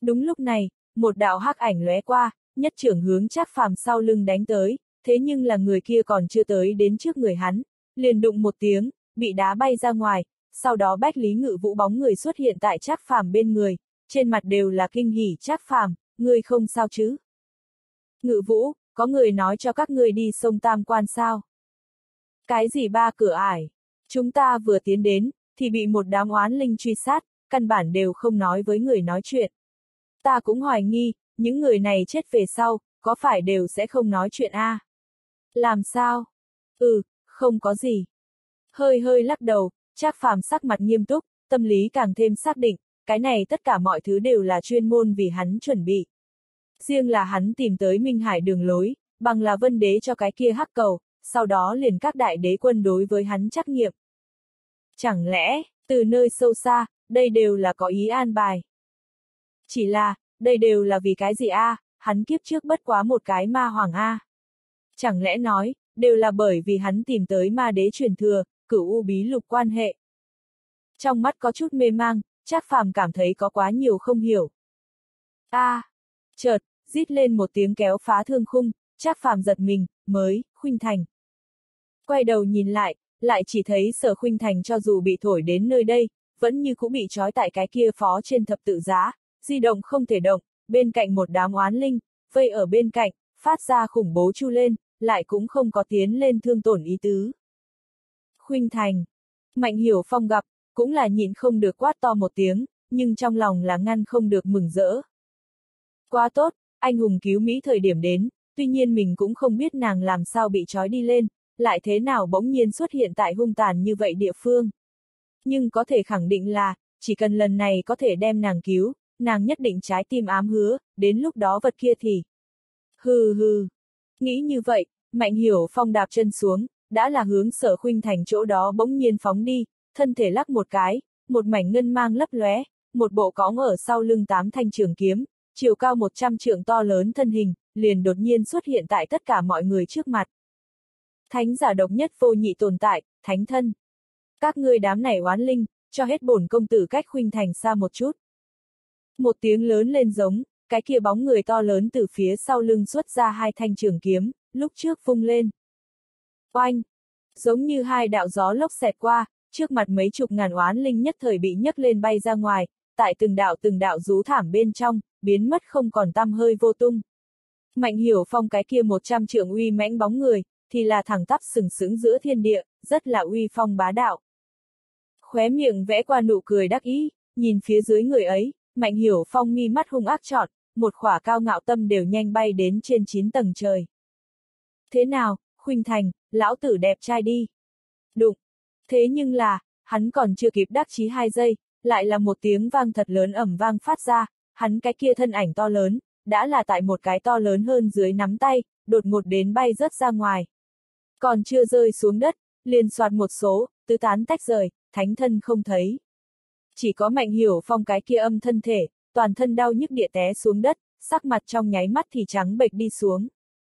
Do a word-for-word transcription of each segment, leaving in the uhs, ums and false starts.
Đúng lúc này, một đạo hắc ảnh lóe qua, nhất trưởng hướng Trác Phàm sau lưng đánh tới, thế nhưng là người kia còn chưa tới đến trước người hắn, liền đụng một tiếng, bị đá bay ra ngoài, sau đó Bách Lý Ngự Vũ bóng người xuất hiện tại Trác Phàm bên người, trên mặt đều là kinh hỉ. Trác Phàm, ngươi không sao chứ? Ngự Vũ, có người nói cho các ngươi đi sông Tam Quan sao? Cái gì ba cửa ải? Chúng ta vừa tiến đến, thì bị một đám oán linh truy sát, căn bản đều không nói với người nói chuyện. Ta cũng hoài nghi, những người này chết về sau, có phải đều sẽ không nói chuyện a? À? Làm sao? Ừ, không có gì. Hơi hơi lắc đầu, Trác Phàm sắc mặt nghiêm túc, tâm lý càng thêm xác định, cái này tất cả mọi thứ đều là chuyên môn vì hắn chuẩn bị. Riêng là hắn tìm tới Minh Hải đường lối, bằng là Vân Đế cho cái kia hắc cầu, sau đó liền các đại đế quân đối với hắn trắc nghiệm. Chẳng lẽ, từ nơi sâu xa, đây đều là có ý an bài? Chỉ là, đây đều là vì cái gì a? À? Hắn kiếp trước bất quá một cái ma hoàng a. À? Chẳng lẽ nói, đều là bởi vì hắn tìm tới ma đế truyền thừa, Cửu U bí lục quan hệ. Trong mắt có chút mê mang, Trác Phàm cảm thấy có quá nhiều không hiểu. A, à, chợt, rít lên một tiếng kéo phá thương khung, Trác Phàm giật mình, mới, Khuynh Thành. Quay đầu nhìn lại, lại chỉ thấy Sở Khuynh Thành cho dù bị thổi đến nơi đây, vẫn như cũng bị trói tại cái kia phó trên thập tự giá, di động không thể động, bên cạnh một đám oán linh, vây ở bên cạnh, phát ra khủng bố chu lên, lại cũng không có tiến lên thương tổn ý tứ. Khuynh Thành. Mạnh Hiểu Phong gặp, cũng là nhịn không được quát to một tiếng, nhưng trong lòng là ngăn không được mừng rỡ. Quá tốt, anh hùng cứu Mỹ thời điểm đến, tuy nhiên mình cũng không biết nàng làm sao bị trói đi lên, lại thế nào bỗng nhiên xuất hiện tại hung tàn như vậy địa phương. Nhưng có thể khẳng định là, chỉ cần lần này có thể đem nàng cứu, nàng nhất định trái tim ám hứa, đến lúc đó vật kia thì... Hừ hừ. Nghĩ như vậy, Mạnh Hiểu Phong đạp chân xuống, đã là hướng Sở Khuynh Thành chỗ đó bỗng nhiên phóng đi, thân thể lắc một cái, một mảnh ngân mang lấp lóe, một bộ cõng ở sau lưng tám thanh trường kiếm, chiều cao một trăm trượng to lớn thân hình, liền đột nhiên xuất hiện tại tất cả mọi người trước mặt. Thánh giả độc nhất vô nhị tồn tại, thánh thân. Các ngươi đám này oán linh, cho hết bổn công tử cách Khuynh Thành xa một chút. Một tiếng lớn lên giống, cái kia bóng người to lớn từ phía sau lưng xuất ra hai thanh trường kiếm, lúc trước vung lên. Oanh! Giống như hai đạo gió lốc xẹt qua, trước mặt mấy chục ngàn oán linh nhất thời bị nhấc lên bay ra ngoài, tại từng đạo từng đạo rú thảm bên trong, biến mất không còn tăm hơi vô tung. Mạnh Hiểu Phong cái kia một trăm trượng uy mãnh bóng người, thì là thẳng tắp sừng sững giữa thiên địa, rất là uy phong bá đạo. Khóe miệng vẽ qua nụ cười đắc ý, nhìn phía dưới người ấy, Mạnh Hiểu Phong mi mắt hung ác trọn, một khỏa cao ngạo tâm đều nhanh bay đến trên chín tầng trời. Thế nào, Khuynh Thành, lão tử đẹp trai đi. Đụng. Thế nhưng là, hắn còn chưa kịp đắc chí hai giây, lại là một tiếng vang thật lớn ầm vang phát ra, hắn cái kia thân ảnh to lớn, đã là tại một cái to lớn hơn dưới nắm tay, đột ngột đến bay rớt ra ngoài. Còn chưa rơi xuống đất, liền soạt một số, tứ tán tách rời, thánh thân không thấy. Chỉ có Mạnh Hiểu Phong cái kia âm thân thể, toàn thân đau nhức địa té xuống đất, sắc mặt trong nháy mắt thì trắng bệch đi xuống.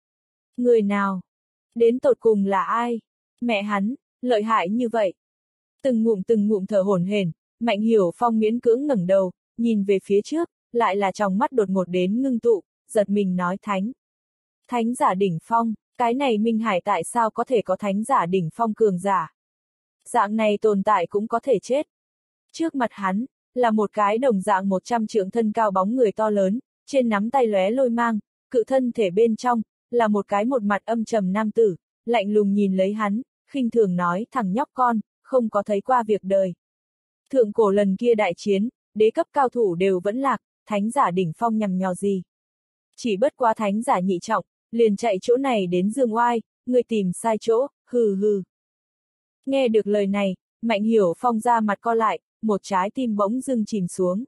Người nào? Đến tột cùng là ai? Mẹ hắn, lợi hại như vậy. Từng ngụm từng ngụm thở hổn hển, Mạnh Hiểu Phong miễn cưỡng ngẩng đầu, nhìn về phía trước, lại là trong mắt đột ngột đến ngưng tụ, giật mình nói thánh. Thánh giả đỉnh phong, cái này Minh Hải tại sao có thể có thánh giả đỉnh phong cường giả? Dạng này tồn tại cũng có thể chết. Trước mặt hắn, là một cái đồng dạng một trăm trượng thân cao bóng người to lớn, trên nắm tay lóe lôi mang, cự thân thể bên trong, là một cái một mặt âm trầm nam tử, lạnh lùng nhìn lấy hắn, khinh thường nói thằng nhóc con, không có thấy qua việc đời. Thượng cổ lần kia đại chiến, đế cấp cao thủ đều vẫn lạc, thánh giả đỉnh phong nhằm nhò gì. Chỉ bất quá thánh giả nhị trọng, liền chạy chỗ này đến dương oai, người tìm sai chỗ, hừ hừ. Nghe được lời này, Mạnh Hiểu Phong ra mặt co lại, một trái tim bỗng dưng chìm xuống.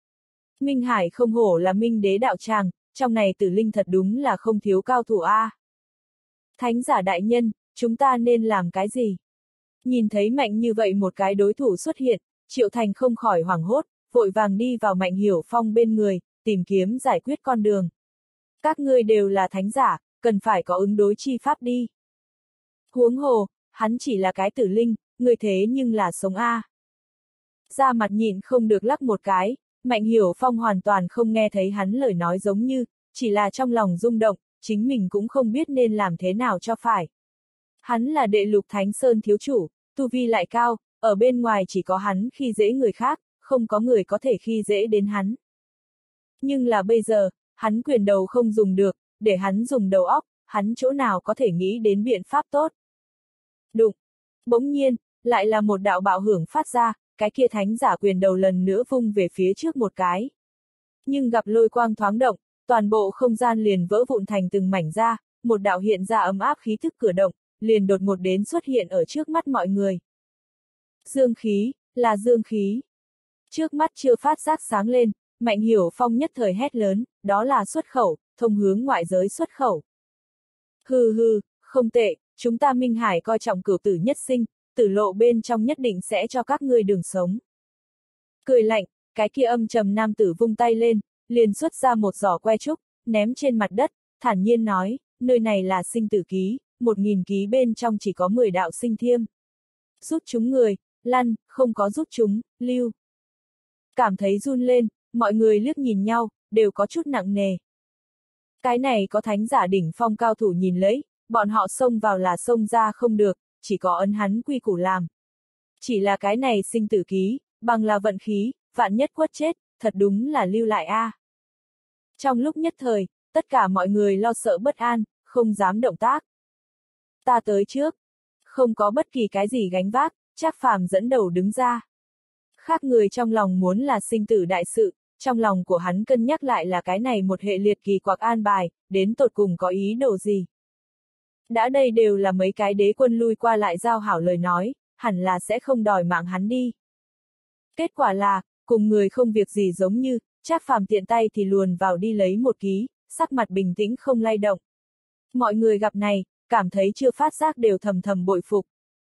Minh Hải không hổ là Minh đế đạo tràng, trong này tử linh thật đúng là không thiếu cao thủ a. À. Thánh giả đại nhân, chúng ta nên làm cái gì? Nhìn thấy mạnh như vậy một cái đối thủ xuất hiện, Triệu Thành không khỏi hoảng hốt, vội vàng đi vào Mạnh Hiểu Phong bên người, tìm kiếm giải quyết con đường. Các ngươi đều là thánh giả, cần phải có ứng đối chi pháp đi. Huống hồ, hắn chỉ là cái tử linh, người thế nhưng là sống a. À. Ra mặt nhịn không được lắc một cái, Mạnh Hiểu Phong hoàn toàn không nghe thấy hắn lời nói, giống như, chỉ là trong lòng rung động, chính mình cũng không biết nên làm thế nào cho phải. Hắn là đệ lục Thánh Sơn thiếu chủ, tu vi lại cao, ở bên ngoài chỉ có hắn khi dễ người khác, không có người có thể khi dễ đến hắn. Nhưng là bây giờ, hắn quyền đầu không dùng được, để hắn dùng đầu óc, hắn chỗ nào có thể nghĩ đến biện pháp tốt. Đụng. Bỗng nhiên, lại là một đạo bạo hưởng phát ra, cái kia thánh giả quyền đầu lần nữa vung về phía trước một cái. Nhưng gặp lôi quang thoáng động, toàn bộ không gian liền vỡ vụn thành từng mảnh ra, một đạo hiện ra ấm áp khí thức cửa động, liền đột ngột đến xuất hiện ở trước mắt mọi người. Dương khí, là dương khí. Trước mắt chưa phát giác sáng lên, Mạnh Hiểu Phong nhất thời hét lớn, đó là xuất khẩu, thông hướng ngoại giới xuất khẩu. Hừ hừ, không tệ, chúng ta Minh Hải coi trọng cửu tử nhất sinh, tử lộ bên trong nhất định sẽ cho các ngươi đường sống. Cười lạnh, cái kia âm trầm nam tử vung tay lên, liền xuất ra một giỏ que trúc, ném trên mặt đất, thản nhiên nói, nơi này là sinh tử ký, một nghìn ký bên trong chỉ có mười đạo sinh thiêm. Rút chúng người, lăn, không có rút chúng, lưu. Cảm thấy run lên, mọi người liếc nhìn nhau, đều có chút nặng nề. Cái này có thánh giả đỉnh phong cao thủ nhìn lấy, bọn họ xông vào là xông ra không được, chỉ có ấn hắn quy củ làm. Chỉ là cái này sinh tử ký, bằng là vận khí, vạn nhất quất chết, thật đúng là lưu lại a. À. Trong lúc nhất thời, tất cả mọi người lo sợ bất an, không dám động tác. Ta tới trước. Không có bất kỳ cái gì gánh vác, Trác Phàm dẫn đầu đứng ra. Khác người trong lòng muốn là sinh tử đại sự, trong lòng của hắn cân nhắc lại là cái này một hệ liệt kỳ quặc an bài, đến tột cùng có ý đồ gì. Đã đây đều là mấy cái đế quân lui qua lại giao hảo lời nói, hẳn là sẽ không đòi mạng hắn đi. Kết quả là, cùng người không việc gì giống như, Trác Phàm tiện tay thì luồn vào đi lấy một ký, sắc mặt bình tĩnh không lay động. Mọi người gặp này, cảm thấy chưa phát giác đều thầm thầm bội phục.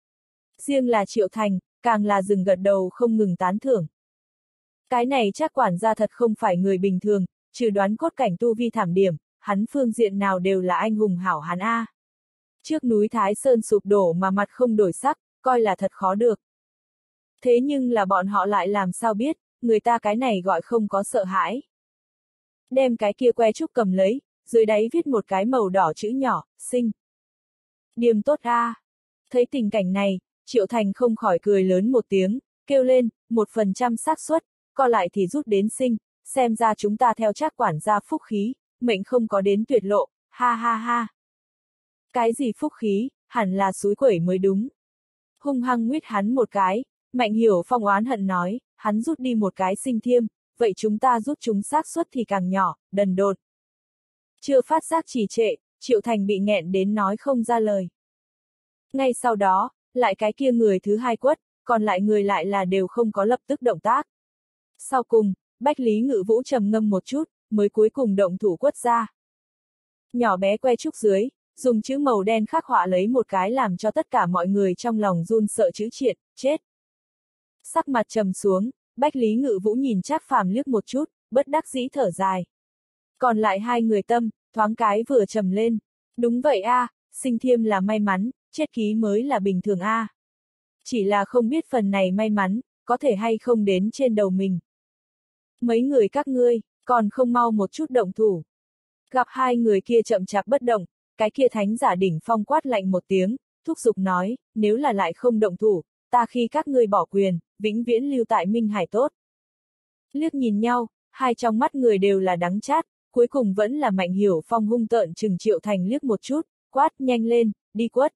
Riêng là Triệu Thành, càng là dừng gật đầu không ngừng tán thưởng. Cái này Trác quản gia thật không phải người bình thường, trừ đoán cốt cảnh tu vi thảm điểm, hắn phương diện nào đều là anh hùng hảo hán a. Trước núi Thái Sơn sụp đổ mà mặt không đổi sắc, coi là thật khó được. Thế nhưng là bọn họ lại làm sao biết, người ta cái này gọi không có sợ hãi. Đem cái kia que trúc cầm lấy, dưới đáy viết một cái màu đỏ chữ nhỏ, sinh. Điềm tốt a. À. Thấy tình cảnh này, Triệu Thành không khỏi cười lớn một tiếng, kêu lên, một phần trăm xác suất, co lại thì rút đến sinh, xem ra chúng ta theo Trác quản gia phúc khí, mệnh không có đến tuyệt lộ, ha ha ha. Cái gì phúc khí, hẳn là suối quẩy mới đúng. Hung hăng nguyết hắn một cái, Mạnh Hiểu Phong oán hận nói, hắn rút đi một cái sinh thiêm, vậy chúng ta rút chúng xác suất thì càng nhỏ, đần độn. Chưa phát giác trì trệ, Triệu Thành bị nghẹn đến nói không ra lời. Ngay sau đó, lại cái kia người thứ hai quất, còn lại người lại là đều không có lập tức động tác. Sau cùng, Bách Lý Ngự Vũ trầm ngâm một chút, mới cuối cùng động thủ quất ra. Nhỏ bé que trúc dưới, dùng chữ màu đen khắc họa lấy một cái làm cho tất cả mọi người trong lòng run sợ chữ triệt, chết. Sắc mặt trầm xuống, Bách Lý Ngự Vũ nhìn Trác Phàm liếc một chút, bất đắc dĩ thở dài. Còn lại hai người tâm, thoáng cái vừa trầm lên. Đúng vậy a, à, sinh thiêm là may mắn, chết ký mới là bình thường a. À. Chỉ là không biết phần này may mắn, có thể hay không đến trên đầu mình. Mấy người các ngươi, còn không mau một chút động thủ. Gặp hai người kia chậm chạp bất động, cái kia thánh giả đỉnh phong quát lạnh một tiếng, thúc giục nói, nếu là lại không động thủ, ta khi các ngươi bỏ quyền, vĩnh viễn lưu tại Minh Hải tốt. Liếc nhìn nhau, hai trong mắt người đều là đắng chát, cuối cùng vẫn là Mạnh Hiểu Phong hung tợn chừng Triệu Thành liếc một chút, quát nhanh lên, đi quất.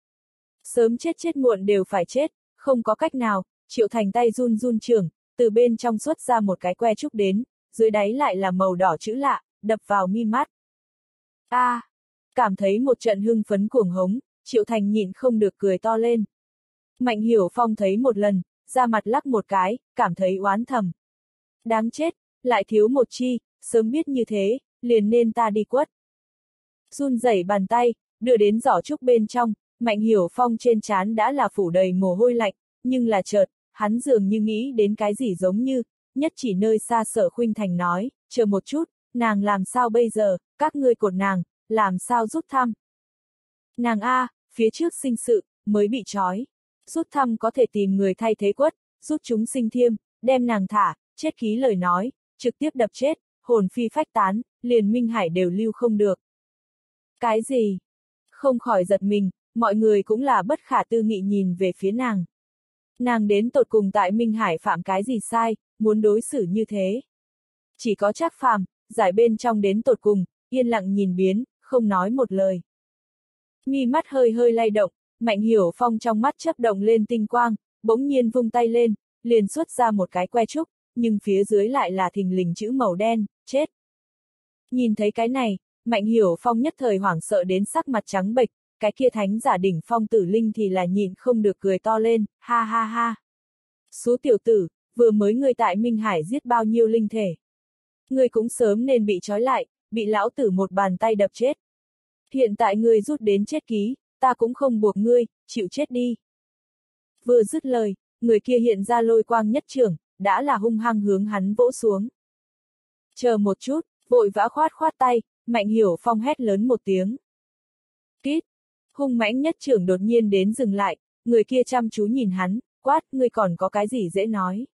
Sớm chết chết muộn đều phải chết, không có cách nào, Triệu Thành tay run run trường, từ bên trong xuất ra một cái que trúc đến, dưới đáy lại là màu đỏ chữ lạ, đập vào mi mắt. A, à, cảm thấy một trận hưng phấn cuồng hống, Triệu Thành nhịn không được cười to lên. Mạnh Hiểu Phong thấy một lần, ra mặt lắc một cái, cảm thấy oán thầm. Đáng chết, lại thiếu một chi, sớm biết như thế, liền nên ta đi quất. Run rẩy bàn tay, đưa đến giỏ trúc bên trong, Mạnh Hiểu Phong trên trán đã là phủ đầy mồ hôi lạnh, nhưng là chợt, hắn dường như nghĩ đến cái gì giống như, nhất chỉ nơi xa Sở Khuynh Thành nói, chờ một chút, nàng làm sao bây giờ, các ngươi cột nàng, làm sao rút thăm. Nàng a, phía trước sinh sự, mới bị trói. Rút thăm có thể tìm người thay thế quất, rút chúng sinh thiêm, đem nàng thả, chết ký lời nói, trực tiếp đập chết, hồn phi phách tán, liền Minh Hải đều lưu không được. Cái gì? Không khỏi giật mình, mọi người cũng là bất khả tư nghị nhìn về phía nàng. Nàng đến tột cùng tại Minh Hải phạm cái gì sai, muốn đối xử như thế. Chỉ có Trác Phàm, giải bên trong đến tột cùng, yên lặng nhìn biến, không nói một lời. Mi mắt hơi hơi lay động, Mạnh Hiểu Phong trong mắt chớp động lên tinh quang, bỗng nhiên vung tay lên, liền xuất ra một cái que trúc, nhưng phía dưới lại là thình lình chữ màu đen, chết. Nhìn thấy cái này, Mạnh Hiểu Phong nhất thời hoảng sợ đến sắc mặt trắng bệch, cái kia thánh giả đỉnh phong tử linh thì là nhịn không được cười to lên, ha ha ha. Số tiểu tử, vừa mới ngươi tại Minh Hải giết bao nhiêu linh thể. Ngươi cũng sớm nên bị trói lại, bị lão tử một bàn tay đập chết. Hiện tại ngươi rút đến chết ký, ta cũng không buộc ngươi, chịu chết đi. Vừa dứt lời, người kia hiện ra lôi quang nhất trưởng, đã là hung hăng hướng hắn vỗ xuống. Chờ một chút, vội vã khoát khoát tay, Mạnh Hiểu Phong hét lớn một tiếng. Kít! Hung mãnh nhất trưởng đột nhiên đến dừng lại, người kia chăm chú nhìn hắn, quát, ngươi còn có cái gì dễ nói.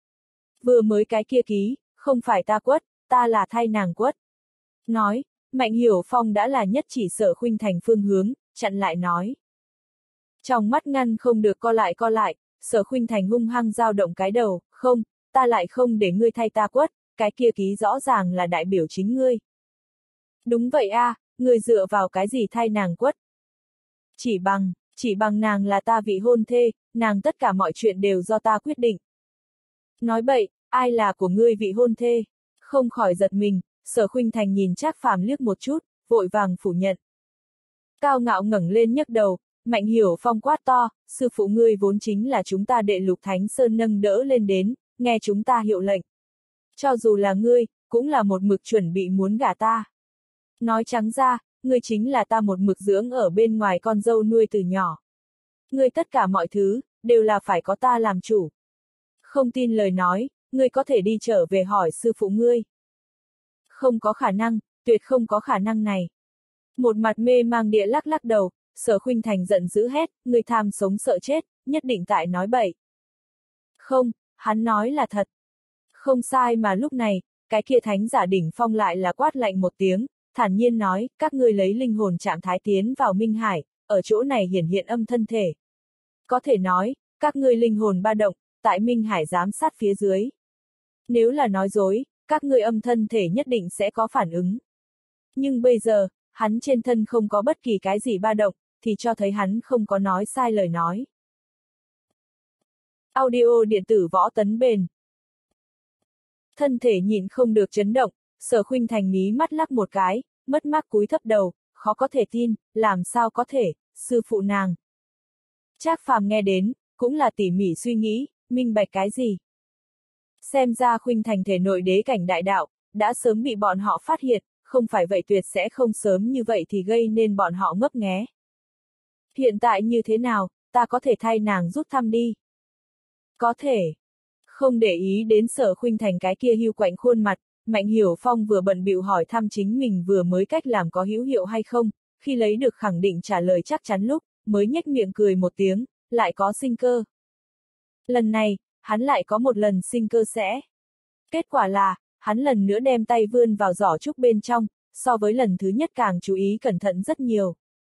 Vừa mới cái kia ký, không phải ta quất, ta là thay nàng quất. Nói, Mạnh Hiểu Phong đã là nhất chỉ Sở Khuynh Thành phương hướng, chặn lại nói. Trong mắt ngăn không được co lại co lại, Sở Khuynh Thành hung hăng dao động cái đầu, không, ta lại không để ngươi thay ta quất, cái kia ký rõ ràng là đại biểu chính ngươi. Đúng vậy a, à, ngươi dựa vào cái gì thay nàng quất? Chỉ bằng, chỉ bằng nàng là ta vị hôn thê, nàng tất cả mọi chuyện đều do ta quyết định. Nói bậy, ai là của ngươi vị hôn thê? Không khỏi giật mình, Sở Khuynh Thành nhìn Trác Phàm liếc một chút, vội vàng phủ nhận. Cao ngạo ngẩng lên nhấc đầu, Mạnh Hiểu Phong quát to, sư phụ ngươi vốn chính là chúng ta đệ lục thánh sơn nâng đỡ lên đến, nghe chúng ta hiệu lệnh. Cho dù là ngươi, cũng là một mực chuẩn bị muốn gả ta. Nói trắng ra, ngươi chính là ta một mực dưỡng ở bên ngoài con dâu nuôi từ nhỏ. Ngươi tất cả mọi thứ, đều là phải có ta làm chủ. Không tin lời nói, ngươi có thể đi trở về hỏi sư phụ ngươi. Không có khả năng, tuyệt không có khả năng này. Một mặt mê mang địa lắc lắc đầu, Sở Khuynh Thành giận dữ hét, ngươi tham sống sợ chết, nhất định tại nói bậy. Không, hắn nói là thật. Không sai mà lúc này, cái kia thánh giả đỉnh phong lại là quát lạnh một tiếng, thản nhiên nói, các ngươi lấy linh hồn trạng thái tiến vào Minh Hải, ở chỗ này hiển hiện âm thân thể. Có thể nói, các ngươi linh hồn ba động, tại Minh Hải giám sát phía dưới. Nếu là nói dối, các ngươi âm thân thể nhất định sẽ có phản ứng. Nhưng bây giờ, hắn trên thân không có bất kỳ cái gì ba động, thì cho thấy hắn không có nói sai lời nói. Audio điện tử võ tấn bền. Thân thể nhịn không được chấn động, Sở Khuynh Thành mí mắt lắc một cái, mất mát cúi thấp đầu, khó có thể tin, làm sao có thể, sư phụ nàng. Trác Phàm nghe đến, cũng là tỉ mỉ suy nghĩ, minh bạch cái gì. Xem ra Khuynh Thành thể nội đế cảnh đại đạo, đã sớm bị bọn họ phát hiện, không phải vậy tuyệt sẽ không sớm như vậy thì gây nên bọn họ ngấp nghé. Hiện tại như thế nào, ta có thể thay nàng rút thăm đi. Có thể. Không để ý đến Sở Khuynh Thành cái kia hưu quạnh khuôn mặt, Mạnh Hiểu Phong vừa bận bịu hỏi thăm chính mình vừa mới cách làm có hữu hiệu hay không, khi lấy được khẳng định trả lời chắc chắn lúc, mới nhếch miệng cười một tiếng, lại có sinh cơ. Lần này, hắn lại có một lần sinh cơ sẽ. Kết quả là, hắn lần nữa đem tay vươn vào giỏ trúc bên trong, so với lần thứ nhất càng chú ý cẩn thận rất nhiều.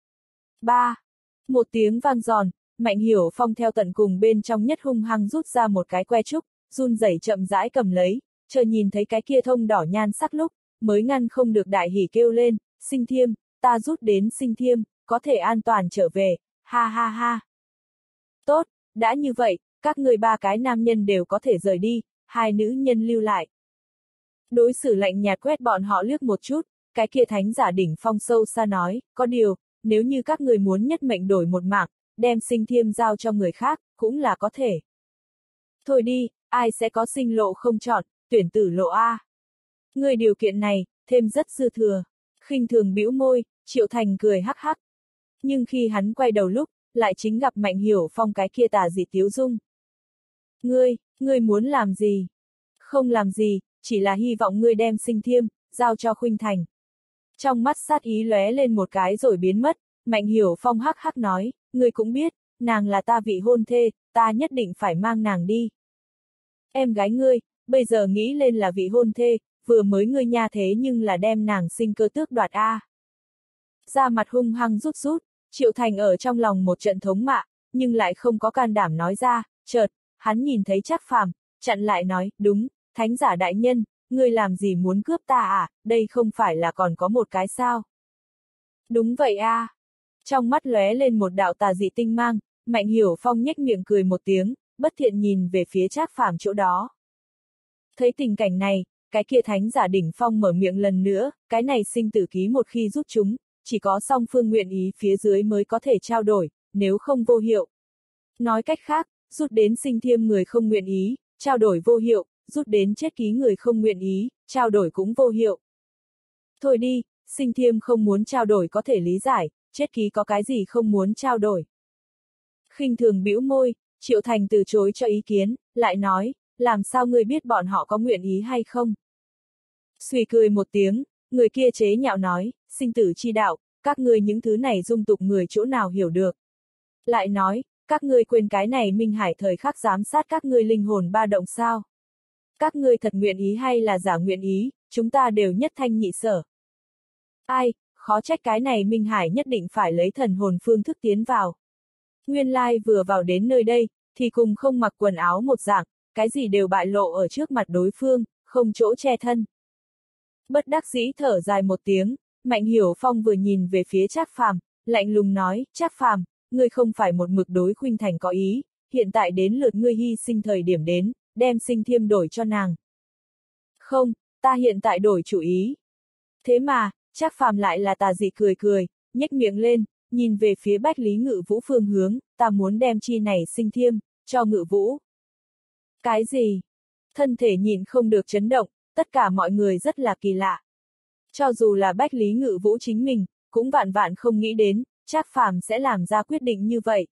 ba. Một tiếng vang giòn, Mạnh Hiểu Phong theo tận cùng bên trong nhất hung hăng rút ra một cái que trúc, run rẩy chậm rãi cầm lấy, chờ nhìn thấy cái kia thông đỏ nhan sắc lúc, mới ngăn không được đại hỉ kêu lên, Sinh Thiêm, ta rút đến Sinh Thiêm, có thể an toàn trở về, ha ha ha. Tốt, đã như vậy, các người ba cái nam nhân đều có thể rời đi, hai nữ nhân lưu lại. Đối xử lạnh nhạt quét bọn họ liếc một chút, cái kia thánh giả đỉnh phong sâu xa nói, có điều, nếu như các người muốn nhất mệnh đổi một mạng, đem Sinh Thiêm giao cho người khác, cũng là có thể. Thôi đi, ai sẽ có sinh lộ không chọn, tuyển tử lộ A. Người điều kiện này, thêm rất dư thừa. Khinh thường bĩu môi, Triệu Thành cười hắc hắc. Nhưng khi hắn quay đầu lúc, lại chính gặp Mạnh Hiểu Phong cái kia tà dị tiếu dung. Ngươi, ngươi muốn làm gì? Không làm gì, chỉ là hy vọng ngươi đem Sinh Thiêm, giao cho Khuynh Thành. Trong mắt sát ý lóe lên một cái rồi biến mất, Mạnh Hiểu Phong hắc hắc nói, ngươi cũng biết, nàng là ta vị hôn thê, ta nhất định phải mang nàng đi. Em gái ngươi, bây giờ nghĩ lên là vị hôn thê, vừa mới ngươi nha thế nhưng là đem nàng sinh cơ tước đoạt a. À. Da mặt hung hăng rút rút, Triệu Thành ở trong lòng một trận thống mạ, nhưng lại không có can đảm nói ra, chợt, hắn nhìn thấy Trác Phàm, chặn lại nói, đúng, thánh giả đại nhân, ngươi làm gì muốn cướp ta à, đây không phải là còn có một cái sao? Đúng vậy a. À. Trong mắt lóe lên một đạo tà dị tinh mang, Mạnh Hiểu Phong nhếch miệng cười một tiếng, bất thiện nhìn về phía Trác Phàm chỗ đó. Thấy tình cảnh này, cái kia thánh giả đỉnh phong mở miệng lần nữa, cái này sinh tử ký một khi rút chúng, chỉ có song phương nguyện ý phía dưới mới có thể trao đổi, nếu không vô hiệu. Nói cách khác, rút đến sinh thiêm người không nguyện ý, trao đổi vô hiệu, rút đến chết ký người không nguyện ý, trao đổi cũng vô hiệu. Thôi đi, sinh thiêm không muốn trao đổi có thể lý giải, chết ký có cái gì không muốn trao đổi. Khinh thường bĩu môi, Triệu Thành từ chối cho ý kiến, lại nói, làm sao ngươi biết bọn họ có nguyện ý hay không? Suy cười một tiếng, người kia chế nhạo nói, sinh tử chi đạo, các ngươi những thứ này dung tục người chỗ nào hiểu được. Lại nói, các ngươi quên cái này Minh Hải thời khắc giám sát các ngươi linh hồn ba động sao? Các ngươi thật nguyện ý hay là giả nguyện ý, chúng ta đều nhất thanh nhị sở. Ai, khó trách cái này Minh Hải nhất định phải lấy thần hồn phương thức tiến vào. Nguyên lai vừa vào đến nơi đây, thì cùng không mặc quần áo một dạng, cái gì đều bại lộ ở trước mặt đối phương, không chỗ che thân. Bất đắc dĩ thở dài một tiếng, Mạnh Hiểu Phong vừa nhìn về phía Trác Phàm, lạnh lùng nói, Trác Phàm, ngươi không phải một mực đối Khuynh Thành có ý, hiện tại đến lượt ngươi hy sinh thời điểm đến, đem sinh thiêm đổi cho nàng. Không, ta hiện tại đổi chủ ý. Thế mà, Trác Phàm lại là tà dị cười cười, nhếch miệng lên, nhìn về phía Bách Lý Ngự Vũ phương hướng, ta muốn đem chi này sinh thiêm, cho Ngự Vũ. Cái gì? Thân thể nhìn không được chấn động, tất cả mọi người rất là kỳ lạ. Cho dù là Bách Lý Ngự Vũ chính mình, cũng vạn vạn không nghĩ đến, Trác Phàm sẽ làm ra quyết định như vậy.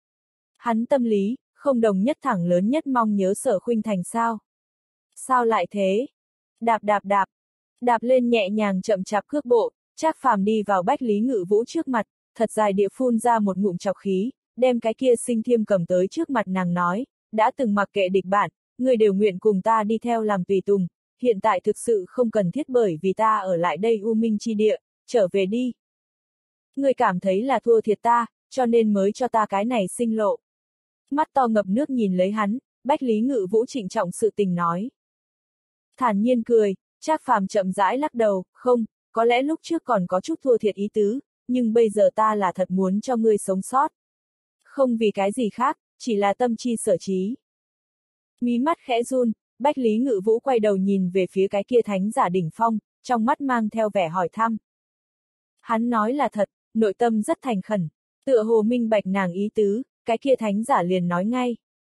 Hắn tâm lý, không đồng nhất thẳng lớn nhất mong nhớ Sở Khuynh Thành sao? Sao lại thế? Đạp đạp đạp, đạp lên nhẹ nhàng chậm chạp cước bộ, Trác Phàm đi vào Bách Lý Ngự Vũ trước mặt, thật dài địa phun ra một ngụm trọc khí, đem cái kia sinh thiêm cầm tới trước mặt nàng nói, đã từng mặc kệ địch bản, người đều nguyện cùng ta đi theo làm tùy tùng, hiện tại thực sự không cần thiết bởi vì ta ở lại đây U Minh chi địa, trở về đi. Người cảm thấy là thua thiệt ta, cho nên mới cho ta cái này sinh lộ. Mắt to ngập nước nhìn lấy hắn, Bách Lý Ngự Vũ trịnh trọng sự tình nói. Thản nhiên cười, Trác Phàm chậm rãi lắc đầu, không, có lẽ lúc trước còn có chút thua thiệt ý tứ, nhưng bây giờ ta là thật muốn cho ngươi sống sót. Không vì cái gì khác, chỉ là tâm chi sở trí. Mí mắt khẽ run, Bách Lý Ngự Vũ quay đầu nhìn về phía cái kia thánh giả đỉnh phong, trong mắt mang theo vẻ hỏi thăm. Hắn nói là thật, nội tâm rất thành khẩn, tựa hồ minh bạch nàng ý tứ, cái kia thánh giả liền nói ngay.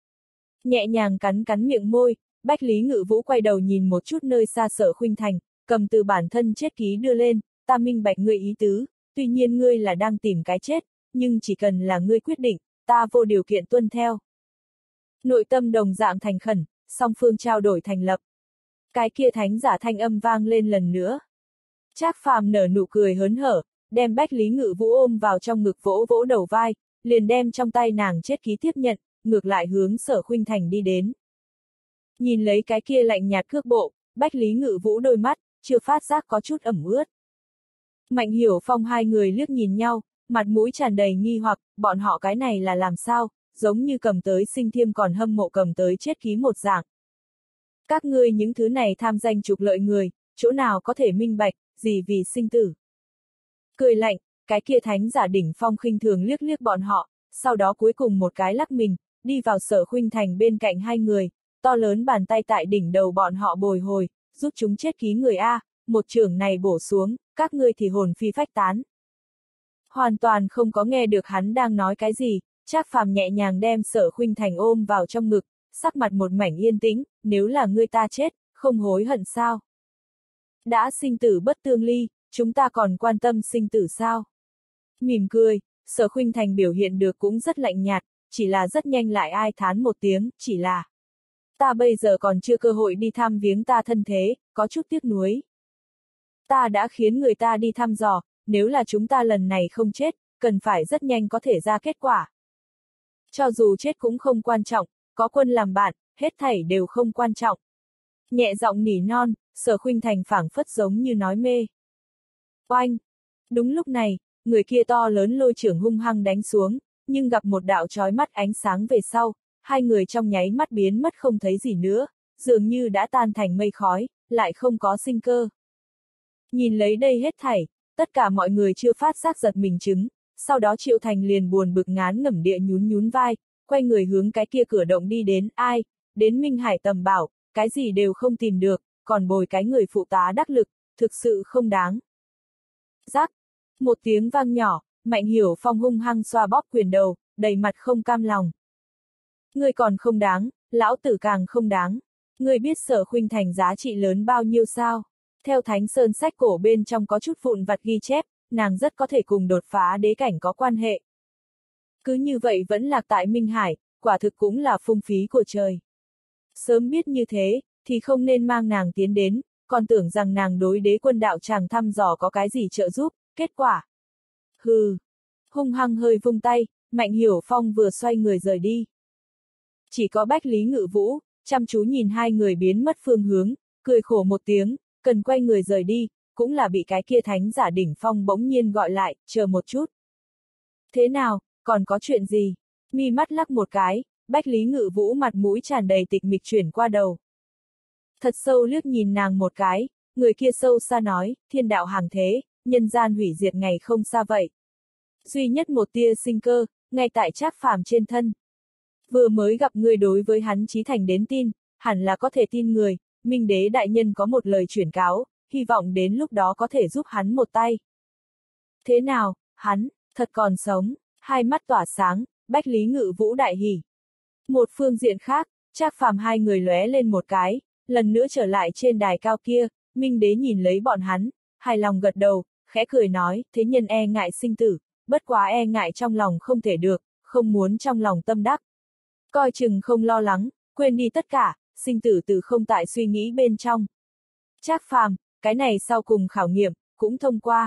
Nhẹ nhàng cắn cắn miệng môi, Bách Lý Ngự Vũ quay đầu nhìn một chút nơi xa Sở Khuynh Thành, cầm từ bản thân chết ký đưa lên, ta minh bạch ngươi ý tứ, tuy nhiên ngươi là đang tìm cái chết, nhưng chỉ cần là ngươi quyết định, ta vô điều kiện tuân theo. Nội tâm đồng dạng thành khẩn, song phương trao đổi thành lập. Cái kia thánh giả thanh âm vang lên lần nữa. Trác Phàm nở nụ cười hớn hở, đem Bách Lý Ngự Vũ ôm vào trong ngực vỗ vỗ đầu vai, liền đem trong tay nàng chết ký tiếp nhận, ngược lại hướng Sở Khuynh Thành đi đến. Nhìn lấy cái kia lạnh nhạt cước bộ, Bách Lý Ngự Vũ đôi mắt, chưa phát giác có chút ẩm ướt. Mạnh Hiểu Phong hai người liếc nhìn nhau, mặt mũi tràn đầy nghi hoặc, bọn họ cái này là làm sao, giống như cầm tới sinh thiêm còn hâm mộ cầm tới chết ký một dạng. Các ngươi những thứ này tham danh trục lợi người, chỗ nào có thể minh bạch, gì vì sinh tử. Cười lạnh, cái kia thánh giả đỉnh phong khinh thường liếc liếc bọn họ, sau đó cuối cùng một cái lắc mình, đi vào Sở Khuynh Thành bên cạnh hai người, to lớn bàn tay tại đỉnh đầu bọn họ bồi hồi, giúp chúng chết ký người A, một chưởng này bổ xuống, các ngươi thì hồn phi phách tán. Hoàn toàn không có nghe được hắn đang nói cái gì, Trác Phàm nhẹ nhàng đem Sở Khuynh Thành ôm vào trong ngực, sắc mặt một mảnh yên tĩnh, nếu là ngươi ta chết, không hối hận sao? Đã sinh tử bất tương ly, chúng ta còn quan tâm sinh tử sao? Mỉm cười, Sở Khuynh Thành biểu hiện được cũng rất lạnh nhạt, chỉ là rất nhanh lại ai thán một tiếng, chỉ là ta bây giờ còn chưa cơ hội đi thăm viếng ta thân thế, có chút tiếc nuối. Ta đã khiến người ta đi thăm dò, nếu là chúng ta lần này không chết, cần phải rất nhanh có thể ra kết quả. Cho dù chết cũng không quan trọng, có quân làm bạn, hết thảy đều không quan trọng. Nhẹ giọng nỉ non, Sở Khuynh Thành phảng phất giống như nói mê. Oanh! Đúng lúc này, người kia to lớn lôi chưởng hung hăng đánh xuống, nhưng gặp một đạo chói mắt ánh sáng về sau, hai người trong nháy mắt biến mất không thấy gì nữa, dường như đã tan thành mây khói, lại không có sinh cơ. Nhìn lấy đây hết thảy, tất cả mọi người chưa phát giác giật mình chứng, sau đó Triệu Thành liền buồn bực ngán ngẩm địa nhún nhún vai, quay người hướng cái kia cửa động đi đến, ai, đến Minh Hải tầm bảo, cái gì đều không tìm được, còn bồi cái người phụ tá đắc lực, thực sự không đáng. Rắc, một tiếng vang nhỏ, Mạnh Hiểu Phong hung hăng xoa bóp quyền đầu, đầy mặt không cam lòng. Ngươi còn không đáng, lão tử càng không đáng. Ngươi biết Sở Khuynh Thành giá trị lớn bao nhiêu sao? Theo Thánh Sơn sách cổ bên trong có chút vụn vặt ghi chép, nàng rất có thể cùng đột phá đế cảnh có quan hệ. Cứ như vậy vẫn lạc tại Minh Hải, quả thực cũng là phung phí của trời. Sớm biết như thế, thì không nên mang nàng tiến đến, còn tưởng rằng nàng đối đế quân đạo tràng thăm dò có cái gì trợ giúp, kết quả. Hừ. Hung hăng hơi vung tay, Mạnh Hiểu Phong vừa xoay người rời đi. Chỉ có Bách Lý Ngự Vũ, chăm chú nhìn hai người biến mất phương hướng, cười khổ một tiếng, cần quay người rời đi, cũng là bị cái kia thánh giả đỉnh phong bỗng nhiên gọi lại, chờ một chút. Thế nào, còn có chuyện gì? Mi mắt lắc một cái, Bách Lý Ngự Vũ mặt mũi tràn đầy tịch mịch chuyển qua đầu. Thật sâu liếc nhìn nàng một cái, người kia sâu xa nói, thiên đạo hàng thế, nhân gian hủy diệt ngày không xa vậy. Duy nhất một tia sinh cơ, ngay tại Trác Phàm trên thân. Vừa mới gặp người đối với hắn chí thành đến tin, hẳn là có thể tin người, Minh Đế đại nhân có một lời chuyển cáo, hy vọng đến lúc đó có thể giúp hắn một tay. Thế nào, hắn, thật còn sống, hai mắt tỏa sáng, Bách Lý Ngự Vũ đại hỉ. Một phương diện khác, Trác Phàm hai người lóe lên một cái, lần nữa trở lại trên đài cao kia, Minh Đế nhìn lấy bọn hắn, hài lòng gật đầu, khẽ cười nói, thế nhân e ngại sinh tử, bất quá e ngại trong lòng không thể được, không muốn trong lòng tâm đắc. Coi chừng không lo lắng, quên đi tất cả, sinh tử từ không tại suy nghĩ bên trong. Trác Phàm, cái này sau cùng khảo nghiệm, cũng thông qua.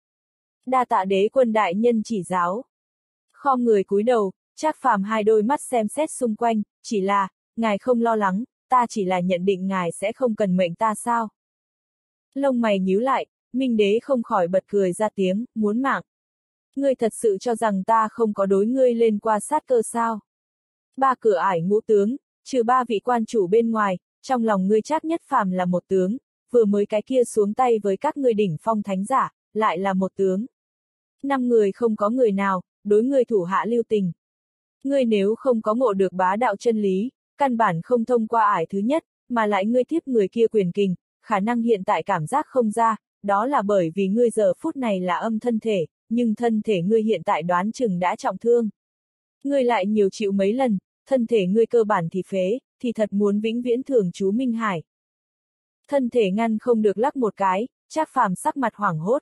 Đa tạ đế quân đại nhân chỉ giáo. Khom người cúi đầu, Trác Phàm hai đôi mắt xem xét xung quanh, chỉ là, ngài không lo lắng, ta chỉ là nhận định ngài sẽ không cần mệnh ta sao. Lông mày nhíu lại, Minh Đế không khỏi bật cười ra tiếng, muốn mạng. Ngươi thật sự cho rằng ta không có đối ngươi lên qua sát cơ sao? Ba cửa ải ngũ tướng, trừ ba vị quan chủ bên ngoài, trong lòng ngươi Trác Nhất Phàm là một tướng, vừa mới cái kia xuống tay với các ngươi đỉnh phong thánh giả, lại là một tướng. Năm người không có người nào, đối ngươi thủ hạ lưu tình. Ngươi nếu không có ngộ được bá đạo chân lý, căn bản không thông qua ải thứ nhất, mà lại ngươi tiếp người kia quyền kình, khả năng hiện tại cảm giác không ra, đó là bởi vì ngươi giờ phút này là âm thân thể, nhưng thân thể ngươi hiện tại đoán chừng đã trọng thương. Ngươi lại nhiều chịu mấy lần, thân thể ngươi cơ bản thì phế, thì thật muốn vĩnh viễn thường trú Minh Hải. Thân thể ngăn không được lắc một cái, Trác Phàm sắc mặt hoảng hốt.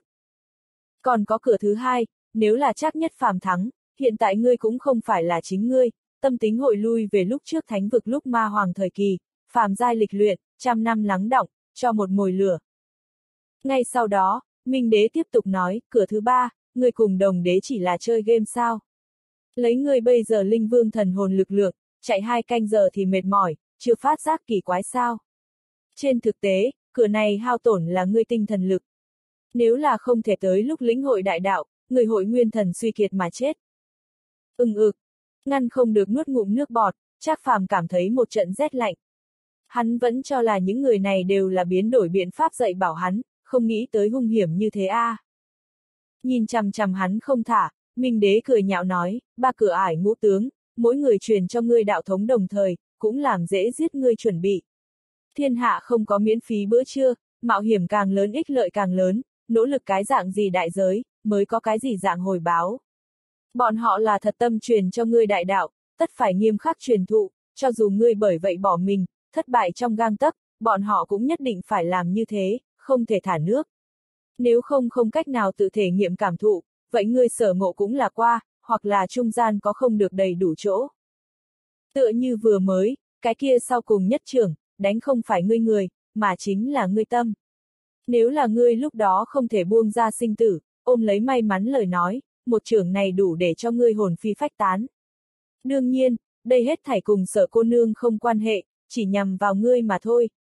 Còn có cửa thứ hai, nếu là Trác Nhất Phàm thắng, hiện tại ngươi cũng không phải là chính ngươi, tâm tính hội lui về lúc trước thánh vực lúc ma hoàng thời kỳ, phàm giai lịch luyện, trăm năm lắng đọng, cho một mồi lửa. Ngay sau đó, Minh Đế tiếp tục nói, cửa thứ ba, ngươi cùng đồng đế chỉ là chơi game sao? Lấy ngươi bây giờ linh vương thần hồn lực lượng, chạy hai canh giờ thì mệt mỏi, chưa phát giác kỳ quái sao? Trên thực tế, cửa này hao tổn là ngươi tinh thần lực. Nếu là không thể tới lúc lĩnh hội đại đạo, người hội nguyên thần suy kiệt mà chết. Ưng ực, ngăn không được nuốt ngụm nước bọt, Trác Phàm cảm thấy một trận rét lạnh. Hắn vẫn cho là những người này đều là biến đổi biện pháp dạy bảo hắn, không nghĩ tới hung hiểm như thế a. À. Nhìn chằm chằm hắn không thả, Minh Đế cười nhạo nói, ba cửa ải ngũ tướng, mỗi người truyền cho ngươi đạo thống đồng thời, cũng làm dễ giết ngươi chuẩn bị. Thiên hạ không có miễn phí bữa trưa, mạo hiểm càng lớn ích lợi càng lớn, nỗ lực cái dạng gì đại giới, mới có cái gì dạng hồi báo. Bọn họ là thật tâm truyền cho ngươi đại đạo, tất phải nghiêm khắc truyền thụ, cho dù ngươi bởi vậy bỏ mình, thất bại trong gang tấc, bọn họ cũng nhất định phải làm như thế, không thể thả nước. Nếu không không cách nào tự thể nghiệm cảm thụ, vậy ngươi sở ngộ cũng là qua, hoặc là trung gian có không được đầy đủ chỗ. Tựa như vừa mới, cái kia sau cùng nhất trưởng, đánh không phải ngươi người, mà chính là ngươi tâm. Nếu là ngươi lúc đó không thể buông ra sinh tử, ôm lấy may mắn lời nói, một trưởng này đủ để cho ngươi hồn phi phách tán. Đương nhiên, đây hết thảy cùng Sở cô nương không quan hệ, chỉ nhằm vào ngươi mà thôi,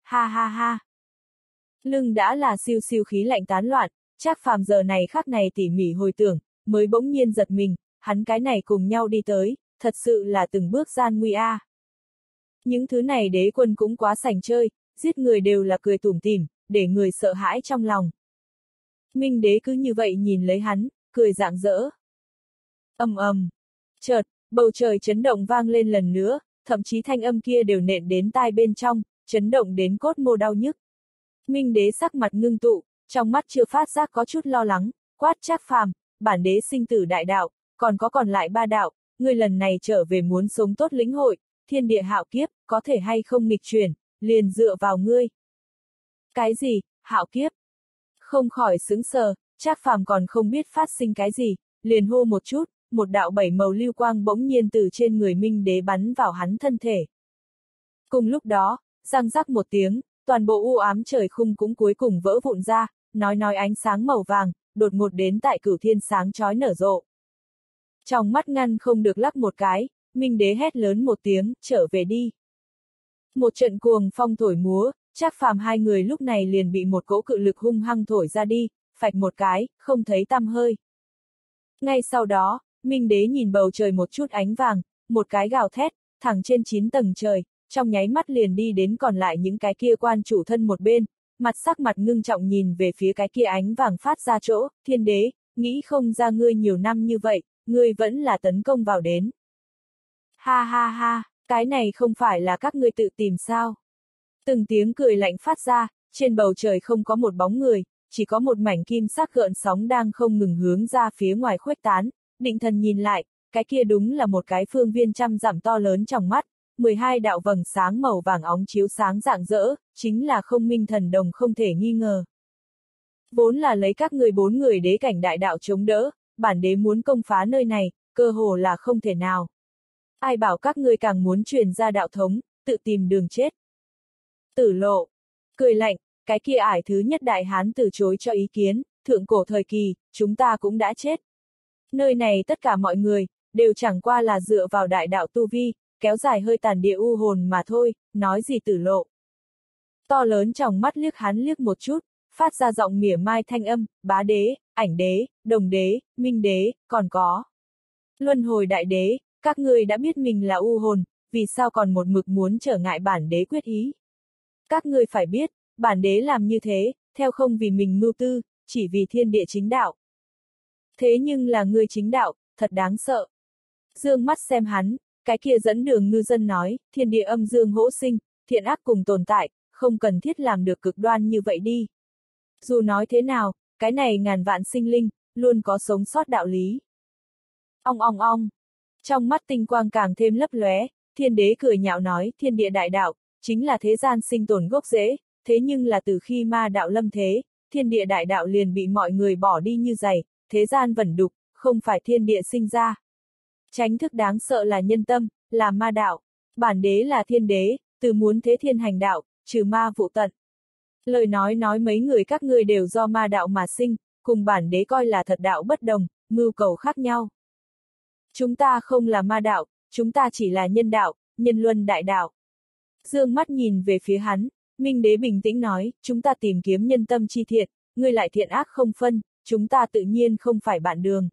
Ha ha ha. Lưng đã là siêu siêu khí lạnh tán loạn, Trác Phàm giờ này khắc này tỉ mỉ hồi tưởng, mới bỗng nhiên giật mình, hắn cái này cùng nhau đi tới, thật sự là từng bước gian nguy a. À. Những thứ này đế quân cũng quá sành chơi, giết người đều là cười tủm tỉm, để người sợ hãi trong lòng. Minh đế cứ như vậy nhìn lấy hắn, cười rạng rỡ. Ầm ầm. Chợt, bầu trời chấn động vang lên lần nữa, thậm chí thanh âm kia đều nện đến tai bên trong, chấn động đến cốt mô đau nhức. Minh đế sắc mặt ngưng tụ, trong mắt chưa phát giác có chút lo lắng, quát Trác Phàm, bản đế sinh tử đại đạo, còn có còn lại ba đạo, ngươi lần này trở về muốn sống tốt lĩnh hội, thiên địa hạo kiếp, có thể hay không nghịch chuyển, liền dựa vào ngươi. Cái gì, hạo kiếp? Không khỏi sững sờ, Trác Phàm còn không biết phát sinh cái gì, liền hô một chút, một đạo bảy màu lưu quang bỗng nhiên từ trên người Minh đế bắn vào hắn thân thể. Cùng lúc đó, răng rắc một tiếng, toàn bộ u ám trời khung cũng cuối cùng vỡ vụn ra, nói nói ánh sáng màu vàng, đột ngột đến tại cửu thiên sáng chói nở rộ. Trong mắt ngăn không được lắc một cái, Minh đế hét lớn một tiếng, trở về đi. Một trận cuồng phong thổi múa, Trác Phàm hai người lúc này liền bị một cỗ cự lực hung hăng thổi ra đi, phạch một cái, không thấy tăm hơi. Ngay sau đó, Minh đế nhìn bầu trời một chút ánh vàng, một cái gào thét, thẳng trên chín tầng trời, trong nháy mắt liền đi đến còn lại những cái kia quan chủ thân một bên, mặt sắc mặt ngưng trọng nhìn về phía cái kia ánh vàng phát ra chỗ, thiên đế, nghĩ không ra ngươi nhiều năm như vậy, ngươi vẫn là tấn công vào đến. Ha ha ha, cái này không phải là các ngươi tự tìm sao? Từng tiếng cười lạnh phát ra, trên bầu trời không có một bóng người, chỉ có một mảnh kim sắc gợn sóng đang không ngừng hướng ra phía ngoài khuếch tán, định thần nhìn lại, cái kia đúng là một cái phương viên trăm dặm to lớn trong mắt, mười hai đạo vầng sáng màu vàng óng chiếu sáng rạng rỡ, chính là không minh thần đồng không thể nghi ngờ. Vốn là lấy các người bốn người đế cảnh đại đạo chống đỡ, bản đế muốn công phá nơi này, cơ hồ là không thể nào. Ai bảo các ngươi càng muốn truyền ra đạo thống, tự tìm đường chết. Tử Lộ cười lạnh, cái kia ải thứ nhất đại hán từ chối cho ý kiến, thượng cổ thời kỳ, chúng ta cũng đã chết. Nơi này tất cả mọi người, đều chẳng qua là dựa vào đại đạo tu vi, kéo dài hơi tàn địa u hồn mà thôi, nói gì Tử Lộ. To lớn trong mắt liếc hắn liếc một chút, phát ra giọng mỉa mai thanh âm, bá đế, ảnh đế, đồng đế, minh đế, còn có luân hồi đại đế, các ngươi đã biết mình là u hồn, vì sao còn một mực muốn trở ngại bản đế quyết ý. Các ngươi phải biết, bản đế làm như thế, theo không vì mình mưu tư, chỉ vì thiên địa chính đạo. Thế nhưng là ngươi chính đạo, thật đáng sợ. Dương mắt xem hắn, cái kia dẫn đường ngư dân nói, thiên địa âm dương hỗ sinh, thiện ác cùng tồn tại, không cần thiết làm được cực đoan như vậy đi. Dù nói thế nào, cái này ngàn vạn sinh linh, luôn có sống sót đạo lý. Ong ong ong. Trong mắt tinh quang càng thêm lấp lóe, thiên đế cười nhạo nói, thiên địa đại đạo, chính là thế gian sinh tồn gốc rễ, thế nhưng là từ khi ma đạo lâm thế, thiên địa đại đạo liền bị mọi người bỏ đi như giày, thế gian vẩn đục, không phải thiên địa sinh ra. Chánh thức đáng sợ là nhân tâm, là ma đạo. Bản đế là thiên đế, từ muốn thế thiên hành đạo, trừ ma vụ tận. Lời nói nói mấy người các ngươi đều do ma đạo mà sinh, cùng bản đế coi là thật đạo bất đồng, mưu cầu khác nhau. Chúng ta không là ma đạo, chúng ta chỉ là nhân đạo, nhân luân đại đạo. Dương mắt nhìn về phía hắn, Minh đế bình tĩnh nói, chúng ta tìm kiếm nhân tâm chi thiện, ngươi lại thiện ác không phân, chúng ta tự nhiên không phải bạn đường.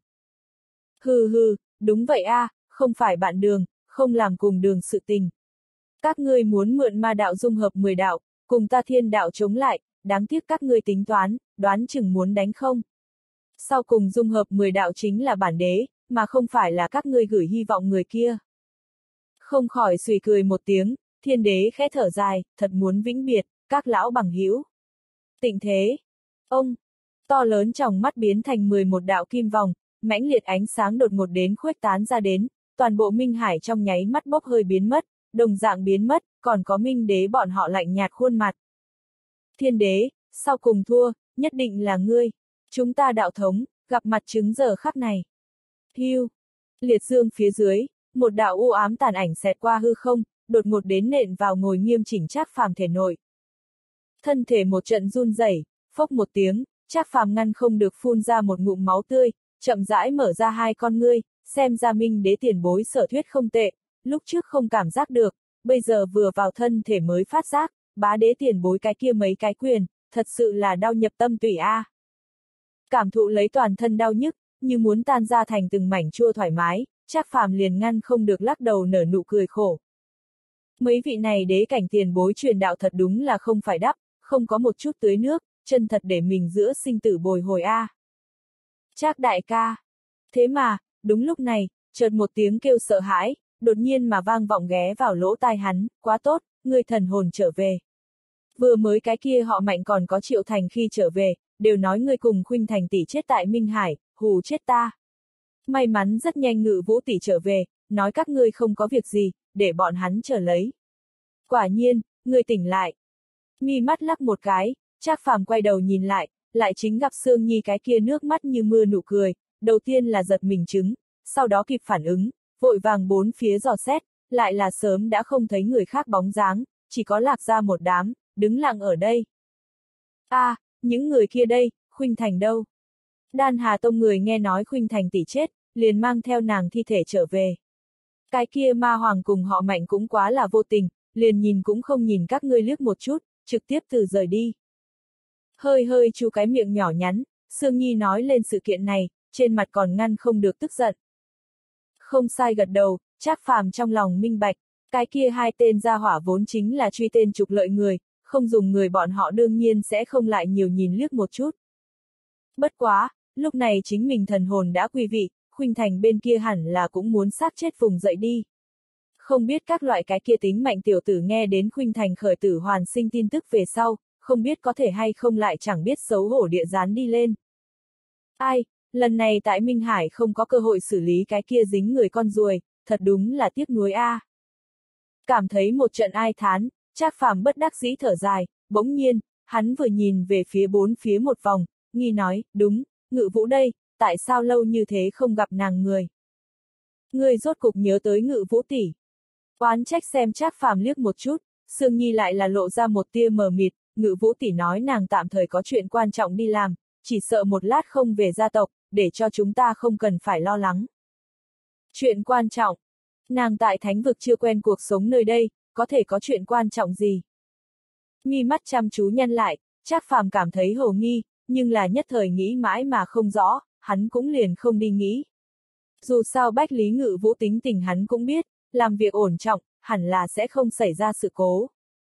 Hừ hừ, đúng vậy a, à, không phải bạn đường, không làm cùng đường sự tình. Các ngươi muốn mượn ma đạo dung hợp mười đạo, cùng ta thiên đạo chống lại, đáng tiếc các ngươi tính toán, đoán chừng muốn đánh không. Sau cùng dung hợp mười đạo chính là bản đế, mà không phải là các ngươi gửi hy vọng người kia. Không khỏi suy cười một tiếng, thiên đế khẽ thở dài, thật muốn vĩnh biệt, các lão bằng hữu. Tịnh thế. Ông, to lớn trong mắt biến thành mười một đạo kim vòng, mãnh liệt ánh sáng đột ngột đến khuếch tán ra đến, toàn bộ Minh Hải trong nháy mắt bốc hơi biến mất, đồng dạng biến mất, còn có Minh đế bọn họ lạnh nhạt khuôn mặt. Thiên đế, sau cùng thua, nhất định là ngươi. Chúng ta đạo thống, gặp mặt chứng giờ khắc này. Hiu, liệt dương phía dưới, một đạo u ám tàn ảnh xẹt qua hư không, đột ngột đến nện vào ngồi nghiêm chỉnh Trác Phàm thể nội. Thân thể một trận run rẩy, phốc một tiếng, Trác Phàm ngăn không được phun ra một ngụm máu tươi, chậm rãi mở ra hai con ngươi, xem ra Minh đế tiền bối sở thuyết không tệ, lúc trước không cảm giác được, bây giờ vừa vào thân thể mới phát giác, bá đế tiền bối cái kia mấy cái quyền, thật sự là đau nhập tâm tủy a. Cảm thụ lấy toàn thân đau nhức, như muốn tan ra thành từng mảnh chua thoải mái, Trác Phàm liền ngăn không được lắc đầu nở nụ cười khổ. Mấy vị này đế cảnh tiền bối truyền đạo thật đúng là không phải đắp, không có một chút tưới nước, chân thật để mình giữa sinh tử bồi hồi a. Trác đại ca. Thế mà, đúng lúc này, chợt một tiếng kêu sợ hãi, đột nhiên mà vang vọng ghé vào lỗ tai hắn, quá tốt, ngươi thần hồn trở về. Vừa mới cái kia họ Mạnh còn có Triệu Thành khi trở về, đều nói ngươi cùng Khuynh Thành tỷ chết tại Minh Hải, hù chết ta. May mắn rất nhanh Ngự Vũ tỷ trở về, nói các ngươi không có việc gì, để bọn hắn trở lấy. Quả nhiên, ngươi tỉnh lại. Mi mắt lắc một cái, Trác Phàm quay đầu nhìn lại, lại chính gặp Sương Nhi cái kia nước mắt như mưa nụ cười, đầu tiên là giật mình chứng, sau đó kịp phản ứng, vội vàng bốn phía dò xét, lại là sớm đã không thấy người khác bóng dáng, chỉ có Lạc Gia một đám, đứng lặng ở đây. A, à, những người kia đây, Khuynh Thành đâu? Đan Hà Tông người nghe nói Khuynh Thành tỷ chết, liền mang theo nàng thi thể trở về. Cái kia ma hoàng cùng họ Mạnh cũng quá là vô tình, liền nhìn cũng không nhìn các ngươi liếc một chút, trực tiếp từ rời đi. Hơi hơi chu cái miệng nhỏ nhắn, Sương Nhi nói lên sự kiện này, trên mặt còn ngăn không được tức giận. Không sai gật đầu, Trác Phàm trong lòng minh bạch, cái kia hai tên gia hỏa vốn chính là truy tên trục lợi người, không dùng người bọn họ đương nhiên sẽ không lại nhiều nhìn liếc một chút. Bất quá, lúc này chính mình thần hồn đã quy vị, Khuynh Thành bên kia hẳn là cũng muốn sát chết vùng dậy đi. Không biết các loại cái kia tính mạnh tiểu tử nghe đến Khuynh Thành khởi tử hoàn sinh tin tức về sau, không biết có thể hay không lại chẳng biết xấu hổ địa dán đi lên. Ai, lần này tại Minh Hải không có cơ hội xử lý cái kia dính người con ruồi, thật đúng là tiếc nuối a. Cảm thấy một trận ai thán, Trác Phàm bất đắc dĩ thở dài, bỗng nhiên, hắn vừa nhìn về phía bốn phía một vòng, nghi nói, đúng, Ngự Vũ đây, tại sao lâu như thế không gặp nàng người? Người rốt cục nhớ tới Ngự Vũ tỷ. Oán trách xem Trác Phàm liếc một chút, Sương Nhi lại là lộ ra một tia mờ mịt, Ngự Vũ tỷ nói nàng tạm thời có chuyện quan trọng đi làm, chỉ sợ một lát không về gia tộc, để cho chúng ta không cần phải lo lắng. Chuyện quan trọng. Nàng tại thánh vực chưa quen cuộc sống nơi đây, có thể có chuyện quan trọng gì? Mi mắt chăm chú nhăn lại, Trác Phàm cảm thấy hồ nghi, nhưng là nhất thời nghĩ mãi mà không rõ, hắn cũng liền không đi nghĩ. Dù sao Bách Lý Ngự Vũ tính tình hắn cũng biết, làm việc ổn trọng, hẳn là sẽ không xảy ra sự cố.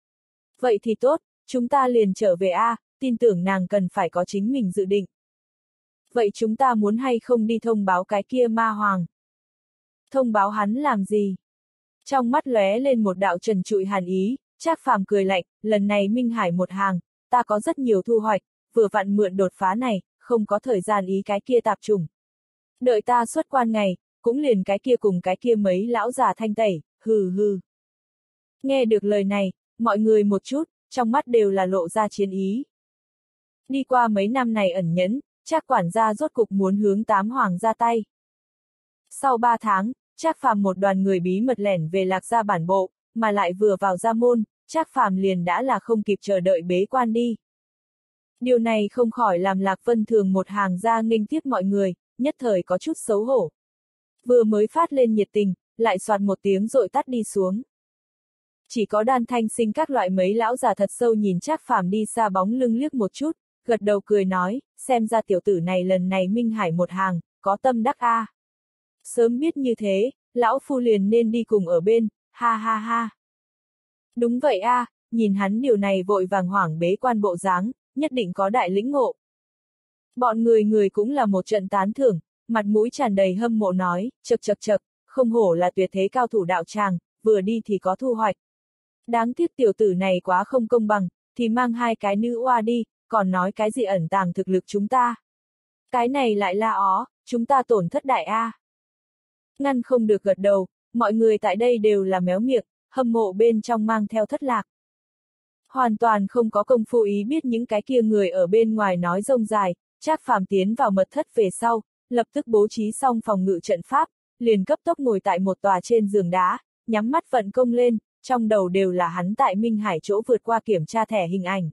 Vậy thì tốt, chúng ta liền trở về a, à, tin tưởng nàng cần phải có chính mình dự định. Vậy chúng ta muốn hay không đi thông báo cái kia ma hoàng? Thông báo hắn làm gì? Trong mắt lóe lên một đạo trần trụi hàn ý, Trác Phàm cười lạnh, lần này Minh Hải một hàng, ta có rất nhiều thu hoạch, vừa vặn mượn đột phá này, không có thời gian ý cái kia tạp trùng. Đợi ta xuất quan ngày, cũng liền cái kia cùng cái kia mấy lão già thanh tẩy, hừ hừ. Nghe được lời này, mọi người một chút, trong mắt đều là lộ ra chiến ý. Đi qua mấy năm này ẩn nhẫn, Trác quản gia rốt cục muốn hướng tám hoàng ra tay. Sau ba tháng, Trác Phàm một đoàn người bí mật lẻn về Lạc Gia bản bộ, mà lại vừa vào gia môn, Trác Phàm liền đã là không kịp chờ đợi bế quan đi. Điều này không khỏi làm Lạc Vân Thường một hàng ra nghênh tiếp mọi người, nhất thời có chút xấu hổ. Vừa mới phát lên nhiệt tình, lại soạt một tiếng rồi tắt đi xuống. Chỉ có Đan Thanh Sinh các loại mấy lão già thật sâu nhìn Trác Phàm đi xa bóng lưng liếc một chút, gật đầu cười nói, xem ra tiểu tử này lần này Minh Hải một hàng, có tâm đắc a. À. Sớm biết như thế, lão phu liền nên đi cùng ở bên, ha ha ha. Đúng vậy a, à, nhìn hắn điều này vội vàng hoảng bế quan bộ dáng, nhất định có đại lĩnh ngộ. Bọn người người cũng là một trận tán thưởng, mặt mũi tràn đầy hâm mộ nói, chậc chậc chậc, không hổ là tuyệt thế cao thủ đạo tràng, vừa đi thì có thu hoạch. Đáng tiếc tiểu tử này quá không công bằng, thì mang hai cái nữ oa đi, còn nói cái gì ẩn tàng thực lực chúng ta. Cái này lại là ó, chúng ta tổn thất đại a. Ngăn không được gật đầu, mọi người tại đây đều là méo miệng, hâm mộ bên trong mang theo thất lạc. Hoàn toàn không có công phu ý biết những cái kia người ở bên ngoài nói rông dài, Trác Phàm tiến vào mật thất về sau, lập tức bố trí xong phòng ngự trận pháp, liền cấp tốc ngồi tại một tòa trên giường đá, nhắm mắt vận công lên, trong đầu đều là hắn tại Minh Hải chỗ vượt qua kiểm tra thẻ hình ảnh.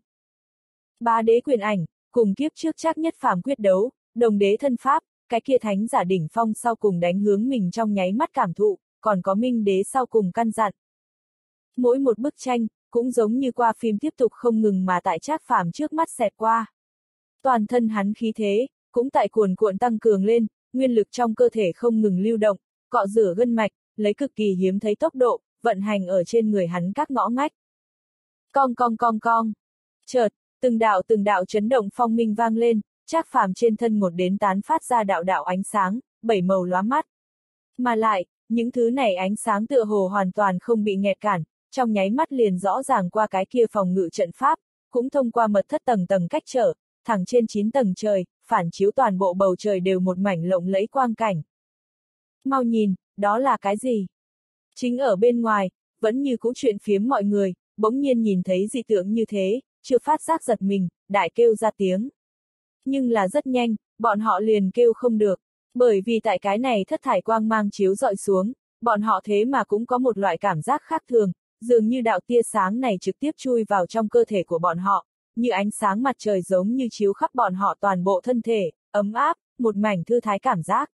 Ba đế quyền ảnh, cùng kiếp trước Trác Nhất Phàm quyết đấu, đồng đế thân pháp, cái kia thánh giả đỉnh phong sau cùng đánh hướng mình trong nháy mắt cảm thụ, còn có minh đế sau cùng căn dặn. Mỗi một bức tranh, cũng giống như qua phim tiếp tục không ngừng mà tại Trác Phàm trước mắt xẹt qua. Toàn thân hắn khí thế, cũng tại cuồn cuộn tăng cường lên, nguyên lực trong cơ thể không ngừng lưu động, cọ rửa gân mạch, lấy cực kỳ hiếm thấy tốc độ, vận hành ở trên người hắn các ngõ ngách. Cong cong cong cong. Chợt, từng đạo từng đạo chấn động phong minh vang lên, Trác Phàm trên thân một đến tán phát ra đạo đạo ánh sáng, bảy màu lóa mắt. Mà lại, những thứ này ánh sáng tựa hồ hoàn toàn không bị nghẹt cản, trong nháy mắt liền rõ ràng qua cái kia phòng ngự trận pháp, cũng thông qua mật thất tầng tầng cách trở, thẳng trên chín tầng trời, phản chiếu toàn bộ bầu trời đều một mảnh lộng lẫy quang cảnh. Mau nhìn, đó là cái gì? Chính ở bên ngoài, vẫn như cũ chuyện phiếm mọi người, bỗng nhiên nhìn thấy dị tượng như thế, chưa phát giác giật mình, đại kêu ra tiếng. Nhưng là rất nhanh, bọn họ liền kêu không được, bởi vì tại cái này thất thải quang mang chiếu dọi xuống, bọn họ thế mà cũng có một loại cảm giác khác thường, dường như đạo tia sáng này trực tiếp chui vào trong cơ thể của bọn họ, như ánh sáng mặt trời giống như chiếu khắp bọn họ toàn bộ thân thể, ấm áp, một mảnh thư thái cảm giác.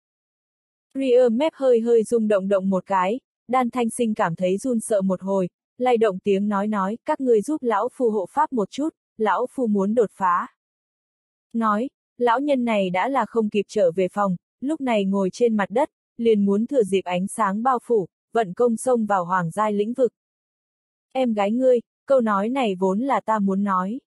Ria mép hơi hơi rung động động một cái, Đan Thanh Sinh cảm thấy run sợ một hồi, lay động tiếng nói nói, các ngươi giúp lão phu hộ pháp một chút, lão phu muốn đột phá. Nói, lão nhân này đã là không kịp trở về phòng, lúc này ngồi trên mặt đất, liền muốn thừa dịp ánh sáng bao phủ, vận công xông vào hoàng giai lĩnh vực. Em gái ngươi, câu nói này vốn là ta muốn nói.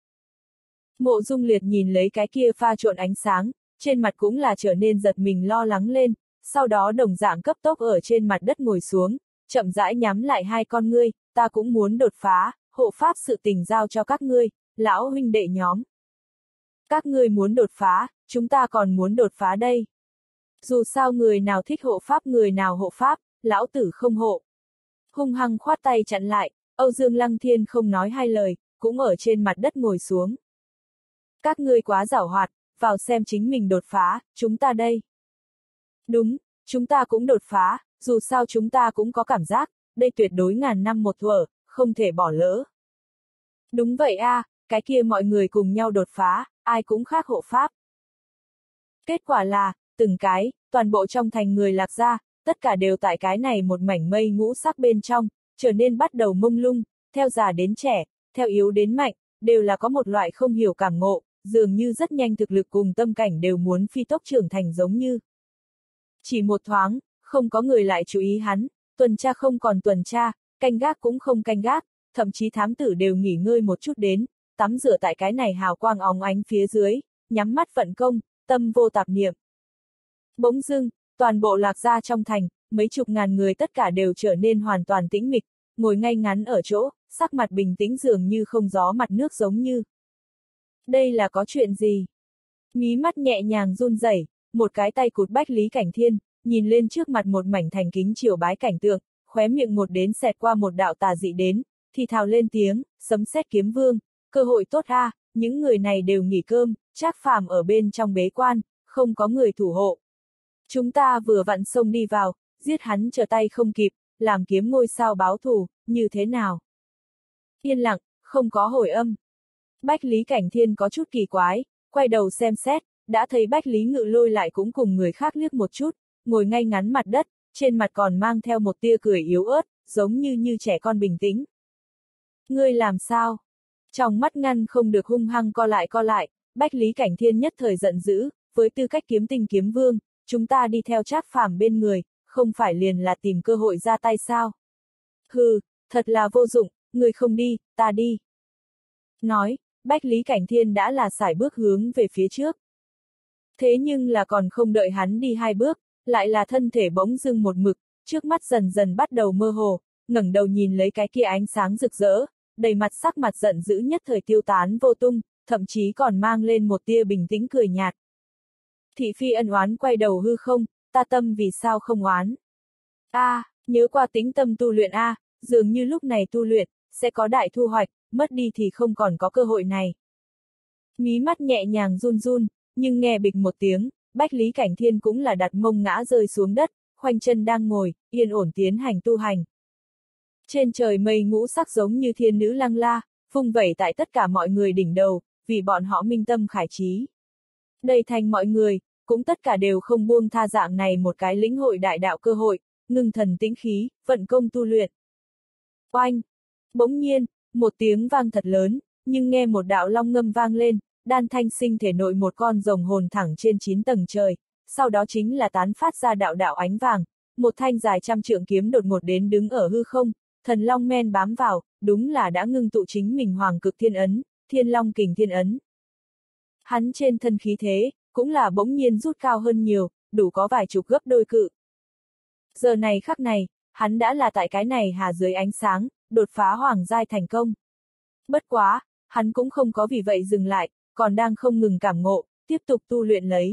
Mộ Dung Liệt nhìn lấy cái kia pha trộn ánh sáng, trên mặt cũng là trở nên giật mình lo lắng lên, sau đó đồng dạng cấp tốc ở trên mặt đất ngồi xuống, chậm rãi nhắm lại hai con ngươi, ta cũng muốn đột phá, hộ pháp sự tình giao cho các ngươi, lão huynh đệ nhóm. Các ngươi muốn đột phá, chúng ta còn muốn đột phá đây. Dù sao người nào thích hộ pháp người nào hộ pháp, lão tử không hộ. Hung hăng khoát tay chặn lại, Âu Dương Lăng Thiên không nói hai lời, cũng ở trên mặt đất ngồi xuống. Các ngươi quá giảo hoạt, vào xem chính mình đột phá, chúng ta đây. Đúng, chúng ta cũng đột phá, dù sao chúng ta cũng có cảm giác, đây tuyệt đối ngàn năm một thuở, không thể bỏ lỡ. Đúng vậy a, à, cái kia mọi người cùng nhau đột phá, ai cũng khác hộ pháp. Kết quả là, từng cái, toàn bộ trong thành người Lạc Gia, tất cả đều tại cái này một mảnh mây ngũ sắc bên trong, trở nên bắt đầu mông lung, theo già đến trẻ, theo yếu đến mạnh, đều là có một loại không hiểu cảm ngộ, dường như rất nhanh thực lực cùng tâm cảnh đều muốn phi tốc trưởng thành giống như. Chỉ một thoáng, không có người lại chú ý hắn, tuần tra không còn tuần tra, canh gác cũng không canh gác, thậm chí thám tử đều nghỉ ngơi một chút đến, tắm rửa tại cái này hào quang óng ánh phía dưới, nhắm mắt vận công, tâm vô tạp niệm. Bỗng dưng, toàn bộ Lạc Gia trong thành, mấy chục ngàn người tất cả đều trở nên hoàn toàn tĩnh mịch, ngồi ngay ngắn ở chỗ, sắc mặt bình tĩnh dường như không gió mặt nước giống như. Đây là có chuyện gì? Mí mắt nhẹ nhàng run rẩy, một cái tay cụt Bách Lý Cảnh Thiên, nhìn lên trước mặt một mảnh thành kính triều bái cảnh tượng, khóe miệng một đến xẹt qua một đạo tà dị đến, thì thào lên tiếng, sấm sét kiếm vương, cơ hội tốt a, à, những người này đều nghỉ cơm, Trác Phàm ở bên trong bế quan, không có người thủ hộ. Chúng ta vừa vặn xông đi vào, giết hắn trở tay không kịp, làm kiếm ngôi sao báo thù, như thế nào? Yên lặng, không có hồi âm. Bách Lý Cảnh Thiên có chút kỳ quái, quay đầu xem xét, đã thấy Bách Lý Ngự Lôi lại cũng cùng người khác liếc một chút, ngồi ngay ngắn mặt đất, trên mặt còn mang theo một tia cười yếu ớt, giống như như trẻ con bình tĩnh. Ngươi làm sao? Trong mắt ngăn không được hung hăng co lại co lại, Bách Lý Cảnh Thiên nhất thời giận dữ, với tư cách kiếm tinh kiếm vương, chúng ta đi theo Trác Phàm bên người, không phải liền là tìm cơ hội ra tay sao? Hừ, thật là vô dụng, người không đi, ta đi. Nói, Bách Lý Cảnh Thiên đã là sải bước hướng về phía trước. Thế nhưng là còn không đợi hắn đi hai bước, lại là thân thể bỗng dưng một mực, trước mắt dần dần bắt đầu mơ hồ, ngẩng đầu nhìn lấy cái kia ánh sáng rực rỡ, đầy mặt sắc mặt giận dữ nhất thời tiêu tán vô tung, thậm chí còn mang lên một tia bình tĩnh cười nhạt. Thị phi ân oán quay đầu hư không, ta tâm vì sao không oán? A, à, nhớ qua tính tâm tu luyện a, à, dường như lúc này tu luyện, sẽ có đại thu hoạch, mất đi thì không còn có cơ hội này. Mí mắt nhẹ nhàng run run, nhưng nghe bịch một tiếng, Bách Lý Cảnh Thiên cũng là đặt mông ngã rơi xuống đất, khoanh chân đang ngồi, yên ổn tiến hành tu hành. Trên trời mây ngũ sắc giống như thiên nữ lăng la, phung vẩy tại tất cả mọi người đỉnh đầu, vì bọn họ minh tâm khải trí. Đầy thành mọi người, cũng tất cả đều không buông tha dạng này một cái lĩnh hội đại đạo cơ hội, ngưng thần tĩnh khí, vận công tu luyện. Oanh! Bỗng nhiên, một tiếng vang thật lớn, nhưng nghe một đạo long ngâm vang lên, Đan Thanh Sinh thể nội một con rồng hồn thẳng trên chín tầng trời, sau đó chính là tán phát ra đạo đạo ánh vàng, một thanh dài trăm trượng kiếm đột ngột đến đứng ở hư không, thần long men bám vào, đúng là đã ngưng tụ chính mình hoàng cực thiên ấn, thiên long kình thiên ấn. Hắn trên thân khí thế, cũng là bỗng nhiên rút cao hơn nhiều, đủ có vài chục gấp đôi cự. Giờ này khắc này, hắn đã là tại cái này hà dưới ánh sáng, đột phá hoàng giai thành công. Bất quá, hắn cũng không có vì vậy dừng lại, còn đang không ngừng cảm ngộ, tiếp tục tu luyện lấy.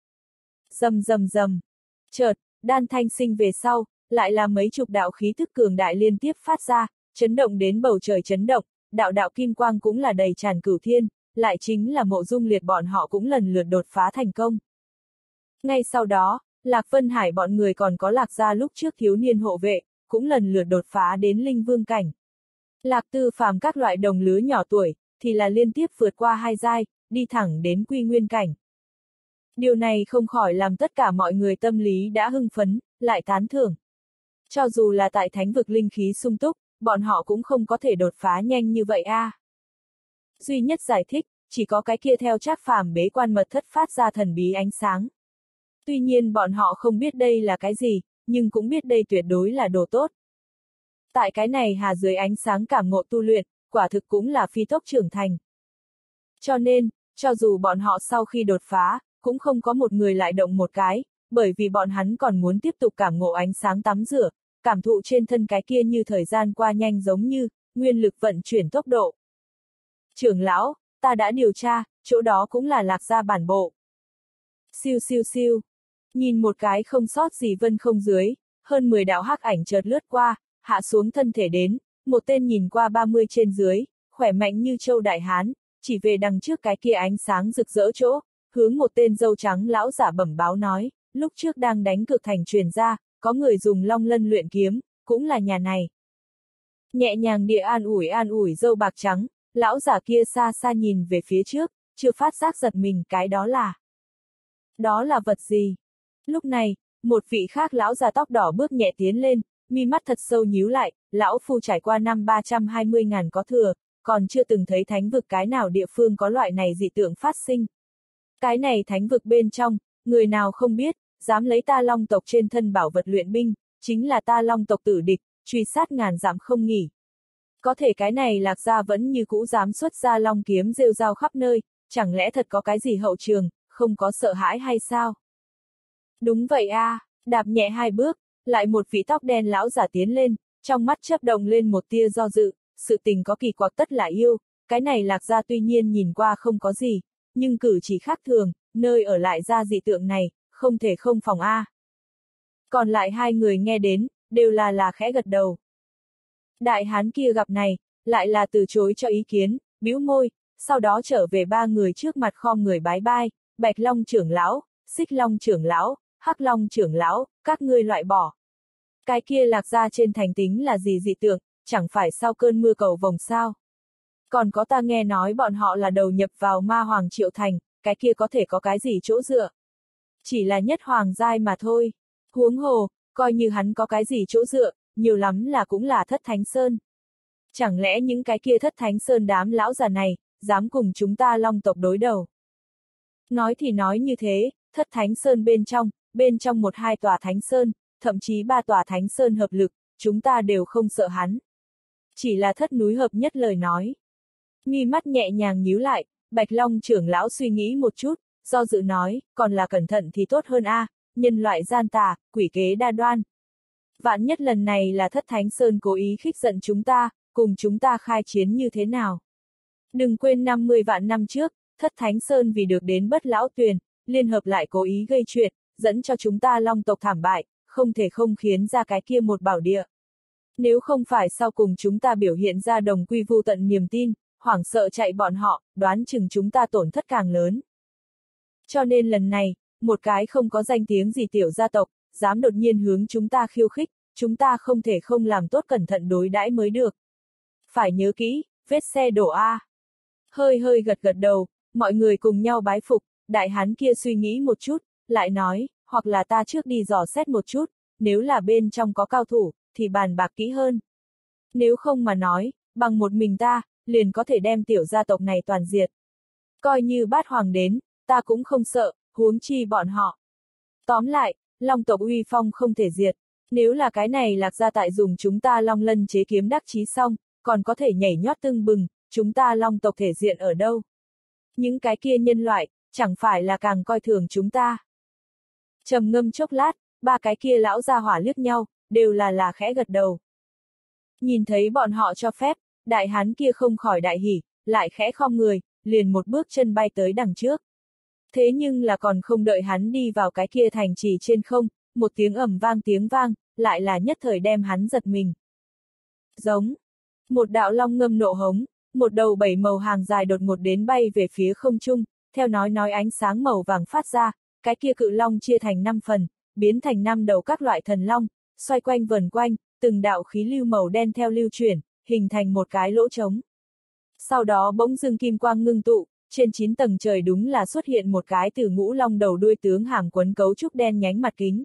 Rầm rầm rầm. Chợt, Đan Thanh Sinh về sau, lại là mấy chục đạo khí thức cường đại liên tiếp phát ra, chấn động đến bầu trời chấn động, đạo đạo kim quang cũng là đầy tràn cửu thiên, lại chính là Mộ Dung Liệt bọn họ cũng lần lượt đột phá thành công. Ngay sau đó, Lạc Vân Hải bọn người còn có Lạc gia lúc trước thiếu niên hộ vệ, cũng lần lượt đột phá đến linh vương cảnh. Lạc Tư Phàm các loại đồng lứa nhỏ tuổi, thì là liên tiếp vượt qua hai giai, đi thẳng đến quy nguyên cảnh. Điều này không khỏi làm tất cả mọi người tâm lý đã hưng phấn, lại tán thưởng. Cho dù là tại thánh vực linh khí sung túc, bọn họ cũng không có thể đột phá nhanh như vậy a. À. Duy nhất giải thích, chỉ có cái kia theo Trác Phàm bế quan mật thất phát ra thần bí ánh sáng. Tuy nhiên bọn họ không biết đây là cái gì, nhưng cũng biết đây tuyệt đối là đồ tốt. Tại cái này hà dưới ánh sáng cảm ngộ tu luyện, quả thực cũng là phi tốc trưởng thành. Cho nên, cho dù bọn họ sau khi đột phá, cũng không có một người lại động một cái, bởi vì bọn hắn còn muốn tiếp tục cảm ngộ ánh sáng tắm rửa, cảm thụ trên thân cái kia như thời gian qua nhanh giống như, nguyên lực vận chuyển tốc độ. Trưởng lão, ta đã điều tra, chỗ đó cũng là Lạc gia bản bộ. Siêu siêu siêu. Nhìn một cái không sót gì vân không dưới, hơn mười đạo hắc ảnh chợt lướt qua, hạ xuống thân thể đến, một tên nhìn qua ba mươi trên dưới, khỏe mạnh như châu đại hán, chỉ về đằng trước cái kia ánh sáng rực rỡ chỗ, hướng một tên râu trắng lão giả bẩm báo nói, lúc trước đang đánh cực thành truyền ra, có người dùng long lân luyện kiếm, cũng là nhà này. Nhẹ nhàng địa an ủi an ủi râu bạc trắng, lão giả kia xa xa nhìn về phía trước, chưa phát giác giật mình cái đó là. Đó là vật gì? Lúc này, một vị khác lão già tóc đỏ bước nhẹ tiến lên, mi mắt thật sâu nhíu lại, lão phu trải qua năm ba trăm hai mươi ngàn có thừa, còn chưa từng thấy thánh vực cái nào địa phương có loại này dị tượng phát sinh. Cái này thánh vực bên trong, người nào không biết, dám lấy ta long tộc trên thân bảo vật luyện binh, chính là ta long tộc tử địch, truy sát ngàn dặm không nghỉ. Có thể cái này Lạc gia vẫn như cũ dám xuất ra long kiếm rêu rao khắp nơi, chẳng lẽ thật có cái gì hậu trường, không có sợ hãi hay sao? Đúng vậy a, à, đạp nhẹ hai bước, lại một vị tóc đen lão giả tiến lên, trong mắt chớp động lên một tia do dự, sự tình có kỳ quặc tất là yêu, cái này Lạc gia tuy nhiên nhìn qua không có gì, nhưng cử chỉ khác thường, nơi ở lại ra dị tượng này, không thể không phòng a. À. Còn lại hai người nghe đến, đều là là khẽ gật đầu. Đại hán kia gặp này, lại là từ chối cho ý kiến, bĩu môi, sau đó trở về ba người trước mặt khom người bái bai, Bạch Long trưởng lão, Xích Long trưởng lão, Hắc Long trưởng lão, các ngươi loại bỏ. Cái kia Lạc gia trên thành tính là gì dị tượng, chẳng phải sau cơn mưa cầu vồng sao? Còn có ta nghe nói bọn họ là đầu nhập vào ma hoàng Triệu Thành, cái kia có thể có cái gì chỗ dựa? Chỉ là nhất hoàng giai mà thôi. Huống hồ, coi như hắn có cái gì chỗ dựa, nhiều lắm là cũng là Thất Thánh Sơn. Chẳng lẽ những cái kia Thất Thánh Sơn đám lão già này, dám cùng chúng ta long tộc đối đầu? Nói thì nói như thế, Thất Thánh Sơn bên trong, bên trong một hai tòa Thánh Sơn, thậm chí ba tòa Thánh Sơn hợp lực, chúng ta đều không sợ hắn. Chỉ là thất núi hợp nhất lời nói. Mi mắt nhẹ nhàng nhíu lại, Bạch Long trưởng lão suy nghĩ một chút, do dự nói, còn là cẩn thận thì tốt hơn a, à, nhân loại gian tà, quỷ kế đa đoan. Vạn nhất lần này là Thất Thánh Sơn cố ý khích giận chúng ta, cùng chúng ta khai chiến như thế nào? Đừng quên năm mươi vạn năm trước, Thất Thánh Sơn vì được đến Bất Lão Tuyền, liên hợp lại cố ý gây chuyện, dẫn cho chúng ta long tộc thảm bại, không thể không khiến ra cái kia một bảo địa. Nếu không phải sau cùng chúng ta biểu hiện ra đồng quy vu tận niềm tin, hoảng sợ chạy bọn họ, đoán chừng chúng ta tổn thất càng lớn. Cho nên lần này, một cái không có danh tiếng gì tiểu gia tộc, dám đột nhiên hướng chúng ta khiêu khích, chúng ta không thể không làm tốt cẩn thận đối đãi mới được. Phải nhớ kỹ, vết xe đổ A. Hơi hơi gật gật đầu, mọi người cùng nhau bái phục, đại hán kia suy nghĩ một chút, lại nói, hoặc là ta trước đi dò xét một chút, nếu là bên trong có cao thủ, thì bàn bạc kỹ hơn. Nếu không mà nói, bằng một mình ta, liền có thể đem tiểu gia tộc này toàn diệt. Coi như bát hoàng đến, ta cũng không sợ, huống chi bọn họ. Tóm lại, Long tộc uy phong không thể diệt. Nếu là cái này Lạc gia tại dùng chúng ta Long Lân chế kiếm đắc chí xong, còn có thể nhảy nhót tưng bừng, chúng ta Long tộc thể diện ở đâu? Những cái kia nhân loại, chẳng phải là càng coi thường chúng ta. Trầm ngâm chốc lát, ba cái kia lão gia hỏa liếc nhau, đều là là khẽ gật đầu. Nhìn thấy bọn họ cho phép, đại hán kia không khỏi đại hỉ, lại khẽ khom người, liền một bước chân bay tới đằng trước. Thế nhưng là còn không đợi hắn đi vào cái kia thành trì trên không, một tiếng ầm vang tiếng vang, lại là nhất thời đem hắn giật mình. Giống. Một đạo long ngâm nộ hống, một đầu bảy màu hàng dài đột ngột đến bay về phía không trung, theo nói nói ánh sáng màu vàng phát ra, cái kia cự long chia thành năm phần, biến thành năm đầu các loại thần long, xoay quanh vần quanh, từng đạo khí lưu màu đen theo lưu chuyển, hình thành một cái lỗ trống. Sau đó bỗng dưng kim quang ngưng tụ, trên chín tầng trời đúng là xuất hiện một cái từ ngũ long đầu đuôi tướng hàm quấn cấu trúc đen nhánh mặt kính.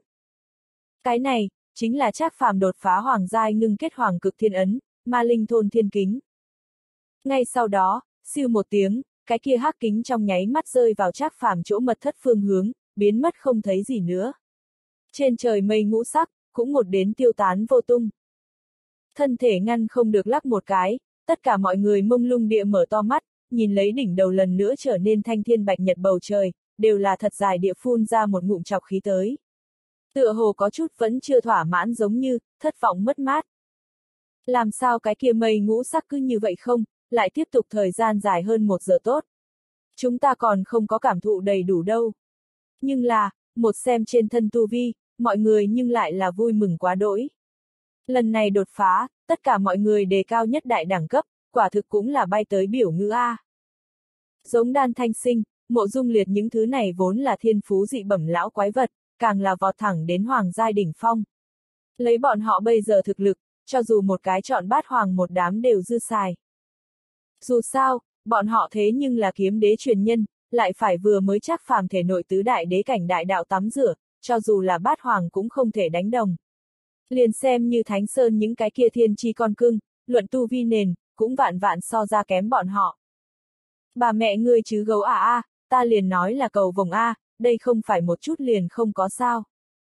Cái này, chính là Trác Phàm đột phá hoàng giai ngưng kết hoàng cực thiên ấn, ma linh thôn thiên kính. Ngay sau đó, siêu một tiếng, cái kia hắc kính trong nháy mắt rơi vào Trác Phàm chỗ mật thất phương hướng, biến mất không thấy gì nữa. Trên trời mây ngũ sắc, cũng một đến tiêu tán vô tung. Thân thể ngăn không được lắc một cái, tất cả mọi người mông lung địa mở to mắt, nhìn lấy đỉnh đầu lần nữa trở nên thanh thiên bạch nhật bầu trời, đều là thật dài địa phun ra một ngụm trọc khí tới. Tựa hồ có chút vẫn chưa thỏa mãn giống như, thất vọng mất mát. Làm sao cái kia mây ngũ sắc cứ như vậy không, lại tiếp tục thời gian dài hơn một giờ tốt. Chúng ta còn không có cảm thụ đầy đủ đâu. Nhưng là, một xem trên thân tu vi, mọi người nhưng lại là vui mừng quá đỗi. Lần này đột phá, tất cả mọi người đề cao nhất đại đẳng cấp, quả thực cũng là bay tới biểu ngữ A. Giống Đan Thanh Sinh, Mộ Dung Liệt những thứ này vốn là thiên phú dị bẩm lão quái vật, càng là vọt thẳng đến hoàng giai đỉnh phong. Lấy bọn họ bây giờ thực lực, cho dù một cái chọn bát hoàng một đám đều dư xài. Dù sao, bọn họ thế nhưng là kiếm đế truyền nhân, lại phải vừa mới Trác Phàm thể nội tứ đại đế cảnh đại đạo tắm rửa, cho dù là bát hoàng cũng không thể đánh đồng. Liền xem như Thánh Sơn những cái kia thiên chi con cưng, luận tu vi nền, cũng vạn vạn so ra kém bọn họ. Bà mẹ ngươi chứ gấu à a, ta liền nói là cầu vồng a, đây không phải một chút liền không có sao.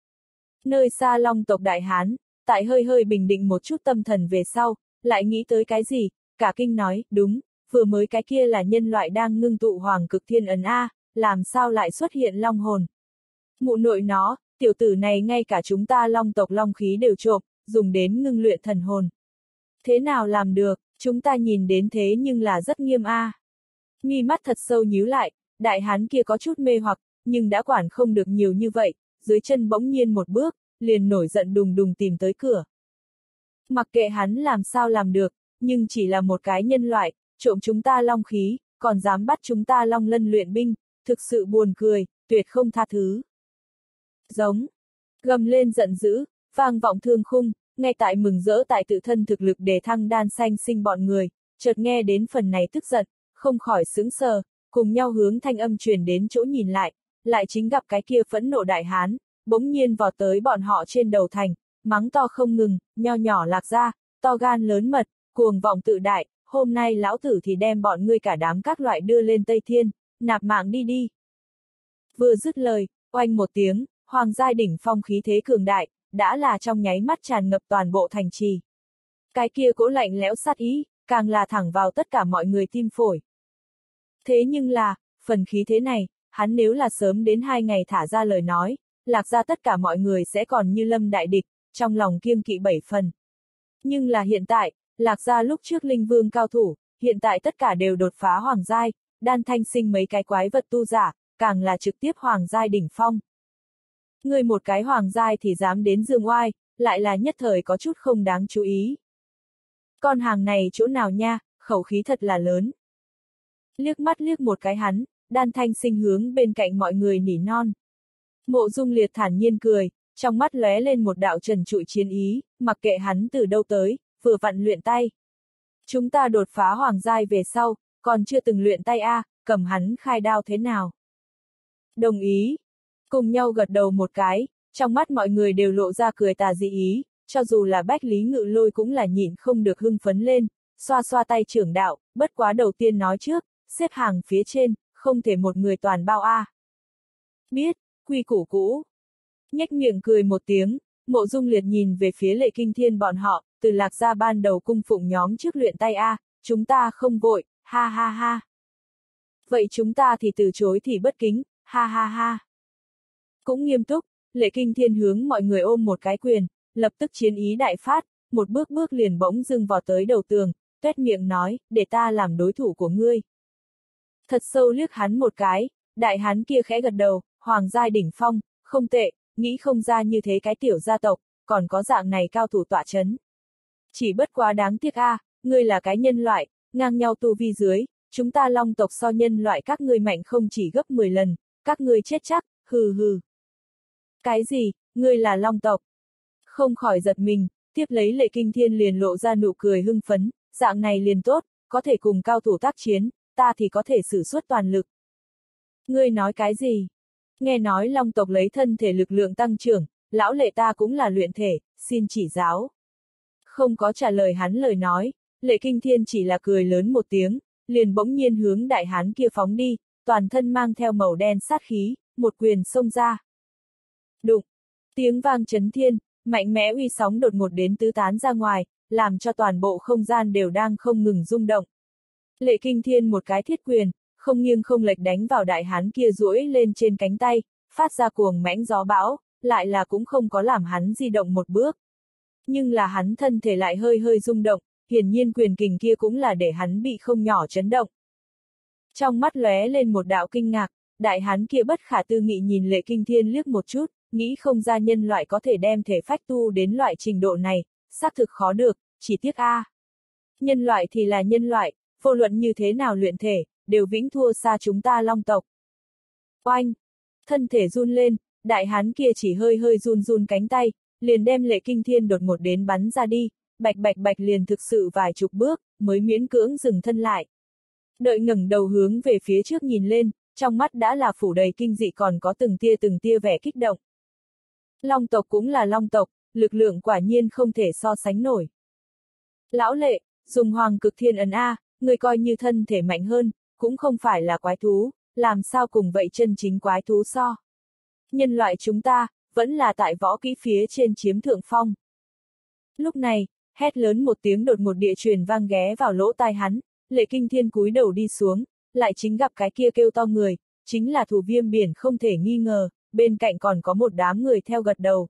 Nơi xa Long tộc Đại Hán, tại hơi hơi bình định một chút tâm thần về sau, lại nghĩ tới cái gì, cả kinh nói, đúng, vừa mới cái kia là nhân loại đang ngưng tụ hoàng cực thiên ấn a, làm sao lại xuất hiện long hồn. Mụ nội nó, tiểu tử này ngay cả chúng ta Long tộc long khí đều trộm, dùng đến ngưng luyện thần hồn. Thế nào làm được, chúng ta nhìn đến thế nhưng là rất nghiêm a. Mi mắt thật sâu nhíu lại, đại hán kia có chút mê hoặc, nhưng đã quản không được nhiều như vậy, dưới chân bỗng nhiên một bước, liền nổi giận đùng đùng tìm tới cửa. Mặc kệ hắn làm sao làm được, nhưng chỉ là một cái nhân loại, trộm chúng ta long khí, còn dám bắt chúng ta Long Lân luyện binh, thực sự buồn cười, tuyệt không tha thứ. Giống. Gầm lên giận dữ, vang vọng thương khung, ngay tại mừng rỡ tại tự thân thực lực để thăng Đan Xanh Sinh bọn người, chợt nghe đến phần này tức giận, không khỏi sững sờ, cùng nhau hướng thanh âm truyền đến chỗ nhìn lại, lại chính gặp cái kia phẫn nộ đại hán, bỗng nhiên vọt tới bọn họ trên đầu thành, mắng to không ngừng, nho nhỏ Lạc gia, to gan lớn mật, cuồng vọng tự đại, hôm nay lão tử thì đem bọn ngươi cả đám các loại đưa lên Tây Thiên, nạp mạng đi đi. Vừa dứt lời, oanh một tiếng, hoàng giai đỉnh phong khí thế cường đại, đã là trong nháy mắt tràn ngập toàn bộ thành trì. Cái kia cỗ lạnh lẽo sát ý, càng là thẳng vào tất cả mọi người tim phổi. Thế nhưng là, phần khí thế này, hắn nếu là sớm đến hai ngày thả ra lời nói, Lạc gia tất cả mọi người sẽ còn như lâm đại địch, trong lòng kiêng kỵ bảy phần. Nhưng là hiện tại, Lạc gia lúc trước linh vương cao thủ, hiện tại tất cả đều đột phá hoàng giai, Đan Thanh Sinh mấy cái quái vật tu giả, càng là trực tiếp hoàng giai đỉnh phong. Người một cái hoàng giai thì dám đến dương oai, lại là nhất thời có chút không đáng chú ý. Con hàng này chỗ nào nha, khẩu khí thật là lớn. Liếc mắt liếc một cái hắn, Đan Thanh Sinh hướng bên cạnh mọi người nỉ non. Mộ Dung Liệt thản nhiên cười, trong mắt lóe lên một đạo trần trụi chiến ý, mặc kệ hắn từ đâu tới, vừa vặn luyện tay. Chúng ta đột phá hoàng giai về sau, còn chưa từng luyện tay a, à, cầm hắn khai đao thế nào? Đồng ý. Cùng nhau gật đầu một cái, trong mắt mọi người đều lộ ra cười tà dị ý, cho dù là Bách Lý Ngự Lôi cũng là nhịn không được hưng phấn lên, xoa xoa tay trưởng đạo, bất quá đầu tiên nói trước, xếp hàng phía trên, không thể một người toàn bao a. À. Biết, quy củ cũ. Nhếch miệng cười một tiếng, Mộ Dung Liệt nhìn về phía Lệ Kinh Thiên bọn họ, từ Lạc gia ban đầu cung phụng nhóm trước luyện tay a, à, chúng ta không vội, ha ha ha. Vậy chúng ta thì từ chối thì bất kính, ha ha ha. Cũng nghiêm túc, Lệ Kinh Thiên hướng mọi người ôm một cái quyền, lập tức chiến ý đại phát, một bước bước liền bỗng dưng vọt tới đầu tường, tuét miệng nói, để ta làm đối thủ của ngươi. Thật sâu liếc hắn một cái, đại hán kia khẽ gật đầu, hoàng giai đỉnh phong, không tệ, nghĩ không ra như thế cái tiểu gia tộc, còn có dạng này cao thủ tọa chấn. Chỉ bất quá đáng tiếc a, à, ngươi là cái nhân loại, ngang nhau tu vi dưới, chúng ta long tộc so nhân loại các ngươi mạnh không chỉ gấp mười lần, các ngươi chết chắc, hừ hừ. Cái gì, ngươi là long tộc? Không khỏi giật mình, tiếp lấy Lệ Kinh Thiên liền lộ ra nụ cười hưng phấn, dạng này liền tốt, có thể cùng cao thủ tác chiến, ta thì có thể sử xuất toàn lực. Ngươi nói cái gì? Nghe nói long tộc lấy thân thể lực lượng tăng trưởng, lão Lệ ta cũng là luyện thể, xin chỉ giáo. Không có trả lời hắn lời nói, Lệ Kinh Thiên chỉ là cười lớn một tiếng, liền bỗng nhiên hướng đại hán kia phóng đi, toàn thân mang theo màu đen sát khí, một quyền xông ra. Đụng, tiếng vang chấn thiên, mạnh mẽ uy sóng đột ngột đến tứ tán ra ngoài, làm cho toàn bộ không gian đều đang không ngừng rung động. Lệ Kinh Thiên một cái thiết quyền, không nghiêng không lệch đánh vào đại hán kia duỗi lên trên cánh tay, phát ra cuồng mãnh gió bão, lại là cũng không có làm hắn di động một bước. Nhưng là hắn thân thể lại hơi hơi rung động, hiển nhiên quyền kình kia cũng là để hắn bị không nhỏ chấn động. Trong mắt lóe lên một đạo kinh ngạc, đại hán kia bất khả tư nghị nhìn Lệ Kinh Thiên liếc một chút, nghĩ không ra nhân loại có thể đem thể phách tu đến loại trình độ này, xác thực khó được, chỉ tiếc a. À. Nhân loại thì là nhân loại, vô luận như thế nào luyện thể, đều vĩnh thua xa chúng ta long tộc. Oanh! Thân thể run lên, đại hán kia chỉ hơi hơi run run cánh tay, liền đem Lệ Kinh Thiên đột ngột đến bắn ra đi, bạch bạch bạch liền thực sự vài chục bước, mới miễn cưỡng dừng thân lại. Đợi ngẩng đầu hướng về phía trước nhìn lên, trong mắt đã là phủ đầy kinh dị còn có từng tia từng tia vẻ kích động. Long tộc cũng là long tộc, lực lượng quả nhiên không thể so sánh nổi. Lão Lệ, dùng hoàng cực thiên ấn A, người coi như thân thể mạnh hơn, cũng không phải là quái thú, làm sao cùng vậy chân chính quái thú so. Nhân loại chúng ta, vẫn là tại võ kỹ phía trên chiếm thượng phong. Lúc này, hét lớn một tiếng đột ngột địa truyền vang ghé vào lỗ tai hắn, Lệ Kinh Thiên cúi đầu đi xuống, lại chính gặp cái kia kêu to người, chính là Thủ Viêm Biển không thể nghi ngờ, bên cạnh còn có một đám người theo gật đầu.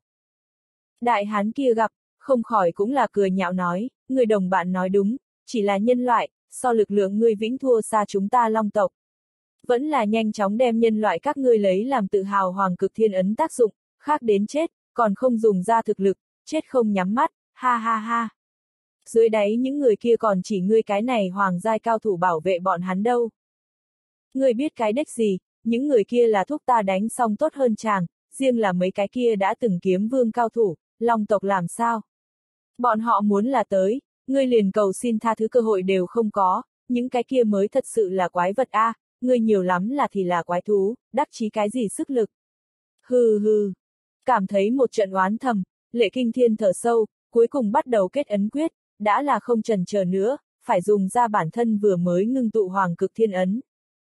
Đại hán kia gặp, không khỏi cũng là cười nhạo nói, người đồng bạn nói đúng, chỉ là nhân loại, so lực lượng ngươi vĩnh thua xa chúng ta long tộc. Vẫn là nhanh chóng đem nhân loại các ngươi lấy làm tự hào hoàng cực thiên ấn tác dụng, khác đến chết, còn không dùng ra thực lực, chết không nhắm mắt, ha ha ha. Dưới đáy những người kia còn chỉ ngươi cái này hoàng giai cao thủ bảo vệ bọn hắn đâu. Ngươi biết cái đếch gì, những người kia là thúc ta đánh xong tốt hơn chàng, riêng là mấy cái kia đã từng kiếm vương cao thủ, long tộc làm sao? Bọn họ muốn là tới, ngươi liền cầu xin tha thứ cơ hội đều không có, những cái kia mới thật sự là quái vật a, à, ngươi nhiều lắm là thì là quái thú, đắc chí cái gì sức lực. Hừ hừ, cảm thấy một trận oán thầm, Lệ Kinh Thiên thở sâu, cuối cùng bắt đầu kết ấn quyết, đã là không chần chờ nữa, phải dùng ra bản thân vừa mới ngưng tụ hoàng cực thiên ấn.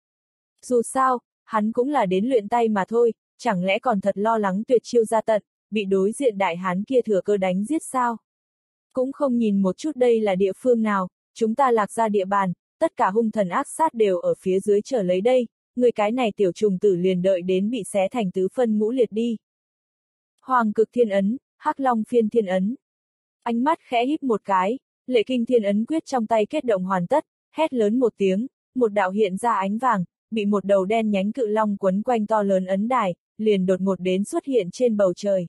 Dù sao, hắn cũng là đến luyện tay mà thôi, chẳng lẽ còn thật lo lắng tuyệt chiêu ra tận, bị đối diện đại hán kia thừa cơ đánh giết sao? Cũng không nhìn một chút đây là địa phương nào, chúng ta lạc ra địa bàn, tất cả hung thần ác sát đều ở phía dưới chờ lấy đây, người cái này tiểu trùng tử liền đợi đến bị xé thành tứ phân ngũ liệt đi. Hoàng cực thiên ấn, Hắc Long phiên thiên ấn. Ánh mắt khẽ híp một cái, Lệ Kinh Thiên ấn quyết trong tay kết động hoàn tất, hét lớn một tiếng, một đạo hiện ra ánh vàng, bị một đầu đen nhánh cự long quấn quanh to lớn ấn đài, liền đột ngột đến xuất hiện trên bầu trời.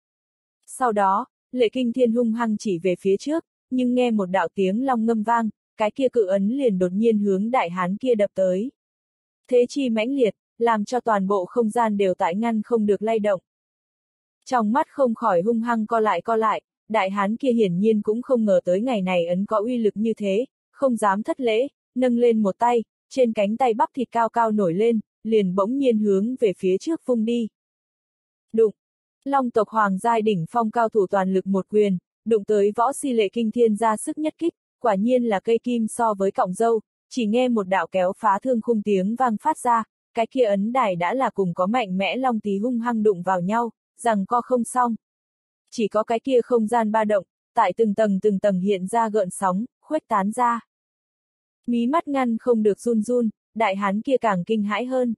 Sau đó, Lệ Kinh Thiên hung hăng chỉ về phía trước, nhưng nghe một đạo tiếng long ngâm vang, cái kia cự ấn liền đột nhiên hướng đại hán kia đập tới. Thế chi mãnh liệt, làm cho toàn bộ không gian đều tại ngăn không được lay động. Trong mắt không khỏi hung hăng co lại co lại, đại hán kia hiển nhiên cũng không ngờ tới ngày này ấn có uy lực như thế, không dám thất lễ, nâng lên một tay, trên cánh tay bắp thịt cao cao nổi lên, liền bỗng nhiên hướng về phía trước vung đi. Đụng! Long tộc hoàng giai đỉnh phong cao thủ toàn lực một quyền, đụng tới võ si Lệ Kinh Thiên ra sức nhất kích, quả nhiên là cây kim so với cọng dâu, chỉ nghe một đạo kéo phá thương khung tiếng vang phát ra, cái kia ấn đài đã là cùng có mạnh mẽ long tí hung hăng đụng vào nhau, rằng co không xong. Chỉ có cái kia không gian ba động, tại từng tầng từng tầng hiện ra gợn sóng, khuếch tán ra. Mí mắt ngăn không được run run, đại hán kia càng kinh hãi hơn.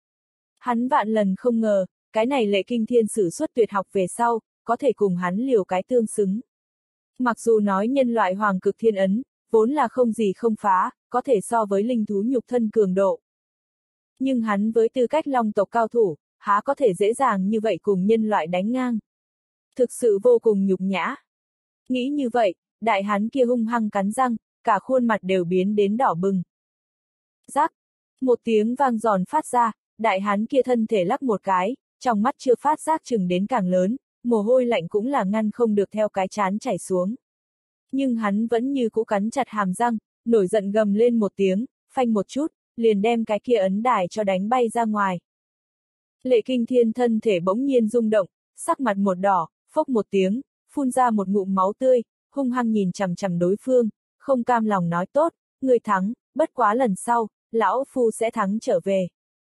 Hắn vạn lần không ngờ, cái này Lệ Kinh Thiên sử xuất tuyệt học về sau, có thể cùng hắn liều cái tương xứng. Mặc dù nói nhân loại hoàng cực thiên ấn, vốn là không gì không phá, có thể so với linh thú nhục thân cường độ. Nhưng hắn với tư cách long tộc cao thủ, há có thể dễ dàng như vậy cùng nhân loại đánh ngang. Thực sự vô cùng nhục nhã. Nghĩ như vậy, đại hán kia hung hăng cắn răng, cả khuôn mặt đều biến đến đỏ bừng. Rắc, một tiếng vang giòn phát ra, đại hán kia thân thể lắc một cái, trong mắt chưa phát giác chừng đến càng lớn, mồ hôi lạnh cũng là ngăn không được theo cái trán chảy xuống. Nhưng hắn vẫn như cũ cắn chặt hàm răng, nổi giận gầm lên một tiếng, phanh một chút, liền đem cái kia ấn đài cho đánh bay ra ngoài. Lệ Kinh Thiên thân thể bỗng nhiên rung động, sắc mặt một đỏ, phốc một tiếng, phun ra một ngụm máu tươi, hung hăng nhìn chằm chằm đối phương, không cam lòng nói tốt, người thắng, bất quá lần sau, lão phu sẽ thắng trở về.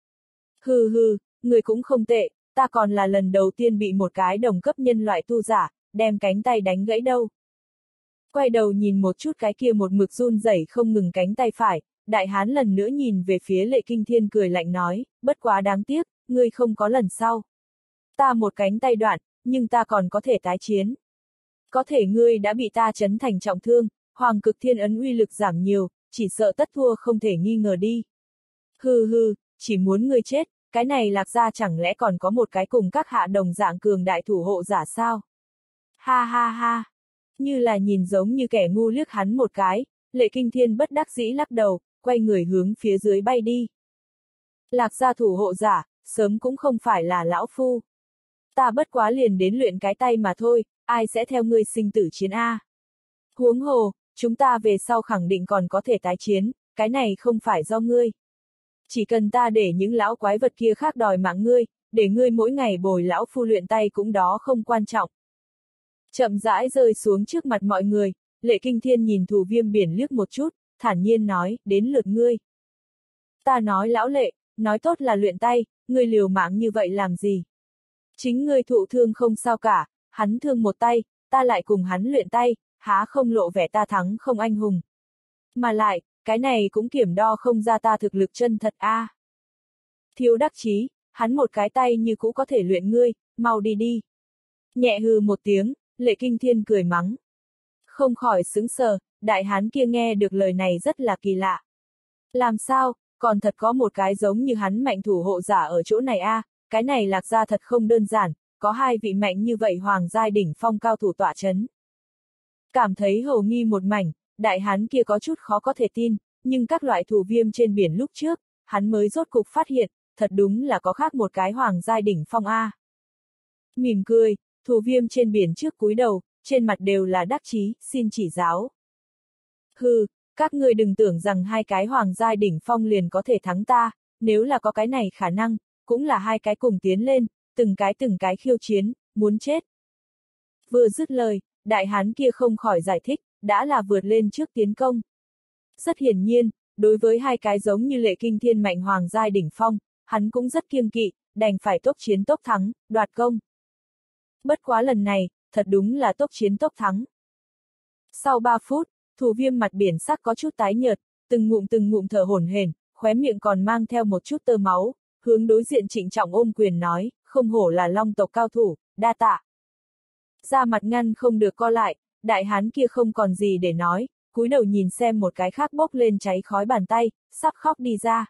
Hừ hừ, người cũng không tệ, ta còn là lần đầu tiên bị một cái đồng cấp nhân loại tu giả, đem cánh tay đánh gãy đâu. Quay đầu nhìn một chút cái kia một mực run rẩy không ngừng cánh tay phải, đại hán lần nữa nhìn về phía Lệ Kinh Thiên cười lạnh nói, bất quá đáng tiếc, ngươi không có lần sau. Ta một cánh tay đoạn, nhưng ta còn có thể tái chiến. Có thể ngươi đã bị ta chấn thành trọng thương, hoàng cực thiên ấn uy lực giảm nhiều, chỉ sợ tất thua không thể nghi ngờ đi. Hừ hừ, chỉ muốn ngươi chết, cái này Lạc gia chẳng lẽ còn có một cái cùng các hạ đồng dạng cường đại thủ hộ giả sao? Ha ha ha, như là nhìn giống như kẻ ngu liếc hắn một cái, Lệ Kinh Thiên bất đắc dĩ lắc đầu, quay người hướng phía dưới bay đi. Lạc gia thủ hộ giả, sớm cũng không phải là lão phu. Ta bất quá liền đến luyện cái tay mà thôi, ai sẽ theo ngươi sinh tử chiến a? Huống hồ, chúng ta về sau khẳng định còn có thể tái chiến, cái này không phải do ngươi. Chỉ cần ta để những lão quái vật kia khác đòi mạng ngươi, để ngươi mỗi ngày bồi lão phu luyện tay cũng đó không quan trọng. Chậm rãi rơi xuống trước mặt mọi người, Lệ Kinh Thiên nhìn Thủ Viêm Biển liếc một chút, thản nhiên nói, đến lượt ngươi. Ta nói lão Lệ, nói tốt là luyện tay, ngươi liều mạng như vậy làm gì? Chính ngươi thụ thương không sao cả, hắn thương một tay, ta lại cùng hắn luyện tay, há không lộ vẻ ta thắng không anh hùng. Mà lại, cái này cũng kiểm đo không ra ta thực lực chân thật a. À. Thiếu đắc chí, hắn một cái tay như cũ có thể luyện ngươi, mau đi đi. Nhẹ hừ một tiếng, Lệ Kinh Thiên cười mắng. Không khỏi sững sờ, đại hán kia nghe được lời này rất là kỳ lạ. Làm sao, còn thật có một cái giống như hắn mạnh thủ hộ giả ở chỗ này a, à, cái này Lạc gia thật không đơn giản, có hai vị mạnh như vậy hoàng giai đỉnh phong cao thủ tọa chấn. Cảm thấy hầu nghi một mảnh, đại hán kia có chút khó có thể tin, nhưng các loại thủ viêm trên biển lúc trước, hắn mới rốt cục phát hiện, thật đúng là có khác một cái hoàng giai đỉnh phong a. À. Mỉm cười, thủ viêm trên biển trước cúi đầu, trên mặt đều là đắc chí, xin chỉ giáo. Hừ, các ngươi đừng tưởng rằng hai cái hoàng giai đỉnh phong liền có thể thắng ta, nếu là có cái này khả năng, cũng là hai cái cùng tiến lên, từng cái từng cái khiêu chiến, muốn chết. Vừa dứt lời, đại hán kia không khỏi giải thích, đã là vượt lên trước tiến công. Rất hiển nhiên, đối với hai cái giống như Lệ Kinh Thiên mạnh hoàng giai đỉnh phong, hắn cũng rất kiêng kỵ, đành phải tốc chiến tốc thắng, đoạt công. Bất quá lần này, thật đúng là tốc chiến tốc thắng. Sau ba phút, Thủ Viêm mặt biển sắc có chút tái nhợt, từng ngụm từng ngụm thở hổn hển, khóe miệng còn mang theo một chút tơ máu, hướng đối diện trịnh trọng ôm quyền nói, không hổ là long tộc cao thủ, đa tạ. Da mặt ngăn không được co lại, đại hán kia không còn gì để nói, cúi đầu nhìn xem một cái khác bốc lên cháy khói bàn tay, sắp khóc đi ra.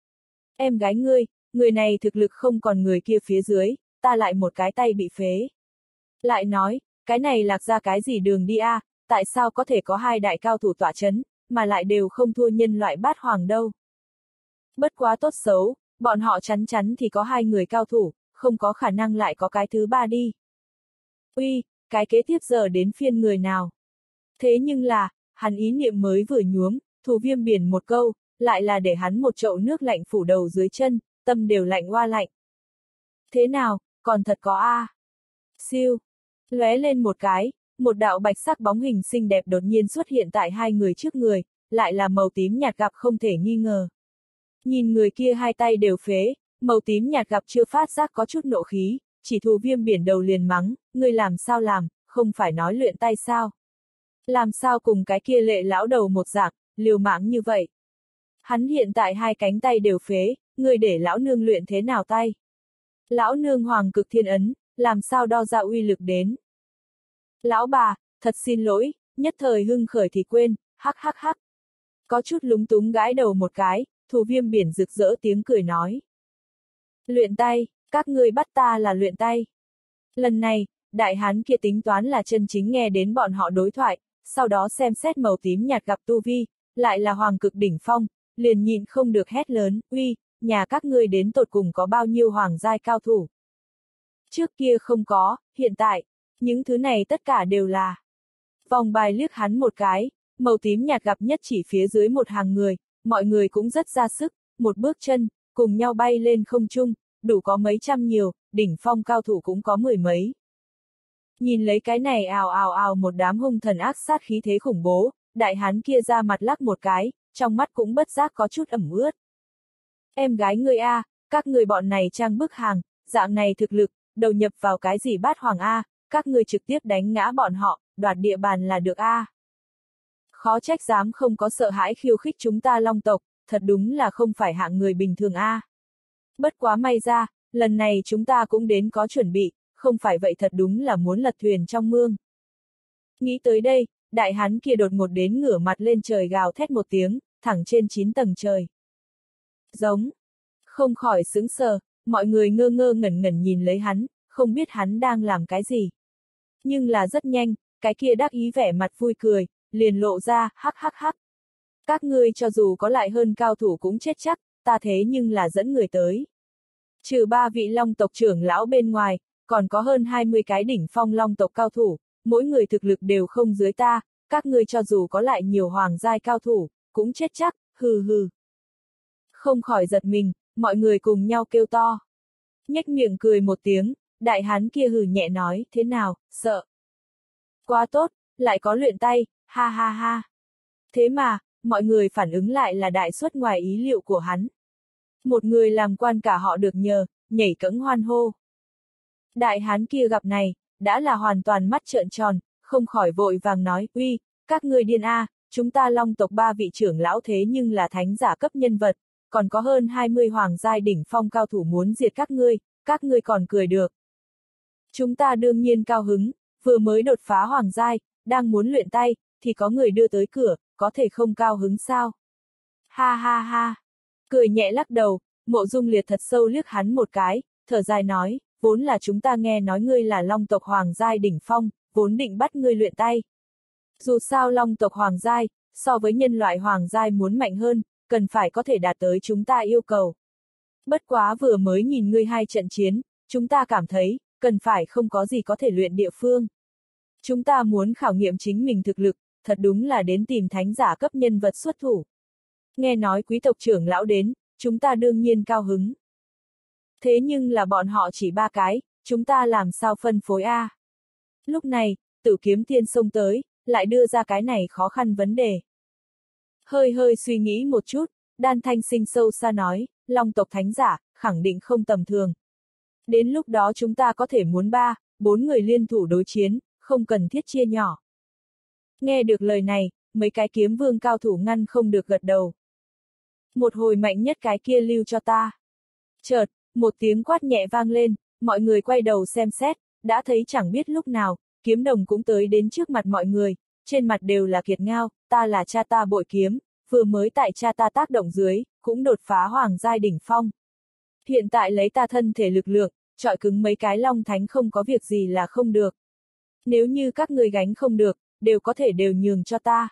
Em gái ngươi, người này thực lực không còn người kia phía dưới, ta lại một cái tay bị phế. Lại nói, cái này Lạc ra cái gì đường đi a, à, tại sao có thể có hai đại cao thủ tọa chấn, mà lại đều không thua nhân loại bát hoàng đâu. Bất quá tốt xấu, bọn họ chắn chắn thì có hai người cao thủ, không có khả năng lại có cái thứ ba đi. Uy, cái kế tiếp giờ đến phiên người nào? Thế nhưng là, hắn ý niệm mới vừa nhuốm, Thủ Viêm Biển một câu, lại là để hắn một chậu nước lạnh phủ đầu dưới chân, tâm đều lạnh oa lạnh. Thế nào, còn thật có a? À. Siêu, lóe lên một cái, một đạo bạch sắc bóng hình xinh đẹp đột nhiên xuất hiện tại hai người trước người, lại là màu tím nhạt gặp không thể nghi ngờ. Nhìn người kia hai tay đều phế, màu tím nhạt gặp chưa phát giác có chút nộ khí, chỉ Thù Viêm biển đầu liền mắng, ngươi làm sao làm, không phải nói luyện tay sao? Làm sao cùng cái kia lệ lão đầu một dạng, liều mạng như vậy? Hắn hiện tại hai cánh tay đều phế, ngươi để lão nương luyện thế nào tay? Lão nương hoàng cực thiên ấn, làm sao đo ra uy lực đến? Lão bà, thật xin lỗi, nhất thời hưng khởi thì quên, hắc hắc hắc. Có chút lúng túng gãi đầu một cái, Thù Viêm biển rực rỡ tiếng cười nói. Luyện tay, các ngươi bắt ta là luyện tay. Lần này, đại hán kia tính toán là chân chính nghe đến bọn họ đối thoại, sau đó xem xét màu tím nhạt gặp tu vi, lại là hoàng cực đỉnh phong, liền nhịn không được hét lớn, uy, nhà các ngươi đến tột cùng có bao nhiêu hoàng giai cao thủ. Trước kia không có, hiện tại, những thứ này tất cả đều là. Vòng bài liếc hắn một cái, màu tím nhạt gặp nhất chỉ phía dưới một hàng người, mọi người cũng rất ra sức, một bước chân, cùng nhau bay lên không trung, đủ có mấy trăm nhiều, đỉnh phong cao thủ cũng có mười mấy. Nhìn lấy cái này ào ào ào một đám hung thần ác sát khí thế khủng bố, đại hán kia ra mặt lắc một cái, trong mắt cũng bất giác có chút ẩm ướt. Em gái ngươi a, các người bọn này trang bức hàng, dạng này thực lực, đầu nhập vào cái gì bát hoàng a, các ngươi trực tiếp đánh ngã bọn họ, đoạt địa bàn là được a. Khó trách dám không có sợ hãi khiêu khích chúng ta Long tộc, thật đúng là không phải hạng người bình thường a. Bất quá may ra, lần này chúng ta cũng đến có chuẩn bị, không phải vậy thật đúng là muốn lật thuyền trong mương. Nghĩ tới đây, đại hán kia đột ngột đến ngửa mặt lên trời gào thét một tiếng, thẳng trên chín tầng trời. Giống. Không khỏi sững sờ, mọi người ngơ ngơ ngẩn ngẩn nhìn lấy hắn, không biết hắn đang làm cái gì. Nhưng là rất nhanh, cái kia đắc ý vẻ mặt vui cười, liền lộ ra, hắc hắc hắc. Các ngươi cho dù có lại hơn cao thủ cũng chết chắc, ta thế nhưng là dẫn người tới. Trừ ba vị Long tộc trưởng lão bên ngoài, còn có hơn hai mươi cái đỉnh phong Long tộc cao thủ, mỗi người thực lực đều không dưới ta, các ngươi cho dù có lại nhiều hoàng giai cao thủ, cũng chết chắc, hừ hừ. Không khỏi giật mình, mọi người cùng nhau kêu to. Nhếch miệng cười một tiếng, đại hán kia hừ nhẹ nói, thế nào, sợ. Quá tốt, lại có luyện tay, ha ha ha. Thế mà, mọi người phản ứng lại là đại suất ngoài ý liệu của hắn. Một người làm quan cả họ được nhờ, nhảy cẫng hoan hô. Đại hán kia gặp này, đã là hoàn toàn mắt trợn tròn, không khỏi vội vàng nói, uy, các ngươi điên a, chúng ta Long tộc ba vị trưởng lão thế nhưng là thánh giả cấp nhân vật, còn có hơn hai mươi hoàng giai đỉnh phong cao thủ muốn diệt các ngươi, các ngươi còn cười được. Chúng ta đương nhiên cao hứng, vừa mới đột phá hoàng giai, đang muốn luyện tay, thì có người đưa tới cửa, có thể không cao hứng sao? Ha ha ha. Cười nhẹ lắc đầu, Mộ Dung Liệt thật sâu liếc hắn một cái, thở dài nói, vốn là chúng ta nghe nói ngươi là Long tộc hoàng giai đỉnh phong, vốn định bắt ngươi luyện tay. Dù sao Long tộc hoàng giai, so với nhân loại hoàng giai muốn mạnh hơn, cần phải có thể đạt tới chúng ta yêu cầu. Bất quá vừa mới nhìn ngươi hai trận chiến, chúng ta cảm thấy, cần phải không có gì có thể luyện địa phương. Chúng ta muốn khảo nghiệm chính mình thực lực, thật đúng là đến tìm thánh giả cấp nhân vật xuất thủ. Nghe nói quý tộc trưởng lão đến, chúng ta đương nhiên cao hứng. Thế nhưng là bọn họ chỉ ba cái, chúng ta làm sao phân phối a? Lúc này, Tử Kiếm Tiên xông tới, lại đưa ra cái này khó khăn vấn đề. Hơi hơi suy nghĩ một chút, Đan Thanh Sinh sâu xa nói, Long tộc thánh giả, khẳng định không tầm thường. Đến lúc đó chúng ta có thể muốn ba, bốn người liên thủ đối chiến, không cần thiết chia nhỏ. Nghe được lời này, mấy cái kiếm vương cao thủ ngăn không được gật đầu. Một hồi mạnh nhất cái kia lưu cho ta. Chợt, một tiếng quát nhẹ vang lên, mọi người quay đầu xem xét, đã thấy chẳng biết lúc nào, kiếm đồng cũng tới đến trước mặt mọi người, trên mặt đều là kiệt ngao, ta là cha ta bội kiếm, vừa mới tại cha ta tác động dưới, cũng đột phá hoàng giai đỉnh phong. Hiện tại lấy ta thân thể lực lượng, trọi cứng mấy cái long thánh không có việc gì là không được. Nếu như các người gánh không được, đều có thể đều nhường cho ta.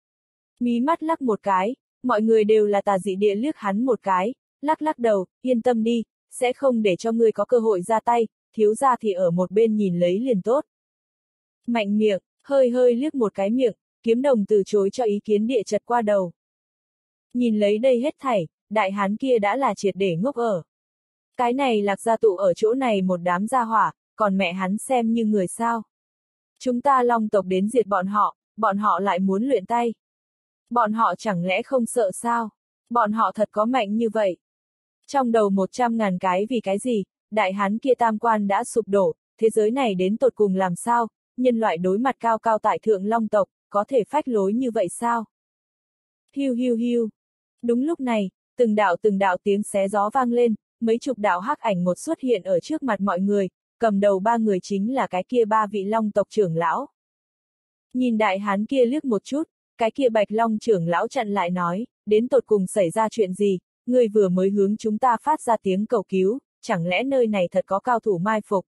Mí mắt lắc một cái, mọi người đều là tà dị địa liếc hắn một cái, lắc lắc đầu, yên tâm đi, sẽ không để cho ngươi có cơ hội ra tay, thiếu gia thì ở một bên nhìn lấy liền tốt. Mạnh miệng, hơi hơi liếc một cái miệng, kiếm đồng từ chối cho ý kiến địa chật qua đầu. Nhìn lấy đây hết thảy, đại hán kia đã là triệt để ngốc ở. Cái này Lạc gia tụ ở chỗ này một đám gia hỏa, còn mẹ hắn xem như người sao. Chúng ta Long tộc đến diệt bọn họ, bọn họ lại muốn luyện tay. Bọn họ chẳng lẽ không sợ sao? Bọn họ thật có mạnh như vậy. Trong đầu một trăm ngàn cái vì cái gì, đại hán kia tam quan đã sụp đổ, thế giới này đến tột cùng làm sao, nhân loại đối mặt cao cao tại thượng Long tộc, có thể phách lối như vậy sao? Hiu hiu hiu. Đúng lúc này, từng đạo từng đạo tiếng xé gió vang lên, mấy chục đạo hắc ảnh một xuất hiện ở trước mặt mọi người, cầm đầu ba người chính là cái kia ba vị Long tộc trưởng lão. Nhìn đại hán kia liếc một chút, cái kia Bạch Long trưởng lão chặn lại nói, đến tột cùng xảy ra chuyện gì, người vừa mới hướng chúng ta phát ra tiếng cầu cứu, chẳng lẽ nơi này thật có cao thủ mai phục.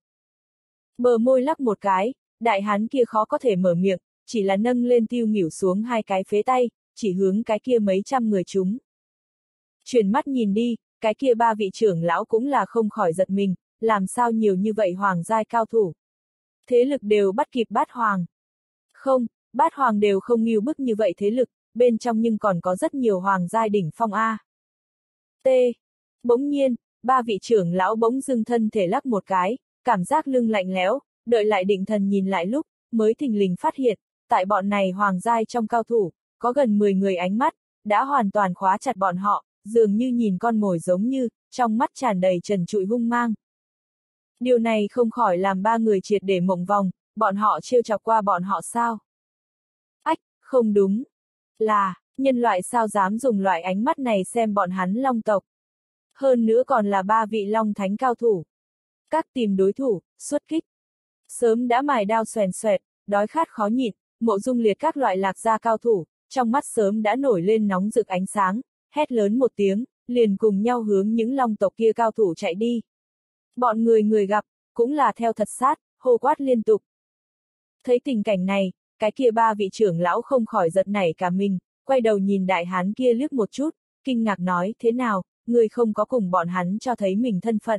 Bờ môi lắc một cái, đại hán kia khó có thể mở miệng, chỉ là nâng lên tiêu nghỉu xuống hai cái phế tay, chỉ hướng cái kia mấy trăm người chúng. Chuyển mắt nhìn đi, cái kia ba vị trưởng lão cũng là không khỏi giật mình, làm sao nhiều như vậy hoàng giai cao thủ. Thế lực đều bắt kịp bát hoàng. Không, bát hoàng đều không nghiêu bức như vậy thế lực, bên trong nhưng còn có rất nhiều hoàng giai đỉnh phong A. T. Bỗng nhiên, ba vị trưởng lão bỗng dưng thân thể lắc một cái, cảm giác lưng lạnh lẽo, đợi lại định thần nhìn lại lúc, mới thình lình phát hiện, tại bọn này hoàng giai trong cao thủ, có gần mười người ánh mắt, đã hoàn toàn khóa chặt bọn họ, dường như nhìn con mồi giống như, trong mắt tràn đầy trần trụi hung mang. Điều này không khỏi làm ba người triệt để mộng vòng, bọn họ trêu chọc qua bọn họ sao? Ách, không đúng. Là, nhân loại sao dám dùng loại ánh mắt này xem bọn hắn Long tộc. Hơn nữa còn là ba vị Long thánh cao thủ. Các tìm đối thủ, xuất kích. Sớm đã mài đao xoèn xoẹt, đói khát khó nhịn, Mộ Dung Liệt các loại lạc gia cao thủ, trong mắt sớm đã nổi lên nóng rực ánh sáng, hét lớn một tiếng, liền cùng nhau hướng những Long tộc kia cao thủ chạy đi. Bọn người người gặp, cũng là theo thật sát, hô quát liên tục. Thấy tình cảnh này, cái kia ba vị trưởng lão không khỏi giật nảy cả mình, quay đầu nhìn đại hán kia liếc một chút, kinh ngạc nói, thế nào, người không có cùng bọn hắn cho thấy mình thân phận.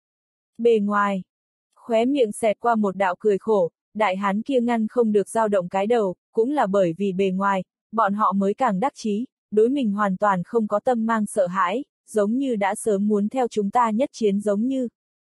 Bề ngoài, khóe miệng xẹt qua một đạo cười khổ, đại hán kia ngăn không được dao động cái đầu, cũng là bởi vì bề ngoài, bọn họ mới càng đắc chí, đối mình hoàn toàn không có tâm mang sợ hãi, giống như đã sớm muốn theo chúng ta nhất chiến giống như.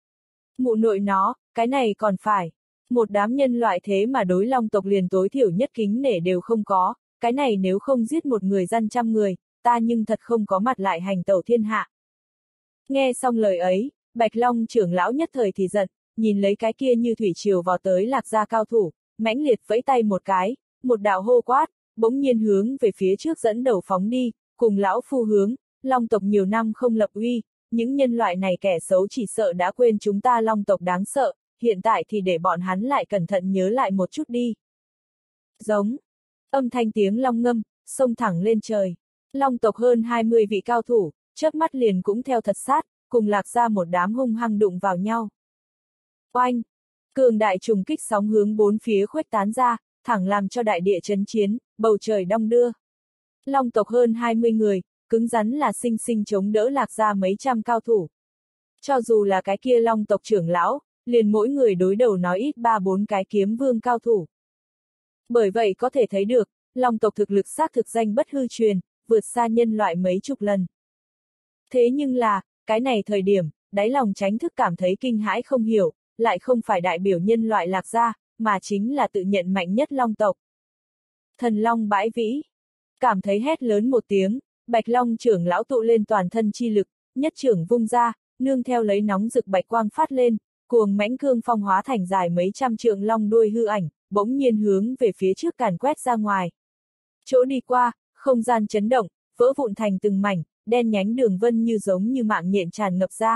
Mụ nội nó, cái này còn phải. Một đám nhân loại thế mà đối Long tộc liền tối thiểu nhất kính nể đều không có, cái này nếu không giết một người dân trăm người, ta nhưng thật không có mặt lại hành tẩu thiên hạ. Nghe xong lời ấy, Bạch Long trưởng lão nhất thời thì giận, nhìn lấy cái kia như thủy triều vào tới lạc gia cao thủ, mãnh liệt vẫy tay một cái, một đạo hô quát, bỗng nhiên hướng về phía trước dẫn đầu phóng đi, cùng lão phu hướng, Long tộc nhiều năm không lập uy, những nhân loại này kẻ xấu chỉ sợ đã quên chúng ta Long tộc đáng sợ, hiện tại thì để bọn hắn lại cẩn thận nhớ lại một chút đi. Giống. Âm thanh tiếng long ngâm, xông thẳng lên trời. Long tộc hơn hai mươi vị cao thủ, chớp mắt liền cũng theo thật sát, cùng lạc ra một đám hung hăng đụng vào nhau. Oanh! Cường đại trùng kích sóng hướng bốn phía khuếch tán ra, thẳng làm cho đại địa chấn chiến, bầu trời đong đưa. Long tộc hơn hai mươi người, cứng rắn là sinh sinh chống đỡ lạc ra mấy trăm cao thủ. Cho dù là cái kia Long tộc trưởng lão, liền mỗi người đối đầu nói ít ba bốn cái kiếm vương cao thủ. Bởi vậy có thể thấy được, Long tộc thực lực xác thực danh bất hư truyền, vượt xa nhân loại mấy chục lần. Thế nhưng là, cái này thời điểm, đáy lòng tránh thức cảm thấy kinh hãi không hiểu, lại không phải đại biểu nhân loại lạc gia, mà chính là tự nhận mạnh nhất Long tộc. Thần Long bãi vĩ. Cảm thấy hét lớn một tiếng, Bạch Long trưởng lão tụ lên toàn thân chi lực, nhất trưởng vung ra, nương theo lấy nóng rực bạch quang phát lên, cuồng mãnh cương phong hóa thành dài mấy trăm trượng long đuôi hư ảnh, bỗng nhiên hướng về phía trước càn quét ra ngoài. Chỗ đi qua, không gian chấn động, vỡ vụn thành từng mảnh, đen nhánh đường vân như giống như mạng nhện tràn ngập ra.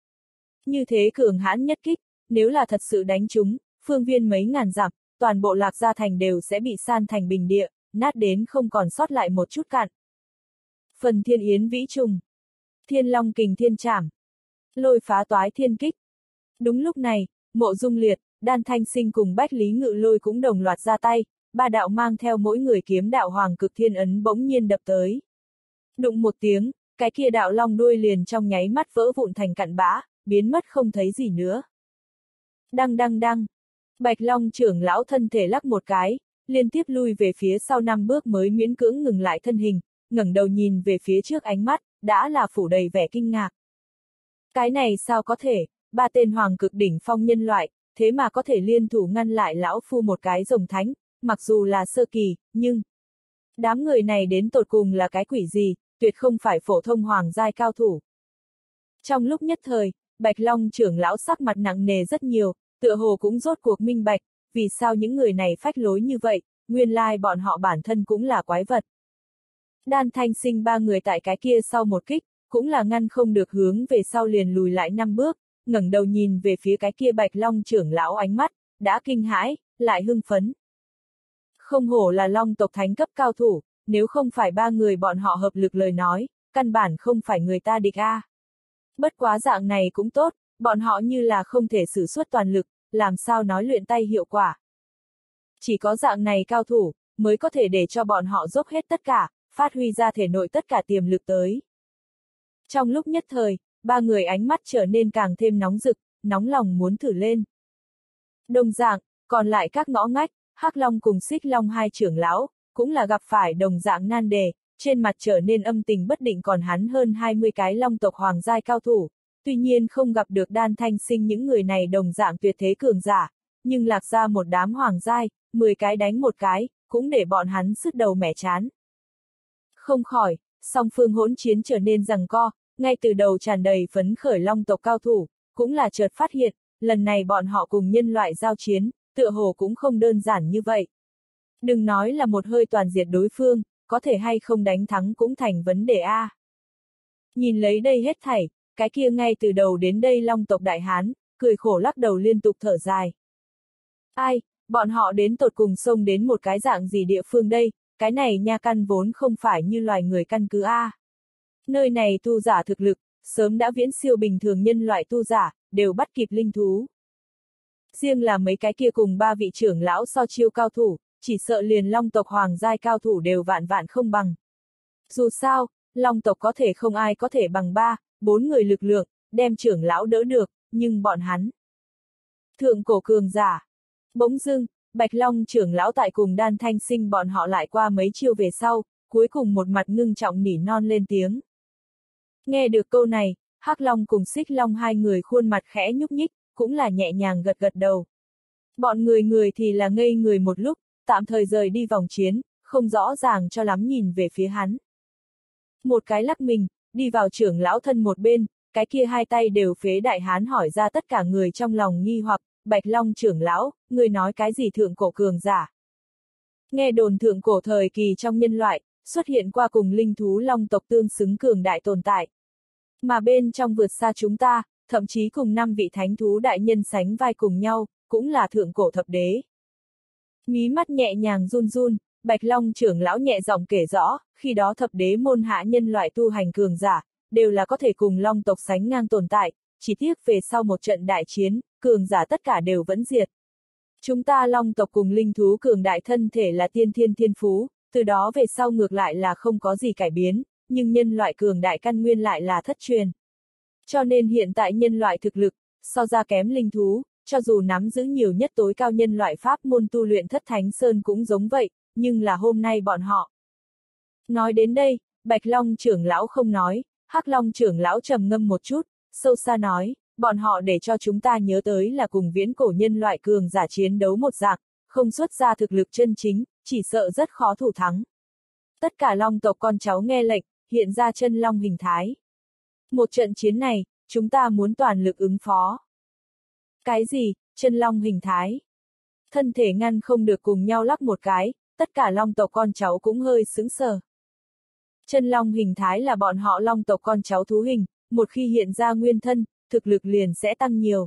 Như thế cường hãn nhất kích, nếu là thật sự đánh chúng, phương viên mấy ngàn dặm, toàn bộ lạc gia thành đều sẽ bị san thành bình địa, nát đến không còn sót lại một chút cạn. Phần thiên yến vĩ trùng. Thiên long kình thiên trảm. Lôi phá toái thiên kích. Đúng lúc này, Mộ Dung Liệt, Đan Thanh Sinh cùng Bách Lý Ngự Lôi cũng đồng loạt ra tay, ba đạo mang theo mỗi người kiếm đạo hoàng cực thiên ấn bỗng nhiên đập tới. Đụng một tiếng, cái kia đạo long đuôi liền trong nháy mắt vỡ vụn thành cặn bã, biến mất không thấy gì nữa. Đăng đăng đăng. Bạch Long trưởng lão thân thể lắc một cái, liên tiếp lui về phía sau năm bước mới miễn cưỡng ngừng lại thân hình, ngẩng đầu nhìn về phía trước ánh mắt, đã là phủ đầy vẻ kinh ngạc. Cái này sao có thể, ba tên hoàng cực đỉnh phong nhân loại, thế mà có thể liên thủ ngăn lại lão phu một cái rồng thánh, mặc dù là sơ kỳ, nhưng đám người này đến tột cùng là cái quỷ gì, tuyệt không phải phổ thông hoàng giai cao thủ. Trong lúc nhất thời, Bạch Long trưởng lão sắc mặt nặng nề rất nhiều, tựa hồ cũng rốt cuộc minh bạch, vì sao những người này phách lối như vậy, nguyên lai bọn họ bản thân cũng là quái vật. Đan Thanh Sinh ba người tại cái kia sau một kích, cũng là ngăn không được hướng về sau liền lùi lại năm bước, ngẩng đầu nhìn về phía cái kia Bạch Long trưởng lão ánh mắt, đã kinh hãi, lại hưng phấn. Không hổ là Long tộc thánh cấp cao thủ, nếu không phải ba người bọn họ hợp lực lời nói, căn bản không phải người ta địch a. Bất quá dạng này cũng tốt, bọn họ như là không thể sử xuất toàn lực, làm sao nói luyện tay hiệu quả. Chỉ có dạng này cao thủ, mới có thể để cho bọn họ dốc hết tất cả, phát huy ra thể nội tất cả tiềm lực tới. Trong lúc nhất thời, ba người ánh mắt trở nên càng thêm nóng rực, nóng lòng muốn thử lên. Đồng dạng, còn lại các ngõ ngách, Hắc Long cùng Xích Long hai trưởng lão, cũng là gặp phải đồng dạng nan đề, trên mặt trở nên âm tình bất định còn hắn hơn hai mươi cái Long tộc hoàng giai cao thủ, tuy nhiên không gặp được Đan Thanh Sinh những người này đồng dạng tuyệt thế cường giả, nhưng lạc ra một đám hoàng giai, mười cái đánh một cái, cũng để bọn hắn sứt đầu mẻ chán. Không khỏi, song phương hỗn chiến trở nên giằng co, ngay từ đầu tràn đầy phấn khởi Long tộc cao thủ, cũng là chợt phát hiện, lần này bọn họ cùng nhân loại giao chiến, tựa hồ cũng không đơn giản như vậy. Đừng nói là một hơi toàn diệt đối phương, có thể hay không đánh thắng cũng thành vấn đề a. Nhìn lấy đây hết thảy, cái kia ngay từ đầu đến đây Long tộc đại hán, cười khổ lắc đầu liên tục thở dài. Ai, bọn họ đến tột cùng xông đến một cái dạng gì địa phương đây, cái này nha căn vốn không phải như loài người căn cứ a. Nơi này tu giả thực lực, sớm đã viễn siêu bình thường nhân loại tu giả, đều bắt kịp linh thú. Riêng là mấy cái kia cùng ba vị trưởng lão so chiêu cao thủ, chỉ sợ liền Long tộc hoàng giai cao thủ đều vạn vạn không bằng. Dù sao, Long tộc có thể không ai có thể bằng ba, bốn người lực lượng, đem trưởng lão đỡ được, nhưng bọn hắn. Thượng cổ cường giả. Bỗng dưng, Bạch Long trưởng lão tại cùng Đan Thanh Sinh bọn họ lại qua mấy chiêu về sau, cuối cùng một mặt ngưng trọng nỉ non lên tiếng. Nghe được câu này, Hắc Long cùng Xích Long hai người khuôn mặt khẽ nhúc nhích, cũng là nhẹ nhàng gật gật đầu. Bọn người người thì là ngây người một lúc, tạm thời rời đi vòng chiến, không rõ ràng cho lắm nhìn về phía hắn. Một cái lắc mình, đi vào trưởng lão thân một bên, cái kia hai tay đều phế đại hán hỏi ra tất cả người trong lòng nghi hoặc, Bạch Long trưởng lão, người nói cái gì thượng cổ cường giả? Nghe đồn thượng cổ thời kỳ trong nhân loại, xuất hiện qua cùng linh thú Long tộc tương xứng cường đại tồn tại. Mà bên trong vượt xa chúng ta, thậm chí cùng năm vị thánh thú đại nhân sánh vai cùng nhau, cũng là thượng cổ thập đế. Mí mắt nhẹ nhàng run run, Bạch Long trưởng lão nhẹ giọng kể rõ, khi đó thập đế môn hạ nhân loại tu hành cường giả, đều là có thể cùng Long tộc sánh ngang tồn tại, chỉ tiếc về sau một trận đại chiến, cường giả tất cả đều vẫn diệt. Chúng ta Long tộc cùng linh thú cường đại thân thể là tiên thiên thiên phú, từ đó về sau ngược lại là không có gì cải biến, nhưng nhân loại cường đại căn nguyên lại là thất truyền. Cho nên hiện tại nhân loại thực lực, so ra kém linh thú, cho dù nắm giữ nhiều nhất tối cao nhân loại pháp môn tu luyện thất thánh sơn cũng giống vậy, nhưng là hôm nay bọn họ. Nói đến đây, Bạch Long trưởng lão không nói, Hắc Long trưởng lão trầm ngâm một chút, sâu xa nói, bọn họ để cho chúng ta nhớ tới là cùng viễn cổ nhân loại cường giả chiến đấu một dạng, không xuất ra thực lực chân chính, chỉ sợ rất khó thủ thắng. Tất cả Long tộc con cháu nghe lệnh, hiện ra chân long hình thái. Một trận chiến này, chúng ta muốn toàn lực ứng phó. Cái gì, chân long hình thái? Thân thể ngăn không được cùng nhau lắc một cái, tất cả Long tộc con cháu cũng hơi sững sờ. Chân long hình thái là bọn họ Long tộc con cháu thú hình, một khi hiện ra nguyên thân, thực lực liền sẽ tăng nhiều.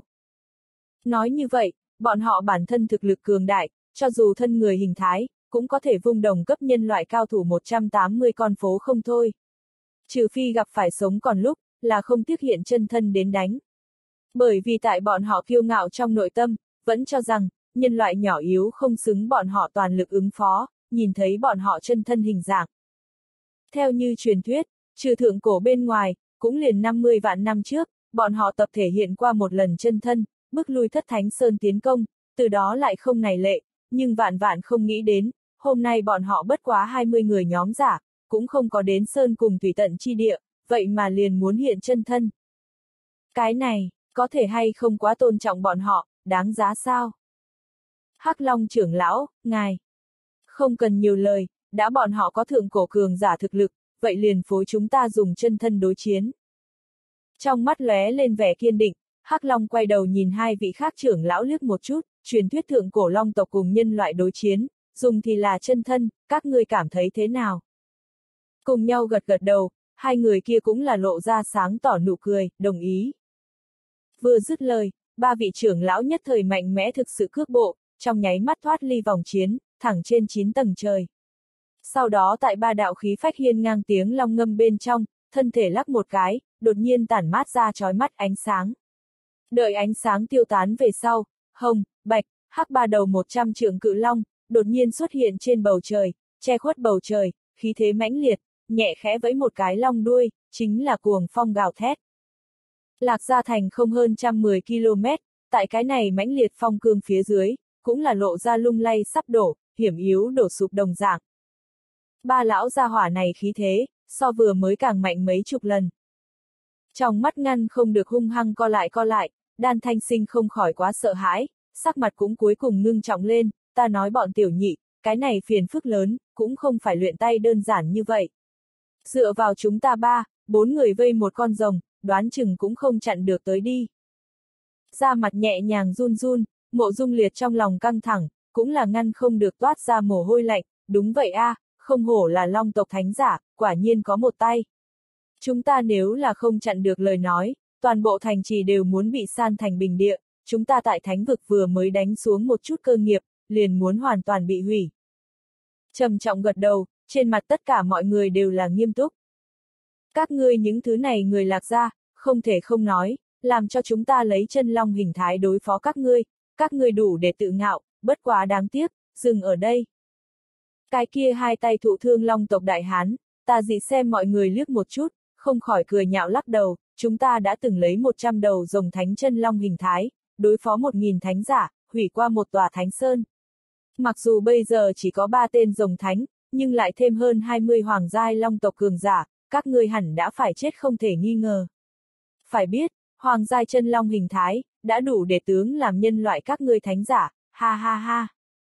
Nói như vậy, bọn họ bản thân thực lực cường đại, cho dù thân người hình thái, cũng có thể vung đồng cấp nhân loại cao thủ một trăm tám mươi con phố không thôi. Trừ phi gặp phải sống còn lúc, là không tiếc hiện chân thân đến đánh. Bởi vì tại bọn họ kiêu ngạo trong nội tâm, vẫn cho rằng, nhân loại nhỏ yếu không xứng bọn họ toàn lực ứng phó, nhìn thấy bọn họ chân thân hình dạng. Theo như truyền thuyết, trừ thượng cổ bên ngoài, cũng liền năm mươi vạn năm trước, bọn họ tập thể hiện qua một lần chân thân, bức lui thất thánh sơn tiến công, từ đó lại không này lệ, nhưng vạn vạn không nghĩ đến, hôm nay bọn họ bất quá hai mươi người nhóm giả, cũng không có đến sơn cùng thủy tận chi địa, vậy mà liền muốn hiện chân thân. Cái này, có thể hay không quá tôn trọng bọn họ, đáng giá sao? Hắc Long trưởng lão, ngài. Không cần nhiều lời, đã bọn họ có thượng cổ cường giả thực lực, vậy liền phối chúng ta dùng chân thân đối chiến. Trong mắt lóe lên vẻ kiên định, Hắc Long quay đầu nhìn hai vị khác trưởng lão liếc một chút, truyền thuyết thượng cổ long tộc cùng nhân loại đối chiến, dùng thì là chân thân, các ngươi cảm thấy thế nào? Cùng nhau gật gật đầu, hai người kia cũng là lộ ra sáng tỏ nụ cười, đồng ý. Vừa dứt lời, ba vị trưởng lão nhất thời mạnh mẽ thực sự cước bộ, trong nháy mắt thoát ly vòng chiến, thẳng trên chín tầng trời. Sau đó tại ba đạo khí phách hiên ngang tiếng long ngâm bên trong, thân thể lắc một cái, đột nhiên tản mát ra chói mắt ánh sáng. Đợi ánh sáng tiêu tán về sau, hồng, bạch, hắc ba đầu một trăm trượng cự long, đột nhiên xuất hiện trên bầu trời, che khuất bầu trời, khí thế mãnh liệt, nhẹ khẽ vẫy một cái long đuôi, chính là cuồng phong gào thét. Lạc Gia Thành không hơn một trăm mười ki lô mét, tại cái này mãnh liệt phong cương phía dưới, cũng là lộ ra lung lay sắp đổ, hiểm yếu đổ sụp đồng dạng. Ba lão gia hỏa này khí thế, so vừa mới càng mạnh mấy chục lần. Trong mắt ngăn không được hung hăng co lại co lại, Đan Thanh Sinh không khỏi quá sợ hãi, sắc mặt cũng cuối cùng ngưng trọng lên, ta nói bọn tiểu nhị, cái này phiền phức lớn, cũng không phải luyện tay đơn giản như vậy. Dựa vào chúng ta ba, bốn người vây một con rồng, đoán chừng cũng không chặn được tới đi. Da mặt nhẹ nhàng run run, Mộ Dung Liệt trong lòng căng thẳng, cũng là ngăn không được toát ra mồ hôi lạnh, đúng vậy a, à, không hổ là long tộc thánh giả, quả nhiên có một tay. Chúng ta nếu là không chặn được lời nói, toàn bộ thành trì đều muốn bị san thành bình địa, chúng ta tại thánh vực vừa mới đánh xuống một chút cơ nghiệp, liền muốn hoàn toàn bị hủy. Trầm trọng gật đầu, trên mặt tất cả mọi người đều là nghiêm túc. Các ngươi những thứ này người Lạc Gia, không thể không nói, làm cho chúng ta lấy chân long hình thái đối phó các ngươi, các ngươi đủ để tự ngạo, bất quá đáng tiếc, dừng ở đây. Cái kia hai tay thụ thương long tộc đại hán, ta dị xem mọi người liếc một chút, không khỏi cười nhạo lắc đầu, chúng ta đã từng lấy một trăm đầu rồng thánh chân long hình thái, đối phó một nghìn thánh giả, hủy qua một tòa thánh sơn. Mặc dù bây giờ chỉ có ba tên rồng thánh, nhưng lại thêm hơn hai mươi hoàng giai long tộc cường giả, các ngươi hẳn đã phải chết không thể nghi ngờ. Phải biết, hoàng giai chân long hình thái, đã đủ để tướng làm nhân loại các ngươi thánh giả, ha ha ha.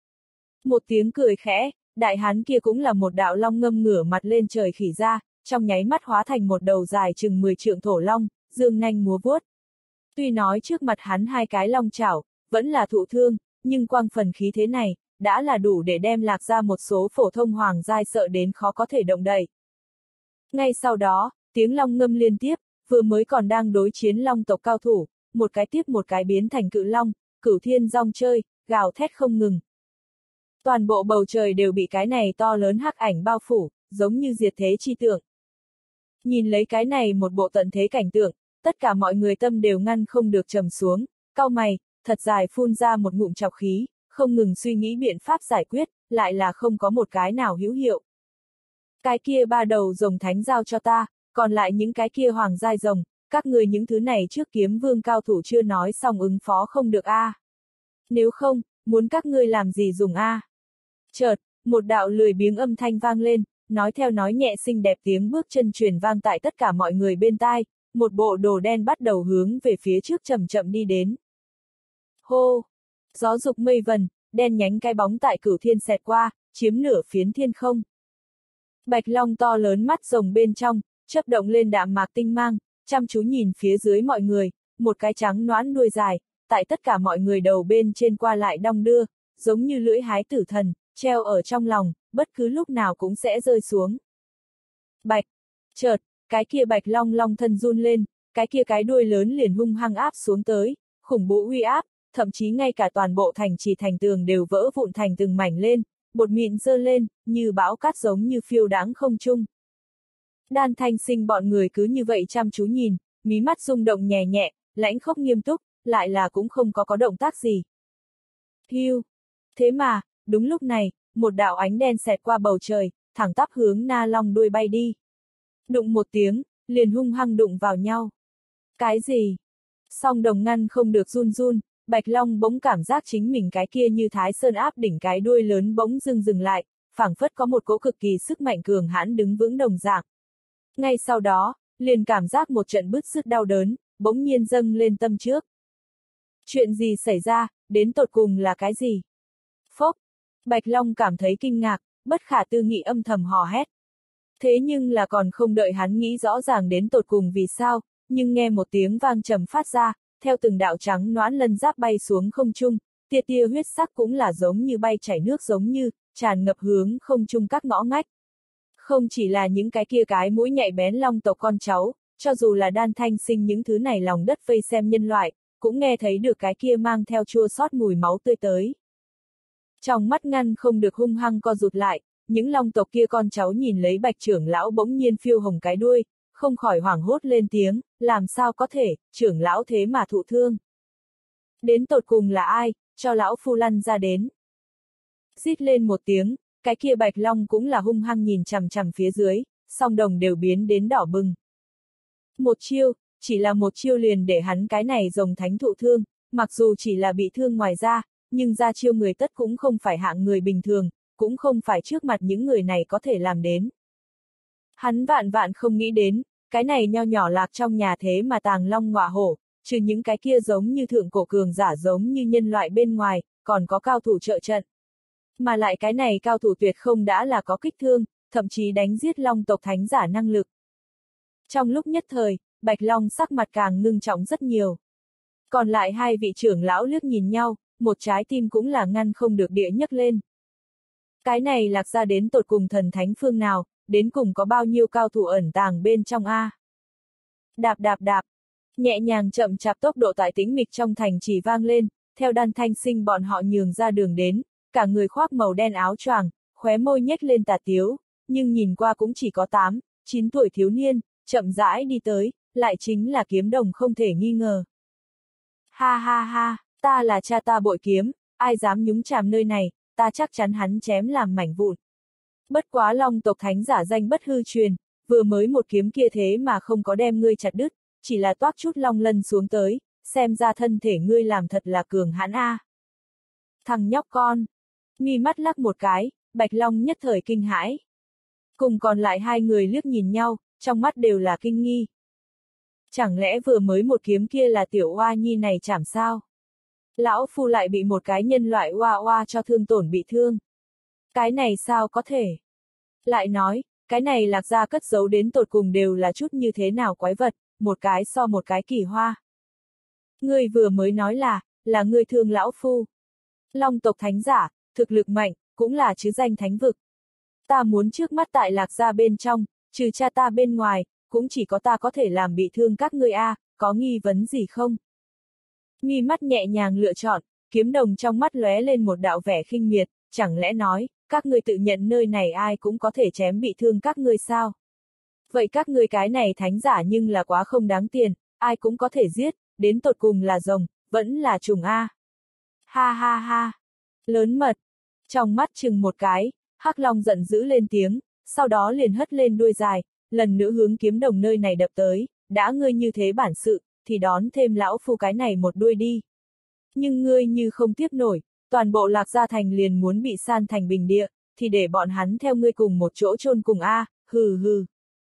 Một tiếng cười khẽ, đại hán kia cũng là một đạo long ngâm ngửa mặt lên trời khỉ ra, trong nháy mắt hóa thành một đầu dài chừng mười trượng thổ long, dương nanh múa vuốt. Tuy nói trước mặt hắn hai cái long chảo, vẫn là thụ thương, nhưng quang phần khí thế này, đã là đủ để đem Lạc Gia một số phổ thông hoàng giai sợ đến khó có thể động đậy. Ngay sau đó, tiếng long ngâm liên tiếp, vừa mới còn đang đối chiến long tộc cao thủ, một cái tiếp một cái biến thành cự long, cửu thiên rong chơi, gào thét không ngừng. Toàn bộ bầu trời đều bị cái này to lớn hắc ảnh bao phủ, giống như diệt thế chi tượng. Nhìn lấy cái này một bộ tận thế cảnh tượng, tất cả mọi người tâm đều ngăn không được trầm xuống, cau mày, thật dài phun ra một ngụm trọc khí, không ngừng suy nghĩ biện pháp giải quyết, lại là không có một cái nào hữu hiệu. Cái kia ba đầu rồng thánh giao cho ta, còn lại những cái kia hoàng giai rồng, các người những thứ này trước kiếm vương cao thủ chưa nói xong ứng phó không được a. À. Nếu không, muốn các ngươi làm gì dùng a? À. Chợt, một đạo lười biếng âm thanh vang lên, nói theo nói nhẹ xinh đẹp tiếng bước chân truyền vang tại tất cả mọi người bên tai, một bộ đồ đen bắt đầu hướng về phía trước chậm chậm đi đến. Hô! Gió dục mây vần, đen nhánh cái bóng tại cửu thiên xẹt qua, chiếm nửa phiến thiên không. Bạch long to lớn mắt rồng bên trong, chớp động lên đạm mạc tinh mang, chăm chú nhìn phía dưới mọi người, một cái trắng nõn đuôi dài, tại tất cả mọi người đầu bên trên qua lại đong đưa, giống như lưỡi hái tử thần, treo ở trong lòng, bất cứ lúc nào cũng sẽ rơi xuống. Bạch! Chợt, cái kia bạch long long thân run lên, cái kia cái đuôi lớn liền hung hăng áp xuống tới, khủng bố uy áp, thậm chí ngay cả toàn bộ thành trì thành tường đều vỡ vụn thành từng mảnh lên, bột mịn dơ lên, như bão cát giống như phiêu đáng không trung. Đan Thanh Sinh bọn người cứ như vậy chăm chú nhìn, mí mắt rung động nhẹ nhẹ, lãnh khốc nghiêm túc, lại là cũng không có có động tác gì. Hiu! Thế mà, đúng lúc này, một đạo ánh đen xẹt qua bầu trời, thẳng tắp hướng Na Long đuôi bay đi. Đụng một tiếng, liền hung hăng đụng vào nhau. Cái gì? Song đồng ngăn không được run run, Bạch Long bỗng cảm giác chính mình cái kia như Thái Sơn áp đỉnh cái đuôi lớn bỗng dưng dừng lại, phảng phất có một cỗ cực kỳ sức mạnh cường hãn đứng vững đồng dạng. Ngay sau đó, liền cảm giác một trận bứt rứt đau đớn, bỗng nhiên dâng lên tâm trước. Chuyện gì xảy ra, đến tột cùng là cái gì? Phốc, Bạch Long cảm thấy kinh ngạc, bất khả tư nghị âm thầm hò hét. Thế nhưng là còn không đợi hắn nghĩ rõ ràng đến tột cùng vì sao, nhưng nghe một tiếng vang trầm phát ra, theo từng đạo trắng nõn lân giáp bay xuống không trung, tia tia huyết sắc cũng là giống như bay chảy nước giống như, tràn ngập hướng không trung các ngõ ngách. Không chỉ là những cái kia cái mũi nhạy bén long tộc con cháu, cho dù là Đan Thanh Sinh những thứ này lòng đất vây xem nhân loại, cũng nghe thấy được cái kia mang theo chua xót mùi máu tươi tới. Trong mắt ngăn không được hung hăng co rụt lại, những long tộc kia con cháu nhìn lấy Bạch trưởng lão bỗng nhiên phiêu hồng cái đuôi, không khỏi hoảng hốt lên tiếng, làm sao có thể, trưởng lão thế mà thụ thương. Đến tột cùng là ai, cho lão phu lăn ra đến. Rít lên một tiếng, cái kia Bạch Long cũng là hung hăng nhìn chằm chằm phía dưới, song đồng đều biến đến đỏ bừng. Một chiêu, chỉ là một chiêu liền để hắn cái này rồng thánh thụ thương, mặc dù chỉ là bị thương ngoài ra, nhưng ra chiêu người tất cũng không phải hạng người bình thường, cũng không phải trước mặt những người này có thể làm đến. Hắn vạn vạn không nghĩ đến, cái này nho nhỏ lạc trong nhà thế mà tàng long ngọa hổ, trừ những cái kia giống như thượng cổ cường giả giống như nhân loại bên ngoài, còn có cao thủ trợ trận. Mà lại cái này cao thủ tuyệt không đã là có kích thương, thậm chí đánh giết long tộc thánh giả năng lực. Trong lúc nhất thời, Bạch Long sắc mặt càng ngưng trọng rất nhiều. Còn lại hai vị trưởng lão liếc nhìn nhau, một trái tim cũng là ngăn không được địa nhấc lên. Cái này lạc ra đến tột cùng thần thánh phương nào, đến cùng có bao nhiêu cao thủ ẩn tàng bên trong a. Đạp đạp đạp, nhẹ nhàng chậm chạp tốc độ tại tĩnh mịch trong thành chỉ vang lên, theo Đan Thanh Sinh bọn họ nhường ra đường đến, cả người khoác màu đen áo choàng, khóe môi nhếch lên tà tiếu, nhưng nhìn qua cũng chỉ có tám, chín tuổi thiếu niên, chậm rãi đi tới, lại chính là Kiếm Đồng không thể nghi ngờ. Ha ha ha, ta là cha ta bội kiếm, ai dám nhúng chàm nơi này, ta chắc chắn hắn chém làm mảnh vụn. Bất quá long tộc thánh giả danh bất hư truyền, vừa mới một kiếm kia thế mà không có đem ngươi chặt đứt, chỉ là toát chút long lân xuống tới, xem ra thân thể ngươi làm thật là cường hãn a. Thằng nhóc con, mi mắt lắc một cái, Bạch Long nhất thời kinh hãi. Cùng còn lại hai người liếc nhìn nhau, trong mắt đều là kinh nghi. Chẳng lẽ vừa mới một kiếm kia là tiểu oa nhi này chảm sao? Lão phu lại bị một cái nhân loại oa oa cho thương tổn bị thương. Cái này sao có thể? Lại nói, cái này lạc gia cất giấu đến tột cùng đều là chút như thế nào quái vật, một cái so một cái kỳ hoa. Ngươi vừa mới nói là, là ngươi thương lão phu. Long tộc thánh giả, thực lực mạnh, cũng là chứ danh thánh vực. Ta muốn trước mắt tại lạc gia bên trong, trừ cha ta bên ngoài, cũng chỉ có ta có thể làm bị thương các ngươi a, có nghi vấn gì không? Mi mắt nhẹ nhàng lựa chọn, Kiếm Đồng trong mắt lóe lên một đạo vẻ khinh miệt, chẳng lẽ nói, các ngươi tự nhận nơi này ai cũng có thể chém bị thương các ngươi sao? Vậy các ngươi cái này thánh giả nhưng là quá không đáng tiền, ai cũng có thể giết, đến tột cùng là rồng, vẫn là trùng a. Ha ha ha, lớn mật. Trong mắt chừng một cái, Hắc Long giận dữ lên tiếng, sau đó liền hất lên đuôi dài, lần nữa hướng Kiếm Đồng nơi này đập tới, đã ngươi như thế bản sự, thì đón thêm lão phu cái này một đuôi đi. Nhưng ngươi như không tiếp nổi, toàn bộ lạc gia thành liền muốn bị san thành bình địa, thì để bọn hắn theo ngươi cùng một chỗ chôn cùng a, hừ hừ.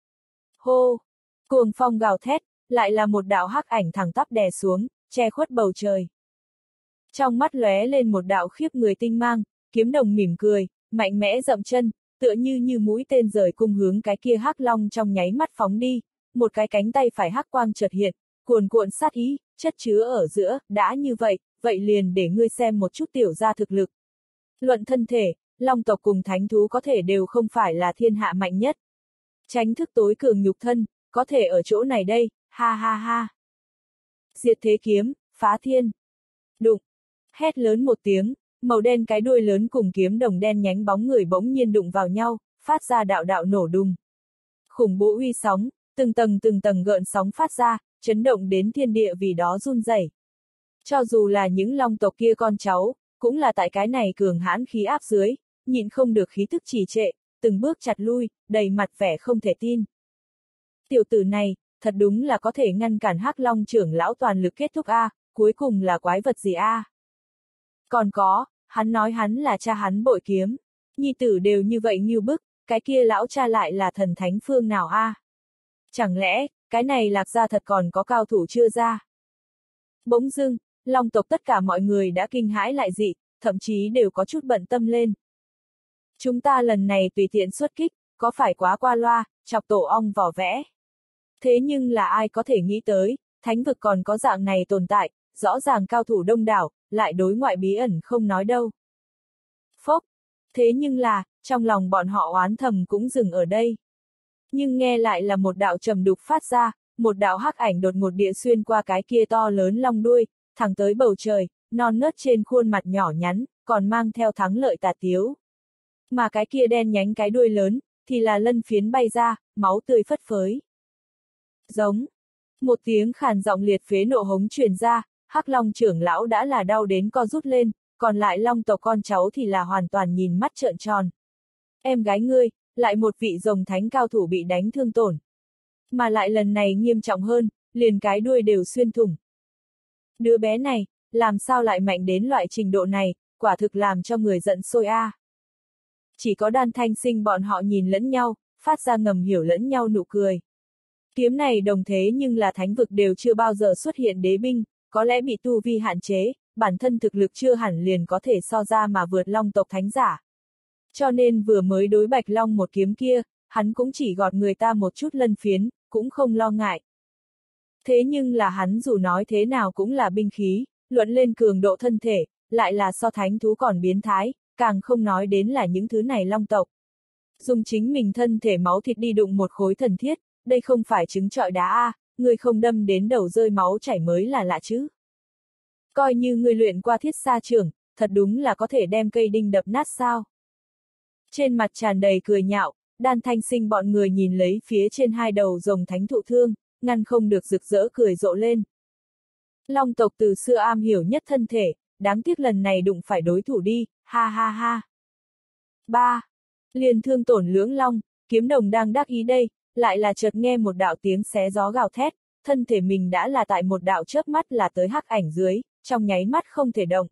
Hô, cuồng phong gào thét, lại là một đạo hắc ảnh thẳng tắp đè xuống, che khuất bầu trời. Trong mắt lóe lên một đạo khiếp người tinh mang, Kiếm Đồng mỉm cười, mạnh mẽ dậm chân, tựa như như mũi tên rời cung hướng cái kia hắc long trong nháy mắt phóng đi, một cái cánh tay phải hắc quang chợt hiện, cuồn cuộn sát ý, chất chứa ở giữa, đã như vậy, vậy liền để ngươi xem một chút tiểu gia thực lực. Luận thân thể, long tộc cùng thánh thú có thể đều không phải là thiên hạ mạnh nhất. Tránh thức tối cường nhục thân, có thể ở chỗ này đây, ha ha ha. Diệt thế kiếm, phá thiên. Đụng. Hét lớn một tiếng, màu đen cái đuôi lớn cùng kiếm đồng đen nhánh bóng người bỗng nhiên đụng vào nhau, phát ra đạo đạo nổ đùng. Khủng bố uy sóng, từng tầng từng tầng gợn sóng phát ra, chấn động đến thiên địa vì đó run rẩy. Cho dù là những long tộc kia con cháu, cũng là tại cái này cường hãn khí áp dưới, nhịn không được khí thức trì trệ, từng bước chặt lui, đầy mặt vẻ không thể tin. Tiểu tử này, thật đúng là có thể ngăn cản Hắc Long trưởng lão toàn lực kết thúc a, cuối cùng là quái vật gì a? Còn có, hắn nói hắn là cha hắn bội kiếm, nhi tử đều như vậy nghiêu bức, cái kia lão cha lại là thần thánh phương nào a? Chẳng lẽ, cái này lạc gia thật còn có cao thủ chưa ra? Bỗng dưng, Long tộc tất cả mọi người đã kinh hãi lại dị, thậm chí đều có chút bận tâm lên. Chúng ta lần này tùy tiện xuất kích, có phải quá qua loa, chọc tổ ong vỏ vẽ. Thế nhưng là ai có thể nghĩ tới, thánh vực còn có dạng này tồn tại, rõ ràng cao thủ đông đảo, lại đối ngoại bí ẩn không nói đâu. Phốc. Thế nhưng là, trong lòng bọn họ oán thầm cũng dừng ở đây. Nhưng nghe lại là một đạo trầm đục phát ra, một đạo hắc ảnh đột ngột địa xuyên qua cái kia to lớn long đuôi, thẳng tới bầu trời, non nớt trên khuôn mặt nhỏ nhắn, còn mang theo thắng lợi tà tiếu. Mà cái kia đen nhánh cái đuôi lớn, thì là lân phiến bay ra, máu tươi phất phới. Giống. Một tiếng khàn giọng liệt phế nộ hống truyền ra, hắc long trưởng lão đã là đau đến co rút lên, còn lại long tộc con cháu thì là hoàn toàn nhìn mắt trợn tròn. Em gái ngươi, lại một vị rồng thánh cao thủ bị đánh thương tổn. Mà lại lần này nghiêm trọng hơn, liền cái đuôi đều xuyên thủng. Đứa bé này, làm sao lại mạnh đến loại trình độ này, quả thực làm cho người giận sôi a. À. Chỉ có Đan Thanh Sinh bọn họ nhìn lẫn nhau, phát ra ngầm hiểu lẫn nhau nụ cười. Kiếm này đồng thế nhưng là thánh vực đều chưa bao giờ xuất hiện đế binh, có lẽ bị tu vi hạn chế, bản thân thực lực chưa hẳn liền có thể so ra mà vượt long tộc thánh giả. Cho nên vừa mới đối Bạch Long một kiếm kia, hắn cũng chỉ gọt người ta một chút lân phiến, cũng không lo ngại. Thế nhưng là hắn dù nói thế nào cũng là binh khí, luận lên cường độ thân thể, lại là so thánh thú còn biến thái, càng không nói đến là những thứ này long tộc. Dùng chính mình thân thể máu thịt đi đụng một khối thần thiết, đây không phải trứng trọi đá a, à, người không đâm đến đầu rơi máu chảy mới là lạ chứ. Coi như người luyện qua thiết sa trường, thật đúng là có thể đem cây đinh đập nát sao. Trên mặt tràn đầy cười nhạo, Đan Thanh Sinh bọn người nhìn lấy phía trên hai đầu rồng thánh thụ thương, ngăn không được rực rỡ cười rộ lên. Long tộc từ xưa am hiểu nhất thân thể, đáng tiếc lần này đụng phải đối thủ đi, ha ha ha. ba. Liền thương tổn lưỡng long, kiếm đồng đang đắc ý đây, lại là chợt nghe một đạo tiếng xé gió gào thét, thân thể mình đã là tại một đạo chớp mắt là tới hắc ảnh dưới, trong nháy mắt không thể động.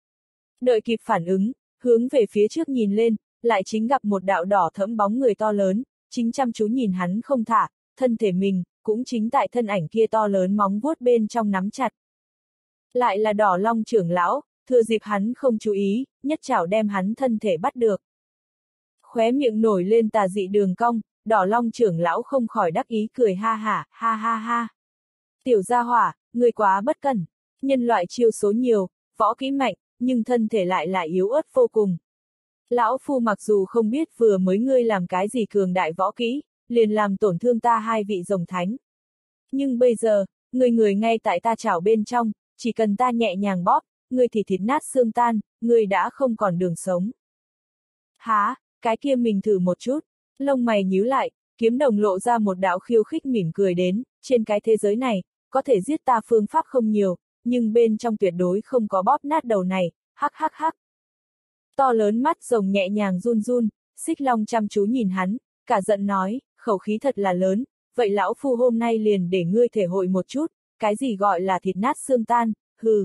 Đợi kịp phản ứng, hướng về phía trước nhìn lên, lại chính gặp một đạo đỏ thẫm bóng người to lớn, chính chăm chú nhìn hắn không thả, thân thể mình, cũng chính tại thân ảnh kia to lớn móng vuốt bên trong nắm chặt. Lại là Đỏ Long trưởng lão, thừa dịp hắn không chú ý, nhất chảo đem hắn thân thể bắt được. Khóe miệng nổi lên tà dị đường cong, Đỏ Long trưởng lão không khỏi đắc ý cười ha hả, ha ha ha. Tiểu gia hỏa, người quá bất cẩn, nhân loại chiêu số nhiều, võ kỹ mạnh, nhưng thân thể lại là yếu ớt vô cùng. Lão phu mặc dù không biết vừa mới ngươi làm cái gì cường đại võ kỹ, liền làm tổn thương ta hai vị rồng thánh. Nhưng bây giờ, người người ngay tại ta chảo bên trong, chỉ cần ta nhẹ nhàng bóp, ngươi thì thịt nát xương tan, ngươi đã không còn đường sống. Há, cái kia mình thử một chút, lông mày nhíu lại, kiếm đồng lộ ra một đạo khiêu khích mỉm cười đến, trên cái thế giới này, có thể giết ta phương pháp không nhiều, nhưng bên trong tuyệt đối không có bóp nát đầu này, hắc hắc hắc. To lớn mắt rồng nhẹ nhàng run run, Xích Long chăm chú nhìn hắn, cả giận nói, khẩu khí thật là lớn, vậy lão phu hôm nay liền để ngươi thể hội một chút, cái gì gọi là thịt nát xương tan, hừ.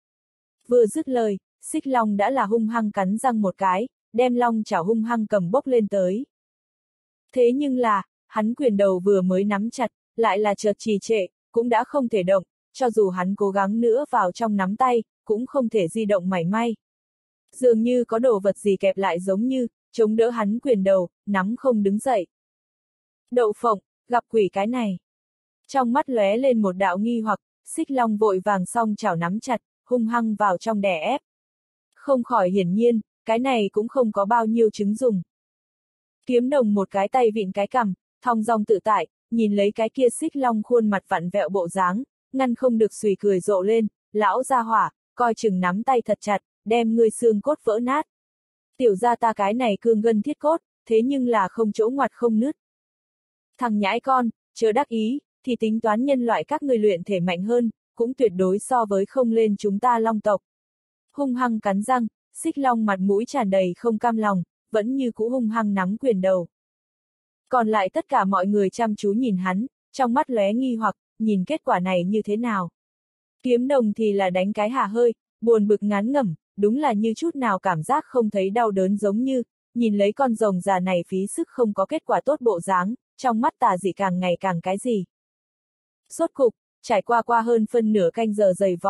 Vừa dứt lời, Xích Long đã là hung hăng cắn răng một cái, đem long chảo hung hăng cầm bốc lên tới. Thế nhưng là, hắn quyền đầu vừa mới nắm chặt, lại là chợt trì trệ, cũng đã không thể động, cho dù hắn cố gắng nữa vào trong nắm tay, cũng không thể di động mảy may. Dường như có đồ vật gì kẹp lại giống như, chống đỡ hắn quyền đầu, nắm không đứng dậy. Đậu phộng, gặp quỷ cái này. Trong mắt lóe lên một đạo nghi hoặc, Xích Long vội vàng song chảo nắm chặt, hung hăng vào trong đè ép. Không khỏi hiển nhiên, cái này cũng không có bao nhiêu chứng dùng. Kiếm đồng một cái tay vịn cái cằm, thong dong tự tại, nhìn lấy cái kia Xích Long khuôn mặt vặn vẹo bộ dáng, ngăn không được xùy cười rộ lên, lão gia hỏa, coi chừng nắm tay thật chặt, đem ngươi xương cốt vỡ nát. Tiểu gia ta cái này cương gân thiết cốt, thế nhưng là không chỗ ngoặt không nứt. Thằng nhãi con, chớ đắc ý, thì tính toán nhân loại các ngươi luyện thể mạnh hơn, cũng tuyệt đối so với không lên chúng ta long tộc. Hung hăng cắn răng, Xích Long mặt mũi tràn đầy không cam lòng, vẫn như cũ hung hăng nắm quyền đầu. Còn lại tất cả mọi người chăm chú nhìn hắn, trong mắt lóe nghi hoặc, nhìn kết quả này như thế nào. Kiếm đồng thì là đánh cái hà hơi, buồn bực ngán ngẩm, đúng là như chút nào cảm giác không thấy đau đớn giống như, nhìn lấy con rồng già này phí sức không có kết quả tốt bộ dáng, trong mắt tà dị càng ngày càng cái gì. Rốt cục, trải qua qua hơn phân nửa canh giờ dày vò,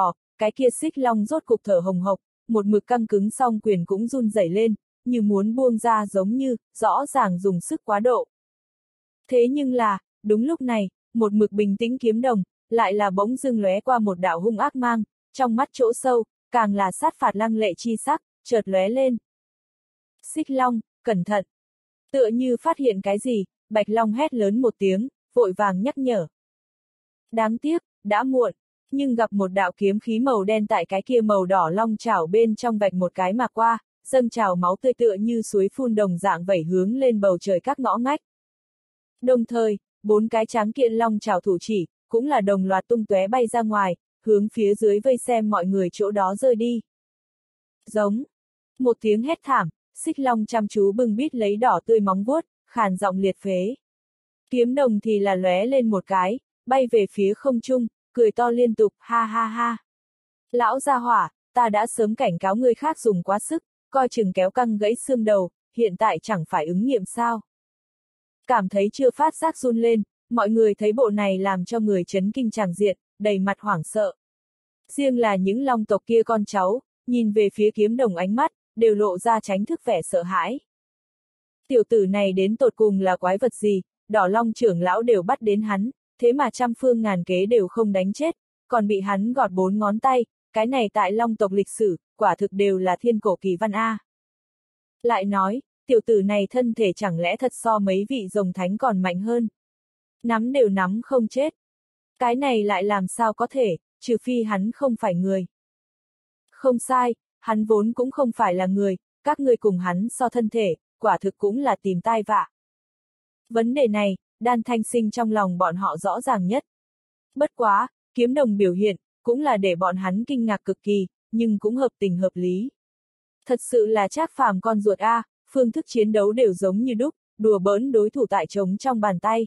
cái kia xích long rốt cục thở hồng hộc, một mực căng cứng song quyền cũng run rẩy lên, như muốn buông ra giống như, rõ ràng dùng sức quá độ. Thế nhưng là, đúng lúc này, một mực bình tĩnh kiếm đồng, lại là bỗng dưng lóe qua một đạo hung ác mang, trong mắt chỗ sâu, càng là sát phạt lăng lệ chi sắc, chợt lóe lên. Xích long, cẩn thận! Tựa như phát hiện cái gì, Bạch Long hét lớn một tiếng, vội vàng nhắc nhở. Đáng tiếc, đã muộn, nhưng gặp một đạo kiếm khí màu đen tại cái kia màu đỏ long chảo bên trong vạch một cái mà qua, dâng trào máu tươi tựa như suối phun đồng dạng vẩy hướng lên bầu trời các ngõ ngách. Đồng thời, bốn cái tráng kiện long chảo thủ chỉ, cũng là đồng loạt tung tóe bay ra ngoài, hướng phía dưới vây xem mọi người chỗ đó rơi đi. Giống. Một tiếng hét thảm, xích long chăm chú bưng bít lấy đỏ tươi móng vuốt, khàn giọng liệt phế. Kiếm đồng thì là lóe lên một cái, bay về phía không trung, cười to liên tục, ha ha ha. Lão gia hỏa, ta đã sớm cảnh cáo người khác dùng quá sức, coi chừng kéo căng gãy xương đầu, hiện tại chẳng phải ứng nghiệm sao. Cảm thấy chưa phát giác run lên, mọi người thấy bộ này làm cho người chấn kinh tràng diện, đầy mặt hoảng sợ. Riêng là những long tộc kia con cháu, nhìn về phía kiếm đồng ánh mắt, đều lộ ra tránh thức vẻ sợ hãi. Tiểu tử này đến tột cùng là quái vật gì, đỏ long trưởng lão đều bắt đến hắn, thế mà trăm phương ngàn kế đều không đánh chết, còn bị hắn gọt bốn ngón tay, cái này tại long tộc lịch sử, quả thực đều là thiên cổ kỳ văn A. Lại nói, tiểu tử này thân thể chẳng lẽ thật so mấy vị rồng thánh còn mạnh hơn. Nắm đều nắm không chết. Cái này lại làm sao có thể, trừ phi hắn không phải người. Không sai, hắn vốn cũng không phải là người, các ngươi cùng hắn so thân thể, quả thực cũng là tìm tai vạ. Vấn đề này, Đan Thanh Sinh trong lòng bọn họ rõ ràng nhất. Bất quá, kiếm đồng biểu hiện, cũng là để bọn hắn kinh ngạc cực kỳ, nhưng cũng hợp tình hợp lý. Thật sự là Trác Phàm con ruột A, phương thức chiến đấu đều giống như đúc, đùa bỡn đối thủ tại trống trong bàn tay.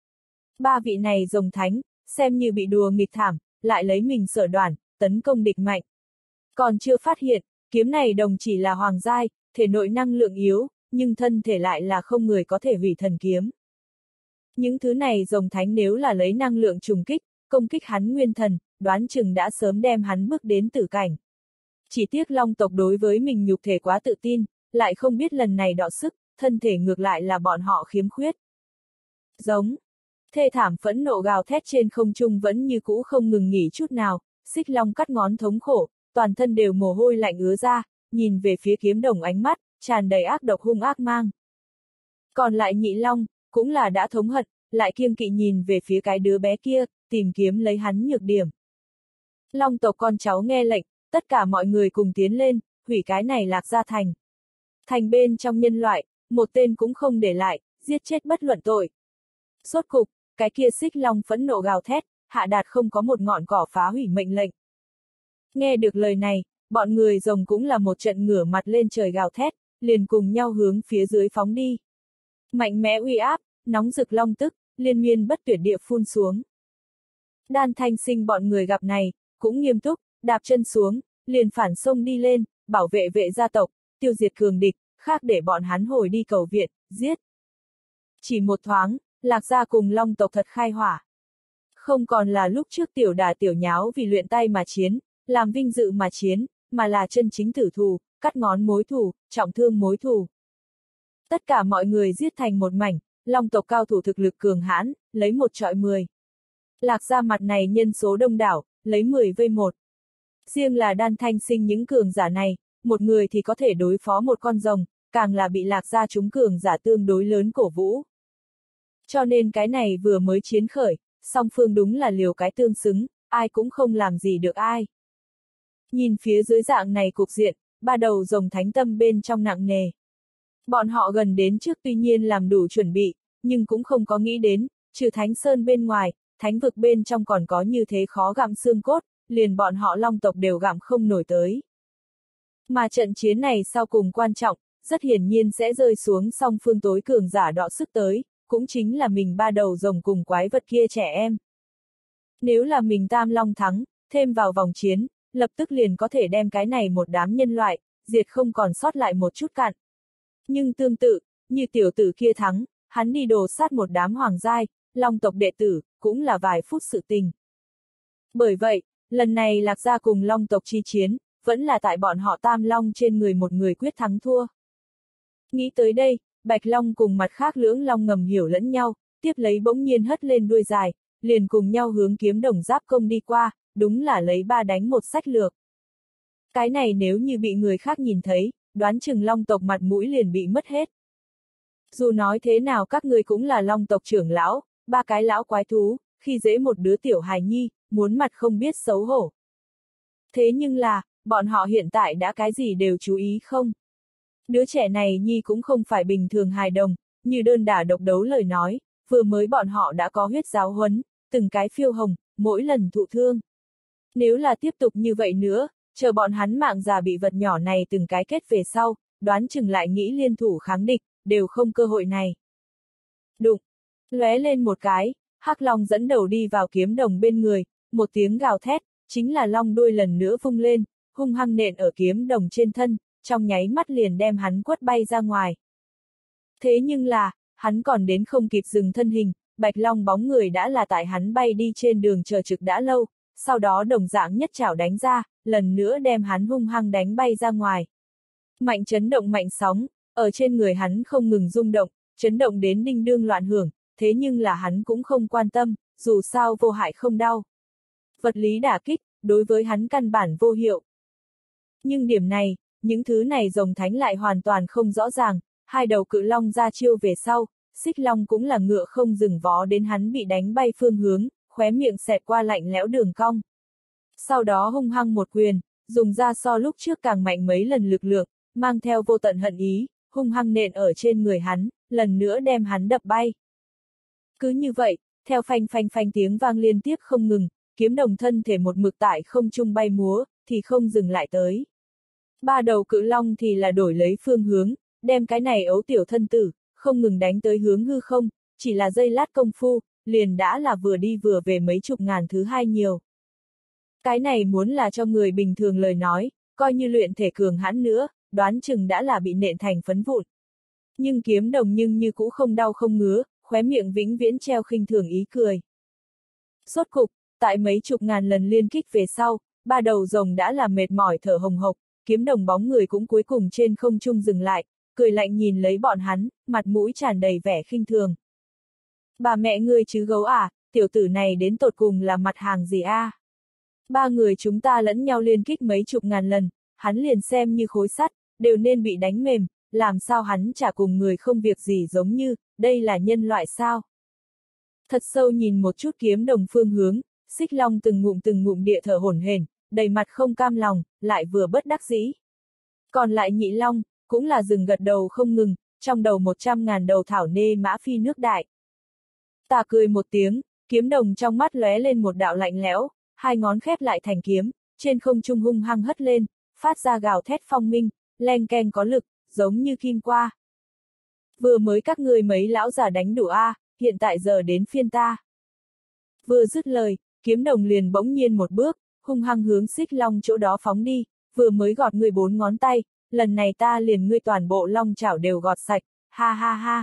Ba vị này rồng thánh, xem như bị đùa nghịch thảm, lại lấy mình sở đoản, tấn công địch mạnh. Còn chưa phát hiện, kiếm này đồng chỉ là hoàng giai, thể nội năng lượng yếu, nhưng thân thể lại là không người có thể hủy thần kiếm. Những thứ này rồng thánh nếu là lấy năng lượng trùng kích, công kích hắn nguyên thần, đoán chừng đã sớm đem hắn bước đến tử cảnh. Chỉ tiếc long tộc đối với mình nhục thể quá tự tin, lại không biết lần này đọ sức, thân thể ngược lại là bọn họ khiếm khuyết. Giống. Thê thảm phẫn nộ gào thét trên không trung vẫn như cũ không ngừng nghỉ chút nào, xích long cắt ngón thống khổ, toàn thân đều mồ hôi lạnh ứa ra, nhìn về phía kiếm đồng ánh mắt, tràn đầy ác độc hung ác mang. Còn lại nhị long, cũng là đã thống hận, lại kiêng kỵ nhìn về phía cái đứa bé kia, tìm kiếm lấy hắn nhược điểm. Long tộc con cháu nghe lệnh, tất cả mọi người cùng tiến lên, hủy cái này Lạc Gia thành. Thành bên trong nhân loại, một tên cũng không để lại, giết chết bất luận tội. Rốt cục, cái kia xích long phẫn nộ gào thét, hạ đạt không có một ngọn cỏ phá hủy mệnh lệnh. Nghe được lời này, bọn người rồng cũng là một trận ngửa mặt lên trời gào thét, liền cùng nhau hướng phía dưới phóng đi. Mạnh mẽ uy áp, nóng rực long tức, liên miên bất tuyệt địa phun xuống. Đan Thanh Sinh bọn người gặp này, cũng nghiêm túc, đạp chân xuống, liền phản xông đi lên, bảo vệ vệ gia tộc, tiêu diệt cường địch, khác để bọn hắn hồi đi cầu viện, giết. Chỉ một thoáng, Lạc Gia cùng long tộc thật khai hỏa. Không còn là lúc trước tiểu đà tiểu nháo vì luyện tay mà chiến, làm vinh dự mà chiến, mà là chân chính tử thù, cắt ngón mối thù, trọng thương mối thù. Tất cả mọi người giết thành một mảnh, long tộc cao thủ thực lực cường hãn, lấy một trọi mười. Lạc Gia mặt này nhân số đông đảo, lấy mười vây một. Riêng là Đan Thanh Sinh những cường giả này, một người thì có thể đối phó một con rồng, càng là bị Lạc Gia chúng cường giả tương đối lớn cổ vũ. Cho nên cái này vừa mới chiến khởi, song phương đúng là liều cái tương xứng, ai cũng không làm gì được ai. Nhìn phía dưới dạng này cục diện, ba đầu rồng thánh tâm bên trong nặng nề. Bọn họ gần đến trước tuy nhiên làm đủ chuẩn bị, nhưng cũng không có nghĩ đến, trừ Thánh Sơn bên ngoài, thánh vực bên trong còn có như thế khó gặm xương cốt, liền bọn họ long tộc đều gặm không nổi tới. Mà trận chiến này sau cùng quan trọng, rất hiển nhiên sẽ rơi xuống song phương tối cường giả đọ sức tới, cũng chính là mình ba đầu rồng cùng quái vật kia trẻ em. Nếu là mình tam long thắng, thêm vào vòng chiến, lập tức liền có thể đem cái này một đám nhân loại, diệt không còn sót lại một chút cặn. Nhưng tương tự, như tiểu tử kia thắng, hắn đi đồ sát một đám hoàng giai, long tộc đệ tử, cũng là vài phút sự tình. Bởi vậy, Lần này Lạc gia cùng Long tộc chi chiến, vẫn là tại bọn họ Tam Long trên người một người quyết thắng thua. Nghĩ tới đây, Bạch Long cùng mặt khác lưỡng long ngầm hiểu lẫn nhau, tiếp lấy bỗng nhiên hất lên đuôi dài, liền cùng nhau hướng kiếm đồng giáp công đi qua, đúng là lấy ba đánh một sách lược. Cái này nếu như bị người khác nhìn thấy, đoán chừng Long tộc mặt mũi liền bị mất hết. Dù nói thế nào các ngươi cũng là Long tộc trưởng lão, ba cái lão quái thú, khi dễ một đứa tiểu hài nhi, muốn mặt không biết xấu hổ. Thế nhưng là, bọn họ hiện tại đã cái gì đều chú ý không? Đứa trẻ này nhi cũng không phải bình thường hài đồng, như đơn đả độc đấu lời nói, vừa mới bọn họ đã có huyết giáo huấn, từng cái phiêu hồng, mỗi lần thụ thương. Nếu là tiếp tục như vậy nữa, chờ bọn hắn mạng già bị vật nhỏ này từng cái kết về sau, đoán chừng lại nghĩ liên thủ kháng địch, đều không cơ hội này. Đụng, lóe lên một cái, Hắc Long dẫn đầu đi vào kiếm đồng bên người, một tiếng gào thét, chính là long đuôi lần nữa vung lên, hung hăng nện ở kiếm đồng trên thân, trong nháy mắt liền đem hắn quất bay ra ngoài. Thế nhưng là, hắn còn đến không kịp dừng thân hình, Bạch Long bóng người đã là tại hắn bay đi trên đường chờ trực đã lâu, sau đó đồng dạng nhất chảo đánh ra, lần nữa đem hắn hung hăng đánh bay ra ngoài. Mạnh chấn động mạnh sóng, ở trên người hắn không ngừng rung động, chấn động đến đinh đương loạn hưởng, thế nhưng là hắn cũng không quan tâm, dù sao vô hại không đau. Vật lý đả kích, đối với hắn căn bản vô hiệu. Nhưng điểm này, những thứ này rồng thánh lại hoàn toàn không rõ ràng, hai đầu cự long ra chiêu về sau, xích long cũng là ngựa không dừng vó đến hắn bị đánh bay phương hướng, khóe miệng xẹt qua lạnh lẽo đường cong. Sau đó hung hăng một quyền, dùng ra so lúc trước càng mạnh mấy lần lực lượng, mang theo vô tận hận ý, hung hăng nện ở trên người hắn, lần nữa đem hắn đập bay. Cứ như vậy, theo phanh phanh phanh tiếng vang liên tiếp không ngừng, kiếm đồng thân thể một mực tại không trung bay múa, thì không dừng lại tới. Ba đầu cự long thì là đổi lấy phương hướng, đem cái này ấu tiểu thân tử, không ngừng đánh tới hướng hư không, chỉ là giây lát công phu, liền đã là vừa đi vừa về mấy chục ngàn thứ hai nhiều. Cái này muốn là cho người bình thường lời nói, coi như luyện thể cường hãn nữa, đoán chừng đã là bị nện thành phấn vụn. Nhưng kiếm đồng nhưng như cũ không đau không ngứa, khóe miệng vĩnh viễn treo khinh thường ý cười. Rốt cục, tại mấy chục ngàn lần liên kích về sau, ba đầu rồng đã là mệt mỏi thở hồng hộc, kiếm đồng bóng người cũng cuối cùng trên không trung dừng lại, cười lạnh nhìn lấy bọn hắn, mặt mũi tràn đầy vẻ khinh thường. Bà mẹ ngươi chứ gấu à, tiểu tử này đến tột cùng là mặt hàng gì a? À? Ba người chúng ta lẫn nhau liên kích mấy chục ngàn lần, hắn liền xem như khối sắt, đều nên bị đánh mềm, làm sao hắn chả cùng người không việc gì giống như, đây là nhân loại sao? Thật sâu nhìn một chút kiếm đồng phương hướng, xích long từng ngụm từng ngụm địa thở hổn hển, đầy mặt không cam lòng, lại vừa bất đắc dĩ. Còn lại nhị long, cũng là dừng gật đầu không ngừng, trong đầu một trăm ngàn đầu thảo nê mã phi nước đại. Tà cười một tiếng, kiếm đồng trong mắt lóe lên một đạo lạnh lẽo, hai ngón khép lại thành kiếm, trên không trung hung hăng hất lên, phát ra gào thét phong minh, leng keng có lực, giống như kim qua. Vừa mới các ngươi mấy lão già đánh đủ a, à, hiện tại giờ đến phiên ta. Vừa dứt lời, kiếm đồng liền bỗng nhiên một bước, hung hăng hướng xích long chỗ đó phóng đi, vừa mới gọt ngươi bốn ngón tay, lần này ta liền ngươi toàn bộ long chảo đều gọt sạch, ha ha ha.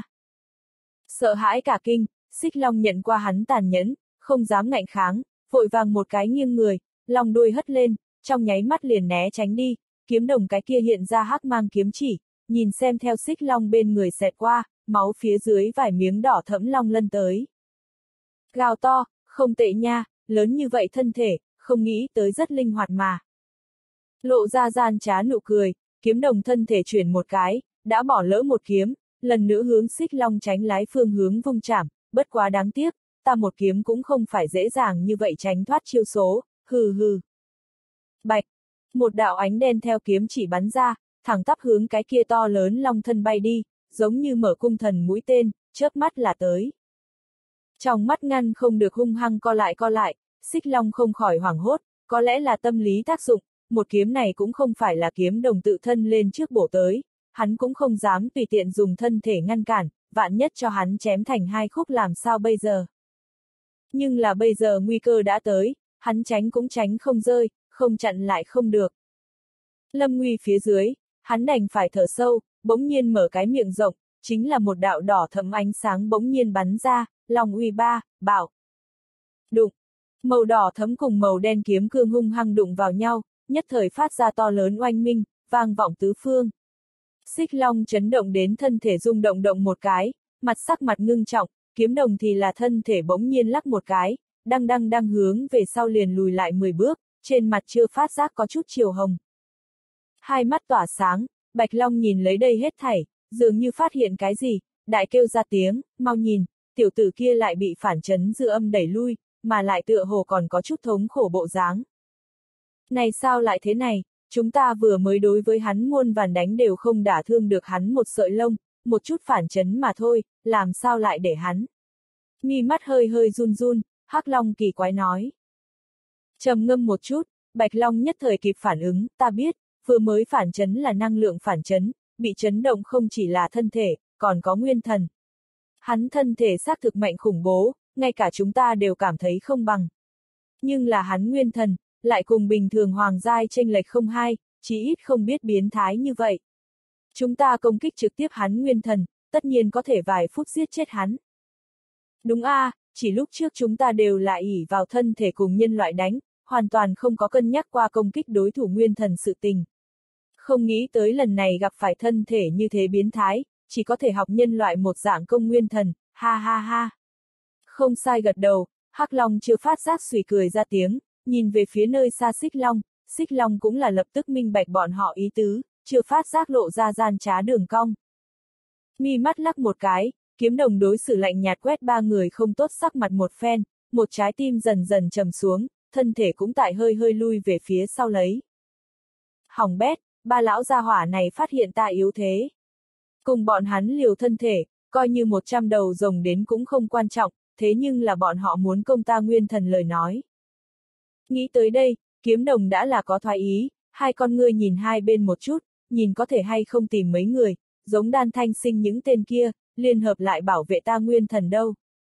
Sợ hãi cả kinh, xích long nhận qua hắn tàn nhẫn, không dám ngạnh kháng, vội vàng một cái nghiêng người, long đuôi hất lên, trong nháy mắt liền né tránh đi, kiếm đồng cái kia hiện ra hắc mang kiếm chỉ, nhìn xem theo xích long bên người xẹt qua, máu phía dưới vài miếng đỏ thẫm long lân tới. Gào to, không tệ nha, lớn như vậy thân thể, không nghĩ tới rất linh hoạt mà. Lộ ra gian trá nụ cười, kiếm đồng thân thể chuyển một cái, đã bỏ lỡ một kiếm, lần nữa hướng xích long tránh lái phương hướng vung chảm, bất quá đáng tiếc, ta một kiếm cũng không phải dễ dàng như vậy tránh thoát chiêu số, hừ hừ. Bạch, một đạo ánh đen theo kiếm chỉ bắn ra, thẳng tắp hướng cái kia to lớn long thân bay đi, giống như mở cung thần mũi tên, chớp mắt là tới. Trong mắt ngăn không được hung hăng co lại co lại, xích long không khỏi hoảng hốt, có lẽ là tâm lý tác dụng, một kiếm này cũng không phải là kiếm đồng tự thân lên trước bổ tới, hắn cũng không dám tùy tiện dùng thân thể ngăn cản, vạn nhất cho hắn chém thành hai khúc làm sao bây giờ. Nhưng là bây giờ nguy cơ đã tới, hắn tránh cũng tránh không rơi, không chặn lại không được. Lâm nguy phía dưới, hắn đành phải thở sâu, bỗng nhiên mở cái miệng rộng, chính là một đạo đỏ thẫm ánh sáng bỗng nhiên bắn ra, long uy ba, bảo. Đụng. Màu đỏ thẫm cùng màu đen kiếm cương hung hăng đụng vào nhau, nhất thời phát ra to lớn oanh minh, vang vọng tứ phương. Xích Long chấn động đến thân thể rung động động một cái, mặt sắc mặt ngưng trọng, Kiếm Đồng thì là thân thể bỗng nhiên lắc một cái, đang đang đang hướng về sau liền lùi lại mười bước, trên mặt chưa phát giác có chút chiều hồng. Hai mắt tỏa sáng, Bạch Long nhìn lấy đây hết thảy, dường như phát hiện cái gì, đại kêu ra tiếng, mau nhìn, tiểu tử kia lại bị phản chấn dư âm đẩy lui, mà lại tựa hồ còn có chút thống khổ bộ dáng. Này sao lại thế này, chúng ta vừa mới đối với hắn muôn vàn đánh đều không đả thương được hắn một sợi lông, một chút phản chấn mà thôi, làm sao lại để hắn. Mi mắt hơi hơi run run, Hắc Long kỳ quái nói. Trầm ngâm một chút, Bạch Long nhất thời kịp phản ứng, ta biết, vừa mới phản chấn là năng lượng phản chấn, bị chấn động không chỉ là thân thể, còn có nguyên thần. Hắn thân thể xác thực mạnh khủng bố, ngay cả chúng ta đều cảm thấy không bằng. Nhưng là hắn nguyên thần, lại cùng bình thường hoàng giai chênh lệch không hai, chỉ ít không biết biến thái như vậy. Chúng ta công kích trực tiếp hắn nguyên thần, tất nhiên có thể vài phút giết chết hắn. Đúng a, à, chỉ lúc trước chúng ta đều là ỷ vào thân thể cùng nhân loại đánh, hoàn toàn không có cân nhắc qua công kích đối thủ nguyên thần sự tình. Không nghĩ tới lần này gặp phải thân thể như thế biến thái, chỉ có thể học nhân loại một dạng công nguyên thần, ha ha ha. Không sai gật đầu, Hắc Long chưa phát giác suy cười ra tiếng, nhìn về phía nơi xa Xích Long, Xích Long cũng là lập tức minh bạch bọn họ ý tứ, chưa phát giác lộ ra gian trá đường cong. Mi mắt lắc một cái, Kiếm Đồng đối xử lạnh nhạt quét ba người không tốt sắc mặt một phen, một trái tim dần dần trầm xuống, thân thể cũng tại hơi hơi lui về phía sau lấy. Hỏng bét, ba lão gia hỏa này phát hiện ta yếu thế. Cùng bọn hắn liều thân thể, coi như một trăm đầu rồng đến cũng không quan trọng, thế nhưng là bọn họ muốn công ta nguyên thần lời nói. Nghĩ tới đây, Kiếm Đồng đã là có thoái ý, hai con ngươi nhìn hai bên một chút, nhìn có thể hay không tìm mấy người, giống Đan Thanh Sinh những tên kia, liên hợp lại bảo vệ ta nguyên thần đâu.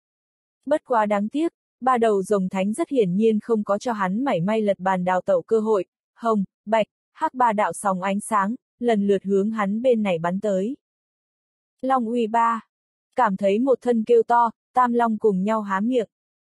Bất quá đáng tiếc, ba đầu rồng thánh rất hiển nhiên không có cho hắn mảy may lật bàn đào tẩu cơ hội, hồng, bạch, hắc ba đạo sóng ánh sáng, lần lượt hướng hắn bên này bắn tới. Long uy ba, cảm thấy một thân kêu to, Tam Long cùng nhau há miệng.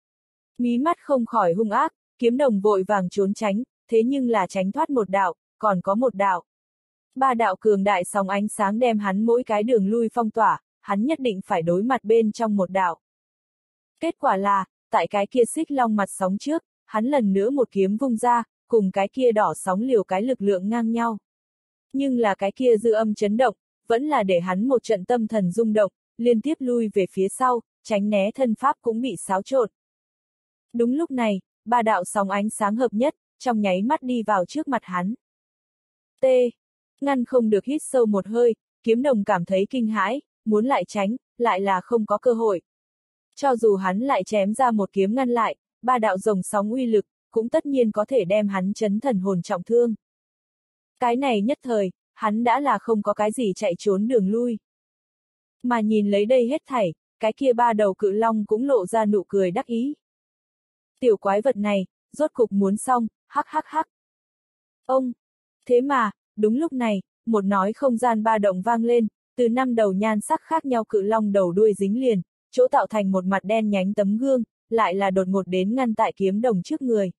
Mí mắt không khỏi hung ác, Kiếm Đồng vội vàng trốn tránh, thế nhưng là tránh thoát một đạo, còn có một đạo. Ba đạo cường đại sóng ánh sáng đem hắn mỗi cái đường lui phong tỏa, hắn nhất định phải đối mặt bên trong một đạo. Kết quả là, tại cái kia Xích Long mặt sóng trước, hắn lần nữa một kiếm vung ra, cùng cái kia đỏ sóng liều cái lực lượng ngang nhau. Nhưng là cái kia dư âm chấn động, vẫn là để hắn một trận tâm thần rung động, liên tiếp lui về phía sau, tránh né thân pháp cũng bị xáo trộn. Đúng lúc này, ba đạo sóng ánh sáng hợp nhất, trong nháy mắt đi vào trước mặt hắn. T. Ngăn không được hít sâu một hơi, Kiếm Đồng cảm thấy kinh hãi, muốn lại tránh, lại là không có cơ hội. Cho dù hắn lại chém ra một kiếm ngăn lại, ba đạo rồng sóng uy lực, cũng tất nhiên có thể đem hắn chấn thần hồn trọng thương. Cái này nhất thời, hắn đã là không có cái gì chạy trốn đường lui. Mà nhìn lấy đây hết thảy, cái kia ba đầu cự long cũng lộ ra nụ cười đắc ý. Tiểu quái vật này, rốt cục muốn xong, hắc hắc hắc. Ông! Thế mà, đúng lúc này, một nói không gian ba động vang lên, từ năm đầu nhan sắc khác nhau cự long đầu đuôi dính liền, chỗ tạo thành một mặt đen nhánh tấm gương, lại là đột ngột đến ngăn tại Kiếm Đồng trước người.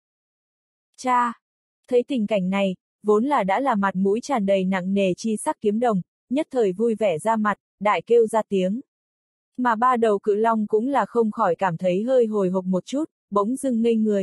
Cha! Thấy tình cảnh này, vốn là đã là mặt mũi tràn đầy nặng nề chi sắc Kiếm Đồng, nhất thời vui vẻ ra mặt, đại kêu ra tiếng. Mà ba đầu cự long cũng là không khỏi cảm thấy hơi hồi hộp một chút, bỗng dưng ngây người.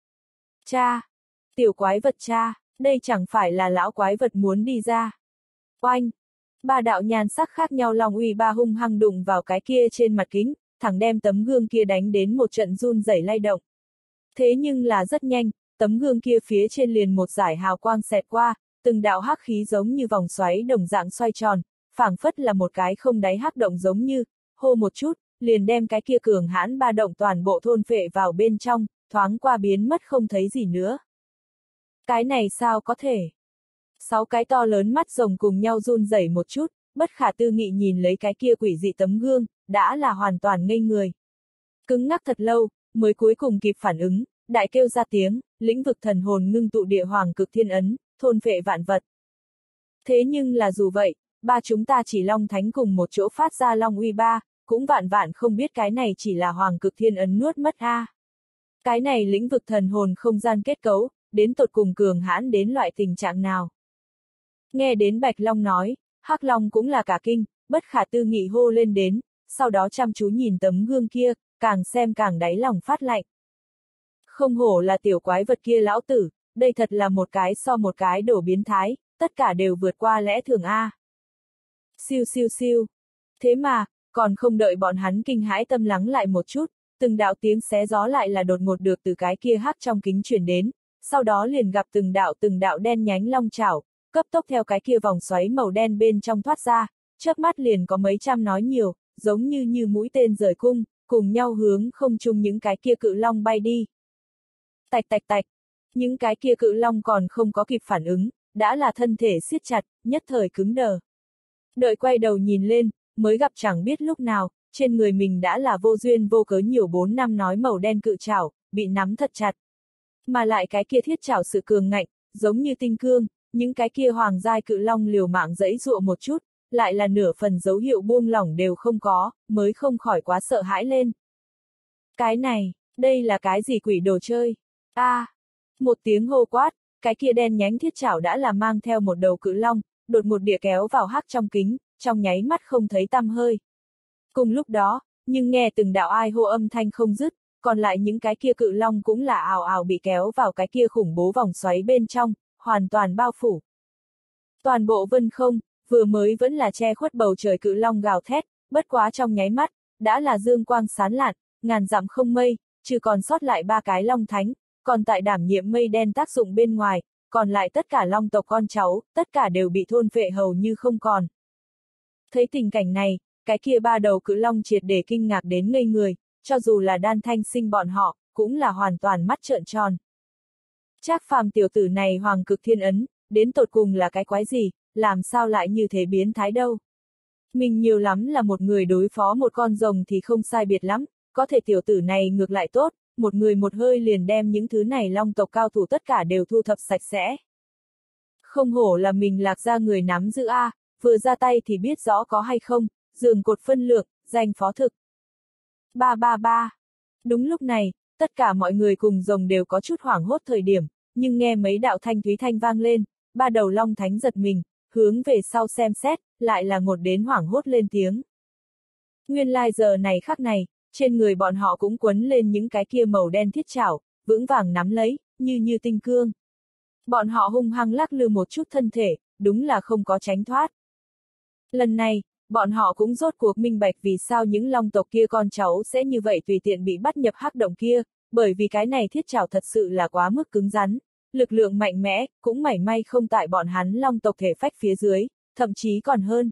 Cha! Tiểu quái vật cha, đây chẳng phải là lão quái vật muốn đi ra. Oanh! Ba đạo nhan sắc khác nhau long uy ba hung hăng đụng vào cái kia trên mặt kính, thẳng đem tấm gương kia đánh đến một trận run rẩy lay động. Thế nhưng là rất nhanh, tấm gương kia phía trên liền một dải hào quang xẹt qua, từng đạo hắc khí giống như vòng xoáy đồng dạng xoay tròn, phảng phất là một cái không đáy hắc động giống như, hô một chút, liền đem cái kia cường hãn ba động toàn bộ thôn phệ vào bên trong, thoáng qua biến mất không thấy gì nữa. Cái này sao có thể? Sáu cái to lớn mắt rồng cùng nhau run rẩy một chút, bất khả tư nghị nhìn lấy cái kia quỷ dị tấm gương, đã là hoàn toàn ngây người. Cứng ngắc thật lâu, mới cuối cùng kịp phản ứng, đại kêu ra tiếng, lĩnh vực thần hồn ngưng tụ địa hoàng cực thiên ấn, thôn phệ vạn vật. Thế nhưng là dù vậy, ba chúng ta chỉ long thánh cùng một chỗ phát ra long uy ba, cũng vạn vạn không biết cái này chỉ là hoàng cực thiên ấn nuốt mất a. Cái này lĩnh vực thần hồn không gian kết cấu, đến tột cùng cường hãn đến loại tình trạng nào. Nghe đến Bạch Long nói, Hắc Long cũng là cả kinh, bất khả tư nghị hô lên đến, sau đó chăm chú nhìn tấm gương kia, càng xem càng đáy lòng phát lạnh. Không hổ là tiểu quái vật kia lão tử, đây thật là một cái so một cái đổ biến thái, tất cả đều vượt qua lẽ thường a. Siêu siêu siêu. Thế mà, còn không đợi bọn hắn kinh hãi tâm lắng lại một chút, từng đạo tiếng xé gió lại là đột ngột được từ cái kia hắc trong kính truyền đến, sau đó liền gặp từng đạo từng đạo đen nhánh long chảo, cấp tốc theo cái kia vòng xoáy màu đen bên trong thoát ra, chớp mắt liền có mấy trăm nói nhiều, giống như như mũi tên rời cung, cùng nhau hướng không trung những cái kia cự long bay đi. Tạch tạch tạch, những cái kia cự long còn không có kịp phản ứng, đã là thân thể siết chặt, nhất thời cứng đờ. Đợi quay đầu nhìn lên, mới gặp chẳng biết lúc nào, trên người mình đã là vô duyên vô cớ nhiều bốn năm nói màu đen cự chảo, bị nắm thật chặt. Mà lại cái kia thiết chảo sự cường ngạnh, giống như tinh cương, những cái kia hoàng giai cự long liều mạng giãy giụa một chút, lại là nửa phần dấu hiệu buông lỏng đều không có, mới không khỏi quá sợ hãi lên. Cái này, đây là cái gì quỷ đồ chơi? A, à, một tiếng hô quát, cái kia đen nhánh thiết chảo đã là mang theo một đầu cự long, đột một địa kéo vào hắc trong kính, trong nháy mắt không thấy tăm hơi. Cùng lúc đó, nhưng nghe từng đạo ai hô âm thanh không dứt, còn lại những cái kia cự long cũng là ào ào bị kéo vào cái kia khủng bố vòng xoáy bên trong, hoàn toàn bao phủ. Toàn bộ vân không, vừa mới vẫn là che khuất bầu trời cự long gào thét, bất quá trong nháy mắt, đã là dương quang sáng lạn, ngàn dặm không mây, trừ còn sót lại ba cái long thánh, còn tại đảm nhiệm mây đen tác dụng bên ngoài, còn lại tất cả long tộc con cháu, tất cả đều bị thôn phệ hầu như không còn. Thấy tình cảnh này, cái kia ba đầu cự long triệt để kinh ngạc đến ngây người, cho dù là Đan Thanh Sinh bọn họ, cũng là hoàn toàn mắt trợn tròn. Trác Phàm tiểu tử này hoàng cực thiên ấn, đến tột cùng là cái quái gì, làm sao lại như thế biến thái đâu. Mình nhiều lắm là một người đối phó một con rồng thì không sai biệt lắm, có thể tiểu tử này ngược lại tốt, một người một hơi liền đem những thứ này long tộc cao thủ tất cả đều thu thập sạch sẽ. Không hổ là mình Lạc gia người nắm giữ a, vừa ra tay thì biết rõ có hay không, giường cột phân lược, danh phó thực. Ba ba ba. Đúng lúc này, tất cả mọi người cùng rồng đều có chút hoảng hốt thời điểm, nhưng nghe mấy đạo thanh thúy thanh vang lên, ba đầu long thánh giật mình, hướng về sau xem xét, lại là ngột đến hoảng hốt lên tiếng. Nguyên lai giờ này khắc này, trên người bọn họ cũng quấn lên những cái kia màu đen thiết chảo, vững vàng nắm lấy, như như tinh cương. Bọn họ hung hăng lắc lư một chút thân thể, đúng là không có tránh thoát. Lần này, bọn họ cũng rốt cuộc minh bạch vì sao những long tộc kia con cháu sẽ như vậy tùy tiện bị bắt nhập hắc động kia, bởi vì cái này thiết chảo thật sự là quá mức cứng rắn, lực lượng mạnh mẽ, cũng mảy may không tại bọn hắn long tộc thể phách phía dưới, thậm chí còn hơn.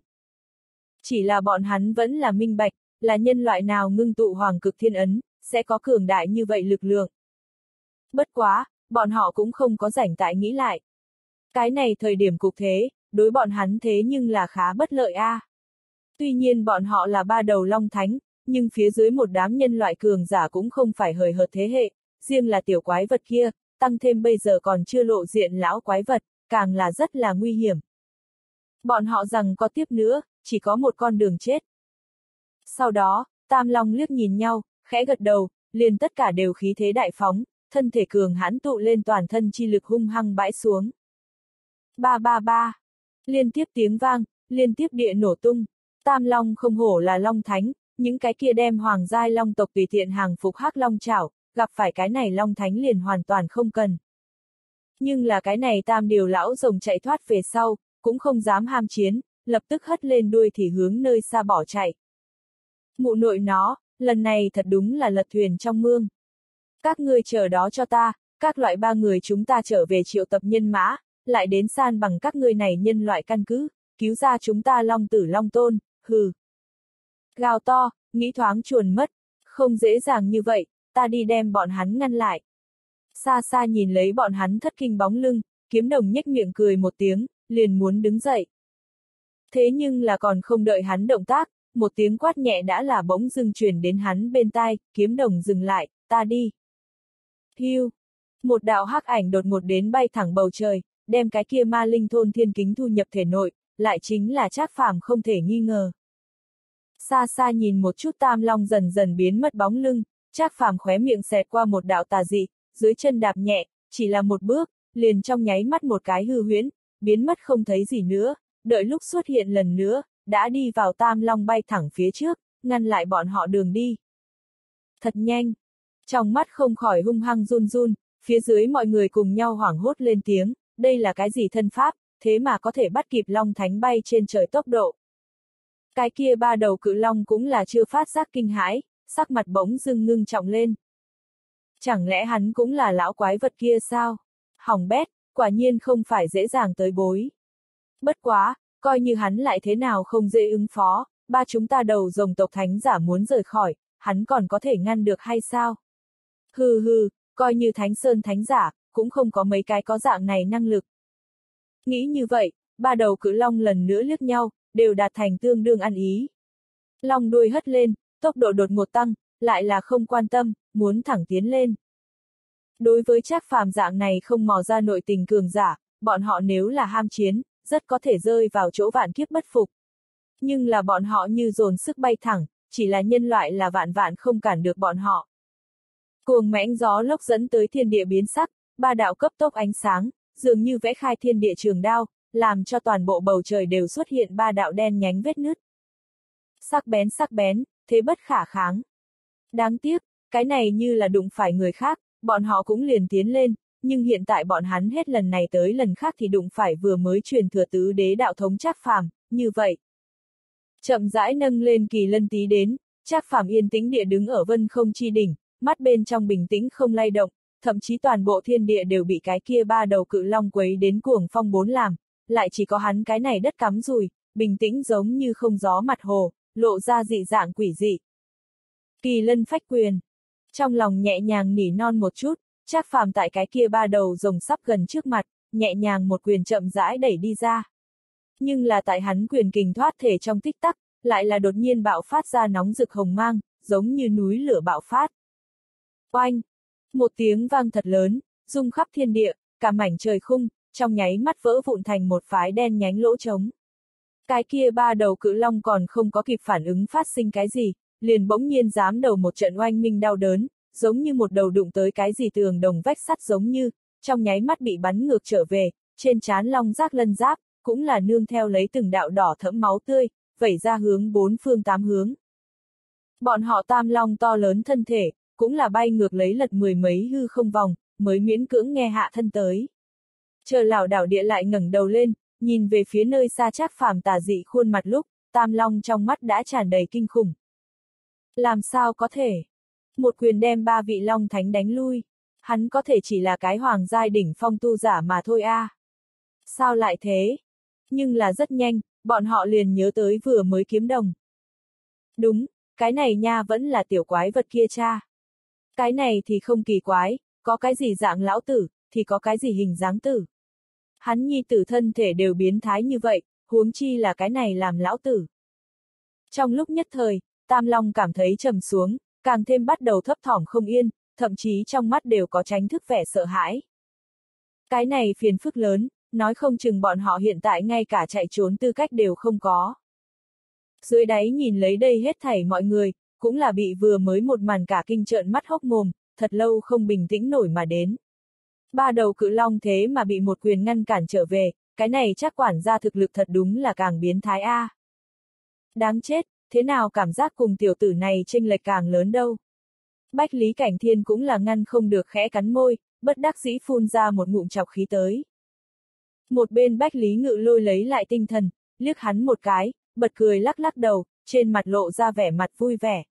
Chỉ là bọn hắn vẫn là minh bạch, là nhân loại nào ngưng tụ hoàng cực thiên ấn, sẽ có cường đại như vậy lực lượng. Bất quá, bọn họ cũng không có rảnh tại nghĩ lại. Cái này thời điểm cục thế, đối bọn hắn thế nhưng là khá bất lợi a. À. Tuy nhiên bọn họ là ba đầu long thánh, nhưng phía dưới một đám nhân loại cường giả cũng không phải hời hợt thế hệ, riêng là tiểu quái vật kia, tăng thêm bây giờ còn chưa lộ diện lão quái vật, càng là rất là nguy hiểm. Bọn họ rằng có tiếp nữa, chỉ có một con đường chết. Sau đó, Tam Long liếc nhìn nhau, khẽ gật đầu, liền tất cả đều khí thế đại phóng, thân thể cường hãn tụ lên toàn thân chi lực hung hăng bãi xuống. Ba ba ba. Liên tiếp tiếng vang, liên tiếp địa nổ tung. Tam Long không hổ là Long Thánh, những cái kia đem hoàng giai long tộc tùy tiện hàng phục hắc long chảo, gặp phải cái này Long Thánh liền hoàn toàn không cần. Nhưng là cái này Tam điều lão rồng chạy thoát về sau, cũng không dám ham chiến, lập tức hất lên đuôi thì hướng nơi xa bỏ chạy. Mụ nội nó, lần này thật đúng là lật thuyền trong mương. Các ngươi chờ đó cho ta, các loại ba người chúng ta trở về triệu tập nhân mã, lại đến san bằng các ngươi này nhân loại căn cứ, cứu ra chúng ta long tử long tôn, hừ. Gào to, nghĩ thoáng chuồn mất, không dễ dàng như vậy, ta đi đem bọn hắn ngăn lại. Xa xa nhìn lấy bọn hắn thất kinh bóng lưng, Kiếm Đồng nhếch miệng cười một tiếng, liền muốn đứng dậy. Thế nhưng là còn không đợi hắn động tác, một tiếng quát nhẹ đã là bỗng dưng truyền đến hắn bên tai, Kiếm Đồng dừng lại, ta đi. Hiu, một đạo hắc ảnh đột ngột đến bay thẳng bầu trời, đem cái kia ma linh thôn thiên kính thu nhập thể nội, lại chính là Trác Phàm không thể nghi ngờ. Xa xa nhìn một chút Tam Long dần dần biến mất bóng lưng, Trác Phàm khóe miệng xẹt qua một đạo tà dị, dưới chân đạp nhẹ, chỉ là một bước, liền trong nháy mắt một cái hư huyễn, biến mất không thấy gì nữa, đợi lúc xuất hiện lần nữa, đã đi vào Tam Long bay thẳng phía trước, ngăn lại bọn họ đường đi. Thật nhanh. Trong mắt không khỏi hung hăng run run, phía dưới mọi người cùng nhau hoảng hốt lên tiếng, đây là cái gì thân pháp, thế mà có thể bắt kịp Long Thánh bay trên trời tốc độ. Cái kia ba đầu cự long cũng là chưa phát giác kinh hãi, sắc mặt bỗng dưng ngưng trọng lên. Chẳng lẽ hắn cũng là lão quái vật kia sao? Hỏng bét, quả nhiên không phải dễ dàng tới bối. Bất quá, coi như hắn lại thế nào không dễ ứng phó, ba chúng ta đầu rồng tộc thánh giả muốn rời khỏi, hắn còn có thể ngăn được hay sao? Hừ hừ, coi như Thánh Sơn thánh giả, cũng không có mấy cái có dạng này năng lực. Nghĩ như vậy, ba đầu cự long lần nữa liếc nhau, đều đạt thành tương đương ăn ý. Long đuôi hất lên, tốc độ đột ngột tăng, lại là không quan tâm, muốn thẳng tiến lên. Đối với Trác Phàm dạng này không mò ra nội tình cường giả, bọn họ nếu là ham chiến, rất có thể rơi vào chỗ vạn kiếp bất phục. Nhưng là bọn họ như dồn sức bay thẳng, chỉ là nhân loại là vạn vạn không cản được bọn họ. Cuồng mãnh gió lốc dẫn tới thiên địa biến sắc, ba đạo cấp tốc ánh sáng, dường như vẽ khai thiên địa trường đao, làm cho toàn bộ bầu trời đều xuất hiện ba đạo đen nhánh vết nứt. Sắc bén sắc bén, thế bất khả kháng. Đáng tiếc, cái này như là đụng phải người khác, bọn họ cũng liền tiến lên, nhưng hiện tại bọn hắn hết lần này tới lần khác thì đụng phải vừa mới truyền thừa tứ đế đạo thống Trác Phàm, như vậy. Chậm rãi nâng lên kỳ lân tí đến, Trác Phàm yên tĩnh địa đứng ở vân không chi đỉnh, mắt bên trong bình tĩnh không lay động, thậm chí toàn bộ thiên địa đều bị cái kia ba đầu cự long quấy đến cuồng phong bốn làm, lại chỉ có hắn cái này đất cắm rùi, bình tĩnh giống như không gió mặt hồ, lộ ra dị dạng quỷ dị. Kỳ lân phách quyền. Trong lòng nhẹ nhàng nỉ non một chút, Trác Phàm tại cái kia ba đầu rồng sắp gần trước mặt, nhẹ nhàng một quyền chậm rãi đẩy đi ra. Nhưng là tại hắn quyền kình thoát thể trong tích tắc, lại là đột nhiên bạo phát ra nóng rực hồng mang, giống như núi lửa bạo phát. Oanh! Một tiếng vang thật lớn, rung khắp thiên địa, cả mảnh trời khung, trong nháy mắt vỡ vụn thành một phái đen nhánh lỗ trống. Cái kia ba đầu cự long còn không có kịp phản ứng phát sinh cái gì, liền bỗng nhiên giám đầu một trận oanh minh đau đớn, giống như một đầu đụng tới cái gì tường đồng vách sắt giống như, trong nháy mắt bị bắn ngược trở về, trên trán long giác lân giáp, cũng là nương theo lấy từng đạo đỏ thẫm máu tươi, vẩy ra hướng bốn phương tám hướng. Bọn họ tam long to lớn thân thể, cũng là bay ngược lấy lật mười mấy hư không vòng, mới miễn cưỡng nghe hạ thân tới. Chờ lảo đảo địa lại ngẩng đầu lên, nhìn về phía nơi xa Trác Phàm tà dị khuôn mặt lúc, tam long trong mắt đã tràn đầy kinh khủng. Làm sao có thể? Một quyền đem ba vị long thánh đánh lui. Hắn có thể chỉ là cái hoàng giai đỉnh phong tu giả mà thôi a. À. Sao lại thế? Nhưng là rất nhanh, bọn họ liền nhớ tới vừa mới kiếm đồng. Đúng, cái này nha vẫn là tiểu quái vật kia cha. Cái này thì không kỳ quái, có cái gì dạng lão tử, thì có cái gì hình dáng tử. Hắn nhi tử thân thể đều biến thái như vậy, huống chi là cái này làm lão tử. Trong lúc nhất thời, Tam Long cảm thấy trầm xuống, càng thêm bắt đầu thấp thỏm không yên, thậm chí trong mắt đều có tránh thức vẻ sợ hãi. Cái này phiền phức lớn, nói không chừng bọn họ hiện tại ngay cả chạy trốn tư cách đều không có. Dưới đáy nhìn lấy đây hết thảy mọi người, cũng là bị vừa mới một màn cả kinh trợn mắt hốc mồm, thật lâu không bình tĩnh nổi mà đến. Ba đầu cự long thế mà bị một quyền ngăn cản trở về, cái này chắc quản gia thực lực thật đúng là càng biến thái a. À. Đáng chết, thế nào cảm giác cùng tiểu tử này chênh lệch càng lớn đâu. Bách Lý Cảnh Thiên cũng là ngăn không được khẽ cắn môi, bất đắc dĩ phun ra một ngụm chọc khí tới. Một bên Bách Lý Ngự Lôi lấy lại tinh thần, liếc hắn một cái, bật cười lắc lắc đầu, trên mặt lộ ra vẻ mặt vui vẻ.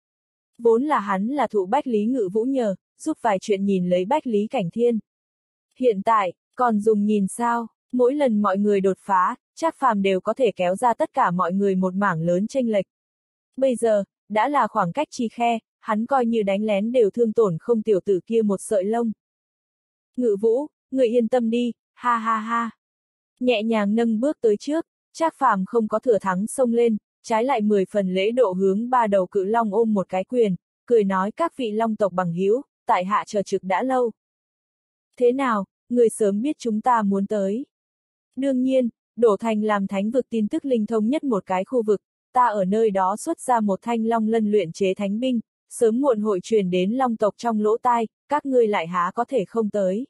Vốn là hắn là thụ Bách Lý Ngự Vũ nhờ, giúp vài chuyện nhìn lấy Bách Lý Cảnh Thiên. Hiện tại, còn dùng nhìn sao, mỗi lần mọi người đột phá, Trác Phàm đều có thể kéo ra tất cả mọi người một mảng lớn chênh lệch. Bây giờ, đã là khoảng cách chi khe, hắn coi như đánh lén đều thương tổn không tiểu tử kia một sợi lông. Ngự Vũ, người yên tâm đi, ha ha ha. Nhẹ nhàng nâng bước tới trước, Trác Phàm không có thừa thắng xông lên, trái lại mười phần lễ độ hướng ba đầu cự long ôm một cái quyền, cười nói các vị long tộc bằng hữu, tại hạ chờ trực đã lâu. Thế nào, người sớm biết chúng ta muốn tới. Đương nhiên, Đổ Thành làm thánh vực tin tức linh thông nhất một cái khu vực, ta ở nơi đó xuất ra một thanh long lân luyện chế thánh binh, sớm muộn hội truyền đến Long tộc trong lỗ tai, các ngươi lại há có thể không tới.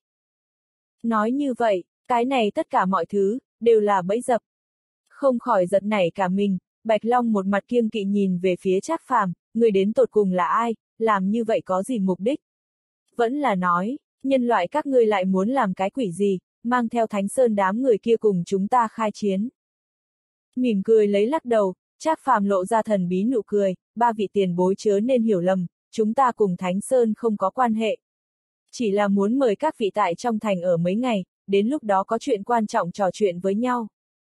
Nói như vậy, cái này tất cả mọi thứ, đều là bẫy dập. Không khỏi giật nảy cả mình, Bạch Long một mặt kiêng kỵ nhìn về phía Trác Phàm, người đến tột cùng là ai, làm như vậy có gì mục đích? Vẫn là nói, nhân loại các ngươi lại muốn làm cái quỷ gì, mang theo Thánh Sơn đám người kia cùng chúng ta khai chiến. Mỉm cười lấy lắc đầu, Trác Phàm lộ ra thần bí nụ cười, ba vị tiền bối chớ nên hiểu lầm, chúng ta cùng Thánh Sơn không có quan hệ. Chỉ là muốn mời các vị tại trong thành ở mấy ngày, đến lúc đó có chuyện quan trọng trò chuyện với nhau.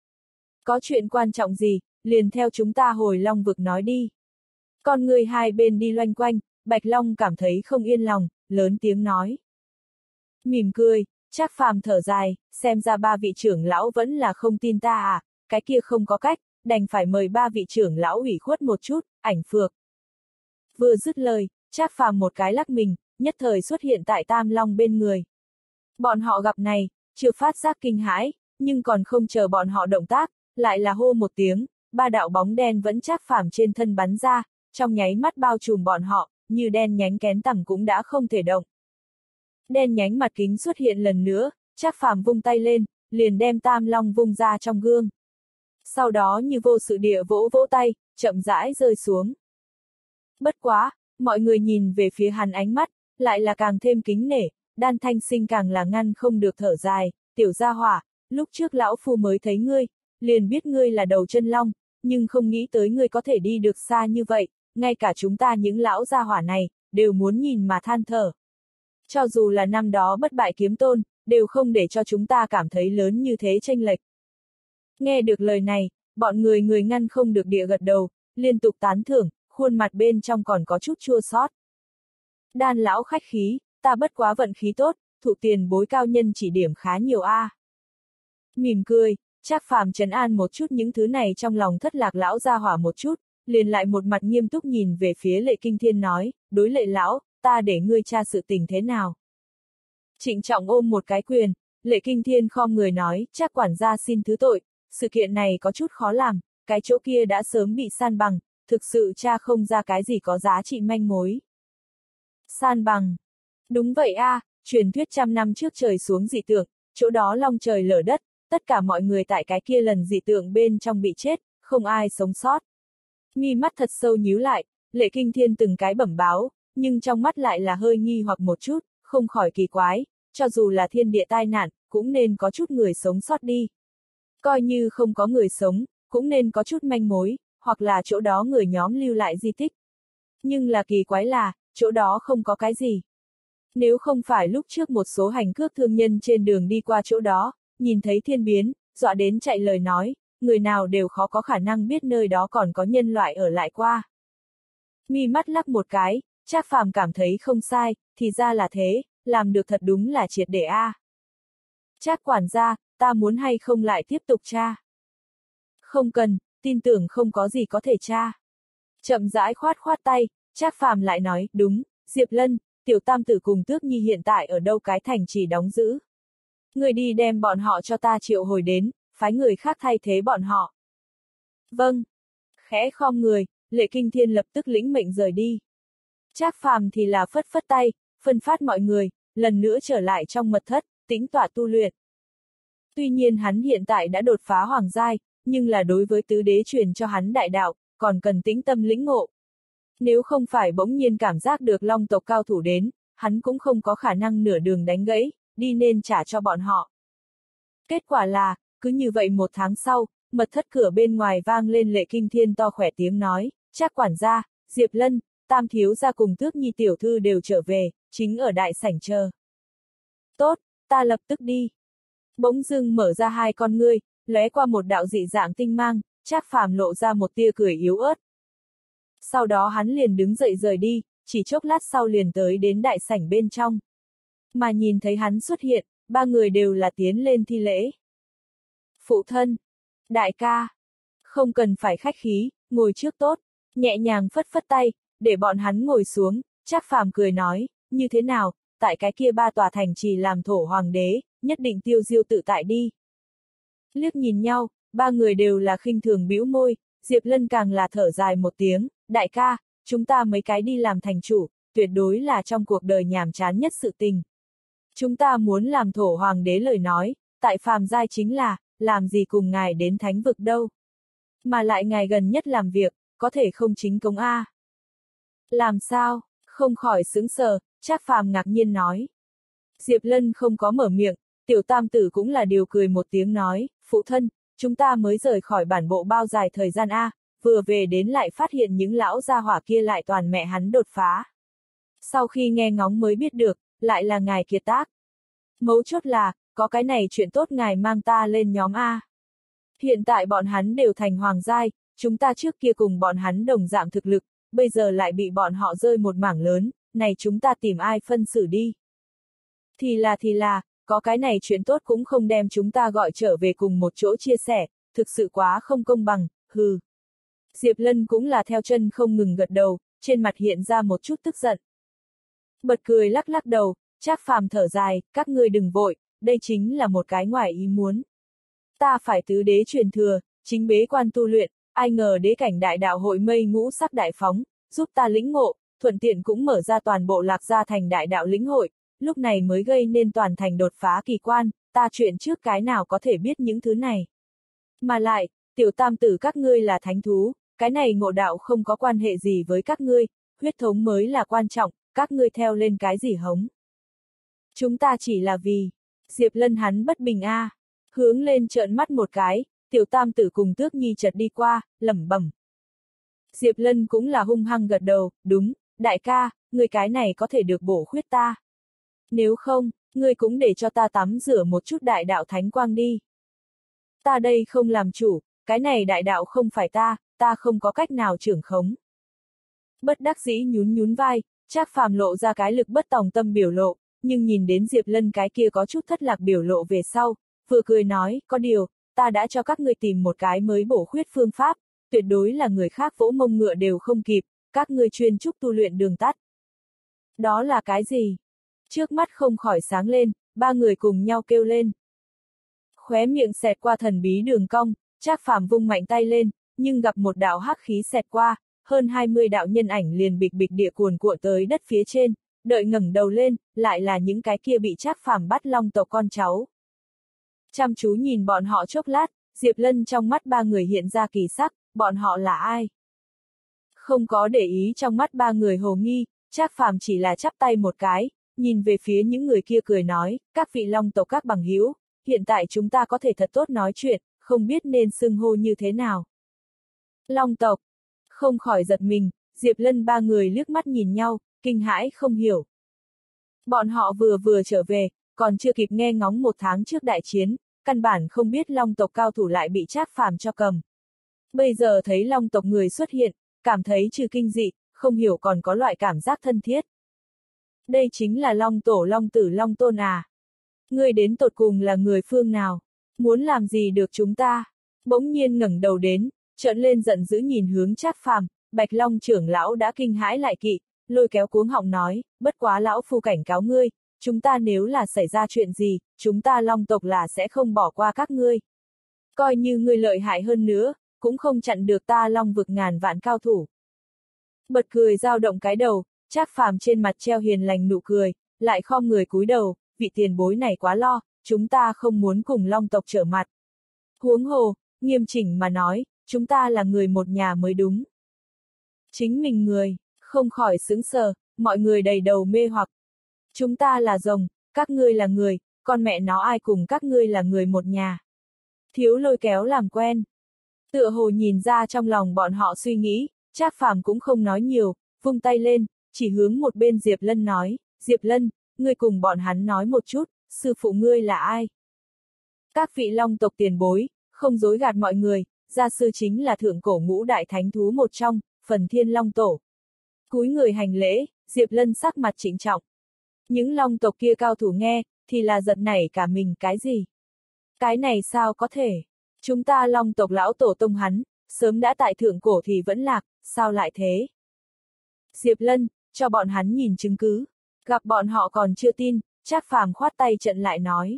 Có chuyện quan trọng gì, liền theo chúng ta hồi Long vực nói đi. Con người hai bên đi loanh quanh, Bạch Long cảm thấy không yên lòng, lớn tiếng nói. Mỉm cười, Trác Phàm thở dài, xem ra ba vị trưởng lão vẫn là không tin ta à, cái kia không có cách, đành phải mời ba vị trưởng lão ủy khuất một chút, ảnh phược. Vừa dứt lời, Trác Phàm một cái lắc mình, nhất thời xuất hiện tại Tam Long bên người. Bọn họ gặp này, chưa phát giác kinh hãi, nhưng còn không chờ bọn họ động tác, lại là hô một tiếng, ba đạo bóng đen vẫn Trác Phàm trên thân bắn ra, trong nháy mắt bao trùm bọn họ, như đen nhánh kén tằm cũng đã không thể động. Đen nhánh mặt kính xuất hiện lần nữa, Trác Phàm vung tay lên, liền đem Tam Long vung ra trong gương. Sau đó như vô sự địa vỗ vỗ tay, chậm rãi rơi xuống. Bất quá, mọi người nhìn về phía hắn ánh mắt, lại là càng thêm kính nể, Đan Thanh Sinh càng là ngăn không được thở dài, tiểu gia hỏa, lúc trước lão phu mới thấy ngươi, liền biết ngươi là đầu chân long, nhưng không nghĩ tới ngươi có thể đi được xa như vậy, ngay cả chúng ta những lão gia hỏa này, đều muốn nhìn mà than thở. Cho dù là năm đó bất bại kiếm tôn, đều không để cho chúng ta cảm thấy lớn như thế chênh lệch. Nghe được lời này, bọn người người ngăn không được địa gật đầu, liên tục tán thưởng, khuôn mặt bên trong còn có chút chua xót. Đan lão khách khí, ta bất quá vận khí tốt, thụ tiền bối cao nhân chỉ điểm khá nhiều a. À. Mỉm cười, Trác Phàm trấn an một chút những thứ này trong lòng thất lạc lão gia hỏa một chút, liền lại một mặt nghiêm túc nhìn về phía Lệ Kinh Thiên nói, đối Lệ lão, ta để ngươi tra sự tình thế nào. Trịnh trọng ôm một cái quyền, Lệ Kinh Thiên khom người nói, Trác quản gia xin thứ tội, sự kiện này có chút khó làm, cái chỗ kia đã sớm bị san bằng, thực sự tra không ra cái gì có giá trị manh mối. San bằng. Đúng vậy a, à, truyền thuyết trăm năm trước trời xuống dị tượng, chỗ đó long trời lở đất, tất cả mọi người tại cái kia lần dị tượng bên trong bị chết, không ai sống sót. Mi mắt thật sâu nhíu lại, Lệ Kinh Thiên từng cái bẩm báo, nhưng trong mắt lại là hơi nghi hoặc một chút, không khỏi kỳ quái, cho dù là thiên địa tai nạn, cũng nên có chút người sống sót đi. Coi như không có người sống, cũng nên có chút manh mối, hoặc là chỗ đó người nhóm lưu lại di tích. Nhưng là kỳ quái là, chỗ đó không có cái gì. Nếu không phải lúc trước một số hành cước thương nhân trên đường đi qua chỗ đó, nhìn thấy thiên biến, dọa đến chạy lời nói, người nào đều khó có khả năng biết nơi đó còn có nhân loại ở lại qua. Mi mắt lắc một cái, Trác Phàm cảm thấy không sai, thì ra là thế, làm được thật đúng là triệt để a. À. Trác quản gia, ta muốn hay không lại tiếp tục tra? Không cần, tin tưởng không có gì có thể tra. Chậm rãi khoát khoát tay, Trác Phàm lại nói, đúng, Diệp Lân, tiểu tam tử cùng Tước Nhi hiện tại ở đâu cái thành trì đóng giữ. Người đi đem bọn họ cho ta triệu hồi đến, phái người khác thay thế bọn họ. Vâng. Khẽ khom người, Lệ Kinh Thiên lập tức lĩnh mệnh rời đi. Trác Phàm thì là phất phất tay, phân phát mọi người, lần nữa trở lại trong mật thất, tĩnh tọa tu luyện. Tuy nhiên hắn hiện tại đã đột phá hoàng giai, nhưng là đối với tứ đế truyền cho hắn đại đạo, còn cần tĩnh tâm lĩnh ngộ. Nếu không phải bỗng nhiên cảm giác được long tộc cao thủ đến, hắn cũng không có khả năng nửa đường đánh gãy, đi nên trả cho bọn họ. Kết quả là, cứ như vậy một tháng sau, mật thất cửa bên ngoài vang lên Lệ Kinh Thiên to khỏe tiếng nói, Trác quản gia, Diệp Lân, Tam thiếu gia cùng Tước Nhi tiểu thư đều trở về, chính ở đại sảnh chờ. Tốt, ta lập tức đi. Bỗng dưng mở ra hai con ngươi, lóe qua một đạo dị dạng tinh mang, Trác Phàm lộ ra một tia cười yếu ớt. Sau đó hắn liền đứng dậy rời đi, chỉ chốc lát sau liền tới đến đại sảnh bên trong. Mà nhìn thấy hắn xuất hiện, ba người đều là tiến lên thi lễ. Phụ thân, đại ca, không cần phải khách khí, ngồi trước tốt, nhẹ nhàng phất phất tay, để bọn hắn ngồi xuống, Trác Phàm cười nói, như thế nào, tại cái kia ba tòa thành trì làm thổ hoàng đế, nhất định tiêu diêu tự tại đi. Liếc nhìn nhau, ba người đều là khinh thường bĩu môi, Diệp Lân càng là thở dài một tiếng, đại ca, chúng ta mấy cái đi làm thành chủ, tuyệt đối là trong cuộc đời nhàm chán nhất sự tình. Chúng ta muốn làm thổ hoàng đế lời nói, tại phàm giai chính là, làm gì cùng ngài đến thánh vực đâu. Mà lại ngài gần nhất làm việc, có thể không chính cống A. Làm sao? Không khỏi sững sờ, Trác Phàm ngạc nhiên nói. Diệp Lân không có mở miệng, tiểu tam tử cũng là điều cười một tiếng nói, phụ thân, chúng ta mới rời khỏi bản bộ bao dài thời gian A, vừa về đến lại phát hiện những lão gia hỏa kia lại toàn mẹ hắn đột phá. Sau khi nghe ngóng mới biết được, lại là ngài kiệt tác. Mấu chốt là, có cái này chuyện tốt ngài mang ta lên nhóm A. Hiện tại bọn hắn đều thành hoàng giai, chúng ta trước kia cùng bọn hắn đồng dạng thực lực, bây giờ lại bị bọn họ rơi một mảng lớn, này chúng ta tìm ai phân xử đi. Thì là thì là, có cái này chuyện tốt cũng không đem chúng ta gọi trở về cùng một chỗ chia sẻ, thực sự quá không công bằng, hừ. Diệp Lân cũng là theo chân không ngừng gật đầu, trên mặt hiện ra một chút tức giận. Bật cười lắc lắc đầu, Trác Phàm thở dài, các ngươi đừng vội, đây chính là một cái ngoài ý muốn. Ta phải tứ đế truyền thừa, chính bế quan tu luyện, ai ngờ đế cảnh đại đạo hội mây ngũ sắc đại phóng, giúp ta lĩnh ngộ, thuận tiện cũng mở ra toàn bộ Lạc Gia thành đại đạo lĩnh hội, lúc này mới gây nên toàn thành đột phá kỳ quan, ta chuyện trước cái nào có thể biết những thứ này. Mà lại, tiểu tam tử các ngươi là thánh thú, cái này ngộ đạo không có quan hệ gì với các ngươi, huyết thống mới là quan trọng, các ngươi theo lên cái gì hống. Chúng ta chỉ là vì, Diệp Lân hắn bất bình a, hướng lên trợn mắt một cái, tiểu tam tử cùng Tước Nhi chợt đi qua, lẩm bẩm. Diệp Lân cũng là hung hăng gật đầu, đúng, đại ca, người cái này có thể được bổ khuyết ta. Nếu không, ngươi cũng để cho ta tắm rửa một chút đại đạo thánh quang đi. Ta đây không làm chủ, cái này đại đạo không phải ta, ta không có cách nào trưởng khống. Bất đắc dĩ nhún nhún vai, Trác Phàm lộ ra cái lực bất tòng tâm biểu lộ, nhưng nhìn đến Diệp Lân cái kia có chút thất lạc biểu lộ về sau, vừa cười nói, có điều, ta đã cho các ngươi tìm một cái mới bổ khuyết phương pháp, tuyệt đối là người khác vỗ mông ngựa đều không kịp, các ngươi chuyên trúc tu luyện đường tắt. Đó là cái gì? Trước mắt không khỏi sáng lên, ba người cùng nhau kêu lên. Khóe miệng xẹt qua thần bí đường cong, Trác Phàm vung mạnh tay lên, nhưng gặp một đạo hắc khí xẹt qua, hơn hai mươi đạo nhân ảnh liền bịch bịch địa cuồn cuộn tới đất phía trên, đợi ngẩng đầu lên, lại là những cái kia bị Trác Phàm bắt long tộc con cháu. Chăm chú nhìn bọn họ chốc lát, Diệp Lân trong mắt ba người hiện ra kỳ sắc, bọn họ là ai? Không có để ý trong mắt ba người hồ nghi, Trác Phàm chỉ là chắp tay một cái, nhìn về phía những người kia cười nói, các vị long tộc các bằng hữu, hiện tại chúng ta có thể thật tốt nói chuyện, không biết nên xưng hô như thế nào. Long tộc, không khỏi giật mình, Diệp Lân ba người liếc mắt nhìn nhau, kinh hãi không hiểu. Bọn họ vừa vừa trở về, còn chưa kịp nghe ngóng một tháng trước đại chiến, căn bản không biết long tộc cao thủ lại bị Trác Phàm cho cầm. Bây giờ thấy long tộc người xuất hiện, cảm thấy trừ kinh dị, không hiểu còn có loại cảm giác thân thiết. Đây chính là long tổ long tử long tôn à. Ngươi đến tột cùng là người phương nào? Muốn làm gì được chúng ta? Bỗng nhiên ngẩng đầu đến, trợn lên giận dữ nhìn hướng Trác Phàm, Bạch Long trưởng lão đã kinh hãi lại kỵ, lôi kéo cuống họng nói, bất quá lão phu cảnh cáo ngươi, chúng ta nếu là xảy ra chuyện gì, chúng ta long tộc là sẽ không bỏ qua các ngươi. Coi như ngươi lợi hại hơn nữa, cũng không chặn được ta long vực ngàn vạn cao thủ. Bật cười dao động cái đầu, Trác Phàm trên mặt treo hiền lành nụ cười, lại khom người cúi đầu, vị tiền bối này quá lo, chúng ta không muốn cùng long tộc trở mặt. Huống hồ, nghiêm chỉnh mà nói, chúng ta là người một nhà mới đúng. Chính mình người, không khỏi sững sờ, mọi người đầy đầu mê hoặc. Chúng ta là rồng, các ngươi là người, con mẹ nó ai cùng các ngươi là người một nhà. Thiếu lôi kéo làm quen. Tựa hồ nhìn ra trong lòng bọn họ suy nghĩ, Trác Phàm cũng không nói nhiều, vung tay lên, chỉ hướng một bên Diệp Lân nói, Diệp Lân, ngươi cùng bọn hắn nói một chút, sư phụ ngươi là ai? Các vị long tộc tiền bối, không dối gạt mọi người, gia sư chính là thượng cổ ngũ đại thánh thú một trong, Phần Thiên Long Tổ. Cúi người hành lễ, Diệp Lân sắc mặt trịnh trọng. Những long tộc kia cao thủ nghe, thì là giật nảy cả mình, cái gì? Cái này sao có thể? Chúng ta long tộc lão tổ tông hắn, sớm đã tại thượng cổ thì vẫn lạc, sao lại thế? Diệp Lân, cho bọn hắn nhìn chứng cứ. Gặp bọn họ còn chưa tin, Trác Phàm khoát tay trận lại nói.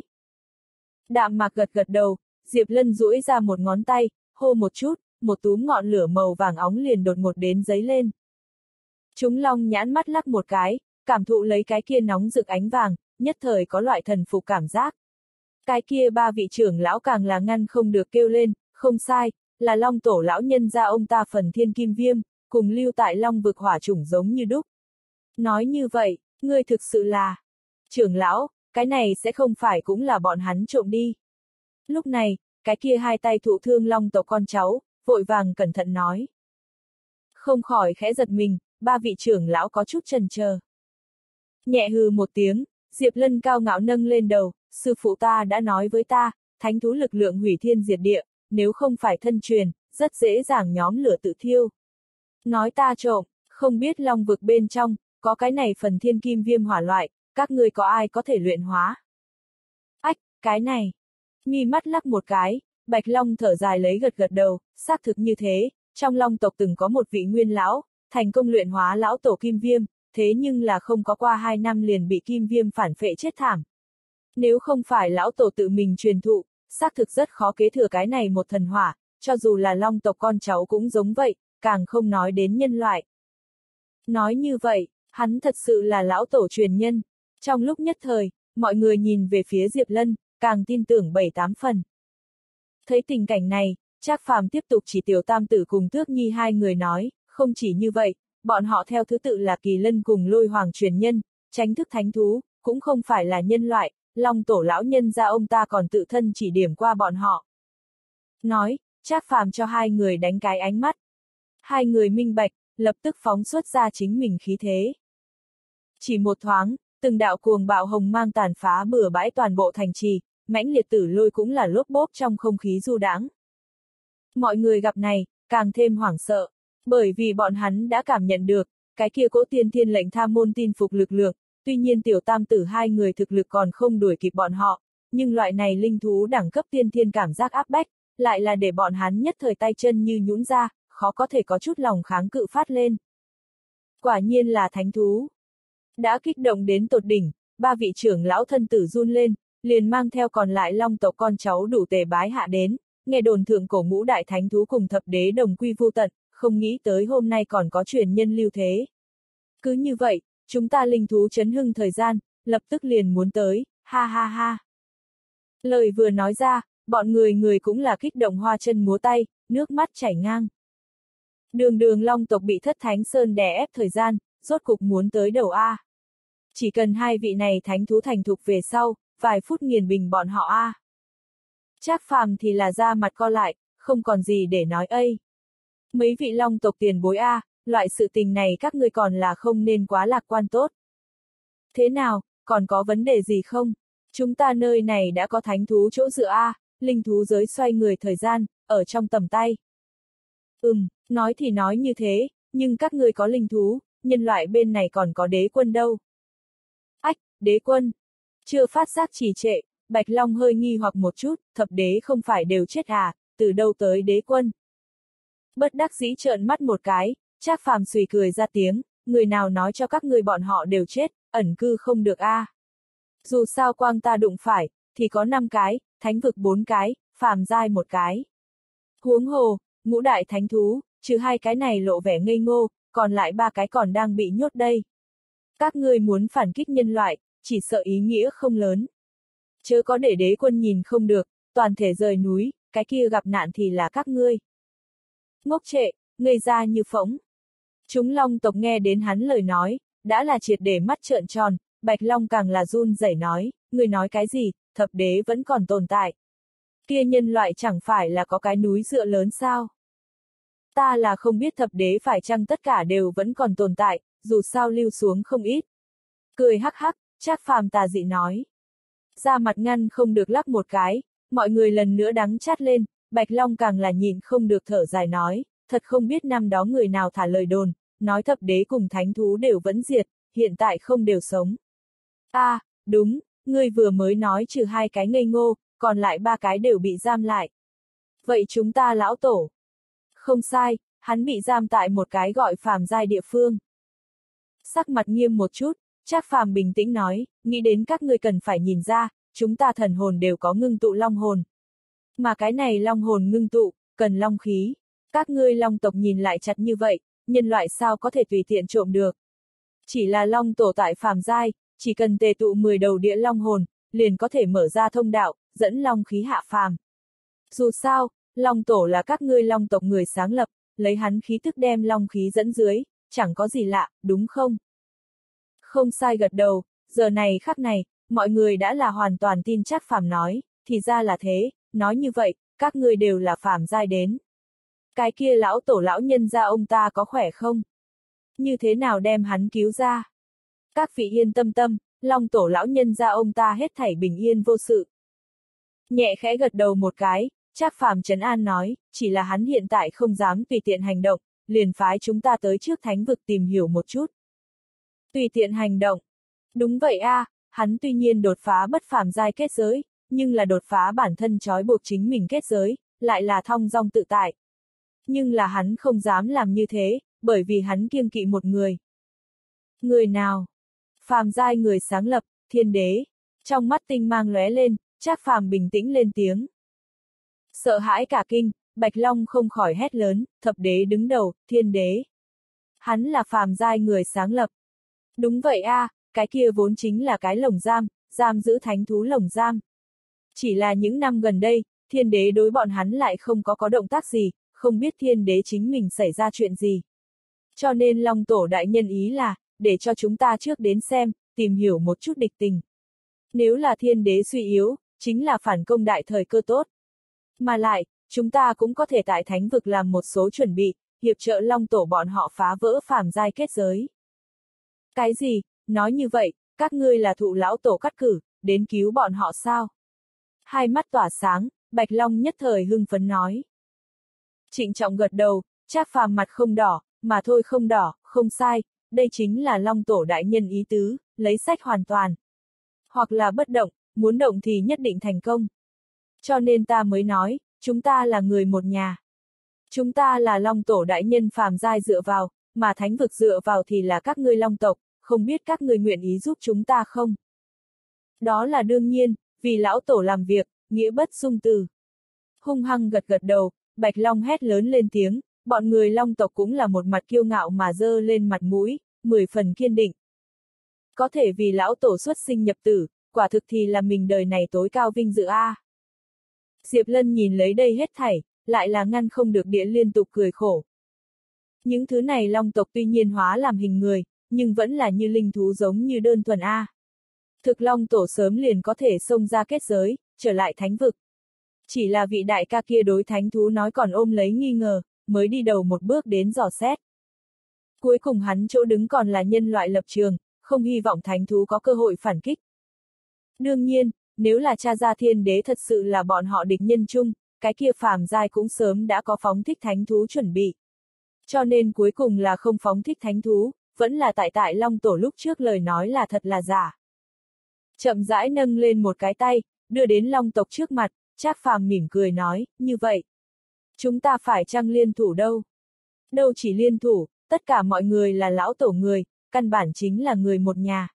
Đạm Mạc gật gật đầu, Diệp Lân duỗi ra một ngón tay, hô một chút, một túm ngọn lửa màu vàng óng liền đột ngột đến giấy lên. Chúng long nhãn mắt lắc một cái, cảm thụ lấy cái kia nóng rực ánh vàng, nhất thời có loại thần phục cảm giác. Cái kia ba vị trưởng lão càng là ngăn không được kêu lên, không sai, là long tổ lão nhân gia ông ta phần thiên kim viêm, cùng lưu tại long vực hỏa chủng giống như đúc. Nói như vậy, ngươi thực sự là trưởng lão, cái này sẽ không phải cũng là bọn hắn trộm đi. Lúc này, cái kia hai tay thụ thương long tộc con cháu, vội vàng cẩn thận nói. Không khỏi khẽ giật mình, ba vị trưởng lão có chút chần chờ. Nhẹ hừ một tiếng, Diệp Lân cao ngạo nâng lên đầu, sư phụ ta đã nói với ta, thánh thú lực lượng hủy thiên diệt địa, nếu không phải thân truyền, rất dễ dàng nhóm lửa tự thiêu. Nói ta trộm, không biết long vực bên trong, có cái này phần thiên kim viêm hỏa loại, các ngươi có ai có thể luyện hóa? Ách, cái này. Mi mắt lắc một cái, Bạch Long thở dài lấy gật gật đầu, xác thực như thế, trong long tộc từng có một vị nguyên lão, thành công luyện hóa lão tổ kim viêm, thế nhưng là không có qua hai năm liền bị kim viêm phản phệ chết thảm. Nếu không phải lão tổ tự mình truyền thụ, xác thực rất khó kế thừa cái này một thần hỏa, cho dù là long tộc con cháu cũng giống vậy, càng không nói đến nhân loại. Nói như vậy, hắn thật sự là lão tổ truyền nhân. Trong lúc nhất thời, mọi người nhìn về phía Diệp Lân, càng tin tưởng bảy tám phần. Thấy tình cảnh này, Trác Phàm tiếp tục chỉ Tiểu Tam Tử cùng Tước Nhi hai người nói, không chỉ như vậy, bọn họ theo thứ tự là Kỳ Lân cùng Lôi Hoàng truyền nhân, tránh thức thánh thú, cũng không phải là nhân loại, long tổ lão nhân gia ông ta còn tự thân chỉ điểm qua bọn họ. Nói, Trác Phàm cho hai người đánh cái ánh mắt. Hai người minh bạch, lập tức phóng xuất ra chính mình khí thế. Chỉ một thoáng, từng đạo cuồng bạo hồng mang tàn phá bừa bãi toàn bộ thành trì, mãnh liệt tử lôi cũng là lốp bốp trong không khí du đãng. Mọi người gặp này, càng thêm hoảng sợ, bởi vì bọn hắn đã cảm nhận được, cái kia cỗ tiên thiên lệnh tham môn tin phục lực lượng, tuy nhiên Tiểu Tam Tử hai người thực lực còn không đuổi kịp bọn họ, nhưng loại này linh thú đẳng cấp tiên thiên cảm giác áp bách, lại là để bọn hắn nhất thời tay chân như nhũn ra, khó có thể có chút lòng kháng cự phát lên. Quả nhiên là thánh thú. Đã kích động đến tột đỉnh, ba vị trưởng lão thân tử run lên, liền mang theo còn lại long tộc con cháu đủ tề bái hạ đến, nghe đồn thượng cổ ngũ đại thánh thú cùng thập đế đồng quy vu tận, không nghĩ tới hôm nay còn có truyền nhân lưu thế. Cứ như vậy, chúng ta linh thú chấn hưng thời gian, lập tức liền muốn tới, ha ha ha. Lời vừa nói ra, bọn người người cũng là kích động hoa chân múa tay, nước mắt chảy ngang. Đường đường long tộc bị thất thánh sơn đè ép thời gian, rốt cục muốn tới đầu A. Chỉ cần hai vị này thánh thú thành thục về sau, vài phút nghiền bình bọn họ A. Trác Phàm thì là da mặt co lại, không còn gì để nói ây. Mấy vị long tộc tiền bối A, loại sự tình này các ngươi còn là không nên quá lạc quan tốt. Thế nào, còn có vấn đề gì không? Chúng ta nơi này đã có thánh thú chỗ dựa A, linh thú giới xoay người thời gian, ở trong tầm tay. Ừm, nói thì nói như thế, nhưng các ngươi có linh thú, nhân loại bên này còn có đế quân đâu. Ách, đế quân. Chưa phát giác trì trệ, Bạch Long hơi nghi hoặc một chút, thập đế không phải đều chết à, từ đâu tới đế quân. Bất đắc dĩ trợn mắt một cái, Trác Phàm xùy cười ra tiếng, người nào nói cho các ngươi bọn họ đều chết, ẩn cư không được a. À. Dù sao quang ta đụng phải, thì có năm cái, thánh vực bốn cái, phàm giai một cái. Huống hồ, ngũ đại thánh thú, trừ hai cái này lộ vẻ ngây ngô, còn lại ba cái còn đang bị nhốt đây. Các ngươi muốn phản kích nhân loại, chỉ sợ ý nghĩa không lớn. Chớ có để đế quân nhìn không được, toàn thể rời núi, cái kia gặp nạn thì là các ngươi. Ngốc trệ, ngây ra như phỗng. Chúng long tộc nghe đến hắn lời nói, đã là triệt để mắt trợn tròn, Bạch Long càng là run rẩy nói, ngươi nói cái gì, thập đế vẫn còn tồn tại. Kia nhân loại chẳng phải là có cái núi dựa lớn sao? Ta là không biết thập đế phải chăng tất cả đều vẫn còn tồn tại, dù sao lưu xuống không ít. Cười hắc hắc, Trác Phàm tà dị nói. Ra mặt ngăn không được lắc một cái, mọi người lần nữa đắng chát lên, Bạch Long càng là nhịn không được thở dài nói, thật không biết năm đó người nào thả lời đồn, nói thập đế cùng thánh thú đều vẫn diệt, hiện tại không đều sống. A, à, đúng, ngươi vừa mới nói trừ hai cái ngây ngô, còn lại ba cái đều bị giam lại. Vậy chúng ta lão tổ. Không sai, hắn bị giam tại một cái gọi phàm giai địa phương. Sắc mặt nghiêm một chút, Trác Phàm bình tĩnh nói, nghĩ đến các ngươi cần phải nhìn ra, chúng ta thần hồn đều có ngưng tụ long hồn. Mà cái này long hồn ngưng tụ, cần long khí. Các ngươi long tộc nhìn lại chặt như vậy, nhân loại sao có thể tùy tiện trộm được. Chỉ là long tổ tại phàm giai, chỉ cần tề tụ mười đầu địa long hồn, liền có thể mở ra thông đạo, dẫn long khí hạ phàm. Dù sao, long tổ là các ngươi long tộc người sáng lập, lấy hắn khí tức đem long khí dẫn dưới, chẳng có gì lạ, đúng không? Không sai gật đầu, giờ này khắc này, mọi người đã là hoàn toàn tin chắc phàm nói, thì ra là thế, nói như vậy, các ngươi đều là phàm giai đến. Cái kia lão tổ lão nhân gia ông ta có khỏe không? Như thế nào đem hắn cứu ra? Các vị yên tâm tâm, long tổ lão nhân gia ông ta hết thảy bình yên vô sự. Nhẹ khẽ gật đầu một cái, Trác Phàm trấn an nói, chỉ là hắn hiện tại không dám tùy tiện hành động, liền phái chúng ta tới trước thánh vực tìm hiểu một chút. Tùy tiện hành động. Đúng vậy a, à, hắn tuy nhiên đột phá bất phàm giai kết giới, nhưng là đột phá bản thân trói buộc chính mình kết giới, lại là thong dong tự tại. Nhưng là hắn không dám làm như thế, bởi vì hắn kiêng kỵ một người. Người nào? Phàm giai người sáng lập, Thiên Đế. Trong mắt tinh mang lóe lên, Trác Phàm bình tĩnh lên tiếng. Sợ hãi cả kinh, Bạch Long không khỏi hét lớn, thập đế đứng đầu, Thiên Đế. Hắn là phàm giai người sáng lập. Đúng vậy a, à, cái kia vốn chính là cái lồng giam, giam giữ thánh thú lồng giam. Chỉ là những năm gần đây, Thiên Đế đối bọn hắn lại không có có động tác gì, không biết Thiên Đế chính mình xảy ra chuyện gì. Cho nên Long Tổ đại nhân ý là, để cho chúng ta trước đến xem, tìm hiểu một chút địch tình. Nếu là Thiên Đế suy yếu, chính là phản công đại thời cơ tốt. Mà lại, chúng ta cũng có thể tại thánh vực làm một số chuẩn bị, hiệp trợ Long Tổ bọn họ phá vỡ phàm giai kết giới. Cái gì? Nói như vậy, các ngươi là thụ lão tổ cắt cử, đến cứu bọn họ sao? Hai mắt tỏa sáng, Bạch Long nhất thời hưng phấn nói. Trịnh trọng gật đầu, Trác Phàm mặt không đỏ, mà thôi không đỏ, không sai, đây chính là Long Tổ đại nhân ý tứ, lấy sách hoàn toàn. Hoặc là bất động, muốn động thì nhất định thành công. Cho nên ta mới nói, chúng ta là người một nhà. Chúng ta là Long Tổ đại nhân phàm giai dựa vào, mà thánh vực dựa vào thì là các ngươi Long tộc, không biết các ngươi nguyện ý giúp chúng ta không? Đó là đương nhiên, vì lão tổ làm việc, nghĩa bất dung từ. Hung hăng gật gật đầu, Bạch Long hét lớn lên tiếng, bọn người Long tộc cũng là một mặt kiêu ngạo mà dơ lên mặt mũi, mười phần kiên định. Có thể vì lão tổ xuất sinh nhập tử, quả thực thì là mình đời này tối cao vinh dự a. À. Diệp Lân nhìn lấy đây hết thảy, lại là ngăn không được địa liên tục cười khổ. Những thứ này Long tộc tuy nhiên hóa làm hình người, nhưng vẫn là như linh thú giống như đơn thuần a. À. Thực Long tổ sớm liền có thể xông ra kết giới, trở lại thánh vực. Chỉ là vị đại ca kia đối thánh thú nói còn ôm lấy nghi ngờ, mới đi đầu một bước đến dò xét. Cuối cùng hắn chỗ đứng còn là nhân loại lập trường, không hy vọng thánh thú có cơ hội phản kích. Đương nhiên, nếu là cha gia Thiên Đế thật sự là bọn họ địch nhân chung, cái kia phàm giai cũng sớm đã có phóng thích thánh thú chuẩn bị. Cho nên cuối cùng là không phóng thích thánh thú, vẫn là tại tại Long Tổ lúc trước lời nói là thật là giả. Chậm rãi nâng lên một cái tay, đưa đến Long tộc trước mặt, Trác Phàm mỉm cười nói, như vậy. Chúng ta phải chăng liên thủ đâu? Đâu chỉ liên thủ, tất cả mọi người là lão tổ người, căn bản chính là người một nhà.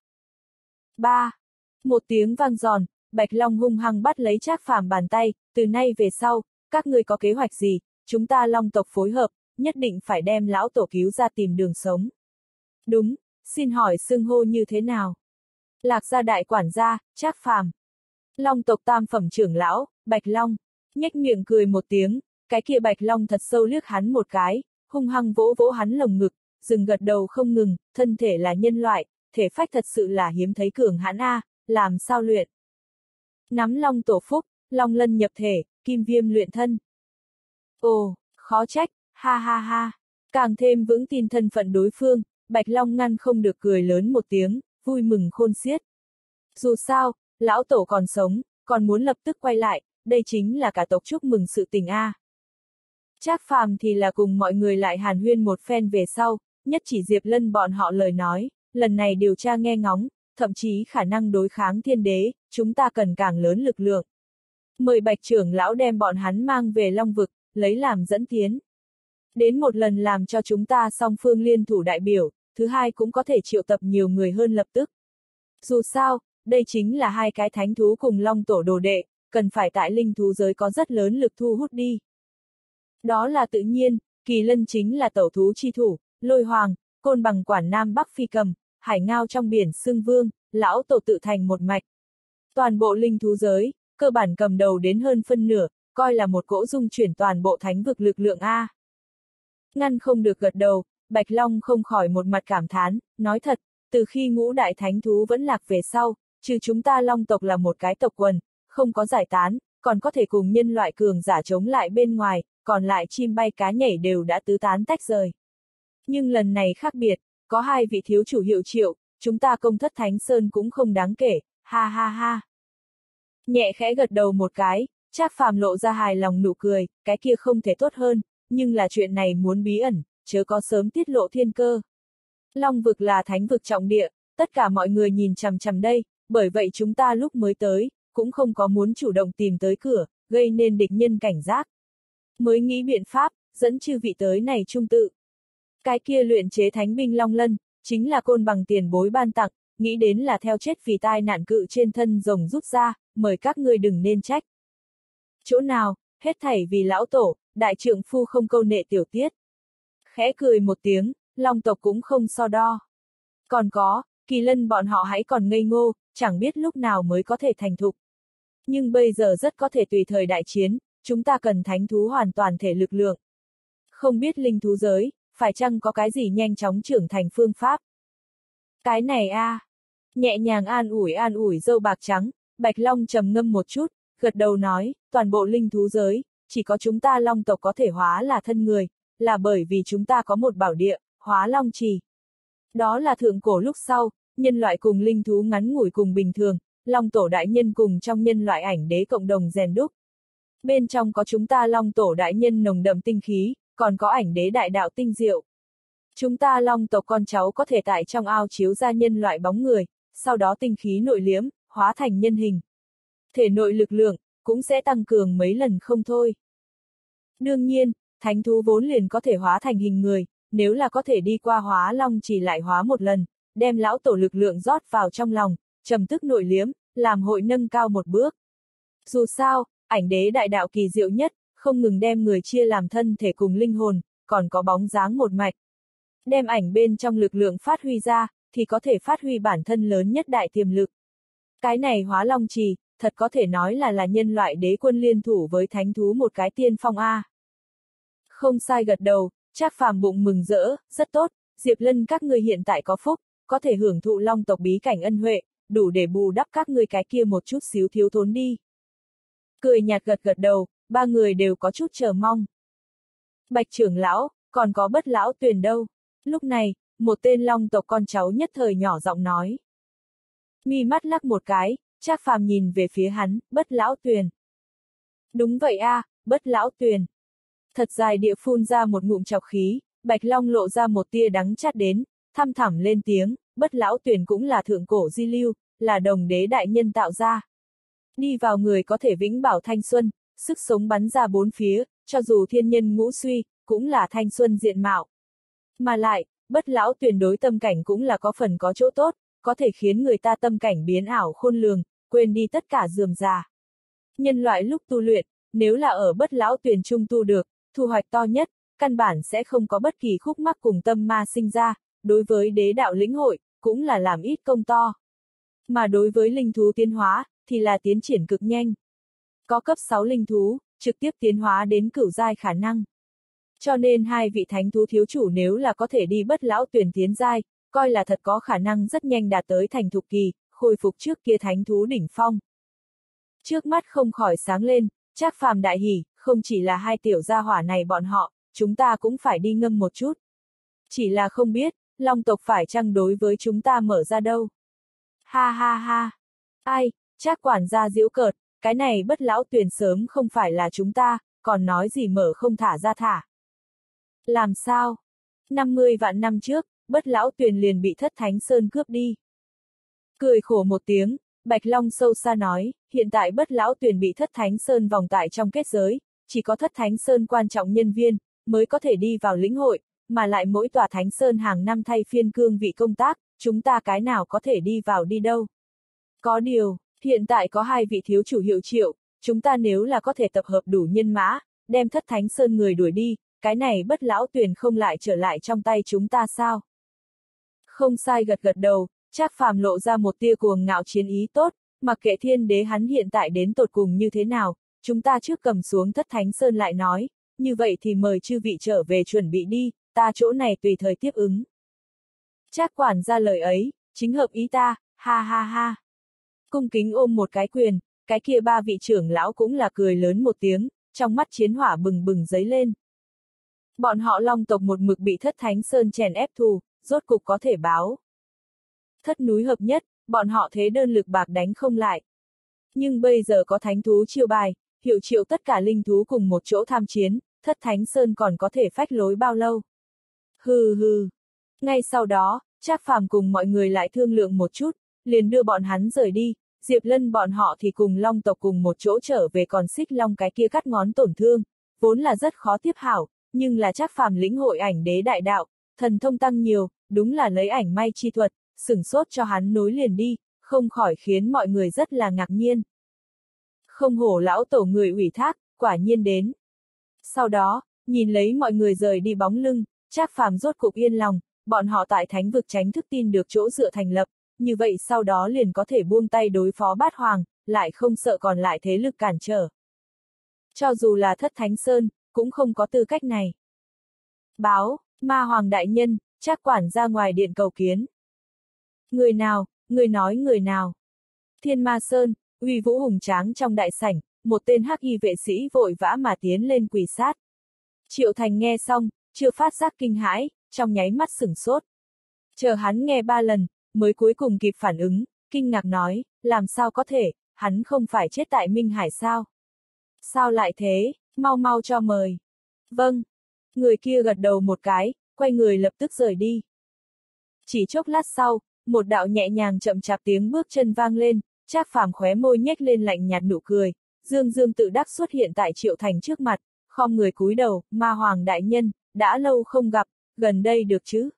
Ba. Một tiếng vang giòn, Bạch Long hung hăng bắt lấy Trác Phàm bàn tay, từ nay về sau, các ngươi có kế hoạch gì, chúng ta Long tộc phối hợp, nhất định phải đem lão tổ cứu ra tìm đường sống. Đúng, xin hỏi xưng hô như thế nào? Lạc gia đại quản gia, Trác Phàm. Long tộc tam phẩm trưởng lão, Bạch Long, nhếch miệng cười một tiếng, cái kia Bạch Long thật sâu liếc hắn một cái, hung hăng vỗ vỗ hắn lồng ngực, dừng gật đầu không ngừng, thân thể là nhân loại, thể phách thật sự là hiếm thấy cường hãn a, làm sao luyện? Nắm Long tổ phúc, Long lân nhập thể, kim viêm luyện thân. Ồ, khó trách, ha ha ha, càng thêm vững tin thân phận đối phương, Bạch Long ngăn không được cười lớn một tiếng, vui mừng khôn xiết. Dù sao, lão tổ còn sống, còn muốn lập tức quay lại, đây chính là cả tộc chúc mừng sự tình a. À. Trác Phàm thì là cùng mọi người lại hàn huyên một phen về sau, nhất chỉ Diệp Lân bọn họ lời nói, lần này điều tra nghe ngóng, thậm chí khả năng đối kháng Thiên Đế, chúng ta cần càng lớn lực lượng. Mời Bạch trưởng lão đem bọn hắn mang về Long vực, lấy làm dẫn tiến. Đến một lần làm cho chúng ta song phương liên thủ đại biểu, thứ hai cũng có thể triệu tập nhiều người hơn lập tức. Dù sao, đây chính là hai cái thánh thú cùng Long tổ đồ đệ, cần phải tại linh thú giới có rất lớn lực thu hút đi. Đó là tự nhiên, Kỳ Lân chính là tẩu thú chi thủ, Lôi Hoàng, Côn Bằng quản Nam Bắc Phi Cầm, Hải Ngao trong biển xưng vương, lão tổ tự thành một mạch. Toàn bộ linh thú giới, cơ bản cầm đầu đến hơn phân nửa, coi là một cỗ dung chuyển toàn bộ thánh vực lực lượng A. Ngăn không được gật đầu, Bạch Long không khỏi một mặt cảm thán, nói thật, từ khi ngũ đại thánh thú vẫn lạc về sau, trừ chúng ta Long tộc là một cái tộc quần, không có giải tán, còn có thể cùng nhân loại cường giả chống lại bên ngoài, còn lại chim bay cá nhảy đều đã tứ tán tách rời. Nhưng lần này khác biệt, có hai vị thiếu chủ hiệu triệu, chúng ta công thất Thánh Sơn cũng không đáng kể, ha ha ha. Nhẹ khẽ gật đầu một cái, Trác Phàm lộ ra hài lòng nụ cười, cái kia không thể tốt hơn, nhưng là chuyện này muốn bí ẩn, chớ có sớm tiết lộ thiên cơ. Long vực là thánh vực trọng địa, tất cả mọi người nhìn chằm chằm đây, bởi vậy chúng ta lúc mới tới, cũng không có muốn chủ động tìm tới cửa, gây nên địch nhân cảnh giác. Mới nghĩ biện pháp, dẫn chư vị tới này trung tự. Cái kia luyện chế thánh binh Long Lân, chính là Côn Bằng tiền bối ban tặng, nghĩ đến là theo chết vì tai nạn cự trên thân rồng rút ra, mời các ngươi đừng nên trách. Chỗ nào, hết thảy vì lão tổ, đại trượng phu không câu nệ tiểu tiết. Khẽ cười một tiếng, Long tộc cũng không so đo. Còn có, Kỳ Lân bọn họ hãy còn ngây ngô, chẳng biết lúc nào mới có thể thành thục. Nhưng bây giờ rất có thể tùy thời đại chiến, chúng ta cần thánh thú hoàn toàn thể lực lượng. Không biết linh thú giới, phải chăng có cái gì nhanh chóng trưởng thành phương pháp? Cái này a, à. Nhẹ nhàng an ủi an ủi dâu bạc trắng, Bạch Long trầm ngâm một chút, gật đầu nói, toàn bộ linh thú giới, chỉ có chúng ta Long tộc có thể hóa là thân người, là bởi vì chúng ta có một bảo địa, hóa Long Trì. Đó là thượng cổ lúc sau, nhân loại cùng linh thú ngắn ngủi cùng bình thường, Long tổ đại nhân cùng trong nhân loại ảnh đế cộng đồng rèn đúc. Bên trong có chúng ta Long tổ đại nhân nồng đậm tinh khí, còn có ảnh đế đại đạo tinh diệu. Chúng ta Long tộc con cháu có thể tại trong ao chiếu ra nhân loại bóng người, sau đó tinh khí nội liễm, hóa thành nhân hình. Thể nội lực lượng, cũng sẽ tăng cường mấy lần không thôi. Đương nhiên, thánh thú vốn liền có thể hóa thành hình người, nếu là có thể đi qua hóa Long chỉ lại hóa một lần, đem lão tổ lực lượng rót vào trong lòng, trầm tức nội liễm, làm hội nâng cao một bước. Dù sao, ảnh đế đại đạo kỳ diệu nhất, không ngừng đem người chia làm thân thể cùng linh hồn, còn có bóng dáng một mạch. Đem ảnh bên trong lực lượng phát huy ra, thì có thể phát huy bản thân lớn nhất đại tiềm lực. Cái này hóa Long trì, thật có thể nói là là nhân loại đế quân liên thủ với thánh thú một cái tiên phong A. Không sai gật đầu, Trác Phàm bụng mừng rỡ, rất tốt, Diệp Lân các ngươi hiện tại có phúc, có thể hưởng thụ Long tộc bí cảnh ân huệ, đủ để bù đắp các ngươi cái kia một chút xíu thiếu thốn đi. Cười nhạt gật gật đầu, ba người đều có chút chờ mong. Bạch trưởng lão, còn có Bất lão Tuyền đâu? Lúc này, một tên Long tộc con cháu nhất thời nhỏ giọng nói. Mi mắt lắc một cái, Trác Phàm nhìn về phía hắn, Bất lão Tuyền. Đúng vậy a, à, Bất lão Tuyền. Thật dài địa phun ra một ngụm trọc khí, Bạch Long lộ ra một tia đắng chát đến, thăm thẳm lên tiếng, Bất lão Tuyền cũng là thượng cổ di lưu, là đồng đế đại nhân tạo ra. Đi vào người có thể vĩnh bảo thanh xuân, sức sống bắn ra bốn phía, cho dù thiên nhân ngũ suy, cũng là thanh xuân diện mạo. Mà lại, Bất lão Tuyền đối tâm cảnh cũng là có phần có chỗ tốt, có thể khiến người ta tâm cảnh biến ảo khôn lường, quên đi tất cả rườm rà. Nhân loại lúc tu luyện, nếu là ở Bất lão Tuyền trung tu được, thu hoạch to nhất, căn bản sẽ không có bất kỳ khúc mắc cùng tâm ma sinh ra, đối với đế đạo lĩnh hội, cũng là làm ít công to. Mà đối với linh thú tiến hóa, thì là tiến triển cực nhanh. Có cấp sáu linh thú, trực tiếp tiến hóa đến cửu giai khả năng. Cho nên hai vị thánh thú thiếu chủ nếu là có thể đi Bất lão Tuyền tiến giai, coi là thật có khả năng rất nhanh đạt tới thành thục kỳ, khôi phục trước kia thánh thú đỉnh phong. Trước mắt không khỏi sáng lên, Trác Phàm đại hỉ, không chỉ là hai tiểu gia hỏa này bọn họ, chúng ta cũng phải đi ngâm một chút. Chỉ là không biết, Long tộc phải chăng đối với chúng ta mở ra đâu. Ha ha ha. Ai, Trác quản gia giễu cợt, cái này Bất lão Tuyền sớm không phải là chúng ta, còn nói gì mở không thả ra thả. Làm sao? năm mươi vạn năm trước, Bất lão Tuyền liền bị Thất Thánh Sơn cướp đi. Cười khổ một tiếng, Bạch Long sâu xa nói, hiện tại Bất lão Tuyền bị Thất Thánh Sơn vòng tại trong kết giới, chỉ có Thất Thánh Sơn quan trọng nhân viên, mới có thể đi vào lĩnh hội, mà lại mỗi tòa Thánh Sơn hàng năm thay phiên cương vị công tác, chúng ta cái nào có thể đi vào đi đâu. Có điều, hiện tại có hai vị thiếu chủ hiệu triệu, chúng ta nếu là có thể tập hợp đủ nhân mã, đem Thất Thánh Sơn người đuổi đi, cái này bất lão tuyền không lại trở lại trong tay chúng ta sao? Không sai, gật gật đầu, Trác Phàm lộ ra một tia cuồng ngạo chiến ý. Tốt, mặc kệ thiên đế hắn hiện tại đến tột cùng như thế nào, chúng ta trước cầm xuống Thất Thánh Sơn lại nói, như vậy thì mời chư vị trở về chuẩn bị đi, ta chỗ này tùy thời tiếp ứng. Trác quản gia lời ấy, chính hợp ý ta, ha ha ha. Cung kính ôm một cái quyền, cái kia ba vị trưởng lão cũng là cười lớn một tiếng, trong mắt chiến hỏa bừng bừng dấy lên. Bọn họ Long tộc một mực bị Thất Thánh Sơn chèn ép thù, rốt cục có thể báo. Thất núi hợp nhất, bọn họ thế đơn lực bạc đánh không lại. Nhưng bây giờ có thánh thú chiêu bài, hiệu triệu tất cả linh thú cùng một chỗ tham chiến, Thất Thánh Sơn còn có thể phách lối bao lâu? Hừ hừ. Ngay sau đó, Trác Phàm cùng mọi người lại thương lượng một chút, liền đưa bọn hắn rời đi, Diệp Lân bọn họ thì cùng Long tộc cùng một chỗ trở về, còn Xích Long cái kia cắt ngón tổn thương, vốn là rất khó tiếp hảo, nhưng là Trác Phàm lĩnh hội ảnh đế đại đạo, thần thông tăng nhiều, đúng là lấy ảnh may chi thuật, sửng sốt cho hắn nối liền đi, không khỏi khiến mọi người rất là ngạc nhiên. Không hổ lão tổ người ủy thác, quả nhiên đến. Sau đó, nhìn lấy mọi người rời đi bóng lưng, Trác Phàm rốt cục yên lòng, bọn họ tại thánh vực tránh thức tin được chỗ dựa thành lập, như vậy sau đó liền có thể buông tay đối phó Bát Hoàng, lại không sợ còn lại thế lực cản trở. Cho dù là Thất Thánh Sơn, cũng không có tư cách này. Báo, Ma Hoàng đại nhân, Trác quản ra ngoài điện cầu kiến. Người nào, người nói người nào? Thiên Ma Sơn, uy vũ hùng tráng trong đại sảnh, một tên hắc y vệ sĩ vội vã mà tiến lên quỳ sát. Triệu Thành nghe xong, chưa phát giác kinh hãi, trong nháy mắt sửng sốt. Chờ hắn nghe ba lần, mới cuối cùng kịp phản ứng, kinh ngạc nói, làm sao có thể, hắn không phải chết tại Minh Hải sao? Sao lại thế, mau mau cho mời. Vâng. Người kia gật đầu một cái, quay người lập tức rời đi. Chỉ chốc lát sau, một đạo nhẹ nhàng chậm chạp tiếng bước chân vang lên, Trác Phàm khóe môi nhếch lên lạnh nhạt nụ cười, dương dương tự đắc xuất hiện tại Triệu Thành trước mặt, khom người cúi đầu, Ma Hoàng đại nhân, đã lâu không gặp, gần đây được chứ?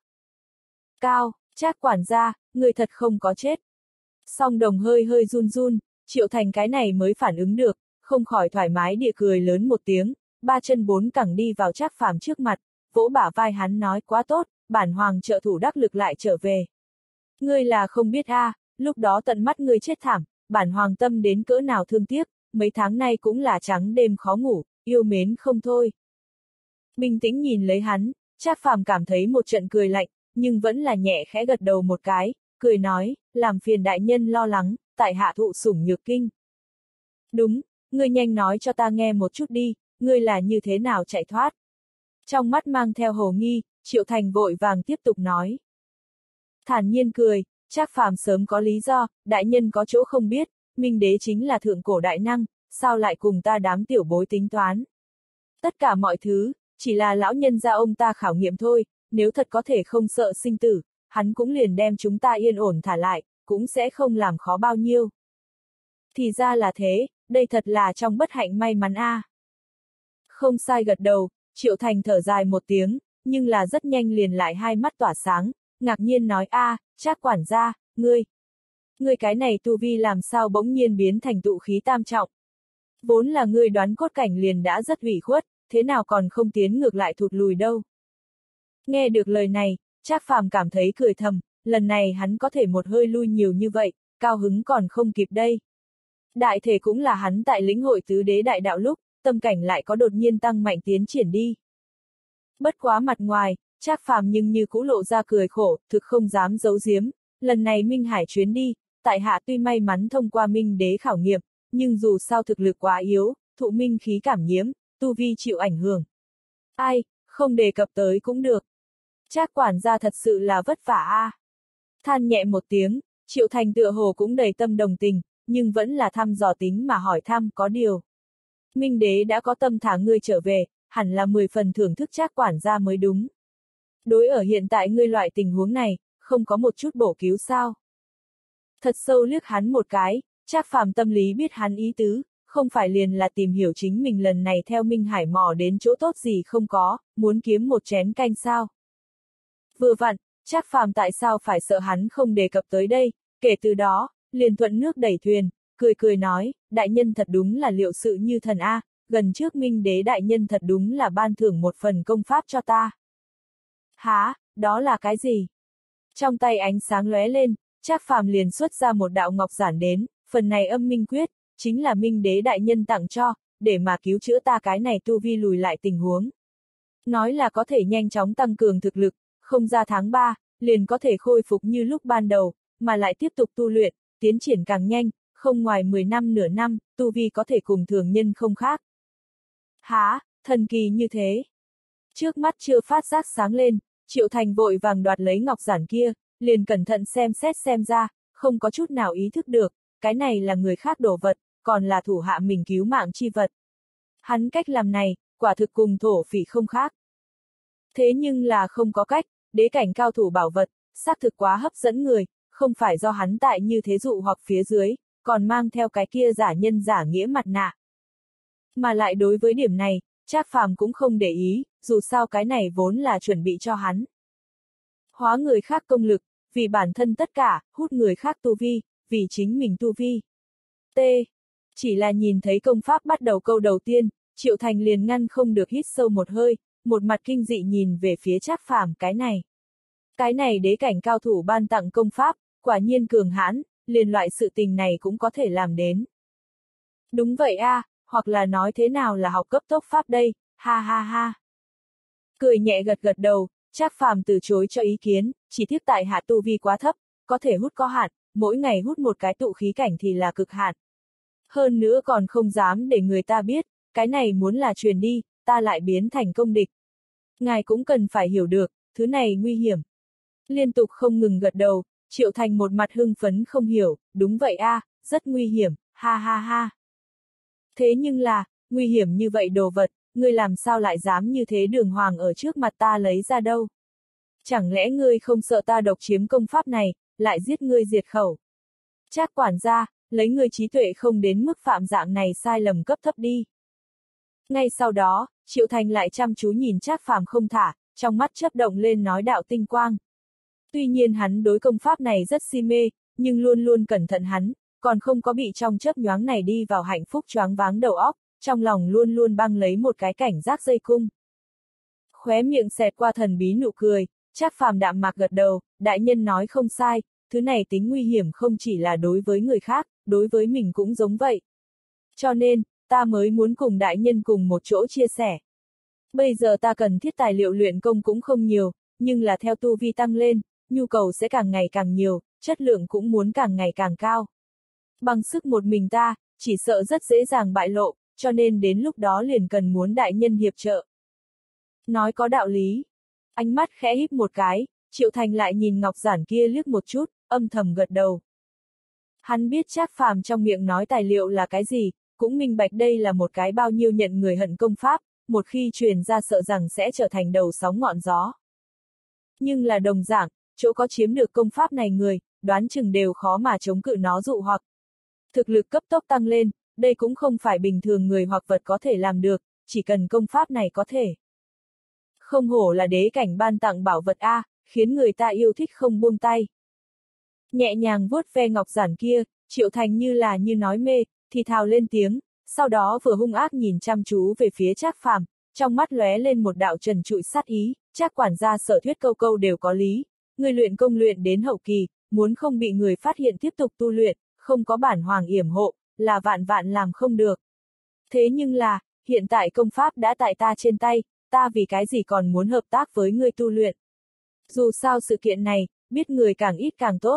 Cao, Trác quản gia, người thật không có chết. Song đồng hơi hơi run run, Triệu Thành cái này mới phản ứng được, không khỏi thoải mái địa cười lớn một tiếng, ba chân bốn cẳng đi vào Trác Phàm trước mặt, vỗ bả vai hắn nói quá tốt, bản hoàng trợ thủ đắc lực lại trở về. Ngươi là không biết a, à, lúc đó tận mắt ngươi chết thảm, bản hoàng tâm đến cỡ nào thương tiếc, mấy tháng nay cũng là trắng đêm khó ngủ, yêu mến không thôi. Bình tĩnh nhìn lấy hắn, Trác Phàm cảm thấy một trận cười lạnh, nhưng vẫn là nhẹ khẽ gật đầu một cái, cười nói, làm phiền đại nhân lo lắng, tại hạ thụ sủng nhược kinh. Đúng, ngươi nhanh nói cho ta nghe một chút đi, ngươi là như thế nào chạy thoát? Trong mắt mang theo hồ nghi, Triệu Thành vội vàng tiếp tục nói. Thản nhiên cười, Trác Phàm sớm có lý do, đại nhân có chỗ không biết, Minh Đế chính là thượng cổ đại năng, sao lại cùng ta đám tiểu bối tính toán? Tất cả mọi thứ, chỉ là lão nhân gia ông ta khảo nghiệm thôi, nếu thật có thể không sợ sinh tử, hắn cũng liền đem chúng ta yên ổn thả lại, cũng sẽ không làm khó bao nhiêu. Thì ra là thế, đây thật là trong bất hạnh may mắn a. À. Không sai, gật đầu, Triệu Thành thở dài một tiếng, nhưng là rất nhanh liền lại hai mắt tỏa sáng, ngạc nhiên nói a, à, Trác quản gia, ngươi, ngươi cái này tu vi làm sao bỗng nhiên biến thành tụ khí tam trọng? Vốn là ngươi đoán cốt cảnh liền đã rất ủy khuất, thế nào còn không tiến ngược lại thụt lùi đâu? Nghe được lời này, Trác Phàm cảm thấy cười thầm, lần này hắn có thể một hơi lui nhiều như vậy, cao hứng còn không kịp đây. Đại thể cũng là hắn tại lĩnh hội tứ đế đại đạo lúc, tâm cảnh lại có đột nhiên tăng mạnh tiến triển đi. Bất quá mặt ngoài, Trác Phàm nhưng như cũ lộ ra cười khổ, thực không dám giấu giếm, lần này Minh Hải chuyến đi, tại hạ tuy may mắn thông qua Minh Đế khảo nghiệm, nhưng dù sao thực lực quá yếu, thụ minh khí cảm nhiễm, tu vi chịu ảnh hưởng. Ai, không đề cập tới cũng được. Trác quản gia thật sự là vất vả a. À. Than nhẹ một tiếng, Triệu Thành tựa hồ cũng đầy tâm đồng tình, nhưng vẫn là thăm dò tính mà hỏi thăm có điều. Minh Đế đã có tâm thả ngươi trở về, hẳn là mười phần thưởng thức Trác quản gia mới đúng. Đối ở hiện tại ngươi loại tình huống này, không có một chút bổ cứu sao? Thật sâu liếc hắn một cái, Trác Phàm tâm lý biết hắn ý tứ, không phải liền là tìm hiểu chính mình lần này theo Minh Hải mò đến chỗ tốt gì không có, muốn kiếm một chén canh sao? Vừa vặn, Trác Phàm tại sao phải sợ hắn không đề cập tới đây, kể từ đó, liền thuận nước đẩy thuyền, cười cười nói, đại nhân thật đúng là liệu sự như thần a, gần trước Minh Đế đại nhân thật đúng là ban thưởng một phần công pháp cho ta. Hả, đó là cái gì? Trong tay ánh sáng lóe lên, Trác Phàm liền xuất ra một đạo ngọc giản đến, phần này âm minh quyết, chính là Minh Đế đại nhân tặng cho, để mà cứu chữa ta cái này tu vi lùi lại tình huống. Nói là có thể nhanh chóng tăng cường thực lực, không ra tháng ba, liền có thể khôi phục như lúc ban đầu, mà lại tiếp tục tu luyện, tiến triển càng nhanh, không ngoài mười năm nửa năm, tu vi có thể cùng thường nhân không khác. Hả, thần kỳ như thế. Trước mắt chưa phát giác sáng lên, Triệu Thành vội vàng đoạt lấy ngọc giản kia, liền cẩn thận xem xét xem ra, không có chút nào ý thức được, cái này là người khác đồ vật, còn là thủ hạ mình cứu mạng chi vật. Hắn cách làm này, quả thực cùng thổ phỉ không khác. Thế nhưng là không có cách, đế cảnh cao thủ bảo vật, xác thực quá hấp dẫn người, không phải do hắn tại như thế dụ hoặc phía dưới, còn mang theo cái kia giả nhân giả nghĩa mặt nạ. Mà lại đối với điểm này, Trác Phàm cũng không để ý, dù sao cái này vốn là chuẩn bị cho hắn. Hóa người khác công lực, vì bản thân tất cả, hút người khác tu vi, vì chính mình tu vi. T. Chỉ là nhìn thấy công pháp bắt đầu câu đầu tiên, Triệu Thành liền ngăn không được hít sâu một hơi, một mặt kinh dị nhìn về phía Trác Phàm cái này. Cái này đế cảnh cao thủ ban tặng công pháp, quả nhiên cường hãn, liền loại sự tình này cũng có thể làm đến. Đúng vậy a, à, hoặc là nói thế nào là học cấp tốc pháp đây, ha ha ha. Cười nhẹ gật gật đầu, Trác Phàm từ chối cho ý kiến, chỉ tiếc tại hạ tu vi quá thấp, có thể hút có hạn, mỗi ngày hút một cái tụ khí cảnh thì là cực hạn. Hơn nữa còn không dám để người ta biết, cái này muốn là truyền đi, ta lại biến thành công địch. Ngài cũng cần phải hiểu được, thứ này nguy hiểm. Liên tục không ngừng gật đầu, Triệu Thành một mặt hưng phấn không hiểu, đúng vậy a, à, rất nguy hiểm, ha ha ha. Thế nhưng là, nguy hiểm như vậy đồ vật, ngươi làm sao lại dám như thế đường hoàng ở trước mặt ta lấy ra đâu? Chẳng lẽ ngươi không sợ ta độc chiếm công pháp này, lại giết ngươi diệt khẩu? Trác quản gia, lấy ngươi trí tuệ không đến mức phạm dạng này sai lầm cấp thấp đi. Ngay sau đó, Triệu Thành lại chăm chú nhìn Trác Phàm không thả, trong mắt chớp động lên nói đạo tinh quang. Tuy nhiên hắn đối công pháp này rất si mê, nhưng luôn luôn cẩn thận hắn, còn không có bị trong chớp nhoáng này đi vào hạnh phúc choáng váng đầu óc, trong lòng luôn luôn băng lấy một cái cảnh giác dây cung. Khóe miệng xẹt qua thần bí nụ cười, Trác Phàm đạm mạc gật đầu, đại nhân nói không sai, thứ này tính nguy hiểm không chỉ là đối với người khác, đối với mình cũng giống vậy. Cho nên, ta mới muốn cùng đại nhân cùng một chỗ chia sẻ. Bây giờ ta cần thiết tài liệu luyện công cũng không nhiều, nhưng là theo tu vi tăng lên, nhu cầu sẽ càng ngày càng nhiều, chất lượng cũng muốn càng ngày càng cao. Bằng sức một mình ta, chỉ sợ rất dễ dàng bại lộ, cho nên đến lúc đó liền cần muốn đại nhân hiệp trợ. Nói có đạo lý. Ánh mắt khẽ híp một cái, Triệu Thành lại nhìn ngọc giản kia liếc một chút, âm thầm gật đầu. Hắn biết Trác Phàm trong miệng nói tài liệu là cái gì, cũng minh bạch đây là một cái bao nhiêu nhận người hận công pháp, một khi truyền ra sợ rằng sẽ trở thành đầu sóng ngọn gió. Nhưng là đồng dạng, chỗ có chiếm được công pháp này người, đoán chừng đều khó mà chống cự nó dụ hoặc. Thực lực cấp tốc tăng lên, đây cũng không phải bình thường người hoặc vật có thể làm được, chỉ cần công pháp này có thể. Không hổ là đế cảnh ban tặng bảo vật A, khiến người ta yêu thích không buông tay. Nhẹ nhàng vuốt ve ngọc giản kia, Triệu Thành như là như nói mê, thì thào lên tiếng, sau đó vừa hung ác nhìn chăm chú về phía Trác Phàm, trong mắt lóe lên một đạo trần trụi sát ý, Trác quản gia sở thuyết câu câu đều có lý, người luyện công luyện đến hậu kỳ, muốn không bị người phát hiện tiếp tục tu luyện, không có bản hoàng yểm hộ, là vạn vạn làm không được. Thế nhưng là, hiện tại công pháp đã tại ta trên tay, ta vì cái gì còn muốn hợp tác với ngươi tu luyện. Dù sao sự kiện này, biết người càng ít càng tốt.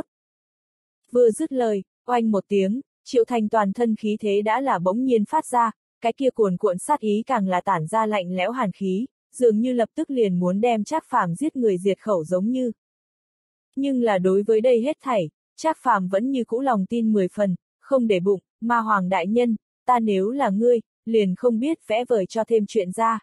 Vừa dứt lời, oanh một tiếng, Triệu Thành toàn thân khí thế đã là bỗng nhiên phát ra, cái kia cuồn cuộn sát ý càng là tản ra lạnh lẽo hàn khí, dường như lập tức liền muốn đem Trác Phàm giết người diệt khẩu giống như. Nhưng là đối với đây hết thảy, Trác Phàm vẫn như cũ lòng tin mười phần, không để bụng, Ma Hoàng đại nhân, ta nếu là ngươi, liền không biết vẽ vời cho thêm chuyện ra.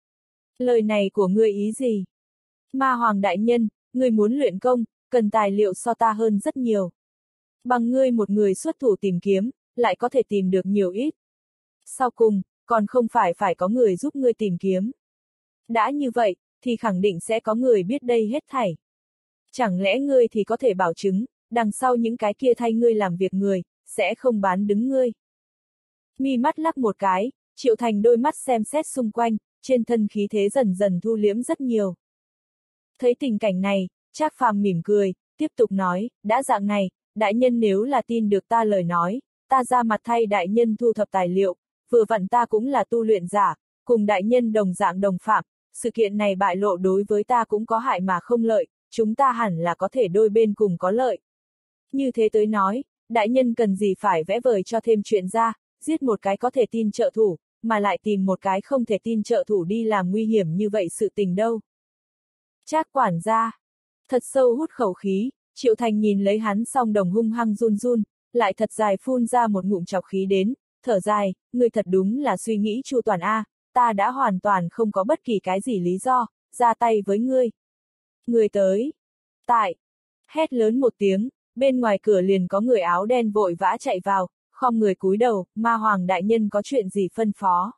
Lời này của ngươi ý gì? Ma Hoàng đại nhân, ngươi muốn luyện công, cần tài liệu so ta hơn rất nhiều. Bằng ngươi một người xuất thủ tìm kiếm, lại có thể tìm được nhiều ít. Sau cùng, còn không phải phải có người giúp ngươi tìm kiếm. Đã như vậy, thì khẳng định sẽ có người biết đây hết thảy. Chẳng lẽ ngươi thì có thể bảo chứng, đằng sau những cái kia thay ngươi làm việc người, sẽ không bán đứng ngươi. Mi mắt lắc một cái, Triệu Thành đôi mắt xem xét xung quanh, trên thân khí thế dần dần thu liễm rất nhiều. Thấy tình cảnh này, Trác Phàm mỉm cười, tiếp tục nói, đã dạng này, đại nhân nếu là tin được ta lời nói, ta ra mặt thay đại nhân thu thập tài liệu, vừa vặn ta cũng là tu luyện giả, cùng đại nhân đồng dạng đồng phạm, sự kiện này bại lộ đối với ta cũng có hại mà không lợi, chúng ta hẳn là có thể đôi bên cùng có lợi. Như thế tới nói, đại nhân cần gì phải vẽ vời cho thêm chuyện ra, giết một cái có thể tin trợ thủ, mà lại tìm một cái không thể tin trợ thủ đi làm nguy hiểm như vậy sự tình đâu. Trác quản gia, thật sâu hút khẩu khí, Triệu Thành nhìn lấy hắn song đồng hung hăng run run, lại thật dài phun ra một ngụm trọc khí đến, thở dài, ngươi thật đúng là suy nghĩ chu toàn a, ta đã hoàn toàn không có bất kỳ cái gì lý do, ra tay với ngươi. Người tới. Tại. Hét lớn một tiếng, bên ngoài cửa liền có người áo đen vội vã chạy vào, khom người cúi đầu, Ma Hoàng đại nhân có chuyện gì phân phó.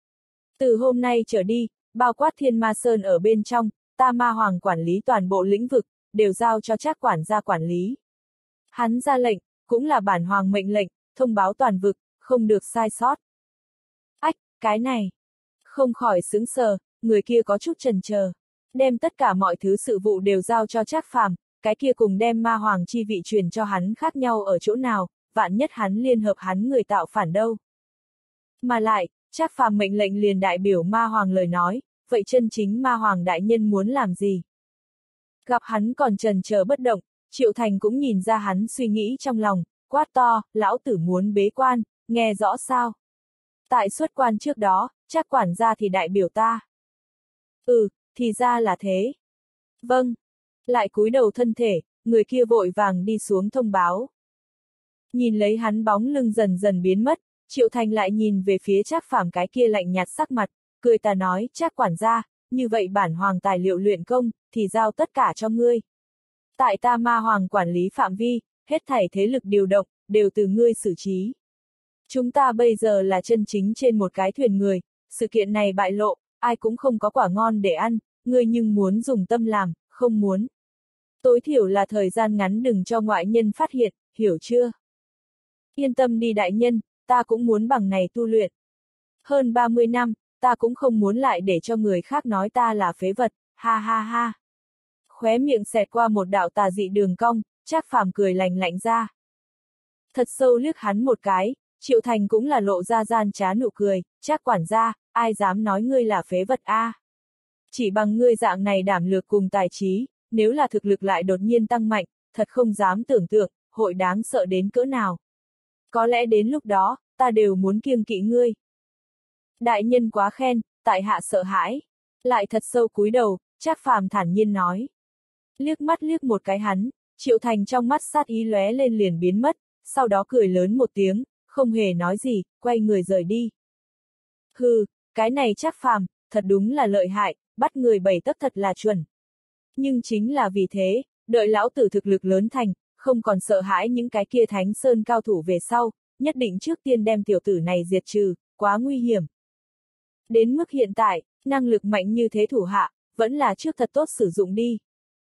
Từ hôm nay trở đi, bao quát Thiên Ma Sơn ở bên trong, ta Ma Hoàng quản lý toàn bộ lĩnh vực, đều giao cho Trác quản gia quản lý. Hắn ra lệnh, cũng là bản hoàng mệnh lệnh, thông báo toàn vực, không được sai sót. Ách, cái này. Không khỏi sững sờ, người kia có chút chần chờ. Đem tất cả mọi thứ sự vụ đều giao cho Trác Phàm, cái kia cùng đem Ma Hoàng chi vị truyền cho hắn khác nhau ở chỗ nào, vạn nhất hắn liên hợp hắn người tạo phản đâu. Mà lại, Trác Phàm mệnh lệnh liền đại biểu Ma Hoàng lời nói, vậy chân chính Ma Hoàng đại nhân muốn làm gì? Gặp hắn còn chần chờ bất động, Triệu Thành cũng nhìn ra hắn suy nghĩ trong lòng, quát to, lão tử muốn bế quan, nghe rõ sao? Tại xuất quan trước đó, Trác quản gia thì đại biểu ta. Ừ, thì ra là thế. Vâng. Lại cúi đầu thân thể, người kia vội vàng đi xuống thông báo. Nhìn lấy hắn bóng lưng dần dần biến mất, Triệu Thành lại nhìn về phía Trác Phàm cái kia lạnh nhạt sắc mặt, cười ta nói, Trác quản gia, như vậy bản hoàng tài liệu luyện công, thì giao tất cả cho ngươi. Tại ta Ma Hoàng quản lý phạm vi, hết thảy thế lực điều động, đều từ ngươi xử trí. Chúng ta bây giờ là chân chính trên một cái thuyền người, sự kiện này bại lộ, ai cũng không có quả ngon để ăn, ngươi nhưng muốn dùng tâm làm, không muốn. Tối thiểu là thời gian ngắn đừng cho ngoại nhân phát hiện, hiểu chưa? Yên tâm đi đại nhân, ta cũng muốn bằng này tu luyện. Hơn ba mươi năm, ta cũng không muốn lại để cho người khác nói ta là phế vật, ha ha ha. Khóe miệng xẹt qua một đạo tà dị đường cong, Trác Phàm cười lạnh lạnh ra. Thật sâu liếc hắn một cái, Triệu Thành cũng là lộ ra gian trá nụ cười, Trác quản gia, ai dám nói ngươi là phế vật a? À? Chỉ bằng ngươi dạng này đảm lược cùng tài trí, nếu là thực lực lại đột nhiên tăng mạnh, thật không dám tưởng tượng, hội đáng sợ đến cỡ nào. Có lẽ đến lúc đó, ta đều muốn kiêng kỵ ngươi. Đại nhân quá khen, tại hạ sợ hãi. Lại thật sâu cúi đầu, Trác Phàm thản nhiên nói. Liếc mắt liếc một cái hắn, Triệu Thành trong mắt sát ý lóe lên liền biến mất, sau đó cười lớn một tiếng, không hề nói gì, quay người rời đi. Hừ, cái này Trác Phàm, thật đúng là lợi hại, bắt người bảy tấc thật là chuẩn. Nhưng chính là vì thế, đợi lão tử thực lực lớn thành, không còn sợ hãi những cái kia Thánh Sơn cao thủ về sau, nhất định trước tiên đem tiểu tử này diệt trừ, quá nguy hiểm. Đến mức hiện tại, năng lực mạnh như thế thủ hạ, vẫn là trước thật tốt sử dụng đi.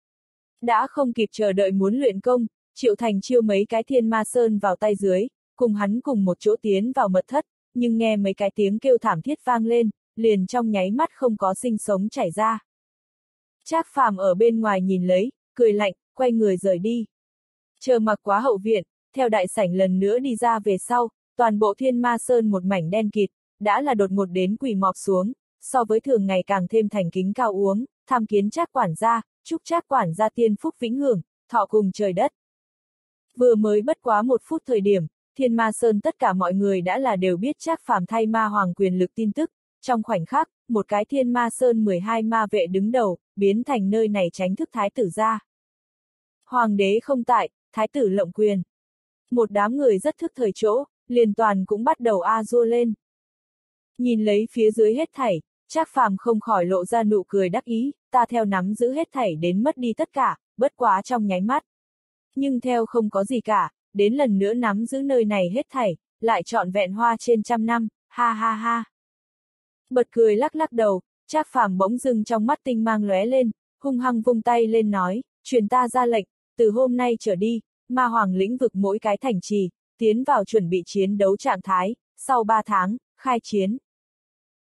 Đã không kịp chờ đợi muốn luyện công, Triệu Thành chiêu mấy cái Thiên Ma Sơn vào tay dưới, cùng hắn cùng một chỗ tiến vào mật thất, nhưng nghe mấy cái tiếng kêu thảm thiết vang lên, liền trong nháy mắt không có sinh sống chảy ra. Trác Phàm ở bên ngoài nhìn lấy, cười lạnh, quay người rời đi. Chờ mặc quá hậu viện, theo đại sảnh lần nữa đi ra về sau, toàn bộ Thiên Ma Sơn một mảnh đen kịt, đã là đột ngột đến quỳ mọp xuống, so với thường ngày càng thêm thành kính cao uống, tham kiến Trác quản gia, chúc Trác quản gia tiên phúc vĩnh hưởng, thọ cùng trời đất. Vừa mới bất quá một phút thời điểm, Thiên Ma Sơn tất cả mọi người đã là đều biết Trác Phàm thay Ma Hoàng quyền lực tin tức, trong khoảnh khắc, một cái Thiên Ma Sơn mười hai ma vệ đứng đầu, biến thành nơi này tránh thức thái tử ra. Hoàng đế không tại, thái tử lộng quyền. Một đám người rất thức thời chỗ, liền toàn cũng bắt đầu a dua lên. Nhìn lấy phía dưới hết thảy, Trác Phàm không khỏi lộ ra nụ cười đắc ý, ta theo nắm giữ hết thảy đến mất đi tất cả, bất quá trong nháy mắt. Nhưng theo không có gì cả, đến lần nữa nắm giữ nơi này hết thảy, lại trọn vẹn hoa trên trăm năm, ha ha ha. Bật cười lắc lắc đầu, Trác Phàm bỗng dưng trong mắt tinh mang lóe lên, hung hăng vung tay lên nói, truyền ta ra lệnh, từ hôm nay trở đi, Ma Hoàng lĩnh vực mỗi cái thành trì, tiến vào chuẩn bị chiến đấu trạng thái, sau ba tháng, khai chiến.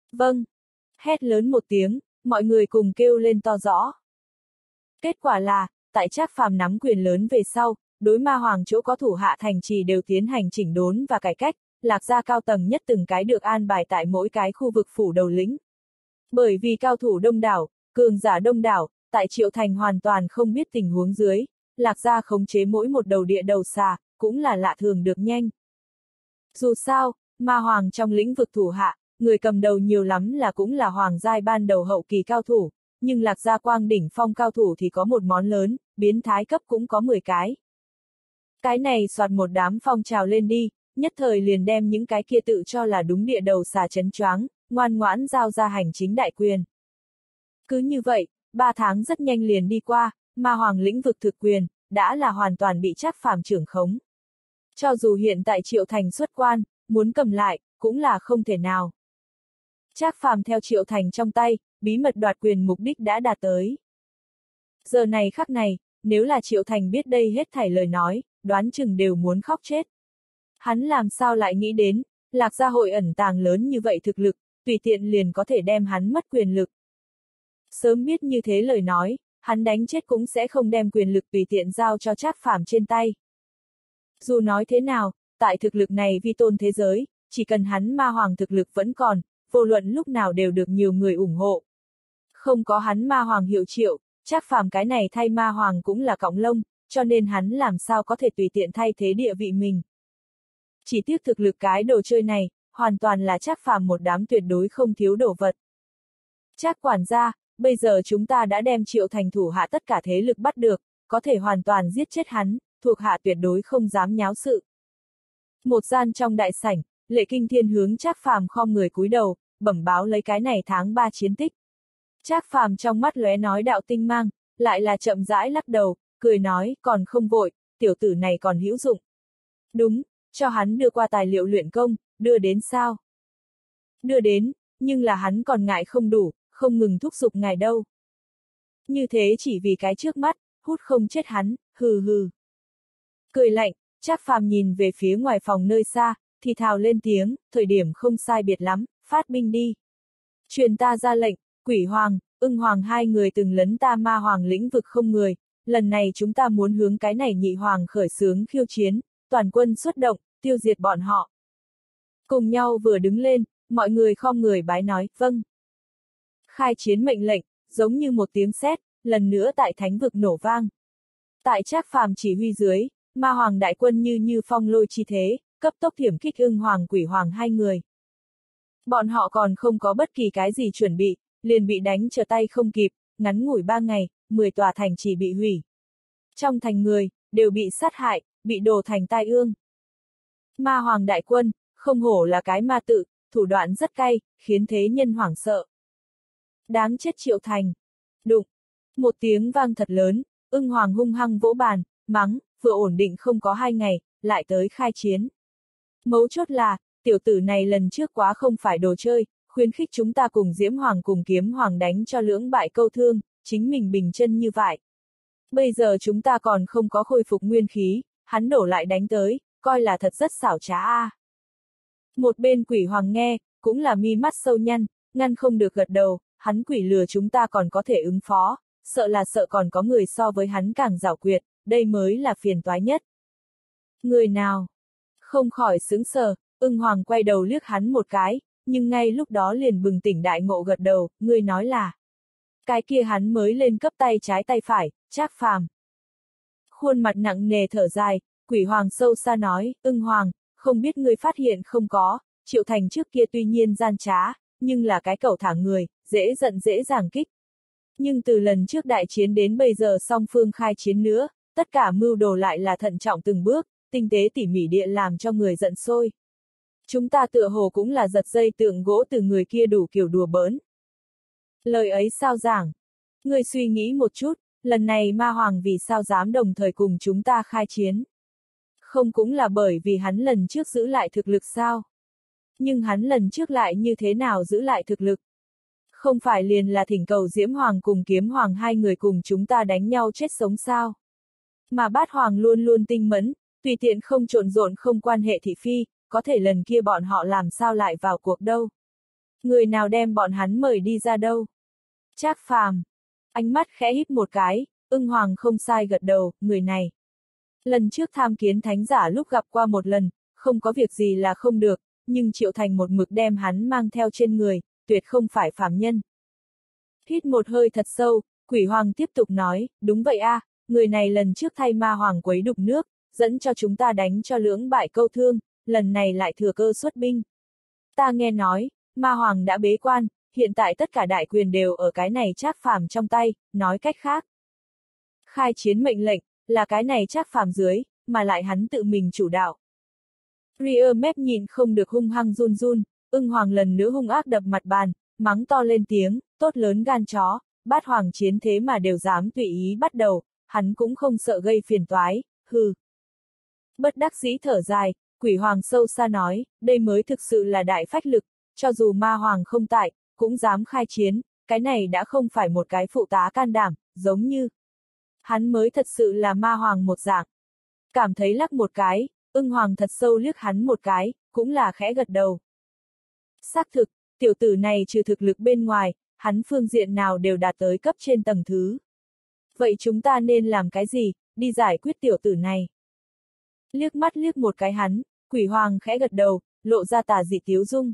Vâng. Hét lớn một tiếng, mọi người cùng kêu lên to rõ. Kết quả là, tại Trác Phàm nắm quyền lớn về sau, đối Ma Hoàng chỗ có thủ hạ thành trì đều tiến hành chỉnh đốn và cải cách, Lạc gia cao tầng nhất từng cái được an bài tại mỗi cái khu vực phủ đầu lĩnh. Bởi vì cao thủ đông đảo, cường giả đông đảo, tại Triệu Thành hoàn toàn không biết tình huống dưới, Lạc gia khống chế mỗi một đầu địa đầu xà, cũng là lạ thường được nhanh. Dù sao, Ma Hoàng trong lĩnh vực thủ hạ, người cầm đầu nhiều lắm là cũng là hoàng giai ban đầu hậu kỳ cao thủ, nhưng Lạc gia quang đỉnh phong cao thủ thì có một món lớn, biến thái cấp cũng có mười cái. Cái này soạt một đám phong trào lên đi, nhất thời liền đem những cái kia tự cho là đúng địa đầu xà chấn choáng, ngoan ngoãn giao ra hành chính đại quyền. Cứ như vậy, ba tháng rất nhanh liền đi qua, Ma Hoàng lĩnh vực thực quyền, đã là hoàn toàn bị Trác Phàm trưởng khống. Cho dù hiện tại Triệu Thành xuất quan, muốn cầm lại, cũng là không thể nào. Trác Phàm theo Triệu Thành trong tay, bí mật đoạt quyền mục đích đã đạt tới. Giờ này khắc này, nếu là Triệu Thành biết đây hết thảy lời nói, đoán chừng đều muốn khóc chết. Hắn làm sao lại nghĩ đến, Lạc gia hội ẩn tàng lớn như vậy thực lực, tùy tiện liền có thể đem hắn mất quyền lực. Sớm biết như thế lời nói, hắn đánh chết cũng sẽ không đem quyền lực tùy tiện giao cho Trác Phàm trên tay. Dù nói thế nào, tại thực lực này vi tôn thế giới, chỉ cần hắn Ma Hoàng thực lực vẫn còn, vô luận lúc nào đều được nhiều người ủng hộ. Không có hắn Ma Hoàng hiệu triệu, Trác Phàm cái này thay Ma Hoàng cũng là cọng lông, cho nên hắn làm sao có thể tùy tiện thay thế địa vị mình. Chỉ tiếc thực lực cái đồ chơi này, hoàn toàn là Trác Phàm một đám tuyệt đối không thiếu đồ vật. Trác quản gia, bây giờ chúng ta đã đem Triệu Thành thủ hạ tất cả thế lực bắt được, có thể hoàn toàn giết chết hắn, thuộc hạ tuyệt đối không dám nháo sự. Một gian trong đại sảnh, Lệ Kinh Thiên hướng Trác Phàm khom người cúi đầu, bẩm báo lấy cái này tháng ba chiến tích. Trác Phàm trong mắt lóe nói đạo tinh mang, lại là chậm rãi lắc đầu, cười nói, còn không vội, tiểu tử này còn hữu dụng. Đúng, cho hắn đưa qua tài liệu luyện công, đưa đến sao? Đưa đến, nhưng là hắn còn ngại không đủ, không ngừng thúc giục ngài đâu. Như thế chỉ vì cái trước mắt, hút không chết hắn, hừ hừ. Cười lạnh, Trác Phàm nhìn về phía ngoài phòng nơi xa, thì thào lên tiếng, thời điểm không sai biệt lắm, phát binh đi. Truyền ta ra lệnh, Quỷ Hoàng, Ưng Hoàng hai người từng lấn ta Ma Hoàng lĩnh vực không người, lần này chúng ta muốn hướng cái này Nhị Hoàng khởi xướng khiêu chiến, toàn quân xuất động, tiêu diệt bọn họ. Cùng nhau vừa đứng lên, mọi người khom người bái nói, vâng. Khai chiến mệnh lệnh, giống như một tiếng sét, lần nữa tại thánh vực nổ vang. Tại Trác Phàm chỉ huy dưới, Ma Hoàng đại quân như như phong lôi chi thế, cấp tốc thiểm kích Ưng Hoàng Quỷ Hoàng hai người. Bọn họ còn không có bất kỳ cái gì chuẩn bị, liền bị đánh trở tay không kịp, ngắn ngủi ba ngày, mười tòa thành chỉ bị hủy. Trong thành người, đều bị sát hại, bị đổ thành tai ương. Ma Hoàng đại quân, không hổ là cái ma tự, thủ đoạn rất cay, khiến thế nhân hoảng sợ. Đáng chết Triệu Thành. Đụng. Một tiếng vang thật lớn, Ưng Hoàng hung hăng vỗ bàn, mắng, vừa ổn định không có hai ngày, lại tới khai chiến. Mấu chốt là, tiểu tử này lần trước quá không phải đồ chơi, khuyến khích chúng ta cùng Diễm Hoàng cùng Kiếm Hoàng đánh cho lưỡng bại câu thương, chính mình bình chân như vậy. Bây giờ chúng ta còn không có khôi phục nguyên khí, hắn đổ lại đánh tới, coi là thật rất xảo trá a. À. Một bên Quỷ Hoàng nghe, cũng là mi mắt sâu nhăn, ngăn không được gật đầu, hắn quỷ lừa chúng ta còn có thể ứng phó, sợ là sợ còn có người so với hắn càng giảo quyệt, đây mới là phiền toái nhất. Người nào? Không khỏi sững sờ, Ưng Hoàng quay đầu liếc hắn một cái, nhưng ngay lúc đó liền bừng tỉnh đại ngộ gật đầu, người nói là. Cái kia hắn mới lên cấp tay trái tay phải, Trác Phàm. Khuôn mặt nặng nề thở dài, Quỷ Hoàng sâu xa nói, Ưng Hoàng, không biết ngươi phát hiện không có, Triệu Thành trước kia tuy nhiên gian trá, nhưng là cái cẩu thả người, dễ giận dễ dàng kích. Nhưng từ lần trước đại chiến đến bây giờ song phương khai chiến nữa, tất cả mưu đồ lại là thận trọng từng bước, tinh tế tỉ mỉ địa làm cho người giận sôi. Chúng ta tựa hồ cũng là giật dây tượng gỗ từ người kia đủ kiểu đùa bỡn. Lời ấy sao giảng? Ngươi suy nghĩ một chút, lần này Ma Hoàng vì sao dám đồng thời cùng chúng ta khai chiến? Không cũng là bởi vì hắn lần trước giữ lại thực lực sao? Nhưng hắn lần trước lại như thế nào giữ lại thực lực? Không phải liền là thỉnh cầu Diễm Hoàng cùng Kiếm Hoàng hai người cùng chúng ta đánh nhau chết sống sao? Mà Bát Hoàng luôn luôn tinh mẫn, tùy tiện không trộn rộn không quan hệ thị phi, có thể lần kia bọn họ làm sao lại vào cuộc đâu? Người nào đem bọn hắn mời đi ra đâu? Trác Phàm, ánh mắt khẽ híp một cái, ưng hoàng không sai gật đầu, người này. Lần trước tham kiến thánh giả lúc gặp qua một lần, không có việc gì là không được, nhưng Triệu Thành một mực đem hắn mang theo trên người, tuyệt không phải phàm nhân. Hít một hơi thật sâu, Quỷ Hoàng tiếp tục nói, đúng vậy a, người này lần trước thay ma hoàng quấy đục nước, dẫn cho chúng ta đánh cho lưỡng bại câu thương, lần này lại thừa cơ xuất binh. Ta nghe nói, ma hoàng đã bế quan, hiện tại tất cả đại quyền đều ở cái này Trác Phàm trong tay, nói cách khác. Khai chiến mệnh lệnh, là cái này Trác Phàm dưới, mà lại hắn tự mình chủ đạo. Ria mép nhìn không được hung hăng run run, ưng hoàng lần nữa hung ác đập mặt bàn, mắng to lên tiếng, tốt lớn gan chó, bát hoàng chiến thế mà đều dám tùy ý bắt đầu, hắn cũng không sợ gây phiền toái, hừ. Bất đắc dĩ thở dài, Quỷ Hoàng sâu xa nói, đây mới thực sự là đại phách lực, cho dù ma hoàng không tại, cũng dám khai chiến, cái này đã không phải một cái phụ tá can đảm, giống như hắn mới thật sự là ma hoàng một dạng. Cảm thấy lắc một cái, ưng hoàng thật sâu liếc hắn một cái, cũng là khẽ gật đầu. Xác thực, tiểu tử này trừ thực lực bên ngoài, hắn phương diện nào đều đạt tới cấp trên tầng thứ. Vậy chúng ta nên làm cái gì, đi giải quyết tiểu tử này? Liếc mắt liếc một cái hắn, Quỷ Hoàng khẽ gật đầu, lộ ra tà dị tiếu dung.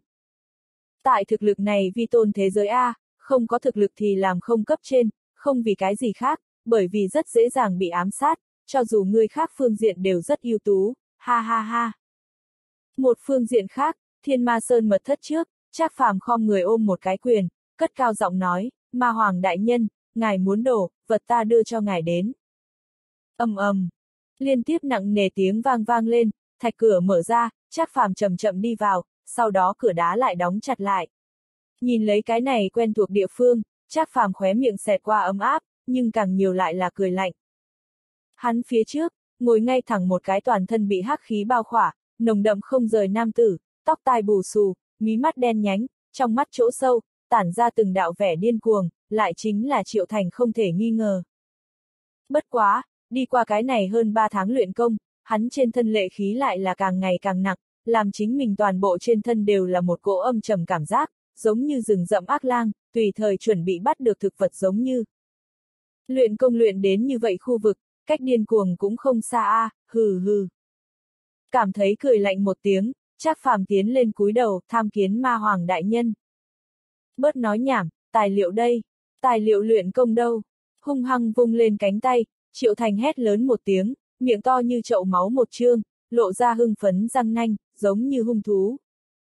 Tại thực lực này vi tôn thế giới A, không có thực lực thì làm không cấp trên, không vì cái gì khác, bởi vì rất dễ dàng bị ám sát, cho dù người khác phương diện đều rất ưu tú, ha ha ha. Một phương diện khác, Thiên Ma Sơn mật thất trước, Trác Phàm khom người ôm một cái quyền, cất cao giọng nói, Ma Hoàng đại nhân, ngài muốn đổ, vật ta đưa cho ngài đến. Ầm ầm, liên tiếp nặng nề tiếng vang vang lên, thạch cửa mở ra, Trác Phàm chậm chậm đi vào, sau đó cửa đá lại đóng chặt lại. Nhìn lấy cái này quen thuộc địa phương, Trác Phàm khóe miệng xẹt qua ấm áp, nhưng càng nhiều lại là cười lạnh. Hắn phía trước, ngồi ngay thẳng một cái toàn thân bị hắc khí bao khỏa, nồng đậm không rời nam tử, tóc tai bù xù, mí mắt đen nhánh, trong mắt chỗ sâu, tản ra từng đạo vẻ điên cuồng, lại chính là Triệu Thành không thể nghi ngờ. Bất quá, đi qua cái này hơn ba tháng luyện công, hắn trên thân lệ khí lại là càng ngày càng nặng, làm chính mình toàn bộ trên thân đều là một cỗ âm trầm cảm giác, giống như rừng rậm ác lang, tùy thời chuẩn bị bắt được thực vật giống như. Luyện công luyện đến như vậy khu vực, cách điên cuồng cũng không xa a, à, hừ hừ. Cảm thấy cười lạnh một tiếng, Trác Phàm tiến lên cúi đầu, tham kiến Ma Hoàng đại nhân. Bớt nói nhảm, tài liệu đây, tài liệu luyện công đâu? Hung hăng vung lên cánh tay, Triệu Thành hét lớn một tiếng, miệng to như chậu máu một trương, lộ ra hưng phấn răng nanh, giống như hung thú.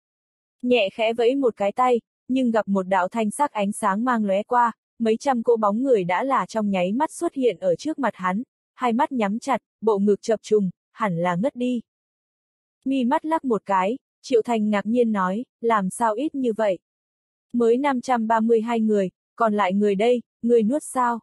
Nhẹ khẽ vẫy một cái tay, nhưng gặp một đạo thanh sắc ánh sáng mang lóe qua, mấy trăm cỗ bóng người đã là trong nháy mắt xuất hiện ở trước mặt hắn, hai mắt nhắm chặt, bộ ngực chập trùng, hẳn là ngất đi. Mi mắt lắc một cái, Triệu Thành ngạc nhiên nói, làm sao ít như vậy? Mới năm trăm ba mươi hai người, còn lại người đây, người nuốt sao?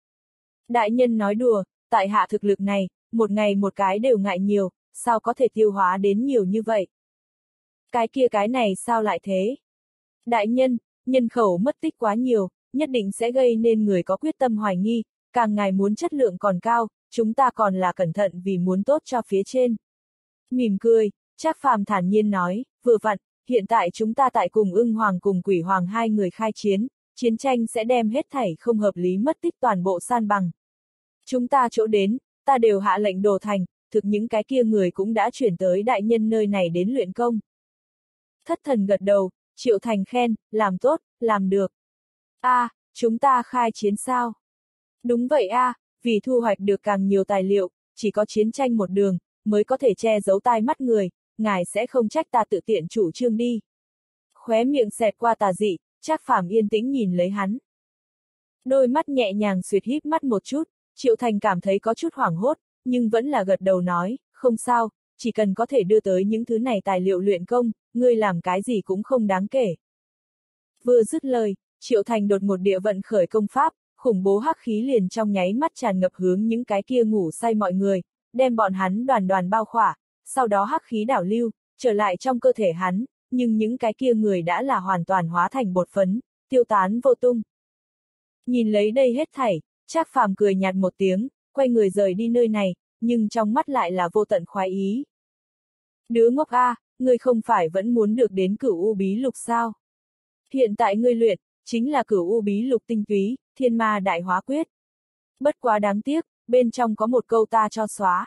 Đại nhân nói đùa, tại hạ thực lực này, một ngày một cái đều ngại nhiều, sao có thể tiêu hóa đến nhiều như vậy? Cái kia cái này sao lại thế? Đại nhân, nhân khẩu mất tích quá nhiều, nhất định sẽ gây nên người có quyết tâm hoài nghi, càng ngài muốn chất lượng còn cao, chúng ta còn là cẩn thận vì muốn tốt cho phía trên. Mỉm cười, Trác Phàm thản nhiên nói, vừa vặn, hiện tại chúng ta tại cùng Ưng Hoàng cùng Quỷ Hoàng hai người khai chiến, chiến tranh sẽ đem hết thảy không hợp lý mất tích toàn bộ san bằng. Chúng ta chỗ đến, ta đều hạ lệnh đồ thành, thực những cái kia người cũng đã chuyển tới đại nhân nơi này đến luyện công. Thất thần gật đầu, Triệu Thành khen, làm tốt, làm được. A, à, chúng ta khai chiến sao? Đúng vậy a, à, vì thu hoạch được càng nhiều tài liệu, chỉ có chiến tranh một đường, mới có thể che giấu tai mắt người, ngài sẽ không trách ta tự tiện chủ trương đi. Khóe miệng xẹt qua tà dị, Trác Phàm yên tĩnh nhìn lấy hắn. Đôi mắt nhẹ nhàng xuyệt híp mắt một chút, Triệu Thành cảm thấy có chút hoảng hốt, nhưng vẫn là gật đầu nói, không sao, chỉ cần có thể đưa tới những thứ này tài liệu luyện công, ngươi làm cái gì cũng không đáng kể. Vừa dứt lời, Triệu Thành đột một địa vận khởi công pháp, khủng bố hắc khí liền trong nháy mắt tràn ngập hướng những cái kia ngủ say mọi người, đem bọn hắn đoàn đoàn bao khỏa, sau đó hắc khí đảo lưu, trở lại trong cơ thể hắn, nhưng những cái kia người đã là hoàn toàn hóa thành bột phấn, tiêu tán vô tung. Nhìn lấy đây hết thảy, Trác Phàm cười nhạt một tiếng, quay người rời đi nơi này, nhưng trong mắt lại là vô tận khoái ý. Đứa ngốc a, ngươi không phải vẫn muốn được đến Cửu U Bí Lục sao? Hiện tại ngươi luyện, chính là Cửu U Bí Lục tinh túy, Thiên Ma Đại Hóa Quyết. Bất quá đáng tiếc, bên trong có một câu ta cho xóa.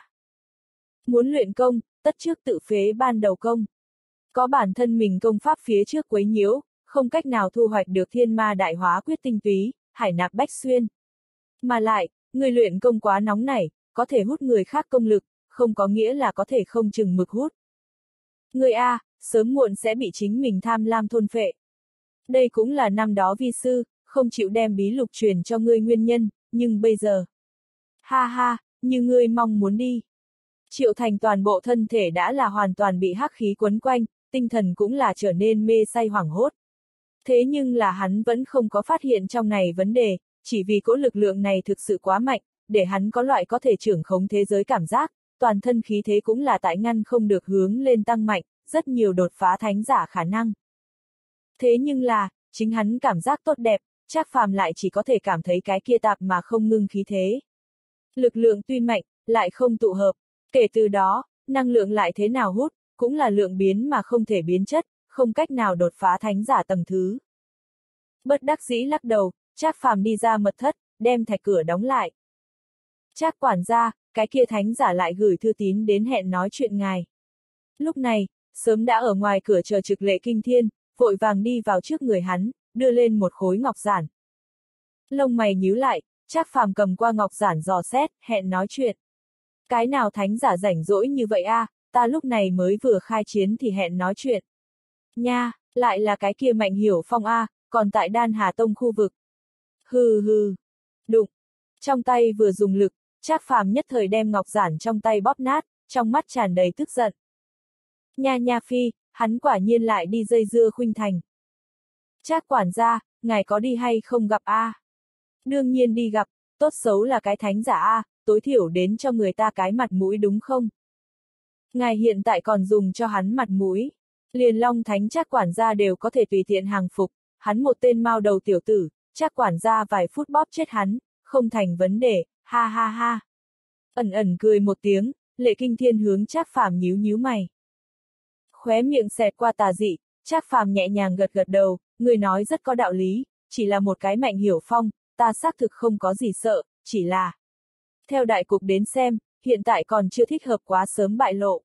Muốn luyện công, tất trước tự phế ban đầu công. Có bản thân mình công pháp phía trước quấy nhiễu, không cách nào thu hoạch được Thiên Ma Đại Hóa Quyết tinh túy, hải nạp bách xuyên. Mà lại, người luyện công quá nóng nảy, có thể hút người khác công lực, không có nghĩa là có thể không chừng mực hút. Người A, sớm muộn sẽ bị chính mình tham lam thôn phệ. Đây cũng là năm đó vi sư, không chịu đem bí lục truyền cho ngươi nguyên nhân, nhưng bây giờ. Ha ha, như ngươi mong muốn đi. Triệu Thành toàn bộ thân thể đã là hoàn toàn bị hắc khí quấn quanh, tinh thần cũng là trở nên mê say hoảng hốt. Thế nhưng là hắn vẫn không có phát hiện trong này vấn đề, chỉ vì cỗ lực lượng này thực sự quá mạnh, để hắn có loại có thể trưởng khống thế giới cảm giác, toàn thân khí thế cũng là tại ngăn không được hướng lên tăng mạnh, rất nhiều đột phá thánh giả khả năng. Thế nhưng là, chính hắn cảm giác tốt đẹp, Trác Phàm lại chỉ có thể cảm thấy cái kia tạp mà không ngưng khí thế. Lực lượng tuy mạnh, lại không tụ hợp. Kể từ đó, năng lượng lại thế nào hút, cũng là lượng biến mà không thể biến chất, không cách nào đột phá thánh giả tầng thứ. Bất đắc dĩ lắc đầu, Trác Phàm đi ra mật thất, đem thạch cửa đóng lại. Trác quản gia, cái kia thánh giả lại gửi thư tín đến hẹn nói chuyện ngài. Lúc này, sớm đã ở ngoài cửa chờ trực Lệ Kinh Thiên, vội vàng đi vào trước người hắn, đưa lên một khối ngọc giản. Lông mày nhíu lại, Trác Phàm cầm qua ngọc giản dò xét, hẹn nói chuyện. Cái nào thánh giả rảnh rỗi như vậy a, à, ta lúc này mới vừa khai chiến thì hẹn nói chuyện. Nha, lại là cái kia Mạnh Hiểu Phong a, à, còn tại Đan Hà Tông khu vực. Hừ hừ. Đụng. Trong tay vừa dùng lực, Trác Phàm nhất thời đem ngọc giản trong tay bóp nát, trong mắt tràn đầy tức giận. Nha nha phi, hắn quả nhiên lại đi dây dưa Khuynh Thành. Trác quản gia, ngài có đi hay không gặp a? À? Đương nhiên đi gặp, tốt xấu là cái thánh giả a, à, tối thiểu đến cho người ta cái mặt mũi đúng không? Ngài hiện tại còn dùng cho hắn mặt mũi. Liền Long Thánh Trác quản gia đều có thể tùy tiện hàng phục, hắn một tên mao đầu tiểu tử, Trác quản gia vài phút bóp chết hắn, không thành vấn đề, ha ha ha. Ẩn ẩn cười một tiếng, Lệ Kinh Thiên hướng Trác Phàm nhíu nhíu mày. Khóe miệng xẹt qua tà dị, Trác Phàm nhẹ nhàng gật gật đầu, người nói rất có đạo lý, chỉ là một cái Mạnh Hiểu Phong, ta xác thực không có gì sợ, chỉ là. Theo đại cục đến xem, hiện tại còn chưa thích hợp quá sớm bại lộ.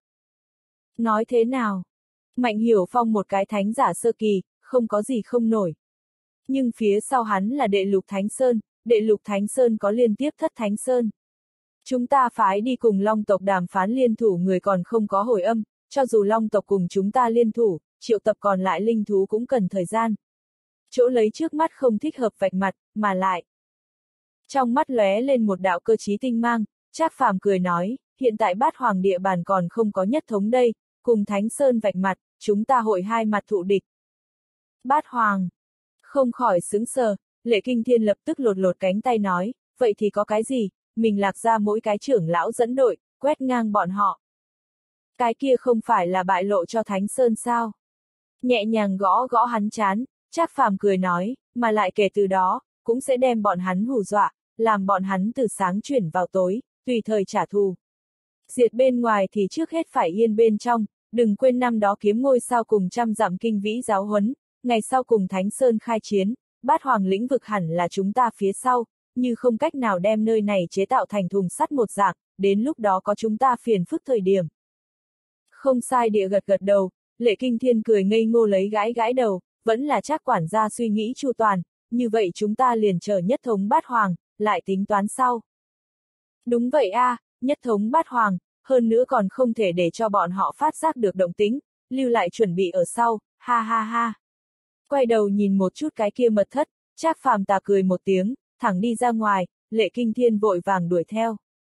Nói thế nào? Mạnh Hiểu Phong một cái thánh giả sơ kỳ, không có gì không nổi. Nhưng phía sau hắn là đệ lục Thánh Sơn, đệ lục Thánh Sơn có liên tiếp thất Thánh Sơn. Chúng ta phái đi cùng Long tộc đàm phán liên thủ người còn không có hồi âm, cho dù Long tộc cùng chúng ta liên thủ, triệu tập còn lại linh thú cũng cần thời gian. Chỗ lấy trước mắt không thích hợp vạch mặt, mà lại. Trong mắt lóe lên một đạo cơ trí tinh mang, Trác Phàm cười nói, hiện tại Bát Hoàng địa bàn còn không có nhất thống đây, cùng Thánh Sơn vạch mặt, chúng ta hội hai mặt thụ địch. Bát Hoàng. Không khỏi sững sờ, Lệ Kinh Thiên lập tức lột lột cánh tay nói, vậy thì có cái gì, mình lạc ra mỗi cái trưởng lão dẫn đội, quét ngang bọn họ. Cái kia không phải là bại lộ cho Thánh Sơn sao? Nhẹ nhàng gõ gõ hắn chán, Trác Phàm cười nói, mà lại kể từ đó, cũng sẽ đem bọn hắn hù dọa, làm bọn hắn từ sáng chuyển vào tối, tùy thời trả thù. Diệt bên ngoài thì trước hết phải yên bên trong, đừng quên năm đó kiếm ngôi sao cùng trăm dặm kinh vĩ giáo huấn, ngày sau cùng Thánh Sơn khai chiến, Bát Hoàng lĩnh vực hẳn là chúng ta phía sau, như không cách nào đem nơi này chế tạo thành thùng sắt một dạng, đến lúc đó có chúng ta phiền phức thời điểm. Không sai địa gật gật đầu, Lệ Kinh Thiên cười ngây ngô lấy gãi gãi đầu, vẫn là Trác quản gia suy nghĩ chu toàn, như vậy chúng ta liền chờ nhất thống Bát Hoàng, lại tính toán sau. Đúng vậy a, à, nhất thống Bát Hoàng, hơn nữa còn không thể để cho bọn họ phát giác được động tĩnh, lưu lại chuẩn bị ở sau, ha ha ha. Quay đầu nhìn một chút cái kia mật thất, Trác Phàm tà cười một tiếng, thẳng đi ra ngoài, Lệ Kinh Thiên vội vàng đuổi theo.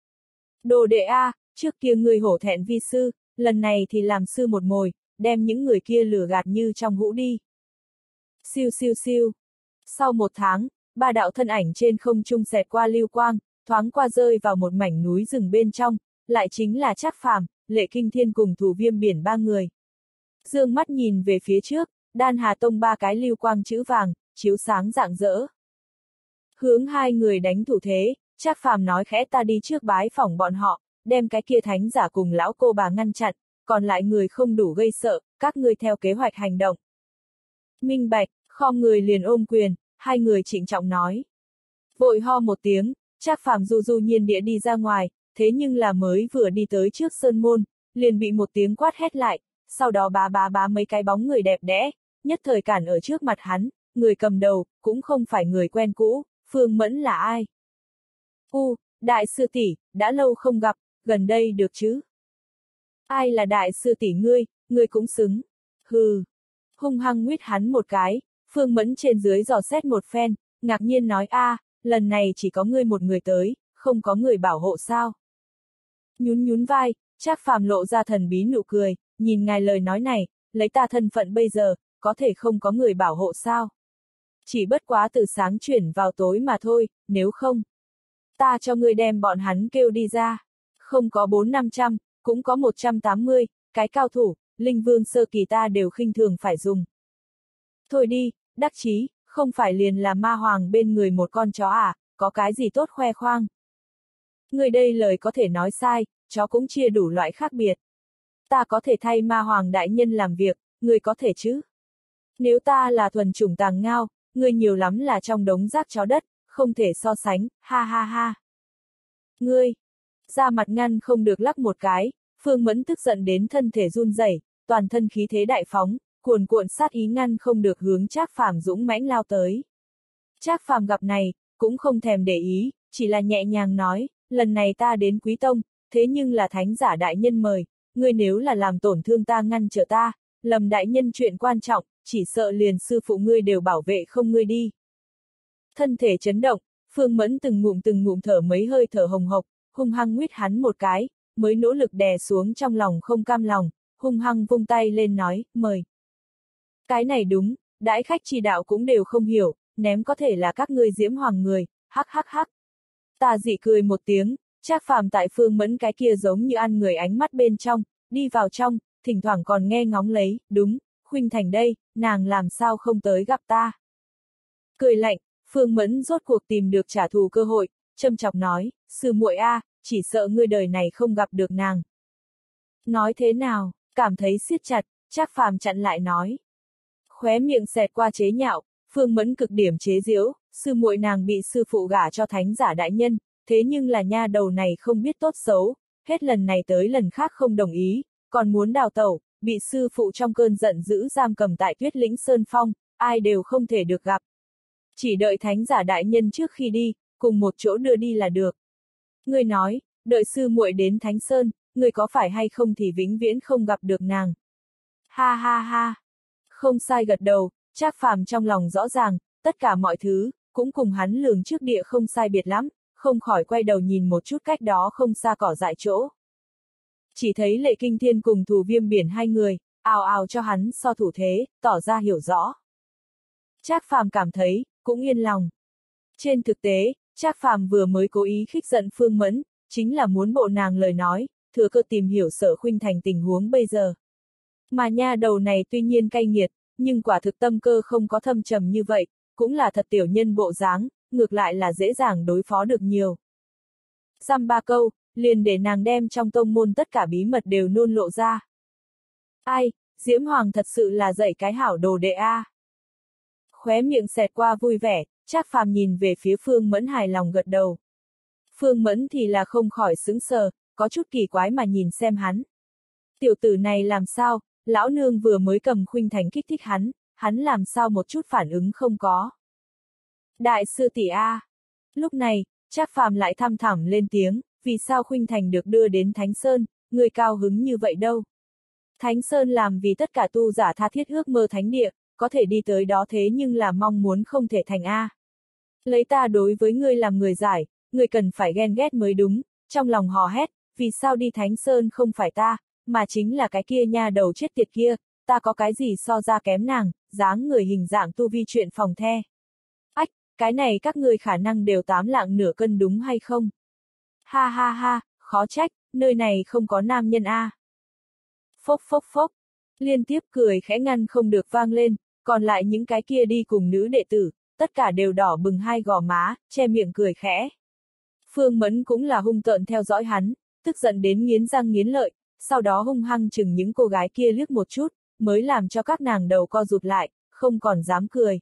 Đồ đệ a, à, trước kia người hổ thẹn vi sư, lần này thì làm sư một mồi, đem những người kia lừa gạt như trong hũ đi. Siêu siêu siêu. Sau một tháng, ba đạo thân ảnh trên không trung xẹt qua lưu quang, thoáng qua rơi vào một mảnh núi rừng bên trong, lại chính là Trác Phàm, Lệ Kinh Thiên cùng Thủ Viêm Biển ba người. Dương mắt nhìn về phía trước, Đan Hà Tông ba cái lưu quang chữ vàng, chiếu sáng rạng rỡ. Hướng hai người đánh thủ thế, Trác Phàm nói khẽ ta đi trước bái phỏng bọn họ, đem cái kia thánh giả cùng lão cô bà ngăn chặn, còn lại người không đủ gây sợ, các ngươi theo kế hoạch hành động. Minh bạch, Khom người liền ôm quyền, hai người trịnh trọng nói. Vội ho một tiếng, Trác Phàm du du nhiên địa đi ra ngoài, thế nhưng là mới vừa đi tới trước sơn môn, liền bị một tiếng quát hét lại, sau đó bá bá bá mấy cái bóng người đẹp đẽ, nhất thời cản ở trước mặt hắn, người cầm đầu, cũng không phải người quen cũ, Phương Mẫn là ai? U, đại sư tỷ, đã lâu không gặp, gần đây được chứ? Ai là đại sư tỷ ngươi, ngươi cũng xứng. Hừ. Hung hăng nguyết hắn một cái, Phương Mẫn trên dưới dò xét một phen, ngạc nhiên nói a, lần này chỉ có ngươi một người tới, không có người bảo hộ sao? Nhún nhún vai, Trác Phàm lộ ra thần bí nụ cười, nhìn ngài lời nói này, lấy ta thân phận bây giờ, có thể không có người bảo hộ sao? Chỉ bất quá từ sáng chuyển vào tối mà thôi, nếu không, ta cho ngươi đem bọn hắn kêu đi ra. Không có bốn năm trăm, cũng có một trăm tám mươi, cái cao thủ, linh vương sơ kỳ ta đều khinh thường phải dùng. Thôi đi, đắc chí, không phải liền là ma hoàng bên người một con chó à, có cái gì tốt khoe khoang. Người đây lời có thể nói sai, chó cũng chia đủ loại khác biệt. Ta có thể thay ma hoàng đại nhân làm việc, người có thể chứ? Nếu ta là thuần chủng tàng ngao, người nhiều lắm là trong đống rác chó đất, không thể so sánh, ha ha ha. Ngươi, da mặt ngăn không được lắc một cái, Phương Mẫn tức giận đến thân thể run rẩy, toàn thân khí thế đại phóng, cuồn cuộn sát ý ngăn không được hướng Trác Phàm dũng mãnh lao tới. Trác Phàm gặp này, cũng không thèm để ý, chỉ là nhẹ nhàng nói, lần này ta đến Quý Tông, thế nhưng là thánh giả đại nhân mời, ngươi nếu là làm tổn thương ta ngăn trở ta, lầm đại nhân chuyện quan trọng, chỉ sợ liền sư phụ ngươi đều bảo vệ không ngươi đi. Thân thể chấn động, Phương Mẫn từng ngụm từng ngụm thở mấy hơi thở hồng hộc, hung hăng nguyết hắn một cái, mới nỗ lực đè xuống trong lòng không cam lòng, hung hăng vung tay lên nói, mời. Cái này đúng, đãi khách chỉ đạo cũng đều không hiểu, ném có thể là các ngươi Diễm Hoàng người, hắc hắc hắc. Ta dị cười một tiếng, Trác Phàm tại Phương Mẫn cái kia giống như ăn người ánh mắt bên trong, đi vào trong, thỉnh thoảng còn nghe ngóng lấy, đúng, Khuynh Thành đây, nàng làm sao không tới gặp ta. Cười lạnh, Phương Mẫn rốt cuộc tìm được trả thù cơ hội, châm chọc nói, sư muội a, chỉ sợ ngươi đời này không gặp được nàng. Nói thế nào, cảm thấy siết chặt, Trác Phàm chặn lại nói. Khóe miệng xẹt qua chế nhạo, Phương Mẫn cực điểm chế giễu, sư muội nàng bị sư phụ gả cho thánh giả đại nhân, thế nhưng là nha đầu này không biết tốt xấu, hết lần này tới lần khác không đồng ý, còn muốn đào tẩu, bị sư phụ trong cơn giận dữ giam cầm tại Tuyết Lĩnh Sơn Phong, ai đều không thể được gặp. Chỉ đợi thánh giả đại nhân trước khi đi, cùng một chỗ đưa đi là được. Ngươi nói, đợi sư muội đến Thánh Sơn, ngươi có phải hay không thì vĩnh viễn không gặp được nàng. Ha ha ha. Không sai gật đầu, Trác Phàm trong lòng rõ ràng, tất cả mọi thứ, cũng cùng hắn lường trước địa không sai biệt lắm, không khỏi quay đầu nhìn một chút cách đó không xa cỏ dại chỗ. Chỉ thấy Lệ Kinh Thiên cùng Thù Viêm Biển hai người, ào ào cho hắn so thủ thế, tỏ ra hiểu rõ. Trác Phàm cảm thấy, cũng yên lòng. Trên thực tế, Trác Phàm vừa mới cố ý khích giận Phương Mẫn, chính là muốn bộ nàng lời nói, thừa cơ tìm hiểu Sở Khuynh Thành tình huống bây giờ. Mà nha đầu này tuy nhiên cay nghiệt, nhưng quả thực tâm cơ không có thâm trầm như vậy, cũng là thật tiểu nhân bộ dáng, ngược lại là dễ dàng đối phó được nhiều. Dăm ba câu, liền để nàng đem trong tông môn tất cả bí mật đều nôn lộ ra. Ai, Diễm Hoàng thật sự là dạy cái hảo đồ đệ a. Khóe miệng xẹt qua vui vẻ, Trác Phàm nhìn về phía Phương Mẫn hài lòng gật đầu. Phương Mẫn thì là không khỏi sững sờ, có chút kỳ quái mà nhìn xem hắn. Tiểu tử này làm sao, lão nương vừa mới cầm Khuynh Thành kích thích hắn, hắn làm sao một chút phản ứng không có. Đại sư tỷ a. Lúc này, Trác Phàm lại thăm thẳm lên tiếng, vì sao Khuynh Thành được đưa đến Thánh Sơn, người cao hứng như vậy đâu. Thánh Sơn làm vì tất cả tu giả tha thiết ước mơ thánh địa, có thể đi tới đó thế nhưng là mong muốn không thể thành a. Lấy ta đối với ngươi làm người giải, ngươi cần phải ghen ghét mới đúng, trong lòng hò hét, vì sao đi Thánh Sơn không phải ta, mà chính là cái kia nha đầu chết tiệt kia, ta có cái gì so ra kém nàng, dáng người hình dạng tu vi chuyện phòng the. Ách, cái này các ngươi khả năng đều tám lạng nửa cân đúng hay không? Ha ha ha, khó trách, nơi này không có nam nhân a. Phốc phốc phốc, liên tiếp cười khẽ ngăn không được vang lên, còn lại những cái kia đi cùng nữ đệ tử, tất cả đều đỏ bừng hai gò má, che miệng cười khẽ. Phương Mẫn cũng là hung tợn theo dõi hắn, tức giận đến nghiến răng nghiến lợi, sau đó hung hăng chừng những cô gái kia liếc một chút, mới làm cho các nàng đầu co rụt lại, không còn dám cười.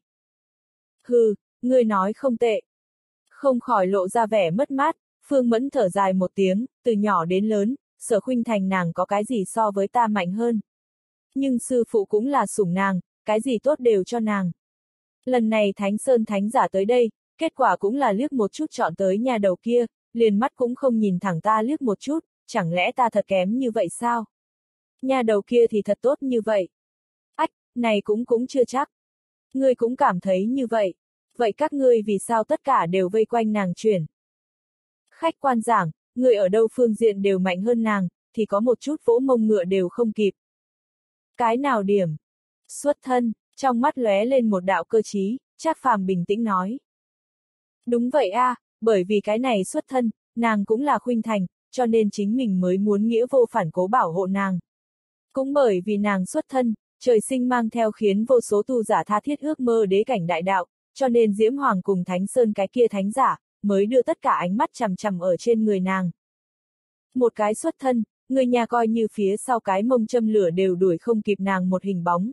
Hừ, ngươi nói không tệ. Không khỏi lộ ra vẻ mất mát, Phương Mẫn thở dài một tiếng, từ nhỏ đến lớn, Sở Khuynh Thành nàng có cái gì so với ta mạnh hơn. Nhưng sư phụ cũng là sủng nàng, cái gì tốt đều cho nàng. Lần này Thánh Sơn Thánh giả tới đây, kết quả cũng là liếc một chút chọn tới nhà đầu kia, liền mắt cũng không nhìn thẳng ta liếc một chút, chẳng lẽ ta thật kém như vậy sao? Nhà đầu kia thì thật tốt như vậy. Ách, này cũng cũng chưa chắc. Ngươi cũng cảm thấy như vậy. Vậy các ngươi vì sao tất cả đều vây quanh nàng chuyển? Khách quan giảng, người ở đâu phương diện đều mạnh hơn nàng, thì có một chút vỗ mông ngựa đều không kịp. Cái nào điểm? Xuất thân, trong mắt lóe lên một đạo cơ trí, Trác Phàm bình tĩnh nói. Đúng vậy a, à, bởi vì cái này xuất thân, nàng cũng là Khuynh Thành, cho nên chính mình mới muốn nghĩa vô phản cố bảo hộ nàng. Cũng bởi vì nàng xuất thân, trời sinh mang theo khiến vô số tu giả tha thiết ước mơ đế cảnh đại đạo, cho nên Diễm Hoàng cùng Thánh Sơn cái kia thánh giả, mới đưa tất cả ánh mắt chằm chằm ở trên người nàng. Một cái xuất thân, người nhà coi như phía sau cái mông châm lửa đều đuổi không kịp nàng một hình bóng.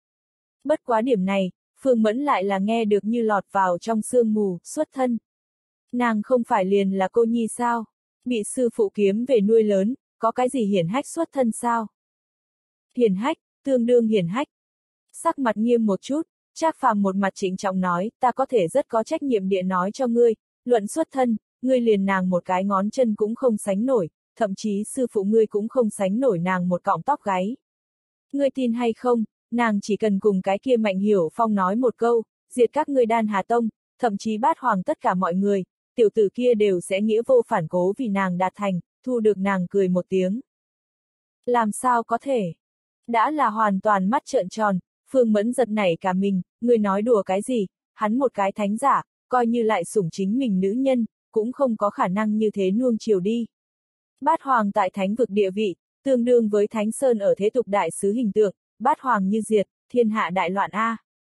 Bất quá điểm này, Phương Mẫn lại là nghe được như lọt vào trong sương mù, xuất thân. Nàng không phải liền là cô nhi sao? Bị sư phụ kiếm về nuôi lớn, có cái gì hiển hách xuất thân sao? Hiển hách, tương đương hiển hách. Sắc mặt nghiêm một chút, Trác Phàm một mặt trịnh trọng nói, ta có thể rất có trách nhiệm địa nói cho ngươi, luận xuất thân, ngươi liền nàng một cái ngón chân cũng không sánh nổi, thậm chí sư phụ ngươi cũng không sánh nổi nàng một cọng tóc gáy. Ngươi tin hay không, nàng chỉ cần cùng cái kia Mạnh Hiểu Phong nói một câu, diệt các ngươi Đan Hà Tông, thậm chí Bát Hoàng tất cả mọi người, tiểu tử kia đều sẽ nghĩa vô phản cố vì nàng đạt thành, thu được nàng cười một tiếng. Làm sao có thể? Đã là hoàn toàn mắt trợn tròn, Phương Mẫn giật nảy cả mình, ngươi nói đùa cái gì, hắn một cái thánh giả, coi như lại sủng chính mình nữ nhân, cũng không có khả năng như thế nuông chiều đi. Bát Hoàng tại thánh vực địa vị, tương đương với Thánh Sơn ở thế tục đại sứ hình tượng, Bát Hoàng như diệt, thiên hạ đại loạn a.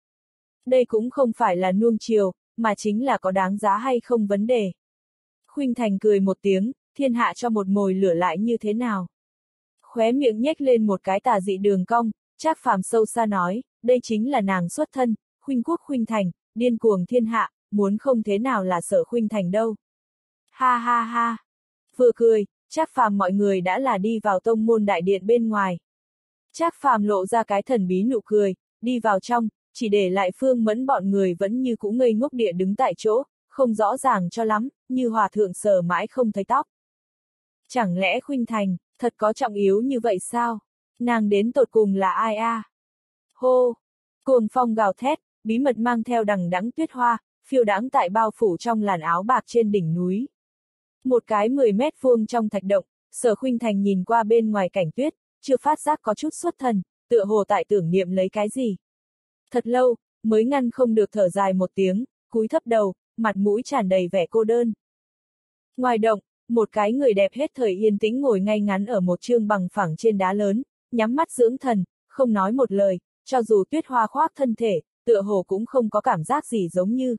Đây cũng không phải là nuông chiều, mà chính là có đáng giá hay không vấn đề. Khuynh Thành cười một tiếng, thiên hạ cho một mồi lửa lại như thế nào? Khóe miệng nhếch lên một cái tà dị đường cong, Trác Phàm sâu xa nói, đây chính là nàng xuất thân, Khuynh Quốc Khuynh Thành, điên cuồng thiên hạ, muốn không thế nào là Sở Khuynh Thành đâu. Ha ha ha. Vừa cười, Trác Phàm mọi người đã là đi vào tông môn đại điện bên ngoài. Trác Phàm lộ ra cái thần bí nụ cười, đi vào trong, chỉ để lại Phương Mẫn bọn người vẫn như cũ ngây ngốc địa đứng tại chỗ, không rõ ràng cho lắm, như hòa thượng sờ mãi không thấy tóc. Chẳng lẽ Khuynh Thành, thật có trọng yếu như vậy sao? Nàng đến tột cùng là ai a? À? Hô! Cuồng phong gào thét, bí mật mang theo đằng đẵng tuyết hoa, phiêu đãng tại bao phủ trong làn áo bạc trên đỉnh núi. Một cái mười mét vuông trong thạch động, Sở Khuynh Thành nhìn qua bên ngoài cảnh tuyết, chưa phát giác có chút xuất thần, tựa hồ tại tưởng niệm lấy cái gì. Thật lâu, mới ngăn không được thở dài một tiếng, cúi thấp đầu, mặt mũi tràn đầy vẻ cô đơn. Ngoài động, một cái người đẹp hết thời yên tĩnh ngồi ngay ngắn ở một chương bằng phẳng trên đá lớn, nhắm mắt dưỡng thần, không nói một lời, cho dù tuyết hoa khoác thân thể, tựa hồ cũng không có cảm giác gì giống như.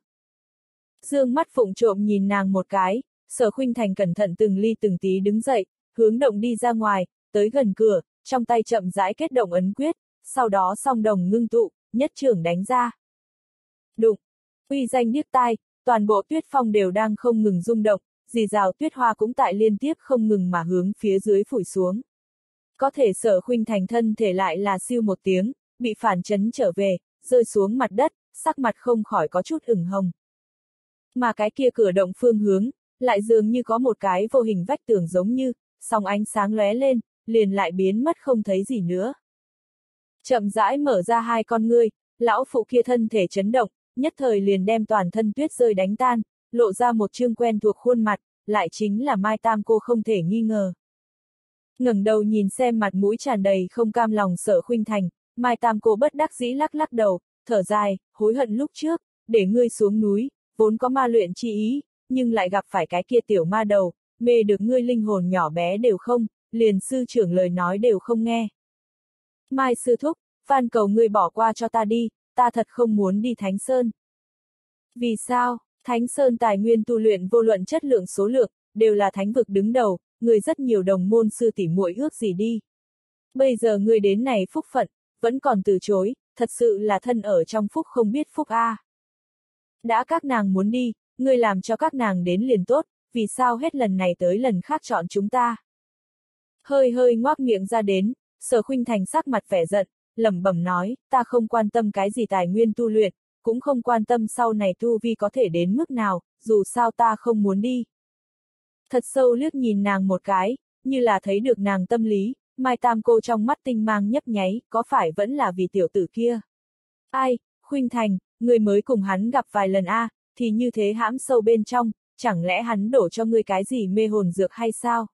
Dương mắt phụng trộm nhìn nàng một cái, Sở Khuynh Thành cẩn thận từng ly từng tí đứng dậy, hướng động đi ra ngoài, tới gần cửa, trong tay chậm rãi kết động ấn quyết, sau đó song đồng ngưng tụ, nhất trưởng đánh ra. Đụng, uy danh điếc tai, toàn bộ tuyết phong đều đang không ngừng rung động, rì rào tuyết hoa cũng tại liên tiếp không ngừng mà hướng phía dưới phủi xuống. Có thể Sở Khuynh Thành thân thể lại là siêu một tiếng, bị phản chấn trở về, rơi xuống mặt đất, sắc mặt không khỏi có chút ửng hồng. Mà cái kia cửa động phương hướng, lại dường như có một cái vô hình vách tường giống như, song ánh sáng lóe lên, liền lại biến mất không thấy gì nữa. Chậm rãi mở ra hai con ngươi, lão phụ kia thân thể chấn động, nhất thời liền đem toàn thân tuyết rơi đánh tan, lộ ra một chương quen thuộc khuôn mặt, lại chính là Mai Tam cô không thể nghi ngờ. Ngẩng đầu nhìn xem mặt mũi tràn đầy không cam lòng Sở Khuynh Thành, Mai Tam cô bất đắc dĩ lắc lắc đầu, thở dài, hối hận lúc trước, để ngươi xuống núi, vốn có ma luyện chi ý, nhưng lại gặp phải cái kia tiểu ma đầu, mê được ngươi linh hồn nhỏ bé đều không, liền sư trưởng lời nói đều không nghe. Mai sư thúc, van cầu ngươi bỏ qua cho ta đi, ta thật không muốn đi Thánh Sơn. Vì sao? Thánh Sơn tài nguyên tu luyện vô luận chất lượng số lượng, đều là thánh vực đứng đầu, người rất nhiều đồng môn sư tỷ muội ước gì đi. Bây giờ ngươi đến này phúc phận, vẫn còn từ chối, thật sự là thân ở trong phúc không biết phúc a. Đã các nàng muốn đi, ngươi làm cho các nàng đến liền tốt, vì sao hết lần này tới lần khác chọn chúng ta. Hơi hơi ngoác miệng ra đến, Sở Khuynh Thành sắc mặt vẻ giận, lẩm bẩm nói, ta không quan tâm cái gì tài nguyên tu luyện, cũng không quan tâm sau này tu vi có thể đến mức nào, dù sao ta không muốn đi. Thật sâu liếc nhìn nàng một cái, như là thấy được nàng tâm lý, Mai Tam cô trong mắt tinh mang nhấp nháy, có phải vẫn là vì tiểu tử kia. Ai, Khuynh Thành, người mới cùng hắn gặp vài lần a, à, thì như thế hãm sâu bên trong, chẳng lẽ hắn đổ cho ngươi cái gì mê hồn dược hay sao?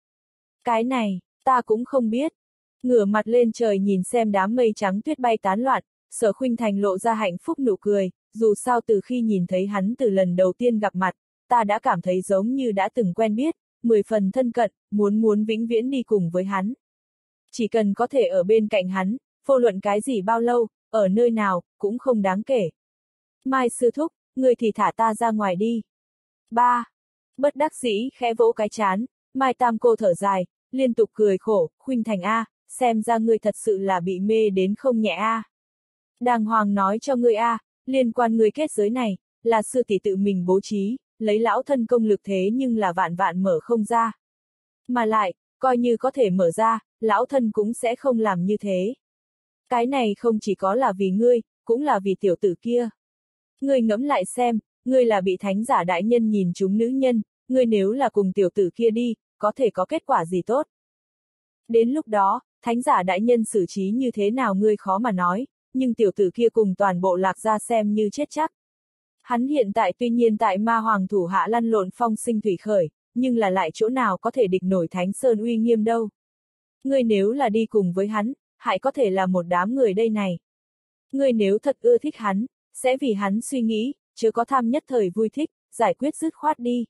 Cái này, ta cũng không biết. Ngửa mặt lên trời nhìn xem đám mây trắng tuyết bay tán loạn, Sở Khuynh Thành lộ ra hạnh phúc nụ cười, dù sao từ khi nhìn thấy hắn từ lần đầu tiên gặp mặt, ta đã cảm thấy giống như đã từng quen biết, mười phần thân cận, muốn muốn vĩnh viễn đi cùng với hắn. Chỉ cần có thể ở bên cạnh hắn, vô luận cái gì bao lâu, ở nơi nào, cũng không đáng kể. Mai sư thúc, người thì thả ta ra ngoài đi. Ba. Bất đắc dĩ khẽ vỗ cái chán, Mai Tam cô thở dài, liên tục cười khổ, Khuynh Thành a, xem ra ngươi thật sự là bị mê đến không nhẹ a. Đàng hoàng nói cho ngươi a, liên quan ngươi kết giới này, là sư tỷ tự mình bố trí, lấy lão thân công lực thế nhưng là vạn vạn mở không ra. Mà lại, coi như có thể mở ra, lão thân cũng sẽ không làm như thế. Cái này không chỉ có là vì ngươi, cũng là vì tiểu tử kia. Ngươi ngẫm lại xem, ngươi là bị thánh giả đại nhân nhìn chúng nữ nhân, ngươi nếu là cùng tiểu tử kia đi, có thể có kết quả gì tốt. Đến lúc đó, thánh giả đại nhân xử trí như thế nào ngươi khó mà nói, nhưng tiểu tử kia cùng toàn bộ Lạc Gia xem như chết chắc. Hắn hiện tại tuy nhiên tại ma hoàng thủ hạ lăn lộn phong sinh thủy khởi, nhưng là lại chỗ nào có thể địch nổi Thánh Sơn uy nghiêm đâu. Ngươi nếu là đi cùng với hắn, hại có thể là một đám người đây này. Ngươi nếu thật ưa thích hắn, sẽ vì hắn suy nghĩ, chứ có tham nhất thời vui thích, giải quyết dứt khoát đi.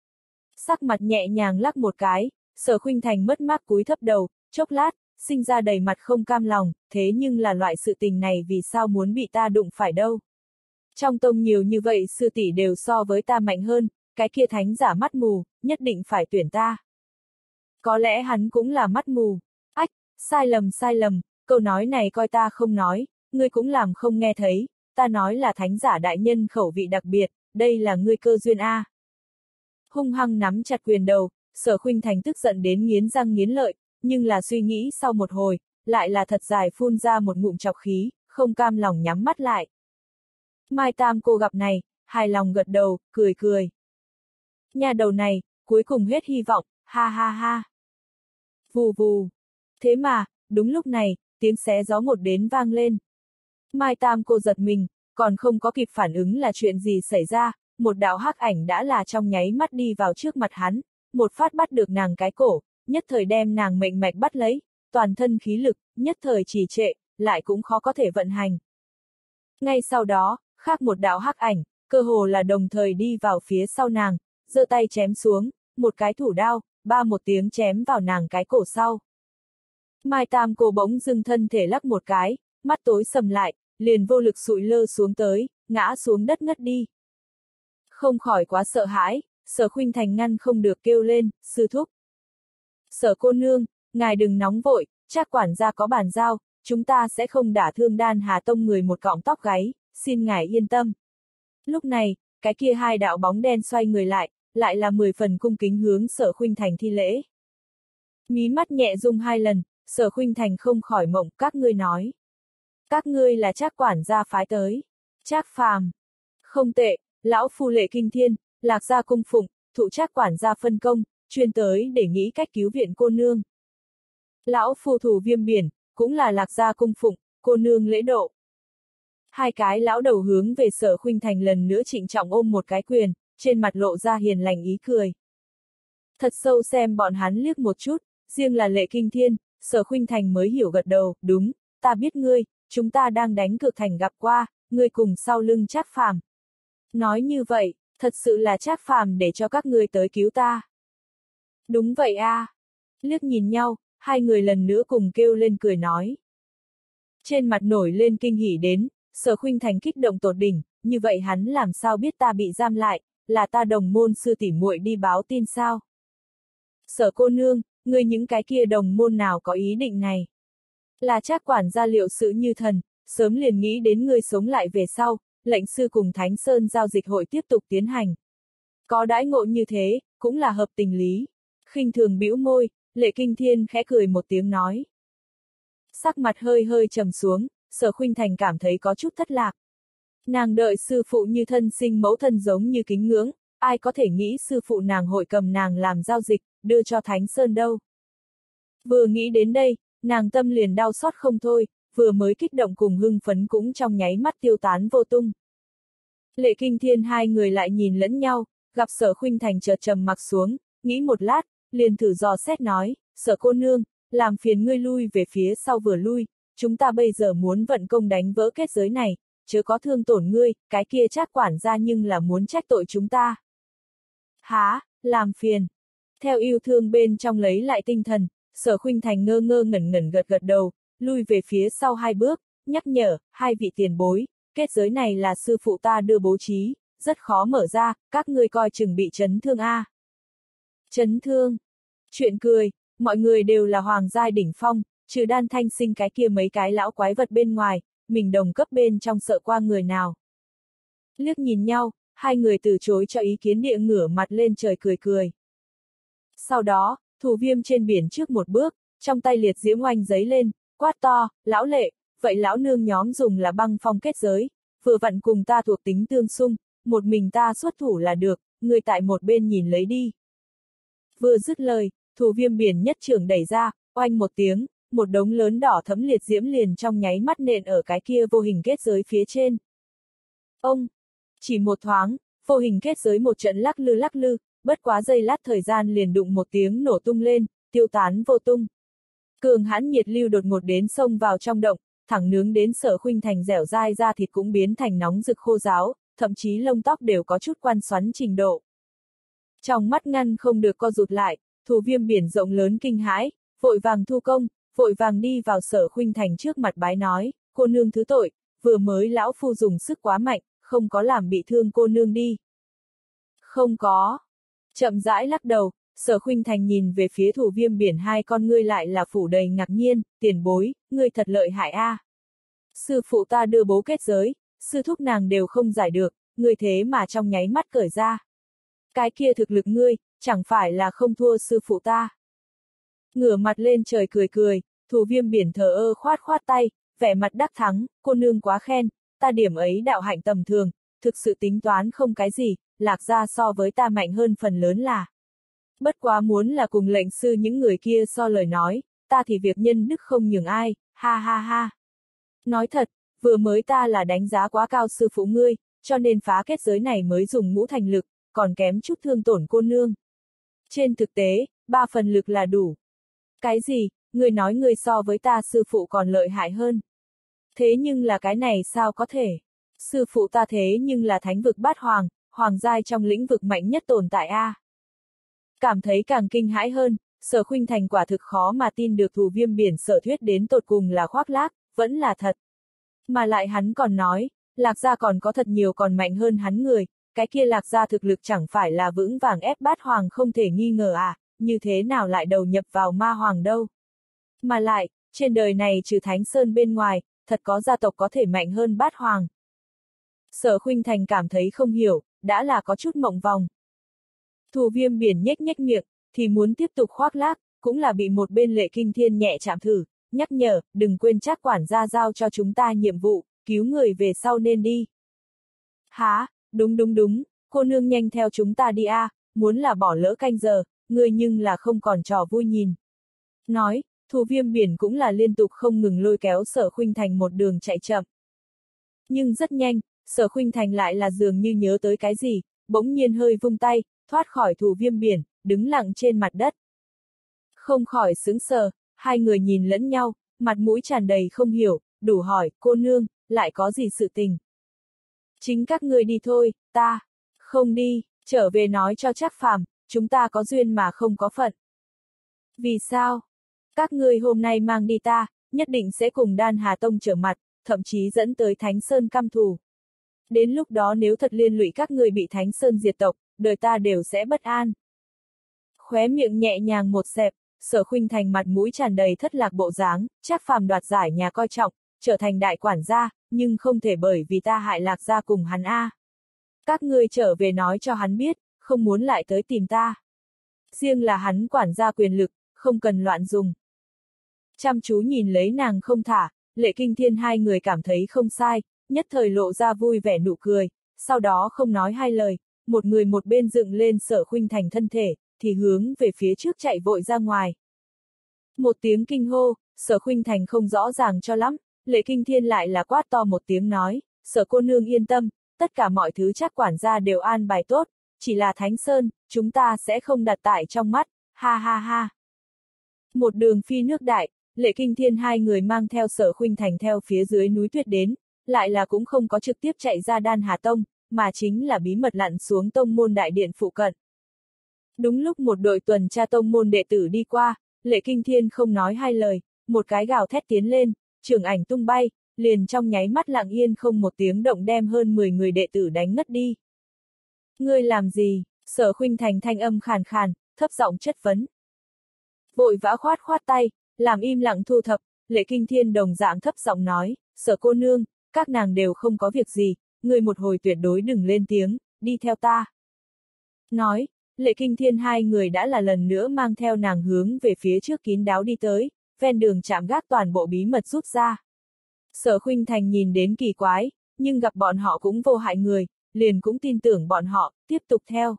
Sắc mặt nhẹ nhàng lắc một cái, Sở Khuynh Thành mất mát cúi thấp đầu, chốc lát, sinh ra đầy mặt không cam lòng, thế nhưng là loại sự tình này vì sao muốn bị ta đụng phải đâu. Trong tông nhiều như vậy sư tỷ đều so với ta mạnh hơn, cái kia thánh giả mắt mù, nhất định phải tuyển ta. Có lẽ hắn cũng là mắt mù. Ách, sai lầm sai lầm, câu nói này coi ta không nói, ngươi cũng làm không nghe thấy, ta nói là thánh giả đại nhân khẩu vị đặc biệt, đây là ngươi cơ duyên a. Hung hăng nắm chặt quyền đầu, Sở Khuynh Thành tức giận đến nghiến răng nghiến lợi, nhưng là suy nghĩ sau một hồi, lại là thật dài phun ra một ngụm chọc khí, không cam lòng nhắm mắt lại. Mai Tam cô gặp này, hài lòng gật đầu, cười cười. Nhà đầu này, cuối cùng hết hy vọng, ha ha ha. Vù vù. Thế mà, đúng lúc này, tiếng xé gió một đến vang lên. Mai Tam cô giật mình, còn không có kịp phản ứng là chuyện gì xảy ra, một đạo hắc ảnh đã là trong nháy mắt đi vào trước mặt hắn, một phát bắt được nàng cái cổ, nhất thời đem nàng mệnh mạch bắt lấy, toàn thân khí lực, nhất thời trì trệ, lại cũng khó có thể vận hành. Ngay sau đó, khác một đạo hắc ảnh, cơ hồ là đồng thời đi vào phía sau nàng, giơ tay chém xuống, một cái thủ đao, ba một tiếng chém vào nàng cái cổ sau. Mai Tam cô bỗng dưng thân thể lắc một cái, mắt tối sầm lại, liền vô lực sụi lơ xuống tới, ngã xuống đất ngất đi. Không khỏi quá sợ hãi, Sở Khuynh Thành ngăn không được kêu lên, sư thúc. Sở cô nương, ngài đừng nóng vội, chắc quản gia có bàn giao, chúng ta sẽ không đả thương Đan Hà Tông người một cọng tóc gáy, xin ngài yên tâm. Lúc này, cái kia hai đạo bóng đen xoay người lại, lại là mười phần cung kính hướng Sở Khuynh Thành thi lễ. Mí mắt nhẹ rung hai lần, Sở Khuynh Thành không khỏi mộng, các ngươi nói. Các ngươi là Trác quản gia phái tới. Trác Phàm. Không tệ, lão phu lệ kinh thiên, Lạc Gia cung phụng, thụ Trác quản gia phân công, chuyên tới để nghĩ cách cứu viện cô nương. Lão phu thủ Viêm Biển, cũng là Lạc Gia cung phụng, cô nương lễ độ. Hai cái lão đầu hướng về Sở Khuynh Thành lần nữa trịnh trọng ôm một cái quyền, trên mặt lộ ra hiền lành ý cười. Thật sâu xem bọn hắn liếc một chút, riêng là Lệ Kinh Thiên, Sở Khuynh Thành mới hiểu gật đầu, đúng, ta biết ngươi, chúng ta đang đánh cược thành gặp qua, ngươi cùng sau lưng Trác Phàm. Nói như vậy, thật sự là Trác Phàm để cho các ngươi tới cứu ta. Đúng vậy a. À. Liếc nhìn nhau, hai người lần nữa cùng kêu lên cười nói. Trên mặt nổi lên kinh hỉ đến, Sở Khuynh Thành kích động tột đỉnh, như vậy hắn làm sao biết ta bị giam lại, là ta đồng môn sư tỷ muội đi báo tin sao? Sở cô nương, ngươi những cái kia đồng môn nào có ý định này? Là Trác quản gia liệu sự như thần, sớm liền nghĩ đến ngươi sống lại về sau, lệnh sư cùng Thánh Sơn giao dịch hội tiếp tục tiến hành. Có đãi ngộ như thế, cũng là hợp tình lý. Khinh thường bĩu môi, Lệ Kinh Thiên khẽ cười một tiếng nói. Sắc mặt hơi hơi trầm xuống, Sở Khuynh Thành cảm thấy có chút thất lạc. Nàng đợi sư phụ như thân sinh mẫu thân giống như kính ngưỡng, ai có thể nghĩ sư phụ nàng hội cầm nàng làm giao dịch, đưa cho Thánh Sơn đâu. Vừa nghĩ đến đây, nàng tâm liền đau xót không thôi, vừa mới kích động cùng hưng phấn cũng trong nháy mắt tiêu tán vô tung. Lệ Kinh Thiên hai người lại nhìn lẫn nhau, gặp Sở Khuynh Thành chợt trầm mặc xuống, nghĩ một lát, liền thử dò xét nói, Sở cô nương, làm phiền ngươi lui về phía sau vừa lui, chúng ta bây giờ muốn vận công đánh vỡ kết giới này, chớ có thương tổn ngươi, cái kia Trác quản gia nhưng là muốn trách tội chúng ta. Há, làm phiền. Theo yêu thương bên trong lấy lại tinh thần, Sở Khuynh Thành ngơ ngơ ngẩn ngẩn gật gật đầu, lui về phía sau hai bước, nhắc nhở, hai vị tiền bối, kết giới này là sư phụ ta đưa bố trí, rất khó mở ra, các ngươi coi chừng bị chấn thương a. Chấn thương? Chuyện cười, mọi người đều là hoàng giai đỉnh phong, trừ Đan Thanh Sinh cái kia mấy cái lão quái vật bên ngoài, mình đồng cấp bên trong sợ qua người nào. Liếc nhìn nhau, hai người từ chối cho ý kiến địa ngửa mặt lên trời cười cười. Sau đó, Thủ Viêm trên biển trước một bước, trong tay liệt diễm oanh giấy lên, quát to, lão Lệ, vậy lão nương nhóm dùng là băng phong kết giới, vừa vặn cùng ta thuộc tính tương xung, một mình ta xuất thủ là được, người tại một bên nhìn lấy đi. Vừa dứt lời, Thủ Viêm biển nhất trưởng đẩy ra, oanh một tiếng, một đống lớn đỏ thấm liệt diễm liền trong nháy mắt nện ở cái kia vô hình kết giới phía trên. Ông, chỉ một thoáng, vô hình kết giới một trận lắc lư lắc lư, bất quá giây lát thời gian liền đụng một tiếng nổ tung lên, tiêu tán vô tung. Cường hãn nhiệt lưu đột ngột đến xông vào trong động, thẳng nướng đến Sở Khuynh Thành dẻo dai da thịt cũng biến thành nóng rực khô ráo, thậm chí lông tóc đều có chút quan xoắn trình độ. Trong mắt ngăn không được co rụt lại, Thủ Viêm biển rộng lớn kinh hãi, vội vàng thu công, vội vàng đi vào Sở Khuynh Thành trước mặt bái nói, cô nương thứ tội, vừa mới lão phu dùng sức quá mạnh, không có làm bị thương cô nương đi. Không có. Chậm rãi lắc đầu, Sở Khuynh Thành nhìn về phía Thủ Viêm biển hai con ngươi lại là phủ đầy ngạc nhiên, tiền bối, ngươi thật lợi hại a. À. Sư phụ ta đưa bố kết giới, sư thúc nàng đều không giải được, ngươi thế mà trong nháy mắt cởi ra. Cái kia thực lực ngươi, chẳng phải là không thua sư phụ ta. Ngửa mặt lên trời cười cười, Thủ Viêm biển thờ ơ khoát khoát tay, vẻ mặt đắc thắng, cô nương quá khen, ta điểm ấy đạo hạnh tầm thường, thực sự tính toán không cái gì, Lạc gia so với ta mạnh hơn phần lớn là. Bất quá muốn là cùng lệnh sư những người kia so lời nói, ta thì việc nhân đức không nhường ai, ha ha ha. Nói thật, vừa mới ta là đánh giá quá cao sư phụ ngươi, cho nên phá kết giới này mới dùng ngũ thành lực, còn kém chút thương tổn cô nương. Trên thực tế, ba phần lực là đủ. Cái gì, ngươi nói ngươi so với ta sư phụ còn lợi hại hơn. Thế nhưng là cái này sao có thể? Sư phụ ta thế nhưng là thánh vực bát hoàng, hoàng giai trong lĩnh vực mạnh nhất tồn tại a. À. Cảm thấy càng kinh hãi hơn, Sở Khuynh Thành quả thực khó mà tin được Thủ Viêm biển sở thuyết đến tột cùng là khoác lác, vẫn là thật. Mà lại hắn còn nói, Lạc gia còn có thật nhiều còn mạnh hơn hắn người, cái kia Lạc gia thực lực chẳng phải là vững vàng ép bát hoàng không thể nghi ngờ à, như thế nào lại đầu nhập vào ma hoàng đâu. Mà lại, trên đời này trừ Thánh Sơn bên ngoài, thật có gia tộc có thể mạnh hơn bát hoàng. Sở Khuynh Thành cảm thấy không hiểu, đã là có chút mộng vòng. Thủ Viêm biển nhếch nhếch miệng, thì muốn tiếp tục khoác lác, cũng là bị một bên Lệ Kinh Thiên nhẹ chạm thử, nhắc nhở, đừng quên Trác quản gia giao cho chúng ta nhiệm vụ, cứu người về sau nên đi. Hả, đúng đúng đúng, cô nương nhanh theo chúng ta đi a, à, muốn là bỏ lỡ canh giờ, người nhưng là không còn trò vui nhìn. Nói, Thủ Viêm biển cũng là liên tục không ngừng lôi kéo Sở Khuynh Thành một đường chạy chậm. Nhưng rất nhanh, Sở Khuynh Thành lại là dường như nhớ tới cái gì, bỗng nhiên hơi vung tay, thoát khỏi Thủ Viêm biển, đứng lặng trên mặt đất. Không khỏi sững sờ, hai người nhìn lẫn nhau, mặt mũi tràn đầy không hiểu, đủ hỏi, cô nương, lại có gì sự tình? Chính các ngươi đi thôi, ta, không đi, trở về nói cho Trác Phàm, chúng ta có duyên mà không có phận. Vì sao? Các ngươi hôm nay mang đi ta, nhất định sẽ cùng Đan Hà Tông trở mặt, thậm chí dẫn tới Thánh Sơn căm thù. Đến lúc đó nếu thật liên lụy các ngươi bị Thánh Sơn diệt tộc, đời ta đều sẽ bất an. Khóe miệng nhẹ nhàng một xẹp, Sở Khuynh Thành mặt mũi tràn đầy thất lạc bộ dáng, Trác Phàm đoạt giải nhà coi trọng, trở thành đại quản gia, nhưng không thể bởi vì ta hại Lạc gia cùng hắn a. Các ngươi trở về nói cho hắn biết, không muốn lại tới tìm ta. Riêng là hắn quản gia quyền lực, không cần loạn dùng. Chăm chú nhìn lấy nàng không thả, Lệ Kinh Thiên hai người cảm thấy không sai, nhất thời lộ ra vui vẻ nụ cười, sau đó không nói hai lời, một người một bên dựng lên Sở Khuynh Thành thân thể, thì hướng về phía trước chạy vội ra ngoài. Một tiếng kinh hô, Sở Khuynh Thành không rõ ràng cho lắm, Lệ Kinh Thiên lại là quát to một tiếng nói, Sở cô nương yên tâm, tất cả mọi thứ chắc quản gia đều an bài tốt, chỉ là Thánh Sơn, chúng ta sẽ không đặt tại trong mắt, ha ha ha. Một đường phi nước đại, Lệ Kinh Thiên hai người mang theo Sở Khuynh Thành theo phía dưới núi tuyết đến, lại là cũng không có trực tiếp chạy ra Đan Hà Tông, mà chính là bí mật lặn xuống tông môn đại điện phụ cận. Đúng lúc một đội tuần tra tông môn đệ tử đi qua, Lệ Kinh Thiên không nói hai lời, một cái gào thét tiến lên, trường ảnh tung bay, liền trong nháy mắt lặng yên không một tiếng động đem hơn mười người đệ tử đánh ngất đi. Ngươi làm gì? Sở Khuynh Thành thanh âm khàn khàn, thấp giọng chất vấn. Vội vã khoát khoát tay, làm im lặng thu thập, Lệ Kinh Thiên đồng dạng thấp giọng nói, Sở cô nương, các nàng đều không có việc gì, ngươi một hồi tuyệt đối đừng lên tiếng, đi theo ta. Nói, Lệ Kinh Thiên hai người đã là lần nữa mang theo nàng hướng về phía trước kín đáo đi tới, ven đường chạm gác toàn bộ bí mật rút ra. Sở Khuynh Thành nhìn đến kỳ quái, nhưng gặp bọn họ cũng vô hại người, liền cũng tin tưởng bọn họ, tiếp tục theo.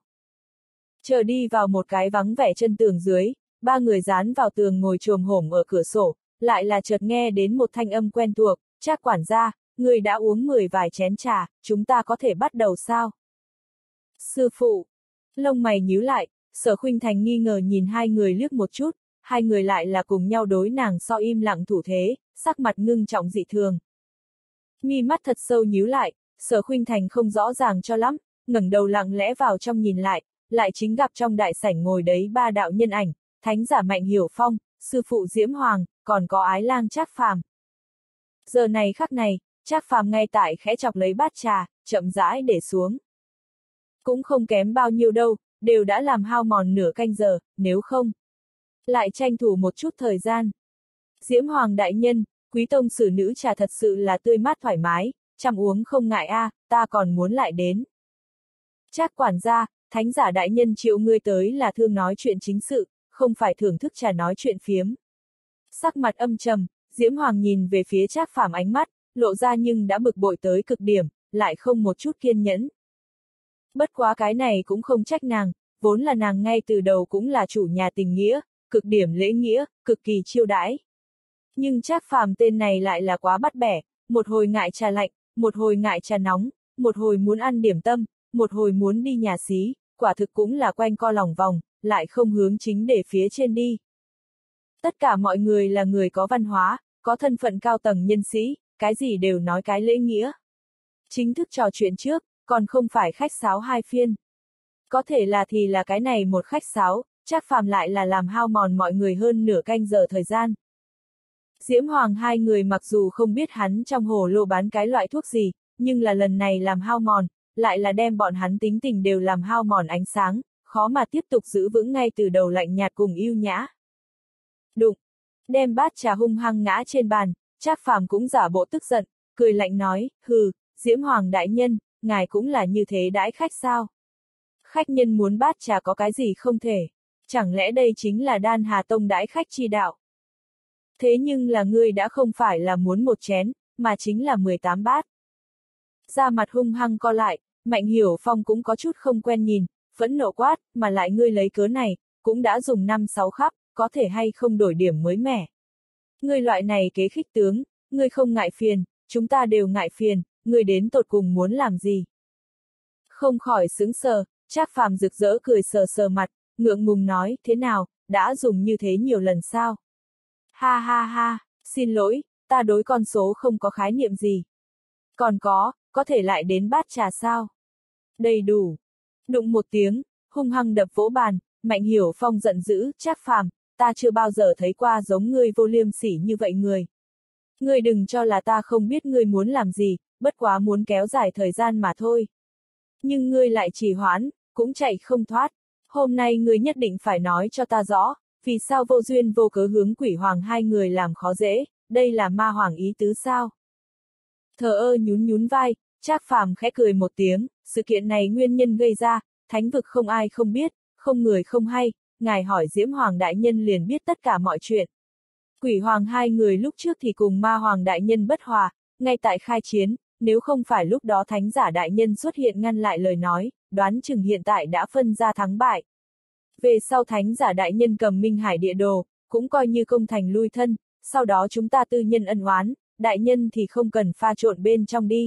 Chờ đi vào một cái vắng vẻ chân tường dưới, ba người dán vào tường ngồi chồm hổm ở cửa sổ, lại là chợt nghe đến một thanh âm quen thuộc, Trác quản gia, người đã uống mười vài chén trà, chúng ta có thể bắt đầu sao? Sư phụ, lông mày nhíu lại, Sở Khuynh Thành nghi ngờ nhìn hai người liếc một chút, hai người lại là cùng nhau đối nàng so im lặng thủ thế, sắc mặt ngưng trọng dị thường. Mi mắt thật sâu nhíu lại, Sở Khuynh Thành không rõ ràng cho lắm, ngẩng đầu lặng lẽ vào trong nhìn lại, lại chính gặp trong đại sảnh ngồi đấy ba đạo nhân ảnh, thánh giả Mạnh Hiểu Phong, sư phụ Diễm Hoàng, còn có Ái Lang Trác Phàm. Giờ này khắc này, Trác Phàm ngay tại khẽ chọc lấy bát trà, chậm rãi để xuống. Cũng không kém bao nhiêu đâu, đều đã làm hao mòn nửa canh giờ, nếu không, lại tranh thủ một chút thời gian. Diễm Hoàng đại nhân, quý tông sử nữ trà thật sự là tươi mát thoải mái, chăm uống không ngại a, à, ta còn muốn lại đến. Trác quản gia, thánh giả đại nhân triệu ngươi tới là thương nói chuyện chính sự, không phải thưởng thức trà nói chuyện phiếm. Sắc mặt âm trầm, Diễm Hoàng nhìn về phía Trác Phàm ánh mắt, lộ ra nhưng đã bực bội tới cực điểm, lại không một chút kiên nhẫn. Bất quá cái này cũng không trách nàng, vốn là nàng ngay từ đầu cũng là chủ nhà tình nghĩa, cực điểm lễ nghĩa, cực kỳ chiêu đãi. Nhưng Trác Phàm tên này lại là quá bắt bẻ, một hồi ngại trà lạnh, một hồi ngại trà nóng, một hồi muốn ăn điểm tâm, một hồi muốn đi nhà xí, quả thực cũng là quanh co lòng vòng, lại không hướng chính để phía trên đi. Tất cả mọi người là người có văn hóa, có thân phận cao tầng nhân sĩ, cái gì đều nói cái lễ nghĩa. Chính thức trò chuyện trước, còn không phải khách sáo hai phiên. Có thể là thì là cái này một khách sáo, Trác Phàm lại là làm hao mòn mọi người hơn nửa canh giờ thời gian. Diễm Hoàng hai người mặc dù không biết hắn trong hồ lô bán cái loại thuốc gì, nhưng là lần này làm hao mòn, lại là đem bọn hắn tính tình đều làm hao mòn ánh sáng, khó mà tiếp tục giữ vững ngay từ đầu lạnh nhạt cùng yêu nhã. Đụng, đem bát trà hung hăng ngã trên bàn, Trác Phàm cũng giả bộ tức giận, cười lạnh nói, hừ, Diễm Hoàng đại nhân, ngài cũng là như thế đãi khách sao? Khách nhân muốn bát trà có cái gì không thể, chẳng lẽ đây chính là Đan Hà Tông đãi khách chi đạo? Thế nhưng là ngươi đã không phải là muốn một chén, mà chính là mười tám bát. Da mặt hung hăng co lại, Mạnh Hiểu Phong cũng có chút không quen nhìn, phẫn nộ quát, mà lại ngươi lấy cớ này, cũng đã dùng năm sáu khắp, có thể hay không đổi điểm mới mẻ. Ngươi loại này kế khích tướng, ngươi không ngại phiền, chúng ta đều ngại phiền, ngươi đến tột cùng muốn làm gì? Không khỏi sững sờ, Trác Phàm rực rỡ cười sờ sờ mặt, ngượng ngùng nói, thế nào, đã dùng như thế nhiều lần sao? Ha ha ha, xin lỗi, ta đối con số không có khái niệm gì. Còn có, có thể lại đến bát trà sao? Đầy đủ. Đụng một tiếng, hung hăng đập vỗ bàn, Mạnh Hiểu Phong giận dữ, Trác Phàm, ta chưa bao giờ thấy qua giống ngươi vô liêm sỉ như vậy người. Ngươi đừng cho là ta không biết ngươi muốn làm gì, bất quá muốn kéo dài thời gian mà thôi. Nhưng ngươi lại trì hoãn, cũng chạy không thoát. Hôm nay ngươi nhất định phải nói cho ta rõ, vì sao vô duyên vô cớ hướng Quỷ Hoàng hai người làm khó dễ, đây là ma hoàng ý tứ sao? Thờ ơ nhún nhún vai, Trác Phàm khẽ cười một tiếng, sự kiện này nguyên nhân gây ra, thánh vực không ai không biết, không người không hay, ngài hỏi Diễm Hoàng Đại Nhân liền biết tất cả mọi chuyện. Quỷ Hoàng hai người lúc trước thì cùng ma Hoàng Đại Nhân bất hòa, ngay tại khai chiến, nếu không phải lúc đó Thánh giả Đại Nhân xuất hiện ngăn lại lời nói, đoán chừng hiện tại đã phân ra thắng bại. Về sau Thánh giả Đại Nhân cầm Minh Hải địa đồ, cũng coi như công thành lui thân, sau đó chúng ta tư nhân ân oán, Đại Nhân thì không cần pha trộn bên trong đi.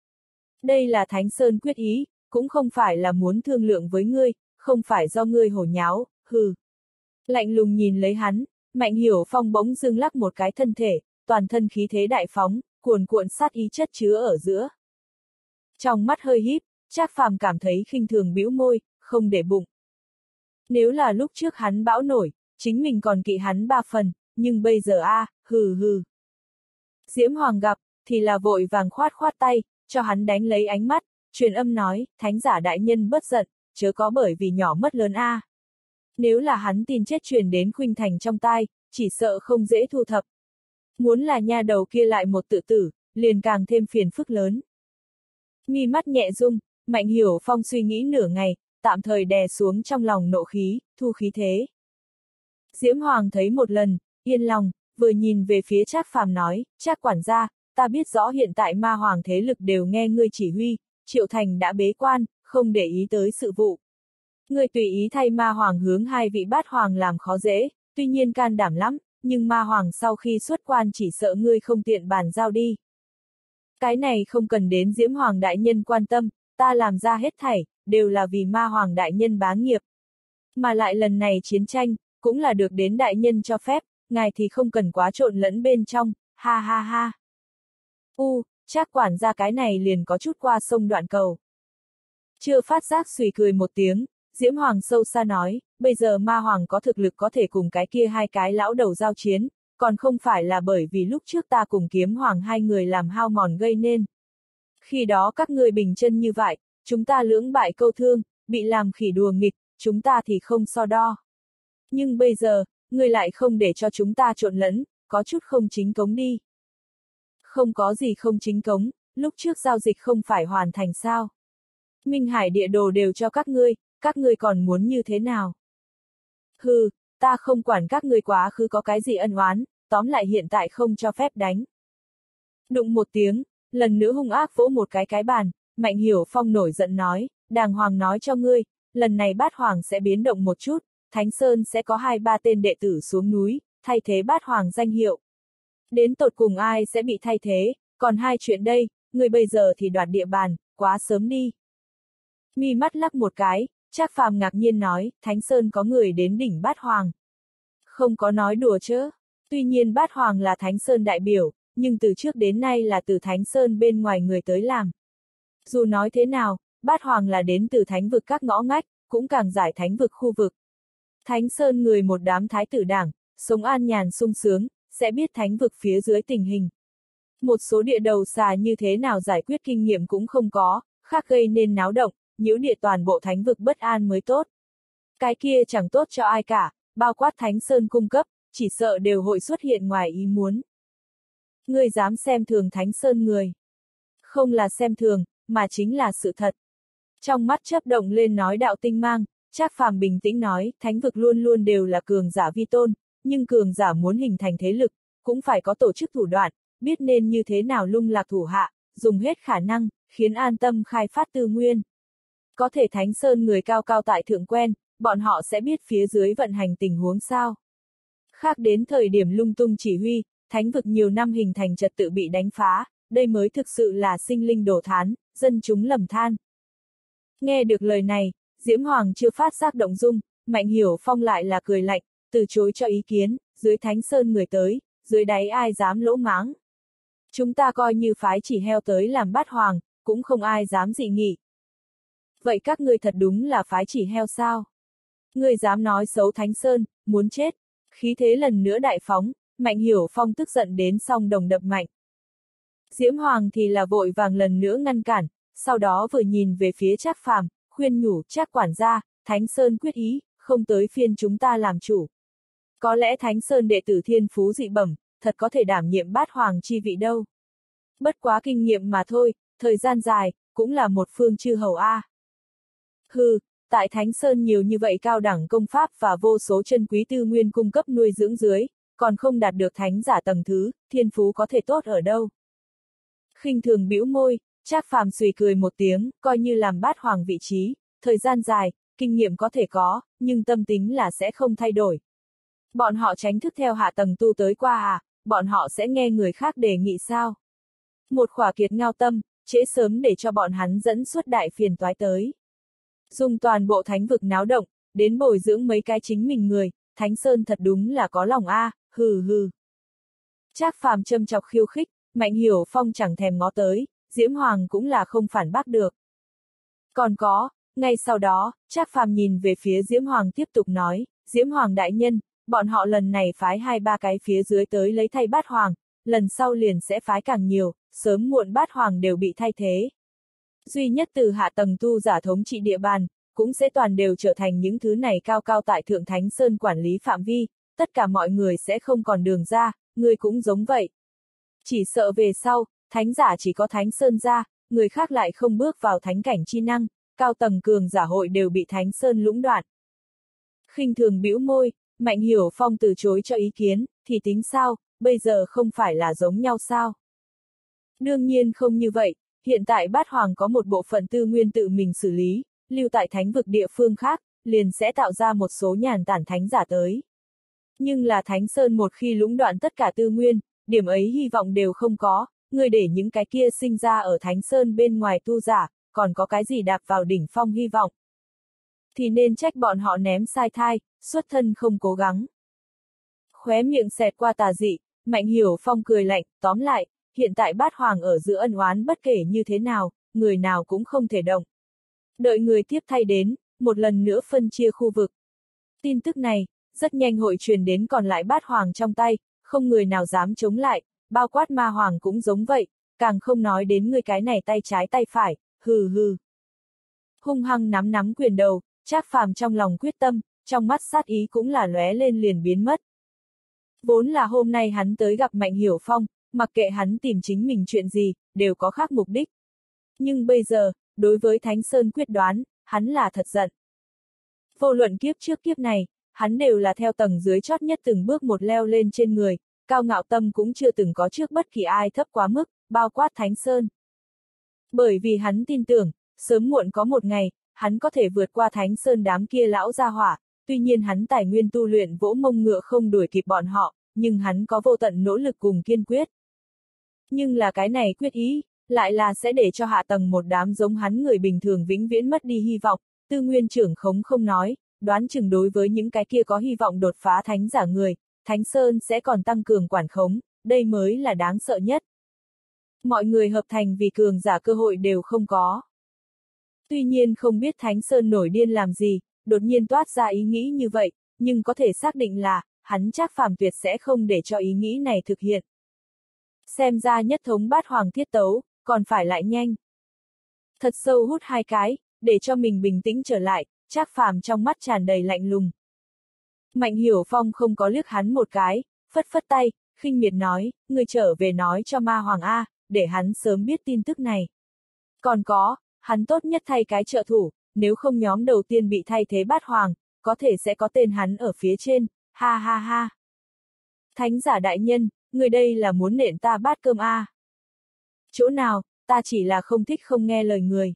Đây là Thánh Sơn quyết ý, cũng không phải là muốn thương lượng với ngươi, không phải do ngươi hồ nháo, hừ. Lạnh lùng nhìn lấy hắn, Mạnh Hiểu Phong bỗng dưng lắc một cái thân thể, toàn thân khí thế đại phóng, cuồn cuộn sát ý chất chứa ở giữa. Trong mắt hơi híp, Trác Phàm cảm thấy khinh thường bĩu môi, không để bụng. Nếu là lúc trước hắn bão nổi, chính mình còn kỵ hắn ba phần, nhưng bây giờ a, à, hừ hừ. Diễm Hoàng gặp, thì là vội vàng khoát khoát tay, cho hắn đánh lấy ánh mắt, truyền âm nói, Thánh giả Đại Nhân bất giận, chớ có bởi vì nhỏ mất lớn a. À. Nếu là hắn tin chết truyền đến Khuynh Thành trong tai, chỉ sợ không dễ thu thập. Muốn là nha đầu kia lại một tự tử, liền càng thêm phiền phức lớn. Mi mắt nhẹ rung, Mạnh Hiểu Phong suy nghĩ nửa ngày, tạm thời đè xuống trong lòng nộ khí, thu khí thế. Diễm Hoàng thấy một lần, yên lòng, vừa nhìn về phía Trác Phàm nói, Trác quản gia, ta biết rõ hiện tại ma hoàng thế lực đều nghe ngươi chỉ huy, Triệu Thành đã bế quan, không để ý tới sự vụ. Ngươi tùy ý thay ma hoàng hướng hai vị bát hoàng làm khó dễ, tuy nhiên can đảm lắm, nhưng ma hoàng sau khi xuất quan chỉ sợ ngươi không tiện bàn giao đi. Cái này không cần đến Diễm Hoàng Đại Nhân quan tâm, ta làm ra hết thảy, đều là vì ma hoàng Đại Nhân bá nghiệp. Mà lại lần này chiến tranh, cũng là được đến Đại Nhân cho phép, ngài thì không cần quá trộn lẫn bên trong, ha ha ha. U, Trác quản gia cái này liền có chút qua sông đoạn cầu. Chưa phát giác xùy cười một tiếng, Diễm Hoàng sâu xa nói, bây giờ ma hoàng có thực lực có thể cùng cái kia hai cái lão đầu giao chiến, còn không phải là bởi vì lúc trước ta cùng Kiếm Hoàng hai người làm hao mòn gây nên. Khi đó các ngươi bình chân như vậy, chúng ta lưỡng bại câu thương, bị làm khỉ đùa nghịch, chúng ta thì không so đo. Nhưng bây giờ, ngươi lại không để cho chúng ta trộn lẫn, có chút không chính cống đi. Không có gì không chính cống, lúc trước giao dịch không phải hoàn thành sao. Minh Hải địa đồ đều cho các ngươi, các ngươi còn muốn như thế nào? Hừ, ta không quản các ngươi quá khứ có cái gì ân oán, tóm lại hiện tại không cho phép đánh. Đụng một tiếng, lần nữa hung ác vỗ một cái cái bàn, Mạnh Hiểu Phong nổi giận nói, đàng hoàng nói cho ngươi, lần này bát hoàng sẽ biến động một chút, Thánh Sơn sẽ có hai ba tên đệ tử xuống núi, thay thế bát hoàng danh hiệu. Đến tột cùng ai sẽ bị thay thế, còn hai chuyện đây, ngươi bây giờ thì đoạt địa bàn, quá sớm đi. Mi mắt lắc một cái, Trác Phàm ngạc nhiên nói, Thánh Sơn có người đến đỉnh bát hoàng. Không có nói đùa chứ, tuy nhiên bát hoàng là Thánh Sơn đại biểu, nhưng từ trước đến nay là từ Thánh Sơn bên ngoài người tới làm. Dù nói thế nào, bát hoàng là đến từ thánh vực các ngõ ngách, cũng càng giải thánh vực khu vực. Thánh Sơn người một đám thái tử đảng, sống an nhàn sung sướng, sẽ biết thánh vực phía dưới tình hình. Một số địa đầu xà như thế nào giải quyết kinh nghiệm cũng không có, khác gây nên náo động, nhiễu địa toàn bộ thánh vực bất an mới tốt. Cái kia chẳng tốt cho ai cả, bao quát Thánh Sơn cung cấp, chỉ sợ đều hội xuất hiện ngoài ý muốn. Ngươi dám xem thường Thánh Sơn người. Không là xem thường, mà chính là sự thật. Trong mắt chớp động lên nói đạo tinh mang, Trác Phàm bình tĩnh nói, thánh vực luôn luôn đều là cường giả vi tôn, nhưng cường giả muốn hình thành thế lực, cũng phải có tổ chức thủ đoạn, biết nên như thế nào lung lạc thủ hạ, dùng hết khả năng, khiến an tâm khai phát tư nguyên. Có thể Thánh Sơn người cao cao tại thượng quen, bọn họ sẽ biết phía dưới vận hành tình huống sao. Khác đến thời điểm lung tung chỉ huy, thánh vực nhiều năm hình thành trật tự bị đánh phá, đây mới thực sự là sinh linh đổ thán, dân chúng lầm than. Nghe được lời này, Diễm Hoàng chưa phát giác động dung, Mạnh Hiểu Phong lại là cười lạnh, từ chối cho ý kiến, dưới Thánh Sơn người tới, dưới đáy ai dám lỗ máng. Chúng ta coi như phái chỉ heo tới làm bát hoàng, cũng không ai dám dị nghị. Vậy các ngươi thật đúng là phái chỉ heo sao? Ngươi dám nói xấu Thánh Sơn, muốn chết. Khí thế lần nữa đại phóng, Mạnh Hiểu Phong tức giận đến song đồng đập mạnh. Diễm Hoàng thì là vội vàng lần nữa ngăn cản, sau đó vừa nhìn về phía Trác Phàm, khuyên nhủ Trác quản gia, Thánh Sơn quyết ý, không tới phiên chúng ta làm chủ. Có lẽ Thánh Sơn đệ tử thiên phú dị bẩm, thật có thể đảm nhiệm bát hoàng chi vị đâu. Bất quá kinh nghiệm mà thôi, thời gian dài, cũng là một phương chư hầu a. Hừ, tại Thánh Sơn nhiều như vậy cao đẳng công pháp và vô số chân quý tư nguyên cung cấp nuôi dưỡng dưới, còn không đạt được thánh giả tầng thứ, thiên phú có thể tốt ở đâu. Khinh thường bĩu môi, Trác Phàm suy cười một tiếng, coi như làm bát hoàng vị trí, thời gian dài, kinh nghiệm có thể có, nhưng tâm tính là sẽ không thay đổi. Bọn họ tránh thức theo hạ tầng tu tới qua à, bọn họ sẽ nghe người khác đề nghị sao? Một khỏa kiệt ngao tâm, trễ sớm để cho bọn hắn dẫn suốt đại phiền toái tới. Dùng toàn bộ thánh vực náo động, đến bồi dưỡng mấy cái chính mình người, Thánh Sơn thật đúng là có lòng a, à, hừ hừ. Trác Phàm châm chọc khiêu khích, Mạnh Hiểu Phong chẳng thèm ngó tới, Diễm Hoàng cũng là không phản bác được. Còn có, ngay sau đó, Trác Phàm nhìn về phía Diễm Hoàng tiếp tục nói, Diễm Hoàng đại nhân, bọn họ lần này phái hai ba cái phía dưới tới lấy thay bát hoàng, lần sau liền sẽ phái càng nhiều, sớm muộn bát hoàng đều bị thay thế. Duy nhất từ hạ tầng tu giả thống trị địa bàn, cũng sẽ toàn đều trở thành những thứ này cao cao tại Thượng Thánh Sơn quản lý phạm vi, tất cả mọi người sẽ không còn đường ra, người cũng giống vậy. Chỉ sợ về sau, thánh giả chỉ có Thánh Sơn ra, người khác lại không bước vào thánh cảnh chi năng, cao tầng cường giả hội đều bị Thánh Sơn lũng đoạn. Khinh thường bĩu môi, Mạnh Hiểu Phong từ chối cho ý kiến, thì tính sao, bây giờ không phải là giống nhau sao? Đương nhiên không như vậy, hiện tại bát hoàng có một bộ phận tư nguyên tự mình xử lý, lưu tại thánh vực địa phương khác, liền sẽ tạo ra một số nhàn tản thánh giả tới. Nhưng là Thánh Sơn một khi lũng đoạn tất cả tư nguyên, điểm ấy hy vọng đều không có, người để những cái kia sinh ra ở Thánh Sơn bên ngoài tu giả, còn có cái gì đạp vào đỉnh phong hy vọng. Thì nên trách bọn họ ném sai thai, xuất thân không cố gắng. Khóe miệng xẹt qua tà dị, Mạnh Hiểu Phong cười lạnh, tóm lại, hiện tại bát hoàng ở giữa ân oán bất kể như thế nào, người nào cũng không thể động. Đợi người tiếp thay đến, một lần nữa phân chia khu vực. Tin tức này, rất nhanh hội truyền đến còn lại bát hoàng trong tay, không người nào dám chống lại, bao quát ma hoàng cũng giống vậy, càng không nói đến người cái này tay trái tay phải, hừ hừ. Hung hăng nắm nắm quyền đầu, Trác Phàm trong lòng quyết tâm, trong mắt sát ý cũng là lóe lên liền biến mất. Vốn là hôm nay hắn tới gặp Mạnh Hiểu Phong, mặc kệ hắn tìm chính mình chuyện gì, đều có khác mục đích. Nhưng bây giờ, đối với Thánh Sơn quyết đoán, hắn là thật giận. Vô luận kiếp trước kiếp này, hắn đều là theo tầng dưới chót nhất từng bước một leo lên trên người, cao ngạo tâm cũng chưa từng có trước bất kỳ ai thấp quá mức, bao quát Thánh Sơn. Bởi vì hắn tin tưởng, sớm muộn có một ngày, hắn có thể vượt qua Thánh Sơn đám kia lão gia hỏa, tuy nhiên hắn tài nguyên tu luyện vỗ mông ngựa không đuổi kịp bọn họ, nhưng hắn có vô tận nỗ lực cùng kiên quyết. Nhưng là cái này quyết ý, lại là sẽ để cho hạ tầng một đám giống hắn người bình thường vĩnh viễn mất đi hy vọng, tư nguyên trưởng khống không nói, đoán chừng đối với những cái kia có hy vọng đột phá thánh giả người, Thánh Sơn sẽ còn tăng cường quản khống, đây mới là đáng sợ nhất. Mọi người hợp thành vì cường giả cơ hội đều không có. Tuy nhiên không biết Thánh Sơn nổi điên làm gì, đột nhiên toát ra ý nghĩ như vậy, nhưng có thể xác định là, hắn Trác Phàm tuyệt sẽ không để cho ý nghĩ này thực hiện. Xem ra nhất thống bát hoàng thiết tấu, còn phải lại nhanh. Thật sâu hút hai cái, để cho mình bình tĩnh trở lại, Trác Phàm trong mắt tràn đầy lạnh lùng. Mạnh Hiểu Phong không có liếc hắn một cái, phất phất tay, khinh miệt nói, người trở về nói cho ma hoàng A, để hắn sớm biết tin tức này. Còn có, hắn tốt nhất thay cái trợ thủ, nếu không nhóm đầu tiên bị thay thế bát hoàng, có thể sẽ có tên hắn ở phía trên, ha ha ha. Thánh giả đại nhân, người đây là muốn nện ta bát cơm A. Chỗ nào, ta chỉ là không thích không nghe lời người.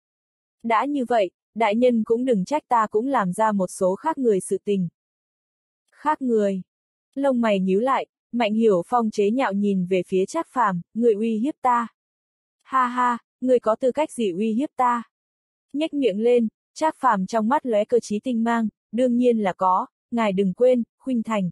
Đã như vậy, đại nhân cũng đừng trách ta cũng làm ra một số khác người sự tình. Khác người. Lông mày nhíu lại, Mạnh Hiểu Phong chế nhạo nhìn về phía Trác Phàm, người uy hiếp ta. Ha ha, người có tư cách gì uy hiếp ta? Nhếch miệng lên, Trác Phàm trong mắt lóe cơ trí tinh mang, đương nhiên là có, ngài đừng quên, Khuynh Thành.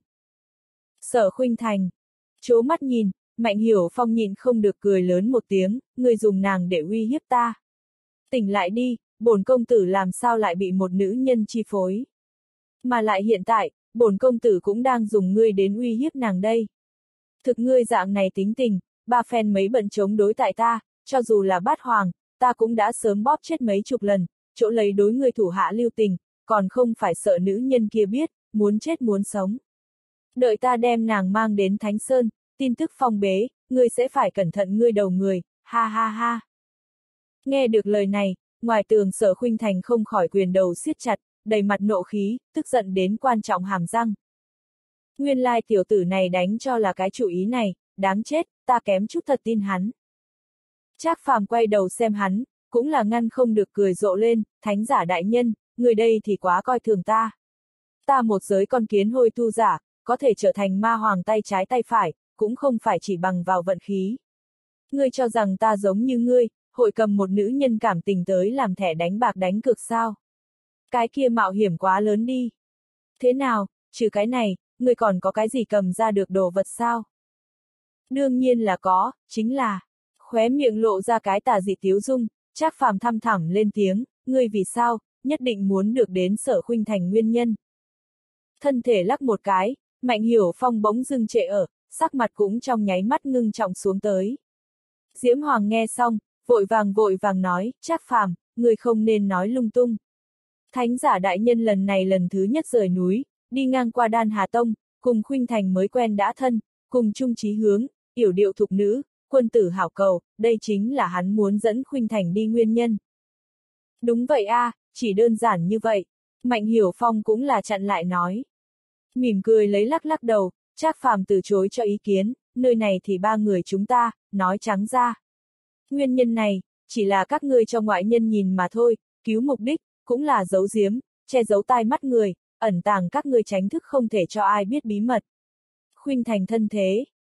Sở Khuynh Thành. Chố mắt nhìn, Mạnh Hiểu Phong nhịn không được cười lớn một tiếng, người dùng nàng để uy hiếp ta. Tỉnh lại đi, bổn công tử làm sao lại bị một nữ nhân chi phối. Mà lại hiện tại, bổn công tử cũng đang dùng ngươi đến uy hiếp nàng đây. Thực ngươi dạng này tính tình, ba phen mấy bận chống đối tại ta, cho dù là bát hoàng, ta cũng đã sớm bóp chết mấy chục lần, chỗ lấy đối ngươi thủ hạ lưu tình, còn không phải sợ nữ nhân kia biết, muốn chết muốn sống. Đợi ta đem nàng mang đến Thánh Sơn, tin tức phong bế, ngươi sẽ phải cẩn thận ngươi đầu người, ha ha ha. Nghe được lời này, ngoài tường Sở Khuynh Thành không khỏi quyền đầu siết chặt, đầy mặt nộ khí, tức giận đến quan trọng hàm răng. Nguyên lai tiểu tử này đánh cho là cái chủ ý này, đáng chết, ta kém chút thật tin hắn. Trác Phàm quay đầu xem hắn, cũng là ngăn không được cười rộ lên, thánh giả đại nhân, người đây thì quá coi thường ta. Ta một giới con kiến hôi tu giả, có thể trở thành ma hoàng tay trái tay phải, cũng không phải chỉ bằng vào vận khí. Ngươi cho rằng ta giống như ngươi, hội cầm một nữ nhân cảm tình tới làm thẻ đánh bạc đánh cược sao? Cái kia mạo hiểm quá lớn đi. Thế nào, trừ cái này, ngươi còn có cái gì cầm ra được đồ vật sao? Đương nhiên là có, chính là, khóe miệng lộ ra cái tà dị tiếu dung, Trác Phàm thăm thẳm lên tiếng, ngươi vì sao, nhất định muốn được đến Sở Khuynh Thành nguyên nhân. Thân thể lắc một cái, Mạnh Hiểu Phong bỗng dưng trệ ở, sắc mặt cũng trong nháy mắt ngưng trọng xuống tới. Diễm Hoàng nghe xong, vội vàng vội vàng nói, Trác Phàm, ngươi không nên nói lung tung. Thánh giả đại nhân lần này lần thứ nhất rời núi, đi ngang qua Đan Hà Tông, cùng Khuynh Thành mới quen đã thân, cùng chung chí hướng, yểu điệu thục nữ, quân tử hảo cầu, đây chính là hắn muốn dẫn Khuynh Thành đi nguyên nhân. Đúng vậy a, à, chỉ đơn giản như vậy. Mạnh Hiểu Phong cũng là chặn lại nói. Mỉm cười lấy lắc lắc đầu, Trác Phàm từ chối cho ý kiến, nơi này thì ba người chúng ta, nói trắng ra. Nguyên nhân này, chỉ là các ngươi cho ngoại nhân nhìn mà thôi, cứu mục đích, cũng là giấu giếm, che giấu tai mắt người, ẩn tàng các ngươi tránh thức không thể cho ai biết bí mật. Khuynh Thành thân thế,